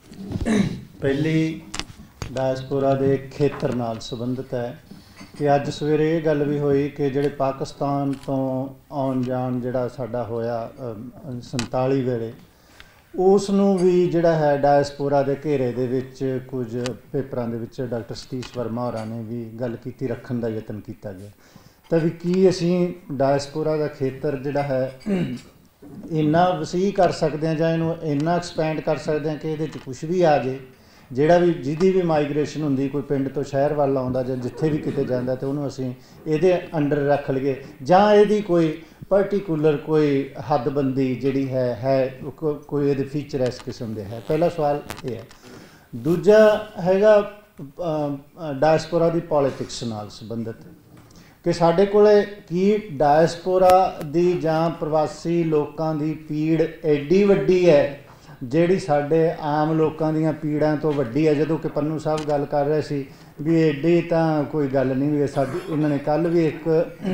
ਪਹਿਲੀ ਡਾਇਸਪੋਰਾ ਦੇ ਖੇਤਰ ਨਾਲ ਸੰਬੰਧਿਤ ਹੈ ਕਿ ਅੱਜ ਸਵੇਰੇ ਇਹ ਗੱਲ ਵੀ ਹੋਈ ਕਿ ਜਿਹੜੇ ਪਾਕਿਸਤਾਨ ਤੋਂ ਆਉਣ ਜਾਣ ਜਿਹੜਾ ਸਾਡਾ ਹੋਇਆ 47 ਵੇਲੇ, ਉਸ ਨੂੰ ਵੀ ਜਿਹੜਾ ਹੈ ਡਾਇਸਪੋਰਾ ਦੇ ਘੇਰੇ ਦੇ ਵਿੱਚ ਕੁਝ ਪੇਪਰਾਂ ਦੇ ਵਿੱਚ ਡਾਕਟਰ ਸਤੀਸ਼ ਵਰਮਾ ਹੋਰਾਂ ਨੇ ਵੀ ਗੱਲ ਕੀਤੀ, ਰੱਖਣ ਦਾ ਯਤਨ ਕੀਤਾ ਗਿਆ। ਤਾਂ ਵੀ ਕੀ ਅਸੀਂ ਡਾਇਸਪੋਰਾ ਦਾ ਖੇਤਰ ਜਿਹੜਾ ਹੈ ਇੰਨਾ ਵਸੀਹ ਕਰ ਸਕਦੇ ਹਾਂ ਜਾਂ ਇਹਨੂੰ ਇੰਨਾ ਐਕਸਪੈਂਡ ਕਰ ਸਕਦੇ ਹਾਂ ਕਿ ਇਹਦੇ 'ਚ ਕੁਛ ਵੀ ਆ ਜੇ, ਜਿਹੜਾ ਵੀ ਜਿਹਦੀ ਵੀ ਮਾਈਗ੍ਰੇਸ਼ਨ ਹੁੰਦੀ, ਕੋਈ ਪਿੰਡ ਤੋਂ ਸ਼ਹਿਰ ਵੱਲ ਆਉਂਦਾ ਜਾਂ ਜਿੱਥੇ ਵੀ ਕਿਤੇ ਜਾਂਦਾ ਅਤੇ ਉਹਨੂੰ ਅਸੀਂ ਇਹਦੇ ਅੰਡਰ ਰੱਖ ਲਈਏ, ਜਾਂ ਇਹਦੀ ਕੋਈ ਪਰਟੀਕੂਲਰ ਕੋਈ ਹੱਦਬੰਦੀ ਜਿਹੜੀ ਹੈ ਕੋਈ ਇਹਦੇ ਫੀਚਰ ਇਸ ਕਿਸਮ ਦੇ ਹੈ। ਪਹਿਲਾ ਸਵਾਲ ਇਹ ਹੈ। ਦੂਜਾ ਹੈਗਾ ਡਾਇਸਪੋਰਾ ਦੀ ਪੋਲੀਟਿਕਸ ਨਾਲ ਸੰਬੰਧਿਤ ਕਿ ਸਾਡੇ ਕੋਲ ਕੀ ਡਾਇਸਪੋਰਾ ਦੀ ਜਾਂ ਪ੍ਰਵਾਸੀ ਲੋਕਾਂ ਦੀ ਪੀੜ ਐਡੀ ਵੱਡੀ ਹੈ ਜਿਹੜੀ ਸਾਡੇ ਆਮ ਲੋਕਾਂ ਦੀਆਂ ਪੀੜਾਂ ਤੋਂ ਵੱਡੀ ਹੈ। ਜਦੋਂ ਕਿ ਪੰਨੂ ਸਾਹਿਬ ਗੱਲ ਕਰ ਰਹੇ ਸੀ ਵੀ ਐਡੀ ਤਾਂ ਕੋਈ ਗੱਲ ਨਹੀਂ ਵੀ ਸਾਡੀ, ਇਹਨਾਂ ਨੇ ਕੱਲ੍ਹ ਵੀ ਇੱਕ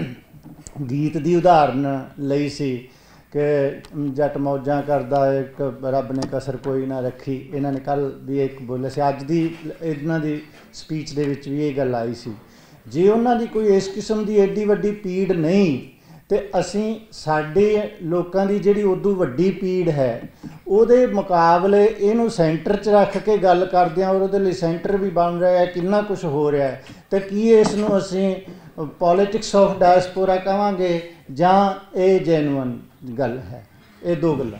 ਗੀਤ ਦੀ ਉਦਾਹਰਨ ਲਈ ਸੀ ਕਿ ਜੱਟ ਮੌਜਾਂ ਕਰਦਾ ਇੱਕ ਰੱਬ ਨੇ ਕਸਰ ਕੋਈ ਨਾ ਰੱਖੀ, ਇਹਨਾਂ ਨੇ ਕੱਲ੍ਹ ਵੀ ਇੱਕ ਬੋਲਿਆ ਸੀ। ਅੱਜ ਦੀ ਇਹਨਾਂ ਦੀ ਸਪੀਚ ਦੇ ਵਿੱਚ ਵੀ ਇਹ ਗੱਲ ਆਈ ਸੀ। ਜੇ ਉਹਨਾਂ ਦੀ ਕੋਈ ਇਸ ਕਿਸਮ ਦੀ ਐਡੀ ਵੱਡੀ ਪੀੜ ਨਹੀਂ ਅਤੇ ਅਸੀਂ ਸਾਡੇ ਲੋਕਾਂ ਦੀ ਜਿਹੜੀ ਉਦੋਂ ਵੱਡੀ ਪੀੜ ਹੈ ਉਹਦੇ ਮੁਕਾਬਲੇ ਇਹਨੂੰ ਸੈਂਟਰ 'ਚ ਰੱਖ ਕੇ ਗੱਲ ਕਰਦੇ ਹਾਂ ਔਰ ਉਹਦੇ ਲਈ ਸੈਂਟਰ ਵੀ ਬਣ ਰਿਹਾ ਹੈ, ਕਿੰਨਾ ਕੁਛ ਹੋ ਰਿਹਾ ਹੈ, ਅਤੇ ਕੀ ਇਸ ਨੂੰ ਅਸੀਂ ਪੋਲੀਟਿਕਸ ਆਫ ਡਾਇਸਪੋਰਾ ਕਹਾਂਗੇ ਜਾਂ ਇਹ ਜੈਨੂਅਨ ਗੱਲ ਹੈ? ਇਹ ਦੋ ਗੱਲਾਂ।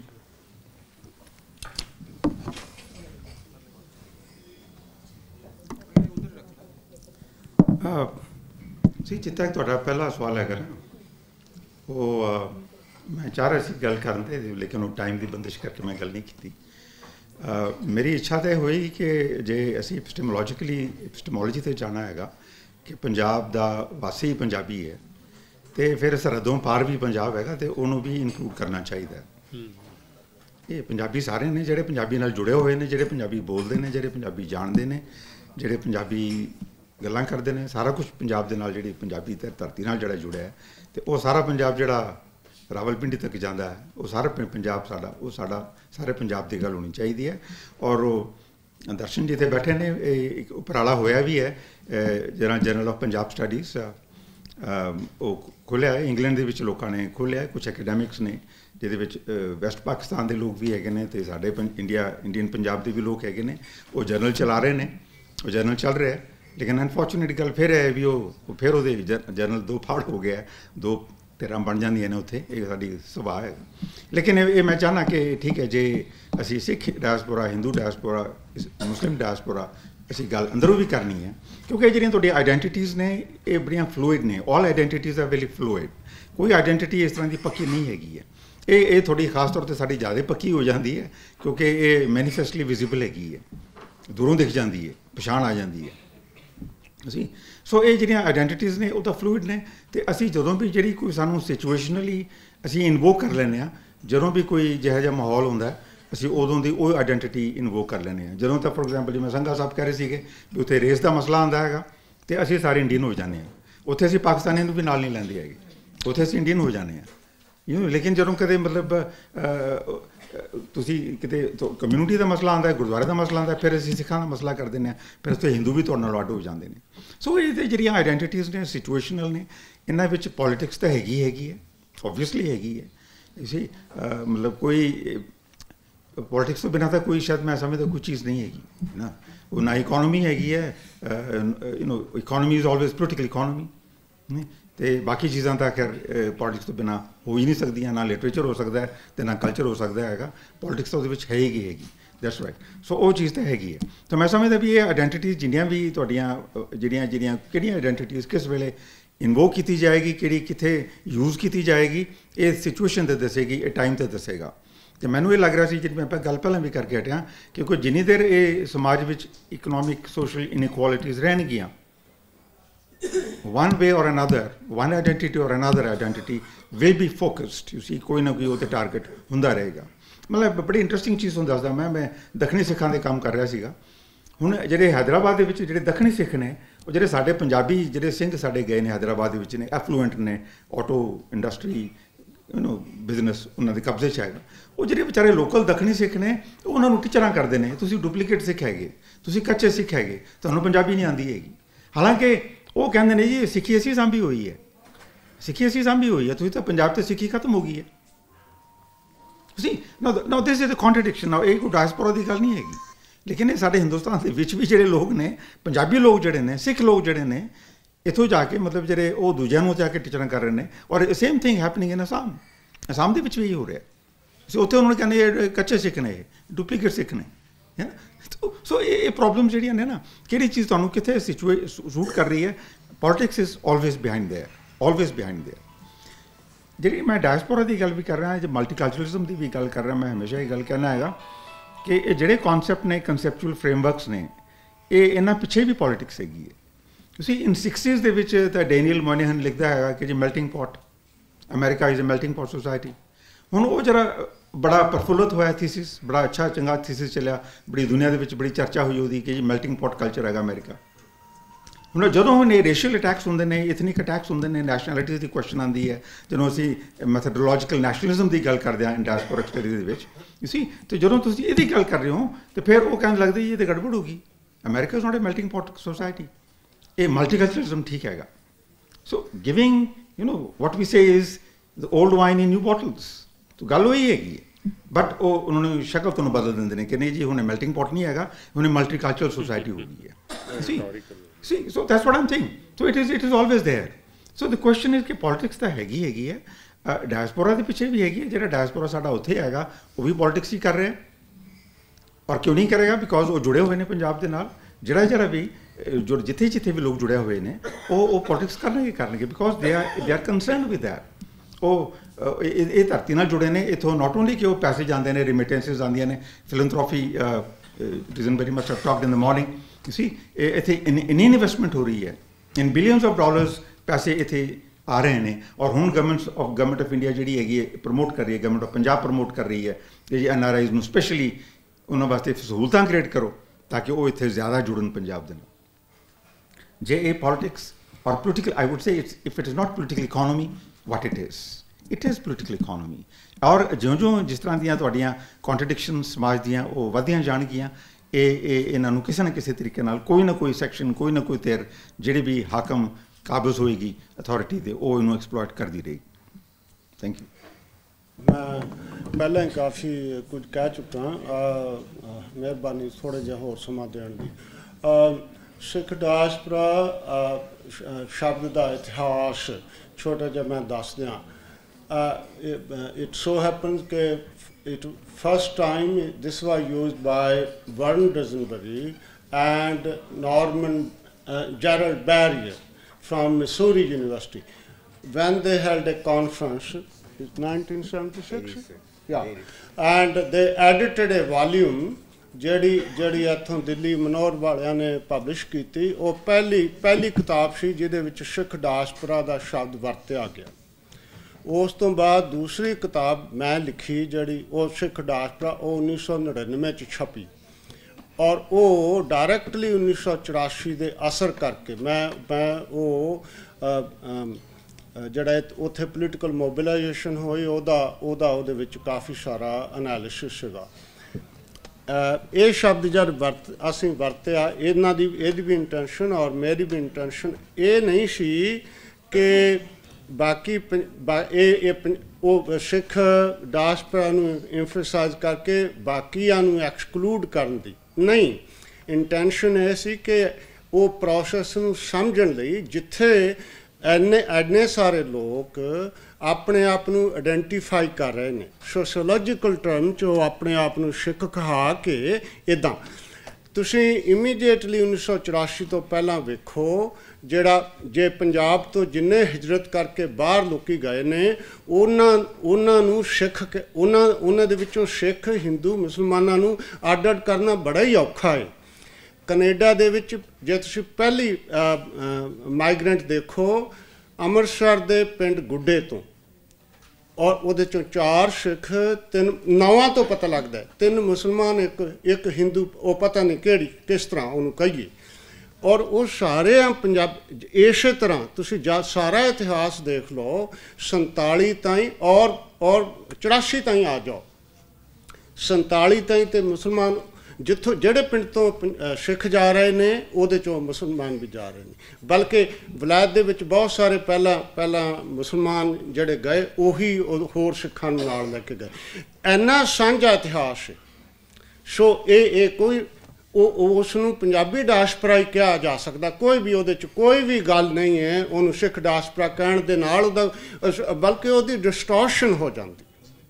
ਜੀ, ਜਿੱਥੇ ਤੱਕ ਤੁਹਾਡਾ ਪਹਿਲਾ ਸਵਾਲ ਹੈਗਾ ਨਾ, ਉਹ ਮੈਂ ਚਾਹ ਰਿਹਾ ਸੀ ਗੱਲ ਕਰਨ ਦੇ, ਲੇਕਿਨ ਉਹ ਟਾਈਮ ਦੀ ਬੰਦਿਸ਼ ਕਰਕੇ ਮੈਂ ਗੱਲ ਨਹੀਂ ਕੀਤੀ। ਮੇਰੀ ਇੱਛਾ ਤਾਂ ਇਹ ਹੋਈ ਕਿ ਜੇ ਅਸੀਂ ਐਪਿਸਟਮੋਲੋਜੀ 'ਤੇ ਜਾਣਾ ਹੈਗਾ ਕਿ ਪੰਜਾਬ ਦਾ ਵਾਸੀ ਪੰਜਾਬੀ ਹੈ ਅਤੇ ਫਿਰ ਸਰਹੱਦੋਂ ਪਾਰ ਵੀ ਪੰਜਾਬ ਹੈਗਾ ਅਤੇ ਉਹਨੂੰ ਵੀ ਇਨਕਲੂਡ ਕਰਨਾ ਚਾਹੀਦਾ। ਇਹ ਪੰਜਾਬੀ ਸਾਰੇ ਨੇ ਜਿਹੜੇ ਪੰਜਾਬੀ ਨਾਲ ਜੁੜੇ ਹੋਏ ਨੇ, ਜਿਹੜੇ ਪੰਜਾਬੀ ਬੋਲਦੇ ਨੇ, ਜਿਹੜੇ ਪੰਜਾਬੀ ਜਾਣਦੇ ਨੇ, ਜਿਹੜੇ ਪੰਜਾਬੀ ਗੱਲਾਂ ਕਰਦੇ ਨੇ, ਸਾਰਾ ਕੁਛ ਪੰਜਾਬ ਦੇ ਨਾਲ ਜਿਹੜੀ ਪੰਜਾਬੀ ਧਰਤੀ ਨਾਲ ਜਿਹੜਾ ਜੁੜਿਆ ਹੈ ਅਤੇ ਉਹ ਸਾਰਾ ਪੰਜਾਬ ਜਿਹੜਾ ਰਾਵਲਪਿੰਡੀ ਤੱਕ ਜਾਂਦਾ ਹੈ, ਉਹ ਸਾਰਾ ਪੰਜਾਬ ਸਾਡਾ, ਉਹ ਸਾਡਾ ਸਾਰੇ ਪੰਜਾਬ ਦੀ ਗੱਲ ਹੋਣੀ ਚਾਹੀਦੀ ਹੈ। ਔਰ ਉਹ ਦਰਸ਼ਨ ਜੀ ਇੱਥੇ ਬੈਠੇ ਨੇ, ਇਹ ਇੱਕ ਉਪਰਾਲਾ ਹੋਇਆ ਵੀ ਹੈ ਜਿਹੜਾ ਜਰਨਲ ਆਫ ਪੰਜਾਬ ਸਟੱਡੀਜ਼ ਉਹ ਖੋਲ੍ਹਿਆ ਹੈ, ਇੰਗਲੈਂਡ ਦੇ ਵਿੱਚ ਲੋਕਾਂ ਨੇ ਖੋਲ੍ਹਿਆ, ਕੁਛ ਐਕੈਡੈਮਿਕਸ ਨੇ ਜਿਹਦੇ ਵਿੱਚ ਵੈਸਟ ਪਾਕਿਸਤਾਨ ਦੇ ਲੋਕ ਵੀ ਹੈਗੇ ਨੇ ਅਤੇ ਸਾਡੇ ਇੰਡੀਅਨ ਪੰਜਾਬ ਦੇ ਵੀ ਲੋਕ ਹੈਗੇ ਨੇ। ਉਹ ਜਰਨਲ ਚਲਾ ਰਹੇ ਨੇ, ਉਹ ਜਰਨਲ ਚੱਲ ਰਿਹਾ, ਲੇਕਿਨ ਅਨਫੋਰਚੂਨੇਟ ਗੱਲ ਫਿਰ ਹੈ ਵੀ ਉਹ ਫਿਰ ਉਹਦੇ ਜਰਨਲ ਦੋ ਫਾੜ ਹੋ ਗਿਆ, ਦੋ ਧਿਰਾਂ ਬਣ ਜਾਂਦੀਆਂ ਨੇ ਉੱਥੇ, ਇਹ ਸਾਡੀ ਸੁਭਾਅ ਹੈ। ਲੇਕਿਨ ਇਹ ਮੈਂ ਚਾਹੁੰਦਾ ਕਿ ਠੀਕ ਹੈ, ਜੇ ਅਸੀਂ Sikh diaspora, Hindu diaspora, Muslim diaspora ਅਸੀਂ ਗੱਲ ਅੰਦਰੋਂ ਵੀ ਕਰਨੀ ਹੈ, ਕਿਉਂਕਿ ਇਹ ਜਿਹੜੀਆਂ ਤੁਹਾਡੀਆਂ ਆਈਡੈਂਟੀਟੀਜ਼ ਨੇ ਇਹ ਬੜੀਆਂ ਫਲੂਇਡ ਨੇ। All identities are very fluid, ਕੋਈ ਆਈਡੈਂਟੀਟੀ ਇਸ ਤਰ੍ਹਾਂ ਦੀ ਪੱਕੀ ਨਹੀਂ ਹੈਗੀ ਹੈ। ਇਹ ਥੋੜ੍ਹੀ ਖਾਸ ਤੌਰ 'ਤੇ ਸਾਡੀ ਜ਼ਿਆਦਾ ਪੱਕੀ ਹੋ ਜਾਂਦੀ ਹੈ ਕਿਉਂਕਿ ਇਹ ਮੈਨੀਫੈਸਟਲੀ ਵਿਜ਼ੀਬਲ ਹੈਗੀ ਹੈ, ਦੂਰੋਂ ਦਿਖ ਜਾਂਦੀ ਹੈ, ਪਛਾਣ ਆ ਜਾਂਦੀ ਹੈ ਅਸੀਂ। ਸੋ ਇਹ ਜਿਹੜੀਆਂ ਆਈਡੈਂਟੀਟੀਜ਼ ਨੇ ਉਹ ਤਾਂ ਫਲੂਇਡ ਨੇ, ਅਤੇ ਅਸੀਂ ਜਦੋਂ ਵੀ ਜਿਹੜੀ ਕੋਈ ਸਾਨੂੰ ਸਿਚੁਏਸ਼ਨਲੀ ਅਸੀਂ ਇਨਵੋਕ ਕਰ ਲੈਂਦੇ ਹਾਂ, ਜਦੋਂ ਵੀ ਕੋਈ ਜਿਹੋ ਜਿਹਾ ਮਾਹੌਲ ਹੁੰਦਾ ਅਸੀਂ ਉਦੋਂ ਦੀ ਉਹ ਆਇਡੈਂਟੀਟੀ ਇਨਵੋਕ ਕਰ ਲੈਂਦੇ ਹਾਂ। ਜਦੋਂ ਤੱਕ ਫੋਰ ਐਗਜ਼ਾਮਪਲ ਜਿਵੇਂ ਸੰਘਾ ਸਾਹਿਬ ਕਹਿ ਰਹੇ ਸੀਗੇ ਵੀ ਉੱਥੇ ਰੇਸ ਦਾ ਮਸਲਾ ਆਉਂਦਾ ਹੈਗਾ ਤੇ ਅਸੀਂ ਸਾਰੇ ਇੰਡੀਅਨ ਹੋ ਜਾਂਦੇ ਹਾਂ, ਉੱਥੇ ਅਸੀਂ ਪਾਕਿਸਤਾਨੀਆਂ ਨੂੰ ਵੀ ਨਾਲ ਨਹੀਂ ਲੈਂਦੇ ਹੈਗੇ, ਉੱਥੇ ਅਸੀਂ ਇੰਡੀਅਨ ਹੋ ਜਾਂਦੇ ਹਾਂ। ਲੇਕਿਨ ਜਦੋਂ ਕਦੇ ਮਤਲਬ ਤੁਸੀਂ ਕਿਤੇ ਕਮਿਊਨਿਟੀ ਦਾ ਮਸਲਾ ਆਉਂਦਾ, ਗੁਰਦੁਆਰੇ ਦਾ ਮਸਲਾ ਆਉਂਦਾ, ਫਿਰ ਅਸੀਂ ਸਿੱਖਾਂ ਦਾ ਮਸਲਾ ਕਰ ਦਿੰਦੇ ਹਾਂ, ਫਿਰ ਉੱਥੇ ਹਿੰਦੂ ਵੀ ਤੁਹਾਡੇ ਨਾਲ ਅੱਡ ਹੋ ਜਾਂਦੇ ਨੇ। ਸੋ ਇਹ ਜਿਹੜੀਆਂ ਆਈਡੈਂਟੀਟੀਜ਼ ਨੇ ਸਿਚੁਏਸ਼ਨਲ ਨੇ, ਇਹਨਾਂ ਵਿੱਚ ਪੋਲੀਟਿਕਸ ਤਾਂ ਹੈਗੀ ਹੈ, ਓਬਵੀਅਸਲੀ ਹੈਗੀ ਹੈ। ਇਸੇ ਮਤਲਬ ਕੋਈ ਪੋਲੀਟਿਕਸ ਤੋਂ ਬਿਨਾਂ ਤਾਂ ਕੋਈ ਸ਼ਾਇਦ ਮੈਂ ਸਮਝਦਾ ਕੋਈ ਚੀਜ਼ ਨਹੀਂ ਹੈਗੀ ਨਾ। ਉਹ ਨਾ ਇਕੋਨਮੀ ਹੈਗੀ ਹੈ, economy is always political economy, ਅਤੇ ਬਾਕੀ ਚੀਜ਼ਾਂ ਤਾਂ ਖੈਰ ਪੋਲੀਟਿਕਸ ਤੋਂ ਬਿਨਾਂ ਹੋ ਹੀ ਨਹੀਂ ਸਕਦੀਆਂ। ਨਾ ਲਿਟਰੇਚਰ ਹੋ ਸਕਦਾ ਹੈ ਅਤੇ ਨਾ ਕਲਚਰ ਹੋ ਸਕਦਾ ਹੈਗਾ, ਪੋਲੀਟਿਕਸ ਤਾਂ ਉਹਦੇ ਵਿੱਚ ਹੈਗੀ ਦੈਟਸ ਰਾਈਟ। ਸੋ ਉਹ ਚੀਜ਼ ਤਾਂ ਹੈਗੀ ਹੈ। ਤਾਂ ਮੈਂ ਸਮਝਦਾ ਵੀ ਇਹ ਆਈਡੈਂਟੀਟੀਜ਼ ਜਿੰਨੀਆਂ ਵੀ ਤੁਹਾਡੀਆਂ ਜਿਹੜੀਆਂ ਕਿਹੜੀਆਂ ਆਈਡੈਂਟੀਟੀਜ਼ ਕਿਸ ਵੇਲੇ ਇਨਵੋਕ ਕੀਤੀ ਜਾਏਗੀ, ਕਿਹੜੀ ਕਿੱਥੇ ਯੂਜ਼ ਕੀਤੀ ਜਾਏਗੀ, ਇਹ ਸਿਚੁਏਸ਼ਨ 'ਤੇ ਦੱਸੇਗੀ, ਇਹ ਟਾਈਮ 'ਤੇ ਦੱਸੇਗਾ। ਅਤੇ ਮੈਨੂੰ ਇਹ ਲੱਗ ਰਿਹਾ ਸੀ ਜਿਵੇਂ ਆਪਾਂ ਗੱਲ ਪਹਿਲਾਂ ਵੀ ਕਰਕੇ ਹਟਿਆ, ਕਿਉਂਕਿ ਜਿੰਨੀ ਦੇਰ ਇਹ ਸਮਾਜ ਵਿੱਚ ਇਕਨੋਮਿਕ ਸੋਸ਼ਲ ਇਨਇਕੁਆਲਿਟੀਜ਼ ਰਹਿਣਗੀਆਂ, one way or another, one identity or another identity will be focused, you see, ਕੋਈ ਨਾ ਕੋਈ ਉਹਦੇ ਟਾਰਗੇਟ ਹੁੰਦਾ ਰਹੇਗਾ। ਮਤਲਬ ਬੜੀ ਇੰਟਰਸਟਿੰਗ ਚੀਜ਼ ਤੁਹਾਨੂੰ ਦੱਸਦਾ ਮੈਂ ਦੱਖਣੀ ਸਿੱਖਾਂ ਦੇ ਕੰਮ ਕਰ ਰਿਹਾ ਸੀਗਾ। ਹੁਣ ਜਿਹੜੇ ਹੈਦਰਾਬਾਦ ਦੇ ਵਿੱਚ ਜਿਹੜੇ ਦੱਖਣੀ ਸਿੱਖ ਨੇ, ਉਹ ਜਿਹੜੇ ਸਾਡੇ ਪੰਜਾਬੀ ਜਿਹੜੇ ਸਿੰਘ ਸਾਡੇ ਗਏ ਨੇ ਹੈਦਰਾਬਾਦ ਦੇ ਵਿੱਚ ਨੇ, ਐਫਲੂਐਂਟ ਨੇ, ਆਟੋ ਇੰਡਸਟਰੀ ਬਿਜ਼ਨਸ ਉਹਨਾਂ ਦੇ ਕਬਜ਼ੇ 'ਚ ਹੈਗਾ। ਉਹ ਜਿਹੜੇ ਵਿਚਾਰੇ ਲੋਕਲ ਦੱਖਣੀ ਸਿੱਖ ਨੇ, ਉਹਨਾਂ ਨੂੰ ਟੀਚਰਾਂ ਕਰਦੇ ਨੇ, ਤੁਸੀਂ ਡੁਪਲੀਕੇਟ ਸਿੱਖ ਹੈਗੇ, ਤੁਸੀਂ ਕੱਚੇ ਸਿੱਖ ਹੈਗੇ, ਤੁਹਾਨੂੰ ਪੰਜਾਬੀ ਨਹੀਂ ਆਉਂਦੀ ਹੈਗੀ। ਹਾਲਾਂਕਿ ਉਹ ਕਹਿੰਦੇ ਨੇ ਜੀ ਸਿੱਖੀ ਅਸੀਂ ਸਾਂਭੀ ਹੋਈ ਹੈ, ਸਿੱਖੀ ਅਸੀਂ ਸਾਂਭੀ ਹੋਈ ਹੈ, ਤੁਸੀਂ ਤਾਂ ਪੰਜਾਬ 'ਤੇ ਸਿੱਖੀ ਖਤਮ ਹੋ ਗਈ ਹੈ। ਤੁਸੀਂ ਨਾ ਦਿਸ ਇਜ਼ ਅ ਕੰਟਰਡਿਕਸ਼ਨ। ਨਾ ਇਹ ਕੋਈ ਡਾਇਸਪੋਰਾ ਦੀ ਗੱਲ ਨਹੀਂ ਹੈਗੀ, ਲੇਕਿਨ ਇਹ ਸਾਡੇ ਹਿੰਦੁਸਤਾਨ ਦੇ ਵਿੱਚ ਵੀ ਜਿਹੜੇ ਲੋਕ ਨੇ, ਪੰਜਾਬੀ ਲੋਕ ਜਿਹੜੇ ਨੇ, ਸਿੱਖ ਲੋਕ ਜਿਹੜੇ ਨੇ, ਇੱਥੋਂ ਜਾ ਕੇ ਮਤਲਬ ਜਿਹੜੇ ਉਹ ਦੂਜਿਆਂ ਨੂੰ ਜਾ ਕੇ ਟੀਚਰਾਂ ਕਰ ਰਹੇ ਨੇ। ਔਰ same thing happening in Assam, Assam ਦੇ ਵਿੱਚ ਵੀ ਇਹੀ ਹੋ ਰਿਹਾ। ਸੋ ਉੱਥੇ ਉਹਨਾਂ ਨੂੰ ਕਹਿੰਦੇ ਇਹ ਕੱਚੇ ਸਿੱਖ ਨੇ, ਇਹ ਡੁਪਲੀਕੇਟ ਸਿੱਖ ਨੇ। ਸੋ ਇਹ ਪ੍ਰੋਬਲਮ ਜਿਹੜੀਆਂ ਨੇ ਨਾ, ਕਿਹੜੀ ਚੀਜ਼ ਤੁਹਾਨੂੰ ਕਿੱਥੇ ਸੂਟ ਕਰ ਰਹੀ ਹੈ, politics is always behind there, always behind there. ਜਿਹੜੀ ਮੈਂ ਡਾਇਸਪੋਰਾ ਦੀ ਗੱਲ ਵੀ ਕਰ ਰਿਹਾ, ਜੇ ਮਲਟੀਕਲਚਰਲਿਜ਼ਮ ਦੀ ਵੀ ਗੱਲ ਕਰ ਰਿਹਾ, ਮੈਂ ਹਮੇਸ਼ਾ ਇਹ ਗੱਲ ਕਹਿਣਾ ਹੈਗਾ ਕਿ ਇਹ ਜਿਹੜੇ ਕਨਸੈਪਟ ਨੇ, ਕਨਸੈਪਚੁਅਲ ਫਰੇਮਵਰਕਸ ਨੇ, ਇਹ ਇਹਨਾਂ ਪਿੱਛੇ ਵੀ ਪੋਲੀਟਿਕਸ ਹੈਗੀ ਹੈ। ਤੁਸੀਂ ਇਨ 60s ਦੇ ਵਿੱਚ ਤਾਂ ਡੈਨੀਅਲ ਮੋਨੇਹਨ ਲਿਖਦਾ ਹੈਗਾ ਕਿ ਜੀ melting pot, America is a melting pot society. ਹੁਣ ਉਹ ਜਿਹੜਾ ਬੜਾ ਪ੍ਰਫੁੱਲਤ ਹੋਇਆ ਥੀਸਿਸ, ਬੜਾ ਅੱਛਾ ਚੰਗਾ ਥੀਸਿਸ ਚੱਲਿਆ, ਬੜੀ ਦੁਨੀਆ ਦੇ ਵਿੱਚ ਬੜੀ ਚਰਚਾ ਹੋਈ ਉਹਦੀ ਕਿ ਜੀ ਮੈਲਟਿੰਗ ਪੋਟ ਕਲਚਰ ਹੈਗਾ ਅਮਰੀਕਾ। ਹੁਣ ਜਦੋਂ ਹੁਣ ਇਹ ਰੇਸ਼ੀਅਲ ਅਟੈਕਸ ਹੁੰਦੇ ਨੇ, ਇਥਨਿਕ ਅਟੈਕਸ ਹੁੰਦੇ ਨੇ, ਨੈਸ਼ਨੈਲਿਟੀਜ਼ ਦੀ ਕੁਐਸਚਨ ਆਉਂਦੀ ਹੈ, ਜਦੋਂ ਅਸੀਂ ਮੈਥਡੋਲੋਜੀਕਲ ਨੈਸ਼ਨਲਿਜ਼ਮ ਦੀ ਗੱਲ ਕਰਦੇ ਹਾਂ ਡਾਇਸਪੋਰਾ ਸਟੱਡੀਜ਼ ਦੇ ਵਿੱਚ, ਯੂ ਸੀ, ਅਤੇ ਜਦੋਂ ਤੁਸੀਂ ਇਹਦੀ ਗੱਲ ਕਰ ਰਹੇ ਹੋ ਤਾਂ ਫਿਰ ਉਹ ਕਹਿਣ ਲੱਗਦਾ ਜੀ ਇਹ ਤਾਂ ਗੜਬੜ ਹੋ ਗਈ, America is not a melting pot society, ਇਹ ਮਲਟੀਕਲਚਰਲਿਜ਼ਮ ਠੀਕ ਹੈਗਾ। So giving what we say is the old wine in new bottles, ਤਾਂ ਗੱਲ ਉਹੀ ਹੈਗੀ ਹੈ। ਬਟ ਉਹ ਉਹਨਾਂ ਨੂੰ ਸ਼ਕਲ ਤੁਹਾਨੂੰ ਬਦਲ ਦਿੰਦੇ ਨੇ ਕਿ ਨਹੀਂ ਜੀ ਹੁਣ ਮੈਲਟਿੰਗ ਪੋਟ ਨਹੀਂ ਹੈਗਾ, ਹੁਣ ਮਲਟੀਕਲਚਰਲ ਸੋਸਾਇਟੀ ਹੋ ਗਈ ਹੈ। See, so that's what I'm saying. So it is always there. So the question is ਕਿ ਪੋਲੀਟਿਕਸ ਤਾਂ ਹੈਗੀ ਹੈ, ਡਾਇਸਪੋਰਾ ਦੇ ਪਿੱਛੇ ਵੀ ਹੈਗੀ ਹੈ। ਜਿਹੜਾ ਡਾਇਸਪੋਰਾ ਸਾਡਾ ਉੱਥੇ ਹੈਗਾ ਉਹ ਵੀ ਪੋਲੀਟਿਕਸ ਹੀ ਕਰ ਰਿਹਾ, ਔਰ ਕਿਉਂ ਨਹੀਂ ਕਰੇਗਾ? ਬਿਕੋਜ਼ ਉਹ ਜੁੜੇ ਹੋਏ ਨੇ ਪੰਜਾਬ ਦੇ ਨਾਲ। ਜਿਹੜਾ ਵੀ ਜਿੱਥੇ ਵੀ ਲੋਕ ਜੁੜੇ ਹੋਏ ਨੇ ਉਹ ਪੋਲੀਟਿਕਸ ਕਰਨਗੇ because they are concerned with that. ਉਹ ਇਹ ਧਰਤੀ ਨਾਲ ਜੁੜੇ ਨੇ। ਇੱਥੋਂ ਨਾਟ ਓਨਲੀ ਕਿ ਉਹ ਪੈਸੇ ਜਾਂਦੇ ਨੇ, ਰਿਮਿਟੈਂਸਿਸ ਆਉਂਦੀਆਂ ਨੇ, philanthropy, it is very much talked in the morning, you see, ਇੱਥੇ ਇੰਨੀ ਇਨਵੈਸਟਮੈਂਟ ਹੋ ਰਹੀ ਹੈ, ਇਨ ਬਿਲੀਅਨਸ ਆਫ ਡਾਲਰਸ ਪੈਸੇ ਇੱਥੇ ਆ ਰਹੇ ਨੇ। ਔਰ ਹੁਣ ਗਵਰਨਮੈਂਟ ਆਫ ਇੰਡੀਆ ਜਿਹੜੀ ਹੈਗੀ ਹੈ ਪ੍ਰਮੋਟ ਕਰ ਰਹੀ ਹੈ, ਗਵਰਨਮੈਂਟ ਆਫ ਪੰਜਾਬ ਪ੍ਰਮੋਟ ਕਰ ਰਹੀ ਹੈ ਕਿ ਜੀ NRIs ਨੂੰ ਸਪੈਸ਼ਲੀ ਉਹਨਾਂ ਵਾਸਤੇ ਸਹੂਲਤਾਂ ਕ੍ਰੀਏਟ ਕਰੋ ਤਾਂ ਕਿ ਉਹ ਇੱਥੇ ਜ਼ਿਆਦਾ ਜੁੜਨ ਪੰਜਾਬ ਦੇ ਨਾਲ। ਜੇ ਇਹ politics or political, I would say if it is not political economy, what it is political economy. ਔਰ ਜਿਉਂ ਜਿਸ ਤਰ੍ਹਾਂ ਦੀਆਂ ਤੁਹਾਡੀਆਂ ਕੰਟਰਡਿਕਸ਼ਨ ਸਮਾਜ ਦੀਆਂ ਉਹ ਵਧਦੀਆਂ ਜਾਣਗੀਆਂ, ਇਹਨਾਂ ਨੂੰ ਕਿਸੇ ਨਾ ਕਿਸੇ ਤਰੀਕੇ ਨਾਲ ਕੋਈ ਨਾ ਕੋਈ ਸੈਕਸ਼ਨ, ਕੋਈ ਨਾ ਕੋਈ ਧਿਰ ਜਿਹੜੀ ਵੀ ਹਾਕਮ ਕਾਬਜ਼ ਹੋਏਗੀ ਅਥਾਰਟੀ ਦੇ, ਉਹ ਇਹਨੂੰ ਐਕਸਪਲੋਇਟ ਕਰਦੀ ਰਹੇਗੀ। Thank you. ਮੈਂ ਪਹਿਲਾਂ ਹੀ ਕਾਫੀ ਕੁਝ ਕਹਿ ਚੁੱਕਾ, ਮਿਹਰਬਾਨੀ ਥੋੜ੍ਹਾ ਜਿਹਾ ਹੋਰ ਸਮਾਂ ਦੇਣ ਦੀ। ਸਿੱਖ ਡਾਇਸਪੋਰਾ ਸ਼ਬਦ ਦਾ ਇਤਿਹਾਸ ਛੋਟਾ ਜਿਹਾ ਮੈਂ ਦੱਸ ਦਿਆਂ। ਇਟ ਸੋ ਹੈਪਨਸ ਕਿ first time this was used by Warren Dusenberry and Norman Gerald Barrier from Missouri University when they held a conference in 1976. Yeah, and they edited a volume ਜਿਹੜੀ ਇੱਥੋਂ ਦਿੱਲੀ ਮਨੋਹਰ ਵਾਲਿਆਂ ਨੇ ਪਬਲਿਸ਼ ਕੀਤੀ। ਉਹ ਪਹਿਲੀ ਕਿਤਾਬ ਸੀ ਜਿਹਦੇ ਵਿੱਚ ਸਿੱਖ ਡਾਇਸਪੋਰਾ ਦਾ ਸ਼ਬਦ ਵਰਤਿਆ ਗਿਆ। ਉਸ ਤੋਂ ਬਾਅਦ ਦੂਸਰੀ ਕਿਤਾਬ ਮੈਂ ਲਿਖੀ ਜਿਹੜੀ ਉਹ ਸਿੱਖ ਡਾਇਸਪੋਰਾ, ਉਹ 1999 'ਚ ਛਪੀ ਔਰ ਉਹ ਡਾਇਰੈਕਟਲੀ 1984 ਦੇ ਅਸਰ ਕਰਕੇ ਮੈਂ ਉਹ ਜਿਹੜਾ ਉੱਥੇ ਪੋਲੀਟੀਕਲ ਮੋਬਿਲਾਈਜੇਸ਼ਨ ਹੋਈ ਉਹਦੇ ਵਿੱਚ ਕਾਫੀ ਸਾਰਾ ਐਨਾਲਿਸਿਸ ਸੀਗਾ। ਇਹ ਸ਼ਬਦ ਜਦ ਅਸੀਂ ਵਰਤਿਆ ਇਹਦੀ ਵੀ ਇੰਟੈਂਸ਼ਨ ਔਰ ਮੇਰੀ ਵੀ ਇੰਟੈਂਸ਼ਨ ਇਹ ਨਹੀਂ ਸੀ ਕਿ ਬਾਕੀ ਉਹ ਸਿੱਖ ਡਾਇਸਪੋਰਾ ਨੂੰ ਐਮਫਸਾਈਜ਼ ਕਰਕੇ ਬਾਕੀਆਂ ਨੂੰ ਐਕਸਕਲੂਡ ਕਰਨ ਦੀ ਨਹੀਂ। ਇੰਟੈਂਸ਼ਨ ਇਹ ਸੀ ਕਿ ਉਹ ਪ੍ਰੋਸੈਸ ਨੂੰ ਸਮਝਣ ਲਈ ਜਿੱਥੇ ਇੰਨੇ ਸਾਰੇ ਲੋਕ ਆਪਣੇ ਆਪ ਨੂੰ ਆਇਡੈਂਟੀਫਾਈ ਕਰ ਰਹੇ ਨੇ ਸੋਸ਼ੀਓਲੋਜੀਕਲ ਟਰਮ 'ਚ, ਉਹ ਆਪਣੇ ਆਪ ਨੂੰ ਸਿੱਖ ਕਹਾ ਕੇ ਇੱਦਾਂ। ਤੁਸੀਂ ਇਮੀਡੀਏਟਲੀ 1984 ਤੋਂ ਪਹਿਲਾਂ ਵੇਖੋ ਜੇ ਪੰਜਾਬ ਤੋਂ ਜਿੰਨੇ ਹਿਜਰਤ ਕਰਕੇ ਬਾਹਰ ਲੋਕੀ ਗਏ ਨੇ ਉਹਨਾਂ ਨੂੰ ਉਹਨਾਂ ਦੇ ਵਿੱਚੋਂ ਸਿੱਖ ਹਿੰਦੂ ਮੁਸਲਮਾਨਾਂ ਨੂੰ ਅੱਡ ਕਰਨਾ ਬੜਾ ਹੀ ਔਖਾ ਹੈ। ਕੈਨੇਡਾ ਦੇ ਵਿੱਚ ਜੇ ਤੁਸੀਂ ਪਹਿਲੀ ਮਾਈਗਰੈਂਟ ਦੇਖੋ ਅੰਮ੍ਰਿਤਸਰ ਦੇ ਪਿੰਡ ਗੁੱਡੇ ਤੋਂ ਔਰ ਉਹਦੇ 'ਚੋਂ 4 ਸਿੱਖ 3 9 ਤੋਂ ਪਤਾ ਲੱਗਦਾ 3 ਮੁਸਲਮਾਨ ਇੱਕ ਹਿੰਦੂ, ਉਹ ਪਤਾ ਨਹੀਂ ਕਿਸ ਤਰ੍ਹਾਂ ਉਹਨੂੰ ਕਹੀਏ। ਔਰ ਉਹ ਸਾਰੇ ਪੰਜਾਬ ਇਸੇ ਤਰ੍ਹਾਂ ਤੁਸੀਂ ਸਾਰਾ ਇਤਿਹਾਸ ਦੇਖ ਲਓ 47 ਤਾਈਂ ਔਰ 84 ਤਾਈਂ ਆ ਜਾਓ। 47 ਤਾਈਂ ਤੇ ਮੁਸਲਮਾਨ ਜਿੱਥੋਂ ਜਿਹੜੇ ਪਿੰਡ ਤੋਂ ਸਿੱਖ ਜਾ ਰਹੇ ਨੇ ਉਹਦੇ 'ਚੋਂ ਮੁਸਲਮਾਨ ਵੀ ਜਾ ਰਹੇ ਨੇ, ਬਲਕਿ ਵਲਾਇਤ ਦੇ ਵਿੱਚ ਬਹੁਤ ਸਾਰੇ ਪਹਿਲਾਂ ਮੁਸਲਮਾਨ ਜਿਹੜੇ ਗਏ ਉਹੀ ਹੋਰ ਸਿੱਖਾਂ ਨੂੰ ਨਾਲ ਲੈ ਕੇ ਗਏ। ਇੰਨਾ ਸਾਂਝਾ ਇਤਿਹਾਸ ਹੈ। ਸੋ ਇਹ ਕੋਈ ਉਸ ਨੂੰ ਪੰਜਾਬੀ ਡਾਇਸਪੋਰਾ ਹੀ ਕਿਹਾ ਜਾ ਸਕਦਾ। ਕੋਈ ਵੀ ਉਹਦੇ 'ਚ ਕੋਈ ਵੀ ਗੱਲ ਨਹੀਂ ਹੈ ਉਹਨੂੰ ਸਿੱਖ ਡਾਇਸਪੋਰਾ ਕਹਿਣ ਦੇ ਨਾਲ ਬਲਕਿ ਉਹਦੀ ਡਿਸਟੋਰਸ਼ਨ ਹੋ ਜਾਂਦੀ।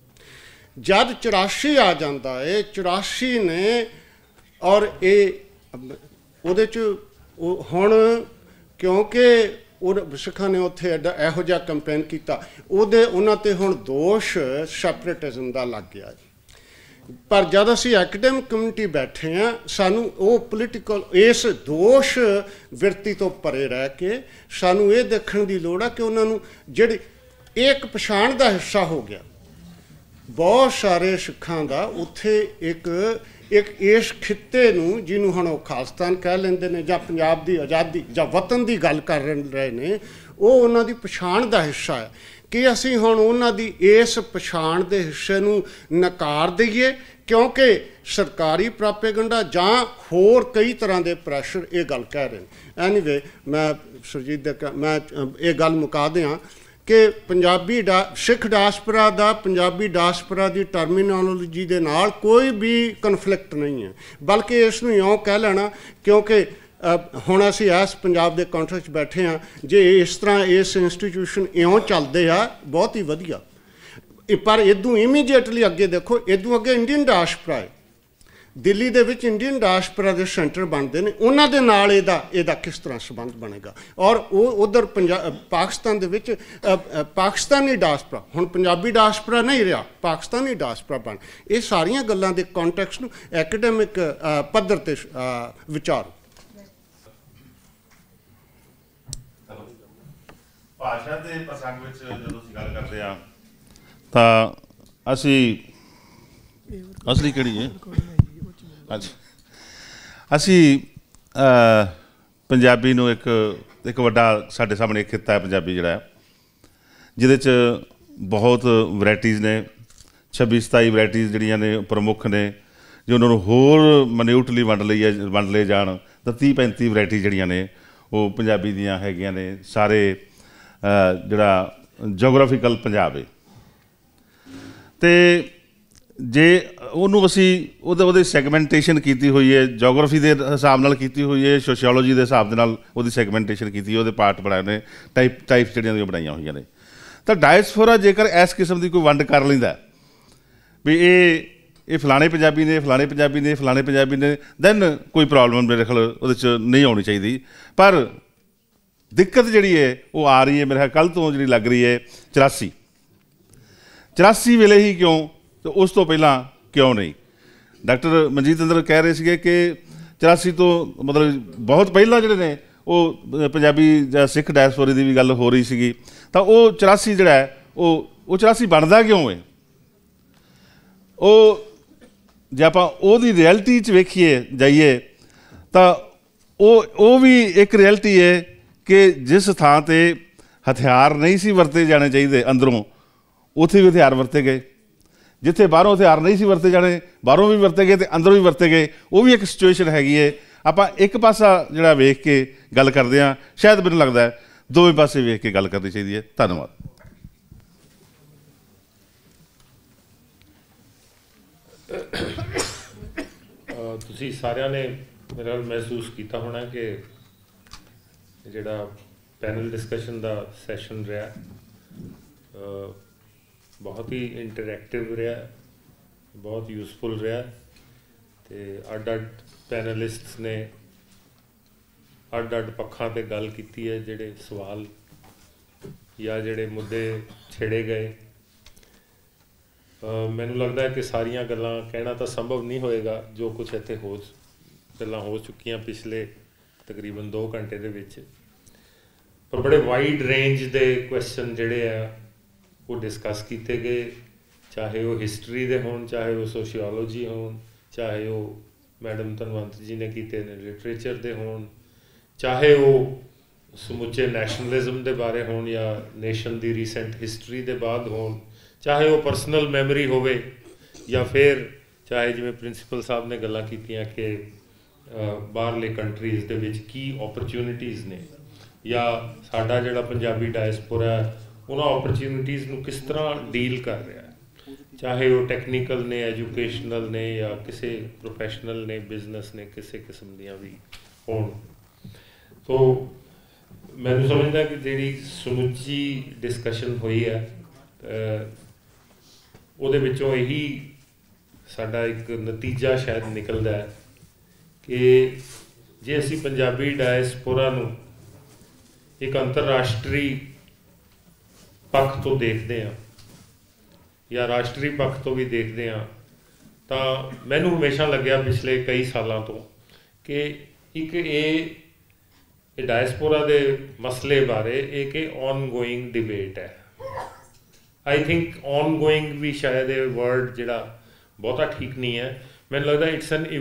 ਜਦ 84 ਆ ਜਾਂਦਾ ਹੈ 84 ਨੇ ਔਰ ਇਹ ਉਹਦੇ 'ਚ ਹੁਣ ਕਿਉਂਕਿ ਉਹ ਸਿੱਖਾਂ ਨੇ ਉੱਥੇ ਇਹੋ ਜਿਹਾ ਕੰਪੇਨ ਕੀਤਾ ਉਹਨਾਂ 'ਤੇ ਹੁਣ ਦੋਸ਼ ਸੈਪਰੇਟਿਜ਼ਮ ਦਾ ਲੱਗ ਗਿਆ। ਪਰ ਜਦ ਅਸੀਂ ਐਕੈਡਮਿਕ ਕਮਿਊਨਿਟੀ ਬੈਠੇ ਹਾਂ ਸਾਨੂੰ ਉਹ ਪੋਲੀਟੀਕਲ ਇਸ ਦੋਸ਼ ਵਿਰਤੀ ਤੋਂ ਪਰੇ ਰਹਿ ਕੇ ਸਾਨੂੰ ਇਹ ਦੇਖਣ ਦੀ ਲੋੜ ਆ ਕਿ ਉਹਨਾਂ ਨੂੰ ਜਿਹੜੀ ਇੱਕ ਪਛਾਣ ਦਾ ਹਿੱਸਾ ਹੋ ਗਿਆ ਬਹੁਤ ਸਾਰੇ ਸਿੱਖਾਂ ਦਾ ਉੱਥੇ ਇੱਕ ਇਸ ਖਿੱਤੇ ਨੂੰ ਜਿਹਨੂੰ ਹੁਣ ਉਹ ਖਾਲਿਸਤਾਨ ਕਹਿ ਲੈਂਦੇ ਨੇ ਜਾਂ ਪੰਜਾਬ ਦੀ ਆਜ਼ਾਦੀ ਜਾਂ ਵਤਨ ਦੀ ਗੱਲ ਕਰ ਰਹੇ ਨੇ ਉਹ ਉਹਨਾਂ ਦੀ ਪਛਾਣ ਦਾ ਹਿੱਸਾ ਹੈ ਕਿ ਅਸੀਂ ਹੁਣ ਉਹਨਾਂ ਦੀ ਇਸ ਪਛਾਣ ਦੇ ਹਿੱਸੇ ਨੂੰ ਨਕਾਰ ਦਈਏ ਕਿਉਂਕਿ ਸਰਕਾਰੀ ਪ੍ਰਾਪੇਗੰਡਾ ਜਾਂ ਹੋਰ ਕਈ ਤਰ੍ਹਾਂ ਦੇ ਪ੍ਰੈਸ਼ਰ ਇਹ ਗੱਲ ਕਹਿ ਰਹੇ ਨੇ। ਐਨੀਵੇ ਮੈਂ ਸੁਰਜੀਤ ਮੈਂ ਇਹ ਗੱਲ ਮੁਕਾ ਦਿਆਂ ਕਿ ਸਿੱਖ ਡਾਇਸਪੋਰਾ ਦਾ ਪੰਜਾਬੀ ਡਾਇਸਪੋਰਾ ਦੀ ਟਰਮੀਨੋਲੋਜੀ ਦੇ ਨਾਲ ਕੋਈ ਵੀ ਕਨਫਲਿਕਟ ਨਹੀਂ ਹੈ, ਬਲਕਿ ਇਸ ਨੂੰ ਇਉਂ ਕਹਿ ਲੈਣਾ ਕਿਉਂਕਿ ਹੁਣ ਅਸੀਂ ਇਸ ਪੰਜਾਬ ਦੇ ਕਾਂਟੈਕਸਟ 'ਚ ਬੈਠੇ ਹਾਂ ਜੇ ਇਸ ਤਰ੍ਹਾਂ ਇਸ ਇੰਸਟੀਟਿਊਸ਼ਨ ਇਉਂ ਚੱਲਦੇ ਆ ਬਹੁਤ ਹੀ ਵਧੀਆ। ਪਰ ਇਦੋਂ ਇਮੀਡੀਏਟਲੀ ਅੱਗੇ ਦੇਖੋ ਇਦੋਂ ਅੱਗੇ ਇੰਡੀਅਨ ਡਾਇਸਪੋਰਾ ਹੈ ਦਿੱਲੀ ਦੇ ਵਿੱਚ ਇੰਡੀਅਨ ਡਾਇਸਪੋਰਾ ਦੇ ਸੈਂਟਰ ਬਣਦੇ ਨੇ ਉਹਨਾਂ ਦੇ ਨਾਲ ਇਹਦਾ ਕਿਸ ਤਰ੍ਹਾਂ ਸੰਬੰਧ ਬਣੇਗਾ ਔਰ ਉਹ ਉਧਰ ਪਾਕਿਸਤਾਨ ਦੇ ਵਿੱਚ ਪਾਕਿਸਤਾਨੀ ਡਾਇਸਪੋਰਾ ਹੁਣ ਪੰਜਾਬੀ ਡਾਇਸਪੋਰਾ ਨਹੀਂ ਰਿਹਾ ਪਾਕਿਸਤਾਨੀ ਡਾਇਸਪੋਰਾ ਬਣ ਇਹ ਸਾਰੀਆਂ ਗੱਲਾਂ ਦੇ ਕੰਟੈਕਸਟ ਨੂੰ ਐਕੈਡੈਮਿਕ ਪੱਧਰ 'ਤੇ ਵਿਚਾਰੋ। ਭਾਸ਼ਾ ਦੇ ਪ੍ਰਸੰਗ ਵਿੱਚ ਜਦੋਂ ਅਸੀਂ ਗੱਲ ਕਰਦੇ ਹਾਂ ਤਾਂ ਅਸੀਂ ਅਸਲੀ ਕਿਹੜੀ ਹੈ ਅਸੀਂ ਪੰਜਾਬੀ ਨੂੰ ਇੱਕ ਵੱਡਾ ਸਾਡੇ ਸਾਹਮਣੇ ਖਿੱਤਾ ਹੈ ਪੰਜਾਬੀ ਜਿਹੜਾ ਜਿਹਦੇ 'ਚ ਬਹੁਤ ਵੈਰਾਈਟੀਜ਼ ਨੇ 26-27 ਵੈਰਾਈਟੀਜ਼ ਜਿਹੜੀਆਂ ਨੇ ਪ੍ਰਮੁੱਖ ਨੇ ਜੇ ਉਹਨਾਂ ਨੂੰ ਹੋਰ ਮਨਿਊਟਲੀ ਵੰਡ ਲਏ ਜਾਣ ਤਾਂ 30-35 ਵੈਰਾਈਟੀ ਜਿਹੜੀਆਂ ਨੇ ਉਹ ਪੰਜਾਬੀ ਦੀਆਂ ਹੈਗੀਆਂ ਨੇ ਸਾਰੇ ਜਿਹੜਾ ਜੋਗਰਾਫੀਕਲ ਪੰਜਾਬ ਹੈ ਅਤੇ ਜੇ ਉਹਨੂੰ ਅਸੀਂ ਉਹਦੀ ਸੈਗਮੈਂਟੇਸ਼ਨ ਕੀਤੀ ਹੋਈ ਹੈ ਜੋਗਰਾਫੀ ਦੇ ਹਿਸਾਬ ਨਾਲ ਕੀਤੀ ਹੋਈ ਹੈ ਸੋਸ਼ੀਓਲੋਜੀ ਦੇ ਹਿਸਾਬ ਦੇ ਨਾਲ ਉਹਦੀ ਸੈਗਮੈਂਟੇਸ਼ਨ ਕੀਤੀ ਉਹਦੇ ਪਾਰਟ ਬਣਾਏ ਨੇ ਟਾਈਪਸ ਜਿਹੜੀਆਂ ਦੀਆਂ ਬਣਾਈਆਂ ਹੋਈਆਂ ਨੇ ਤਾਂ ਡਾਇਸਪੋਰਾ ਜੇਕਰ ਇਸ ਕਿਸਮ ਦੀ ਕੋਈ ਵੰਡ ਕਰ ਲੈਂਦਾ ਵੀ ਇਹ ਫਲਾਣੇ ਪੰਜਾਬੀ ਨੇ ਫਲਾਣੇ ਪੰਜਾਬੀ ਨੇ ਫਲਾਣੇ ਪੰਜਾਬੀ ਨੇ ਦੈਨ ਕੋਈ ਪ੍ਰੋਬਲਮ ਮੇਰੇ ਖਿਆਲ ਉਹਦੇ 'ਚ ਨਹੀਂ ਆਉਣੀ ਚਾਹੀਦੀ। ਪਰ ਦਿੱਕਤ ਜਿਹੜੀ ਹੈ ਉਹ ਆ ਰਹੀ ਹੈ ਮੇਰੇ ਖਿਆਲ ਕੱਲ੍ਹ ਤੋਂ ਜਿਹੜੀ ਲੱਗ ਰਹੀ ਹੈ 84 ਵੇਲੇ ਹੀ ਕਿਉਂ ਅਤੇ ਉਸ ਤੋਂ ਪਹਿਲਾਂ ਕਿਉਂ ਨਹੀਂ। ਡਾਕਟਰ ਮਨਜੀਤ ਅੰਦਰ ਕਹਿ ਰਹੇ ਸੀਗੇ ਕਿ 84 ਤੋਂ ਮਤਲਬ ਬਹੁਤ ਪਹਿਲਾਂ ਜਿਹੜੇ ਨੇ ਉਹ ਪੰਜਾਬੀ ਜਾਂ ਸਿੱਖ ਡਾਇਸਪੋਰੇ ਦੀ ਵੀ ਗੱਲ ਹੋ ਰਹੀ ਸੀਗੀ ਤਾਂ ਉਹ 84 ਜਿਹੜਾ ਹੈ ਉਹ 84 ਬਣਦਾ ਕਿਉਂ ਹੈ? ਉਹ ਜੇ ਆਪਾਂ ਉਹਦੀ ਰਿਐਲਿਟੀ 'ਚ ਵੇਖੀਏ ਜਾਈਏ ਤਾਂ ਉਹ ਵੀ ਇੱਕ ਰਿਐਲਿਟੀ ਹੈ ਕਿ ਜਿਸ ਥਾਂ 'ਤੇ ਹਥਿਆਰ ਨਹੀਂ ਸੀ ਵਰਤੇ ਜਾਣੇ ਚਾਹੀਦੇ ਅੰਦਰੋਂ, ਉੱਥੇ ਵੀ ਹਥਿਆਰ ਵਰਤੇ ਗਏ। ਜਿੱਥੇ ਬਾਹਰੋਂ ਹਥਿਆਰ ਨਹੀਂ ਸੀ ਵਰਤੇ ਜਾਣੇ, ਬਾਹਰੋਂ ਵੀ ਵਰਤੇ ਗਏ ਅਤੇ ਅੰਦਰੋਂ ਵੀ ਵਰਤੇ ਗਏ। ਉਹ ਵੀ ਇੱਕ ਸਿਚੁਏਸ਼ਨ ਹੈਗੀ ਹੈ। ਆਪਾਂ ਇੱਕ ਪਾਸਾ ਜਿਹੜਾ ਵੇਖ ਕੇ ਗੱਲ ਕਰਦੇ ਹਾਂ, ਸ਼ਾਇਦ ਮੈਨੂੰ ਲੱਗਦਾ ਹੈ ਦੋਵੇਂ ਪਾਸੇ ਵੇਖ ਕੇ ਗੱਲ ਕਰਨੀ ਚਾਹੀਦੀ ਹੈ। ਧੰਨਵਾਦ। ਤੁਸੀਂ ਸਾਰਿਆਂ ਨੇ ਮੇਰਾ ਮਹਿਸੂਸ ਕੀਤਾ ਹੋਣਾ ਕਿ ਜਿਹੜਾ ਪੈਨਲ ਡਿਸਕਸ਼ਨ ਦਾ ਸੈਸ਼ਨ ਰਿਹਾ ਬਹੁਤ ਹੀ ਇੰਟਰੈਕਟਿਵ ਰਿਹਾ, ਬਹੁਤ ਯੂਸਫੁਲ ਰਿਹਾ ਅਤੇ ਅੱਡ ਪੈਨਲਿਸਟਸ ਨੇ ਅੱਡ ਪੱਖਾਂ 'ਤੇ ਗੱਲ ਕੀਤੀ ਹੈ। ਜਿਹੜੇ ਸਵਾਲ ਜਾਂ ਜਿਹੜੇ ਮੁੱਦੇ ਛੇੜੇ ਗਏ, ਮੈਨੂੰ ਲੱਗਦਾ ਹੈ ਕਿ ਸਾਰੀਆਂ ਗੱਲਾਂ ਕਹਿਣਾ ਤਾਂ ਸੰਭਵ ਨਹੀਂ ਹੋਏਗਾ ਜੋ ਕੁਛ ਇੱਥੇ ਗੱਲਾਂ ਹੋ ਚੁੱਕੀਆਂ ਪਿਛਲੇ ਤਕਰੀਬਨ 2 ਘੰਟੇ ਦੇ ਵਿੱਚ, ਪਰ ਬੜੇ ਵਾਈਡ ਰੇਂਜ ਦੇ ਕੁਐਸਚਨ ਜਿਹੜੇ ਆ ਉਹ ਡਿਸਕਸ ਕੀਤੇ ਗਏ, ਚਾਹੇ ਉਹ ਹਿਸਟਰੀ ਦੇ ਹੋਣ, ਚਾਹੇ ਉਹ ਸੋਸ਼ੀਓਲੋਜੀ ਹੋਣ, ਚਾਹੇ ਉਹ ਮੈਡਮ ਧਨਵੰਤ ਜੀ ਨੇ ਕੀਤੇ ਨੇ ਲਿਟਰੇਚਰ ਦੇ ਹੋਣ, ਚਾਹੇ ਉਹ ਸਮੁੱਚੇ ਨੈਸ਼ਨਲਿਜ਼ਮ ਦੇ ਬਾਰੇ ਹੋਣ ਜਾਂ ਨੇਸ਼ਨ ਦੀ ਰੀਸੈਂਟ ਹਿਸਟਰੀ ਦੇ ਬਾਅਦ ਹੋਣ, ਚਾਹੇ ਉਹ ਪਰਸਨਲ ਮੈਮਰੀ ਹੋਵੇ ਜਾਂ ਫਿਰ ਚਾਹੇ ਜਿਵੇਂ ਪ੍ਰਿੰਸੀਪਲ ਸਾਹਿਬ ਨੇ ਗੱਲਾਂ ਕੀਤੀਆਂ ਕਿ ਬਾਹਰਲੇ ਕੰਟਰੀਜ਼ ਦੇ ਵਿੱਚ ਕੀ ਓਪਰਚੁਨਿਟੀਜ਼ ਨੇ ਜਾਂ ਸਾਡਾ ਜਿਹੜਾ ਪੰਜਾਬੀ ਡਾਇਸਪੋਰਾ ਉਹਨਾਂ ਓਪਰਚੁਨਿਟੀਜ਼ ਨੂੰ ਕਿਸ ਤਰ੍ਹਾਂ ਡੀਲ ਕਰ ਰਿਹਾ, ਚਾਹੇ ਉਹ ਟੈਕਨੀਕਲ ਨੇ, ਐਜੂਕੇਸ਼ਨਲ ਨੇ ਜਾਂ ਕਿਸੇ ਪ੍ਰੋਫੈਸ਼ਨਲ ਨੇ, ਬਿਜ਼ਨਸ ਨੇ, ਕਿਸੇ ਕਿਸਮ ਦੀਆਂ ਵੀ ਹੋਣ। ਸੋ ਮੈਨੂੰ ਸਮਝਦਾ ਕਿ ਜਿਹੜੀ ਸਮੁੱਚੀ ਡਿਸਕਸ਼ਨ ਹੋਈ ਹੈ ਉਹਦੇ ਵਿੱਚੋਂ ਇਹੀ ਸਾਡਾ ਇੱਕ ਨਤੀਜਾ ਸ਼ਾਇਦ ਨਿਕਲਦਾ ਹੈ ਕਿ ਜੇ ਅਸੀਂ ਪੰਜਾਬੀ ਡਾਇਸਪੋਰਾ ਨੂੰ ਇੱਕ ਅੰਤਰਰਾਸ਼ਟਰੀ ਪੱਖ ਤੋਂ ਦੇਖਦੇ ਹਾਂ ਜਾਂ ਰਾਸ਼ਟਰੀ ਪੱਖ ਤੋਂ ਵੀ ਦੇਖਦੇ ਹਾਂ ਤਾਂ ਮੈਨੂੰ ਹਮੇਸ਼ਾ ਲੱਗਿਆ ਪਿਛਲੇ ਕਈ ਸਾਲਾਂ ਤੋਂ ਕਿ ਇੱਕ ਇਹ ਡਾਇਸਪੋਰਾ ਦੇ ਮਸਲੇ ਬਾਰੇ ਇੱਕ ਔਨਗੋਇੰਗ ਡਿਬੇਟ ਹੈ। ਆਈ ਥਿੰਕ ਔਨਗੋਇੰਗ ਵੀ ਸ਼ਾਇਦ ਇਹ ਵਰਡ ਜਿਹੜਾ ਬਹੁਤਾ ਠੀਕ ਨਹੀਂ ਹੈ। ਮੈਨੂੰ ਲੱਗਦਾ ਇਟਸ ਐਨ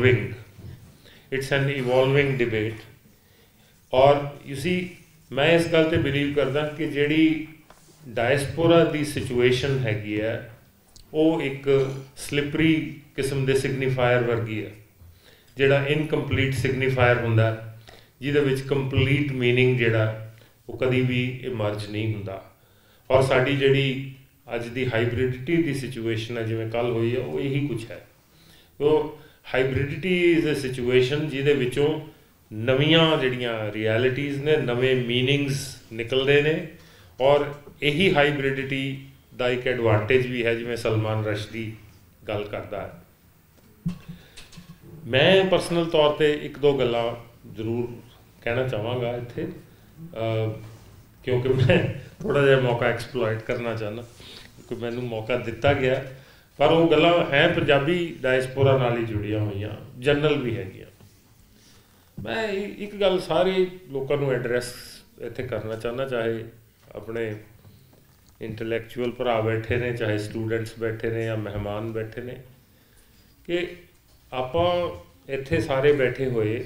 ਇਵੋਲਵਿੰਗ ਡਿਬੇਟ। ਔਰ ਯੂ ਸੀ ਮੈਂ ਇਸ ਗੱਲ 'ਤੇ ਬਿਲੀਵ ਕਰਦਾ ਕਿ ਜਿਹੜੀ ਡਾਇਸਪੋਰਾ ਦੀ ਸਿਚੁਏਸ਼ਨ ਹੈਗੀ ਹੈ ਉਹ ਇੱਕ ਸਲਿਪਰੀ ਕਿਸਮ ਦੇ ਸਿਗਨੀਫਾਇਰ ਵਰਗੀ ਹੈ, ਜਿਹੜਾ ਇਨਕੰਪਲੀਟ ਸਿਗਨੀਫਾਇਰ ਹੁੰਦਾ ਜਿਹਦੇ ਵਿੱਚ ਕੰਪਲੀਟ ਮੀਨਿੰਗ ਜਿਹੜਾ ਉਹ ਕਦੀ ਵੀ ਇਮਰਜ ਨਹੀਂ ਹੁੰਦਾ। ਔਰ ਸਾਡੀ ਜਿਹੜੀ ਅੱਜ ਦੀ ਹਾਈਬ੍ਰਿਡਿਟੀ ਦੀ ਸਿਚੁਏਸ਼ਨ ਹੈ ਜਿਵੇਂ ਕੱਲ੍ਹ ਹੋਈ ਹੈ ਉਹ ਇਹੀ ਕੁਛ ਹੈ। ਉਹ ਹਾਈਬ੍ਰਿਡਿਟੀ ਇਜ਼ ਅ ਸਿਚੁਏਸ਼ਨ ਜਿਹਦੇ ਵਿੱਚੋਂ ਨਵੀਆਂ ਜਿਹੜੀਆਂ ਰਿਐਲਿਟੀਜ਼ ਨੇ, ਨਵੇਂ ਮੀਨਿੰਗਸ ਨਿਕਲਦੇ ਨੇ ਔਰ ਇਹੀ ਹਾਈਬ੍ਰਿਡਿਟੀ ਦਾ ਇੱਕ ਐਡਵਾਂਟੇਜ ਵੀ ਹੈ ਜਿਵੇਂ ਸਲਮਾਨ ਰਸ਼ਦੀ ਗੱਲ ਕਰਦਾ ਹੈ। ਮੈਂ ਪਰਸਨਲ ਤੌਰ 'ਤੇ 1-2 ਗੱਲਾਂ ਜ਼ਰੂਰ ਕਹਿਣਾ ਚਾਹਾਂਗਾ ਇੱਥੇ ਕਿਉਂਕਿ ਮੈਂ ਥੋੜ੍ਹਾ ਜਿਹਾ ਮੌਕਾ ਐਕਸਪਲੋਇਟ ਕਰਨਾ ਚਾਹੁੰਦਾ ਕਿਉਂਕਿ ਮੈਨੂੰ ਮੌਕਾ ਦਿੱਤਾ ਗਿਆ, ਪਰ ਉਹ ਗੱਲਾਂ ਹੈ ਪੰਜਾਬੀ ਡਾਇਸਪੋਰਾ ਨਾਲ ਹੀ ਜੁੜੀਆਂ ਹੋਈਆਂ, ਜਨਰਲ ਵੀ ਹੈਗੀਆਂ। ਮੈਂ ਇੱਕ ਗੱਲ ਸਾਰੇ ਲੋਕਾਂ ਨੂੰ ਐਡਰੈਸ ਇੱਥੇ ਕਰਨਾ ਚਾਹੁੰਦਾ, ਚਾਹੇ ਆਪਣੇ ਇੰਟਲੈਕਚੁਅਲ ਭਰਾ ਬੈਠੇ ਨੇ, ਚਾਹੇ ਸਟੂਡੈਂਟਸ ਬੈਠੇ ਨੇ ਜਾਂ ਮਹਿਮਾਨ ਬੈਠੇ ਨੇ, ਕਿ ਆਪਾਂ ਇੱਥੇ ਸਾਰੇ ਬੈਠੇ ਹੋਏ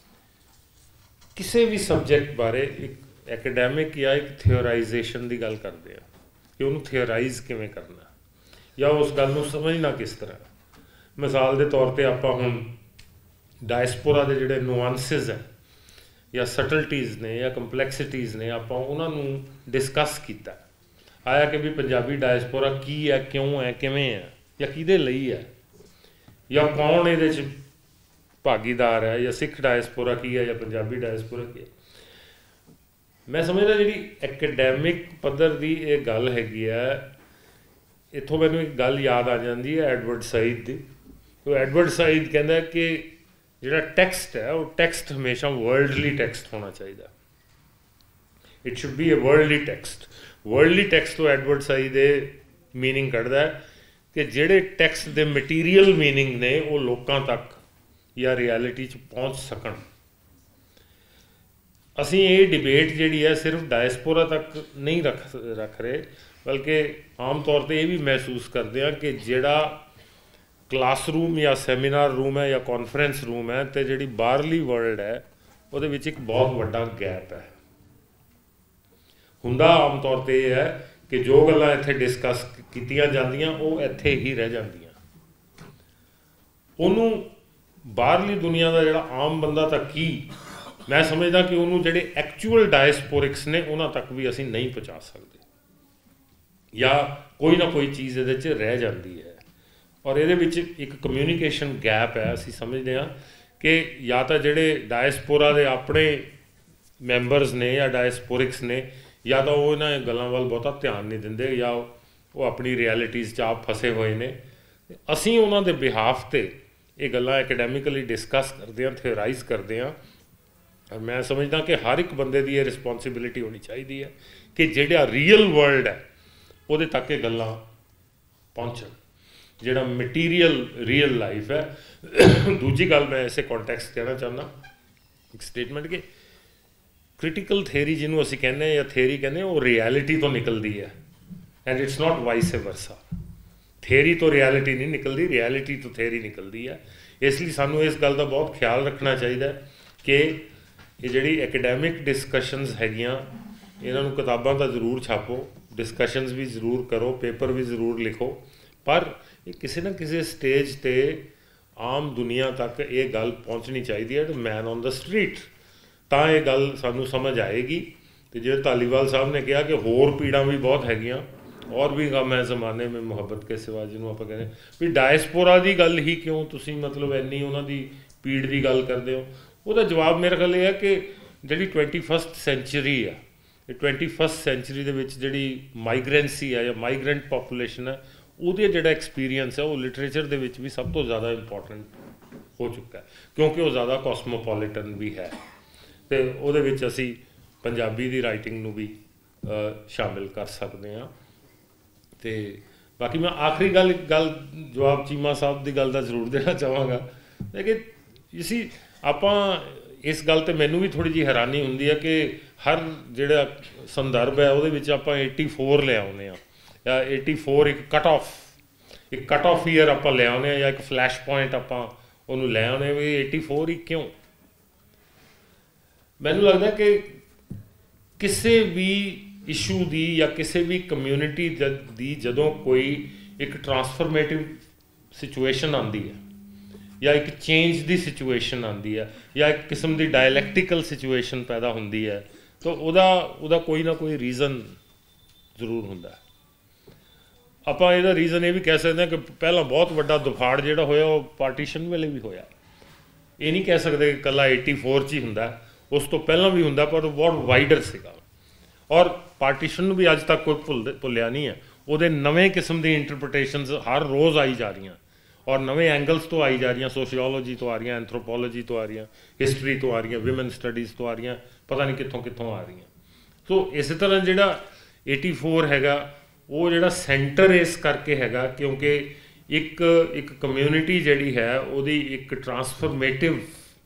ਕਿਸੇ ਵੀ ਸਬਜੈਕਟ ਬਾਰੇ ਇੱਕ ਐਕੈਡੈਮਿਕ ਜਾਂ ਇੱਕ ਥਿਓਰਾਈਜ਼ੇਸ਼ਨ ਦੀ ਗੱਲ ਕਰਦੇ ਆ ਕਿ ਉਹਨੂੰ ਥਿਓਰਾਈਜ਼ ਕਿਵੇਂ ਕਰਨਾ ਜਾਂ ਉਸ ਗੱਲ ਨੂੰ ਸਮਝਣਾ ਕਿਸ ਤਰ੍ਹਾਂ। ਮਿਸਾਲ ਦੇ ਤੌਰ 'ਤੇ ਆਪਾਂ ਹੁਣ ਡਾਇਸਪੋਰਾ ਦੇ ਜਿਹੜੇ ਨੁਆਂਸਿਸ ਹੈ ਜਾਂ ਸਟਲਟੀਜ਼ ਨੇ ਜਾਂ ਕੰਪਲੈਕਸਿਟੀਜ਼ ਨੇ ਆਪਾਂ ਉਹਨਾਂ ਨੂੰ ਡਿਸਕਸ ਕੀਤਾ। ਆਇਆ ਕਿ ਵੀ ਪੰਜਾਬੀ ਡਾਇਸਪੋਰਾ ਕੀ ਹੈ, ਕਿਉਂ ਹੈ, ਕਿਵੇਂ ਹੈ ਜਾਂ ਕਿਹਦੇ ਲਈ ਹੈ ਜਾਂ ਕੌਣ ਇਹਦੇ 'ਚ ਭਾਗੀਦਾਰ ਹੈ ਜਾਂ ਸਿੱਖ ਡਾਇਸਪੋਰਾ ਕੀ ਹੈ ਜਾਂ ਪੰਜਾਬੀ ਡਾਇਸਪੋਰਾ ਕੀ ਹੈ। ਮੈਂ ਸਮਝਦਾ ਜਿਹੜੀ ਐਕੈਡੈਮਿਕ ਪੱਧਰ ਦੀ ਇਹ ਗੱਲ ਹੈਗੀ ਹੈ, ਇੱਥੋਂ ਮੈਨੂੰ ਇੱਕ ਗੱਲ ਯਾਦ ਆ ਜਾਂਦੀ ਹੈ ਐਡਵਰਡ ਸਈਦ ਦੀ। ਉਹ ਐਡਵਰਡ ਸਈਦ ਕਹਿੰਦਾ ਕਿ ਜਿਹੜਾ ਟੈਕਸਟ ਹੈ ਉਹ ਟੈਕਸਟ ਹਮੇਸ਼ਾ ਵਰਲਡਲੀ ਟੈਕਸਟ ਹੋਣਾ ਚਾਹੀਦਾ। It should be a worldly text. Worldly text ਤੋਂ ਐਡਵਰਡ ਸਈਦ ਇਹ ਮੀਨਿੰਗ ਕੱਢਦਾ ਹੈ ਕਿ ਜਿਹੜੇ ਟੈਕਸਟ ਦੇ ਮਟੀਰੀਅਲ ਮੀਨਿੰਗ ਨੇ ਉਹ ਲੋਕਾਂ ਤੱਕ ਜਾਂ ਰਿਐਲਿਟੀ 'ਚ ਪਹੁੰਚ ਸਕਣ। ਅਸੀਂ ਇਹ ਡਿਬੇਟ ਜਿਹੜੀ ਹੈ ਸਿਰਫ ਡਾਇਸਪੋਰਾ ਤੱਕ ਨਹੀਂ ਰੱਖ ਰਹੇ, बल्कि आम तौर पर यह भी महसूस करते हैं कि जिहड़ा क्लासरूम या सैमीनार रूम है या कॉन्फ्रेंस रूम है तो जिहड़ी बाहरली वर्ल्ड है ਉਹਦੇ ਵਿੱਚ एक बहुत ਵੱਡਾ गैप है। ਹੁੰਦਾ आम तौर पर यह है कि जो ਗੱਲਾਂ ਇੱਥੇ ਡਿਸਕਸ ਕੀਤੀਆਂ ਜਾਂਦੀਆਂ ਉਹ ਇੱਥੇ ਹੀ ਰਹਿ ਜਾਂਦੀਆਂ। ਉਹਨੂੰ ਬਾਹਰਲੀ ਦੁਨੀਆ ਦਾ ਜਿਹੜਾ ਆਮ ਬੰਦਾ ਤਾਂ ਕੀ, ਮੈਂ ਸਮਝਦਾ ਕਿ ਉਹਨੂੰ ਜਿਹੜੇ ਐਕਚੁਅਲ ਡਾਇਸਪੋਰਿਕਸ ਨੇ ਉਹਨਾਂ ਤੱਕ ਵੀ ਅਸੀਂ ਨਹੀਂ ਪਹੁੰਚਾ ਸਕਦੇ, ਜਾਂ ਕੋਈ ਨਾ ਕੋਈ ਚੀਜ਼ ਇਹਦੇ 'ਚ ਰਹਿ ਜਾਂਦੀ ਹੈ। ਔਰ ਇਹਦੇ ਵਿੱਚ ਇੱਕ ਕਮਿਊਨੀਕੇਸ਼ਨ ਗੈਪ ਹੈ। ਅਸੀਂ ਸਮਝਦੇ ਹਾਂ ਕਿ ਜਾਂ ਤਾਂ ਜਿਹੜੇ ਡਾਇਸਪੋਰਾ ਦੇ ਆਪਣੇ ਮੈਂਬਰਸ ਨੇ ਜਾਂ ਡਾਇਸਪੋਰਿਕਸ ਨੇ, ਜਾਂ ਤਾਂ ਉਹ ਇਹਨਾਂ ਗੱਲਾਂ ਵੱਲ ਬਹੁਤਾ ਧਿਆਨ ਨਹੀਂ ਦਿੰਦੇ, ਜਾਂ ਉਹ ਆਪਣੀ ਰਿਐਲਿਟੀਜ਼ 'ਚ ਆਪ ਫਸੇ ਹੋਏ ਨੇ। ਅਸੀਂ ਉਹਨਾਂ ਦੇ ਬਿਹਾਫ 'ਤੇ ਇਹ ਗੱਲਾਂ ਐਕੈਡੈਮਿਕਲੀ ਡਿਸਕਸ ਕਰਦੇ ਹਾਂ, ਥਿਓਰਾਈਜ਼ ਕਰਦੇ ਹਾਂ। ਔਰ ਮੈਂ ਸਮਝਦਾ ਕਿ ਹਰ ਇੱਕ ਬੰਦੇ ਦੀ ਇਹ ਰਿਸਪੋਂਸੀਬਿਲਿਟੀ ਹੋਣੀ ਚਾਹੀਦੀ ਹੈ ਕਿ ਜਿਹੜਾ ਰੀਅਲ ਵਰਲਡ ਹੈ ਉਹਦੇ ਤੱਕ ਇਹ ਗੱਲਾਂ ਪਹੁੰਚਣ, ਜਿਹੜਾ ਮਟੀਰੀਅਲ ਰੀਅਲ ਲਾਈਫ ਹੈ। ਦੂਜੀ ਗੱਲ ਮੈਂ ਇਸੇ ਕੌਂਟੈਕਸਟ ਕਹਿਣਾ ਚਾਹੁੰਦਾ, ਇੱਕ ਸਟੇਟਮੈਂਟ ਕਿ ਕ੍ਰਿਟੀਕਲ ਥਿਊਰੀ ਜਿਹਨੂੰ ਅਸੀਂ ਕਹਿੰਦੇ ਹਾਂ ਜਾਂ ਥਿਊਰੀ ਕਹਿੰਦੇ ਹਾਂ, ਉਹ ਰਿਐਲਿਟੀ ਤੋਂ ਨਿਕਲਦੀ ਹੈ, and it's not vice versa. Theory ਤੋਂ ਰਿਐਲਿਟੀ ਨਹੀਂ ਨਿਕਲਦੀ, ਰਿਐਲਿਟੀ ਤੋਂ ਥਿਊਰੀ ਨਿਕਲਦੀ ਹੈ। ਇਸ ਲਈ ਸਾਨੂੰ ਇਸ ਗੱਲ ਦਾ ਬਹੁਤ ਖਿਆਲ ਰੱਖਣਾ ਚਾਹੀਦਾ ਕਿ ਇਹ ਜਿਹੜੀ ਐਕੈਡੈਮਿਕ ਡਿਸਕਸ਼ਨਸ ਹੈਗੀਆਂ ਇਹਨਾਂ ਨੂੰ ਕਿਤਾਬਾਂ ਤਾਂ ਜ਼ਰੂਰ ਛਾਪੋ, ਡਿਸਕਸ਼ਨਸ ਵੀ ਜ਼ਰੂਰ ਕਰੋ, ਪੇਪਰ ਵੀ ਜ਼ਰੂਰ ਲਿਖੋ, ਪਰ ਇਹ ਕਿਸੇ ਨਾ ਕਿਸੇ ਸਟੇਜ 'ਤੇ ਆਮ ਦੁਨੀਆ ਤੱਕ ਇਹ ਗੱਲ ਪਹੁੰਚਣੀ ਚਾਹੀਦੀ ਹੈ, ਮੈਨ ਔਨ ਦਾ ਸਟਰੀਟ, ਤਾਂ ਇਹ ਗੱਲ ਸਾਨੂੰ ਸਮਝ ਆਏਗੀ। ਅਤੇ ਜਿਵੇਂ ਧਾਲੀਵਾਲ ਸਾਹਿਬ ਨੇ ਕਿਹਾ ਕਿ ਹੋਰ ਪੀੜਾਂ ਵੀ ਬਹੁਤ ਹੈਗੀਆਂ, ਔਰ ਵੀ ਗਮ ਹੈ ਜ਼ਮਾਨੇ ਮੇਂ ਮੁਹੱਬਤ ਕੇ ਸਿਵਾ, ਜਿਹਨੂੰ ਆਪਾਂ ਕਹਿੰਦੇ ਵੀ ਡਾਇਸਪੋਰਾ ਦੀ ਗੱਲ ਹੀ ਕਿਉਂ ਤੁਸੀਂ ਮਤਲਬ ਇੰਨੀ ਉਹਨਾਂ ਦੀ ਪੀੜ ਦੀ ਗੱਲ ਕਰਦੇ ਹੋ। ਉਹਦਾ ਜਵਾਬ ਮੇਰੇ ਖਿਆਲ ਇਹ ਹੈ ਕਿ ਜਿਹੜੀ 21st ਸੈਂਚੁਰੀ ਆ, ਇਹ 21st ਸੈਂਚੁਰੀ ਦੇ ਵਿੱਚ ਜਿਹੜੀ ਮਾਈਗਰੈਂਸੀ ਹੈ ਜਾਂ ਮਾਈਗਰੈਂਟ ਪਾਪੂਲੇਸ਼ਨ ਹੈ, ਉਹਦੇ ਜਿਹੜਾ ਐਕਸਪੀਰੀਅੰਸ ਹੈ ਉਹ ਲਿਟਰੇਚਰ ਦੇ ਵਿੱਚ ਵੀ ਸਭ ਤੋਂ ਜ਼ਿਆਦਾ ਇੰਪੋਰਟੈਂਟ ਹੋ ਚੁੱਕਾ ਹੈ, ਕਿਉਂਕਿ ਉਹ ਜ਼ਿਆਦਾ ਕੋਸਮੋਪੋਲੀਟਨ ਵੀ ਹੈ। ਅਤੇ ਉਹਦੇ ਵਿੱਚ ਅਸੀਂ ਪੰਜਾਬੀ ਦੀ ਰਾਈਟਿੰਗ ਨੂੰ ਵੀ ਸ਼ਾਮਿਲ ਕਰ ਸਕਦੇ ਹਾਂ। ਅਤੇ ਬਾਕੀ ਮੈਂ ਆਖਰੀ ਗੱਲ ਜਵਾਬ ਚੀਮਾ ਸਾਹਿਬ ਦੀ ਗੱਲ ਦਾ ਜ਼ਰੂਰ ਦੇਣਾ ਚਾਹਾਂਗਾ ਕਿ ਅਸੀਂ ਆਪਾਂ ਇਸ ਗੱਲ 'ਤੇ ਮੈਨੂੰ ਵੀ ਥੋੜ੍ਹੀ ਜਿਹੀ ਹੈਰਾਨੀ ਹੁੰਦੀ ਹੈ ਕਿ ਹਰ ਜਿਹੜਾ ਸੰਦਰਭ ਹੈ ਉਹਦੇ ਵਿੱਚ ਆਪਾਂ 84 ਲੈ ਆਉਂਦੇ ਹਾਂ, ਜਾਂ 84 ਇੱਕ ਕੱਟ ਆਫ ਈਅਰ ਆਪਾਂ ਲੈ ਆਉਂਦੇ ਹਾਂ, ਜਾਂ ਇੱਕ ਫਲੈਸ਼ ਪੁਆਇੰਟ ਆਪਾਂ ਉਹਨੂੰ ਲੈ ਆਉਂਦੇ ਵੀ 84 ਹੀ ਕਿਉਂ। ਮੈਨੂੰ ਲੱਗਦਾ ਕਿ ਕਿਸੇ ਵੀ ਇਸ਼ੂ ਦੀ ਜਾਂ ਕਿਸੇ ਵੀ ਕਮਿਊਨਿਟੀ ਦੀ ਜਦੋਂ ਕੋਈ ਇੱਕ ਟਰਾਂਸਫਰਮੇਟਿਵ ਸਿਚੁਏਸ਼ਨ ਆਉਂਦੀ ਹੈ, ਜਾਂ ਇੱਕ ਚੇਂਜ ਦੀ ਸਿਚੁਏਸ਼ਨ ਆਉਂਦੀ ਹੈ, ਜਾਂ ਇੱਕ ਕਿਸਮ ਦੀ ਡਾਇਲੈਕਟੀਕਲ ਸਿਚੁਏਸ਼ਨ ਪੈਦਾ ਹੁੰਦੀ ਹੈ, ਤਾਂ ਉਹਦਾ ਕੋਈ ਨਾ ਕੋਈ ਰੀਜ਼ਨ ਜ਼ਰੂਰ ਹੁੰਦਾ ਹੈ। ਆਪਾਂ ਇਹਦਾ ਰੀਜ਼ਨ ਇਹ ਵੀ ਕਹਿ ਸਕਦੇ ਹਾਂ ਕਿ ਪਹਿਲਾਂ ਬਹੁਤ ਵੱਡਾ ਦੁਫਾੜ ਜਿਹੜਾ ਹੋਇਆ ਉਹ ਪਾਰਟੀਸ਼ਨ ਵੇਲੇ ਵੀ ਹੋਇਆ। ਇਹ ਨਹੀਂ ਕਹਿ ਸਕਦੇ ਕਿ ਇਕੱਲਾ 84 'ਚ ਹੀ ਹੁੰਦਾ, ਉਸ ਤੋਂ ਪਹਿਲਾਂ ਵੀ ਹੁੰਦਾ, ਪਰ ਉਹ ਬਹੁਤ ਵਾਈਡਰ ਸੀਗਾ। ਔਰ ਪਾਰਟੀਸ਼ਨ ਨੂੰ ਵੀ ਅੱਜ ਤੱਕ ਕੋਈ ਭੁੱਲਿਆ ਨਹੀਂ ਹੈ। ਉਹਦੇ ਨਵੇਂ ਕਿਸਮ ਦੀ ਇੰਟਰਪ੍ਰੀਟੇਸ਼ਨਸ ਹਰ ਰੋਜ਼ ਆਈ ਜਾ ਰਹੀਆਂ, ਔਰ ਨਵੇਂ ਐਂਗਲਸ ਤੋਂ ਆਈ ਜਾ ਰਹੀਆਂ, ਸੋਸ਼ੀਓਲੋਜੀ ਤੋਂ ਆ ਰਹੀਆਂ, ਐਂਥਰੋਪੋਲੋਜੀ ਤੋਂ ਆ ਰਹੀਆਂ, ਹਿਸਟਰੀ ਤੋਂ ਆ ਰਹੀਆਂ, ਵਿਮਨ ਸਟੱਡੀਜ਼ ਤੋਂ ਆ ਰਹੀਆਂ, ਪਤਾ ਨਹੀਂ ਕਿੱਥੋਂ ਆ ਰਹੀਆਂ। ਸੋ ਇਸੇ ਤਰ੍ਹਾਂ ਜਿਹੜਾ 84 ਹੈਗਾ ਉਹ ਜਿਹੜਾ ਸੈਂਟਰ ਇਸ ਕਰਕੇ ਹੈਗਾ ਕਿਉਂਕਿ ਇੱਕ ਕਮਿਊਨਿਟੀ ਜਿਹੜੀ ਹੈ ਉਹਦੀ ਇੱਕ ਟਰਾਂਸਫਰਮੇਟਿਵ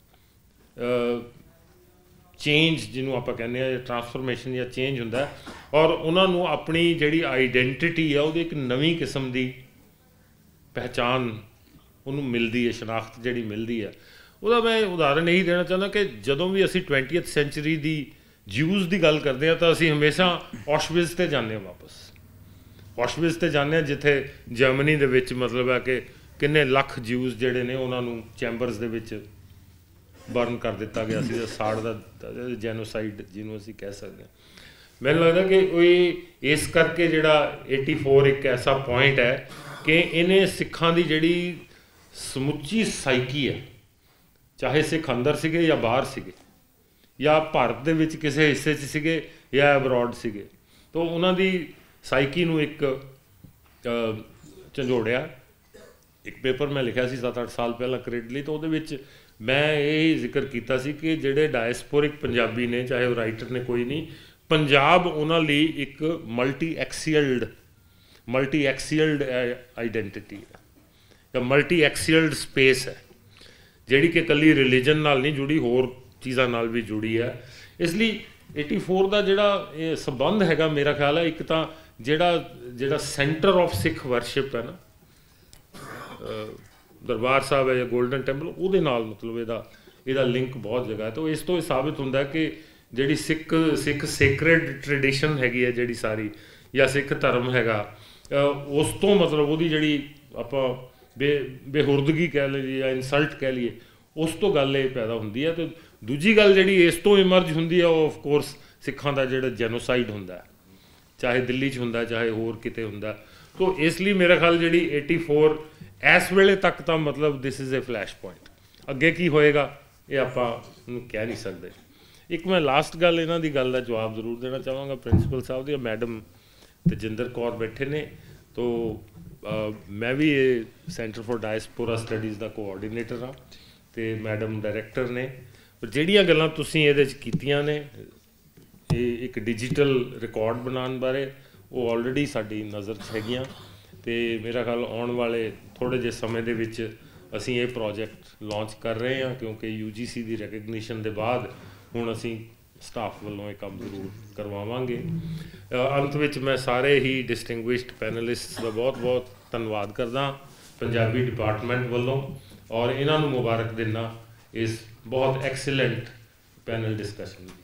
ਚੇਂਜ ਜਿਹਨੂੰ ਆਪਾਂ ਕਹਿੰਦੇ ਹਾਂ, ਟਰਾਂਸਫਰਮੇਸ਼ਨ ਜਾਂ ਚੇਂਜ ਹੁੰਦਾ, ਔਰ ਉਹਨਾਂ ਨੂੰ ਆਪਣੀ ਜਿਹੜੀ ਆਈਡੈਂਟਿਟੀ ਹੈ ਉਹਦੀ ਇੱਕ ਨਵੀਂ ਕਿਸਮ ਦੀ ਪਹਿਚਾਣ ਉਹਨੂੰ ਮਿਲਦੀ ਹੈ, ਸ਼ਨਾਖਤ ਜਿਹੜੀ ਮਿਲਦੀ ਹੈ। ਉਹਦਾ ਮੈਂ ਉਦਾਹਰਨ ਇਹੀ ਦੇਣਾ ਚਾਹੁੰਦਾ ਕਿ ਜਦੋਂ ਵੀ ਅਸੀਂ 20th ਸੈਂਚੁਰੀ ਦੀ ਜਿਊਜ਼ ਦੀ ਗੱਲ ਕਰਦੇ ਹਾਂ ਤਾਂ ਅਸੀਂ ਹਮੇਸ਼ਾ ਔਸ਼ਵਿਜ਼ 'ਤੇ ਜਾਂਦੇ ਹਾਂ, ਵਾਪਸ ਔਸ਼ਵਿਜ਼ 'ਤੇ ਜਾਂਦੇ ਹਾਂ, ਜਿੱਥੇ ਜਰਮਨੀ ਦੇ ਵਿੱਚ ਮਤਲਬ ਹੈ ਕਿ ਕਿੰਨੇ ਲੱਖ ਜਿਊਜ਼ ਜਿਹੜੇ ਨੇ ਉਹਨਾਂ ਨੂੰ ਚੈਂਬਰਸ ਦੇ ਵਿੱਚ ਬਰਨ ਕਰ ਦਿੱਤਾ ਗਿਆ ਸੀ, ਸਾੜ ਦਾ ਜੈਨੋਸਾਈਡ ਜਿਹਨੂੰ ਅਸੀਂ ਕਹਿ ਸਕਦੇ ਹਾਂ। ਮੈਨੂੰ ਲੱਗਦਾ ਕਿ ਉਹ ਇਸ ਕਰਕੇ ਜਿਹੜਾ 84 ਇੱਕ ਐਸਾ ਪੁਆਇੰਟ ਹੈ ਕਿ ਇਹਨੇ ਸਿੱਖਾਂ ਦੀ ਜਿਹੜੀ ਸਮੁੱਚੀ ਸਾਈਕੀ ਹੈ, ਚਾਹੇ ਸਿੱਖ ਅੰਦਰ ਸੀਗੇ ਜਾਂ ਬਾਹਰ ਸੀਗੇ, ਜਾਂ ਭਾਰਤ ਦੇ ਵਿੱਚ ਕਿਸੇ ਹਿੱਸੇ 'ਚ ਸੀਗੇ ਜਾਂ ਅਬਰੋਡ ਸੀਗੇ, ਤਾਂ ਉਹਨਾਂ ਦੀ ਸਾਈਕੀ ਨੂੰ ਇੱਕ ਝੰਜੋੜਿਆ। ਇੱਕ ਪੇਪਰ ਮੈਂ ਲਿਖਿਆ ਸੀ 7-8 ਸਾਲ ਪਹਿਲਾਂ ਕ੍ਰੇਡਲੀ, ਤਾਂ ਉਹਦੇ ਵਿੱਚ ਮੈਂ ਇਹ ਜ਼ਿਕਰ ਕੀਤਾ ਸੀ ਕਿ ਜਿਹੜੇ ਡਾਇਸਪੋਰਿਕ ਪੰਜਾਬੀ ਨੇ, ਚਾਹੇ ਉਹ ਰਾਈਟਰ ਨੇ ਕੋਈ ਨਹੀਂ, ਪੰਜਾਬ ਉਹਨਾਂ ਲਈ ਇੱਕ ਮਲਟੀ ਐਕਸੀਅਲਡ ਆਈਡੈਂਟੀਟੀ ਹੈ ਜਾਂ ਮਲਟੀ ਐਕਸੀਅਲਡ ਸਪੇਸ ਹੈ, ਜਿਹੜੀ ਕਿ ਇਕੱਲੀ ਰਿਲੀਜਨ ਨਾਲ ਨਹੀਂ ਜੁੜੀ, ਹੋਰ ਚੀਜ਼ਾਂ ਨਾਲ ਵੀ ਜੁੜੀ ਹੈ। ਇਸ ਲਈ 84 ਦਾ ਜਿਹੜਾ ਇਹ ਸੰਬੰਧ ਹੈਗਾ ਮੇਰਾ ਖਿਆਲ ਹੈ, ਇੱਕ ਤਾਂ ਜਿਹੜਾ ਸੈਂਟਰ ਆਫ ਸਿੱਖ ਵਰਸ਼ਿਪ ਹੈ ਨਾ, ਦਰਬਾਰ ਸਾਹਿਬ ਹੈ ਜਾਂ ਗੋਲਡਨ ਟੈਂਪਲ, ਉਹਦੇ ਨਾਲ ਮਤਲਬ ਇਹਦਾ ਲਿੰਕ ਬਹੁਤ ਜਗ੍ਹਾ ਹੈ। ਤਾਂ ਇਸ ਤੋਂ ਇਹ ਸਾਬਿਤ ਹੁੰਦਾ ਕਿ ਜਿਹੜੀ ਸਿੱਖ ਸੇਕਰੇਡ ਟ੍ਰੈਡੀਸ਼ਨ ਹੈਗੀ ਹੈ ਜਿਹੜੀ ਸਾਰੀ, ਜਾਂ ਸਿੱਖ ਧਰਮ ਹੈਗਾ, ਉਸ ਤੋਂ ਮਤਲਬ ਉਹਦੀ ਜਿਹੜੀ ਆਪਾਂ ਬੇਹੁਰਦਗੀ ਕਹਿ ਲਈਏ ਜਾਂ ਇਨਸਲਟ ਕਹਿ ਲਈਏ, ਉਸ ਤੋਂ ਗੱਲ ਇਹ ਪੈਦਾ ਹੁੰਦੀ ਹੈ। ਅਤੇ ਦੂਜੀ ਗੱਲ ਜਿਹੜੀ ਇਸ ਤੋਂ ਇਮਰਜ ਹੁੰਦੀ ਹੈ ਉਹ ਆਫਕੋਰਸ ਸਿੱਖਾਂ ਦਾ ਜਿਹੜਾ ਜੈਨੋਸਾਈਡ ਹੁੰਦਾ, ਚਾਹੇ ਦਿੱਲੀ 'ਚ ਹੁੰਦਾ ਚਾਹੇ ਹੋਰ ਕਿਤੇ ਹੁੰਦਾ। ਤੋ ਇਸ ਲਈ ਮੇਰਾ ਖਿਆਲ ਜਿਹੜੀ 84 ਇਸ ਵੇਲੇ ਤੱਕ ਤਾਂ ਮਤਲਬ this is a flash point. ਅੱਗੇ ਕੀ ਹੋਏਗਾ ਇਹ ਆਪਾਂ ਨੂੰ ਕਹਿ ਨਹੀਂ ਸਕਦੇ। ਇੱਕ ਮੈਂ ਲਾਸਟ ਗੱਲ ਇਹਨਾਂ ਦੀ ਗੱਲ ਦਾ ਜਵਾਬ ਜ਼ਰੂਰ ਦੇਣਾ ਚਾਹਾਂਗਾ ਪ੍ਰਿੰਸੀਪਲ ਸਾਹਿਬ ਦੀ। ਮੈਡਮ ਤੇਜਿੰਦਰ ਕੌਰ ਬੈਠੇ ਨੇ, ਤੋ ਮੈਂ ਵੀ ਇਹ ਸੈਂਟਰ ਫॉर ਡਾਇਸਪੋਰਾ ਸਟੱਡੀਜ਼ ਦਾ ਕੋਆਰਡੀਨੇਟਰ ਹਾਂ ਅਤੇ ਮੈਡਮ ਡਾਇਰੈਕਟਰ ਨੇ। ਪਰ ਜਿਹੜੀਆਂ ਗੱਲਾਂ ਤੁਸੀਂ ਇਹਦੇ 'ਚ ਕੀਤੀਆਂ ਨੇ, ਇਹ ਇੱਕ ਡਿਜੀਟਲ ਰਿਕਾਰਡ ਬਣਾਉਣ ਬਾਰੇ, ਉਹ ਆਲਰੇਡੀ ਸਾਡੀ ਨਜ਼ਰ 'ਚ ਹੈਗੀਆਂ। ਅਤੇ ਮੇਰਾ ਖਿਆਲ ਆਉਣ ਵਾਲੇ ਥੋੜ੍ਹੇ ਜਿਹੇ ਸਮੇਂ ਦੇ ਵਿੱਚ ਅਸੀਂ ਇਹ ਪ੍ਰੋਜੈਕਟ ਲਾਂਚ ਕਰ ਰਹੇ ਹਾਂ, ਕਿਉਂਕਿ UGC ਦੀ ਰੈਕਗਨੀਸ਼ਨ ਦੇ ਬਾਅਦ ਹੁਣ ਅਸੀਂ ਸਟਾਫ ਵੱਲੋਂ ਇਹ ਕੰਮ ਜ਼ਰੂਰ ਕਰਵਾਵਾਂਗੇ। ਅੰਤ ਵਿੱਚ ਮੈਂ ਸਾਰੇ ਹੀ ਡਿਸਟਿੰਗੁਇਸ਼ਡ ਪੈਨਲਿਸਟ ਦਾ ਬਹੁਤ ਬਹੁਤ ਧੰਨਵਾਦ ਕਰਦਾ ਪੰਜਾਬੀ ਡਿਪਾਰਟਮੈਂਟ ਵੱਲੋਂ, ਔਰ ਇਹਨਾਂ ਨੂੰ ਮੁਬਾਰਕ ਦਿੰਦਾ ਇਸ ਬਹੁਤ ਐਕਸੀਲੈਂਟ ਪੈਨਲ ਡਿਸਕਸ਼ਨ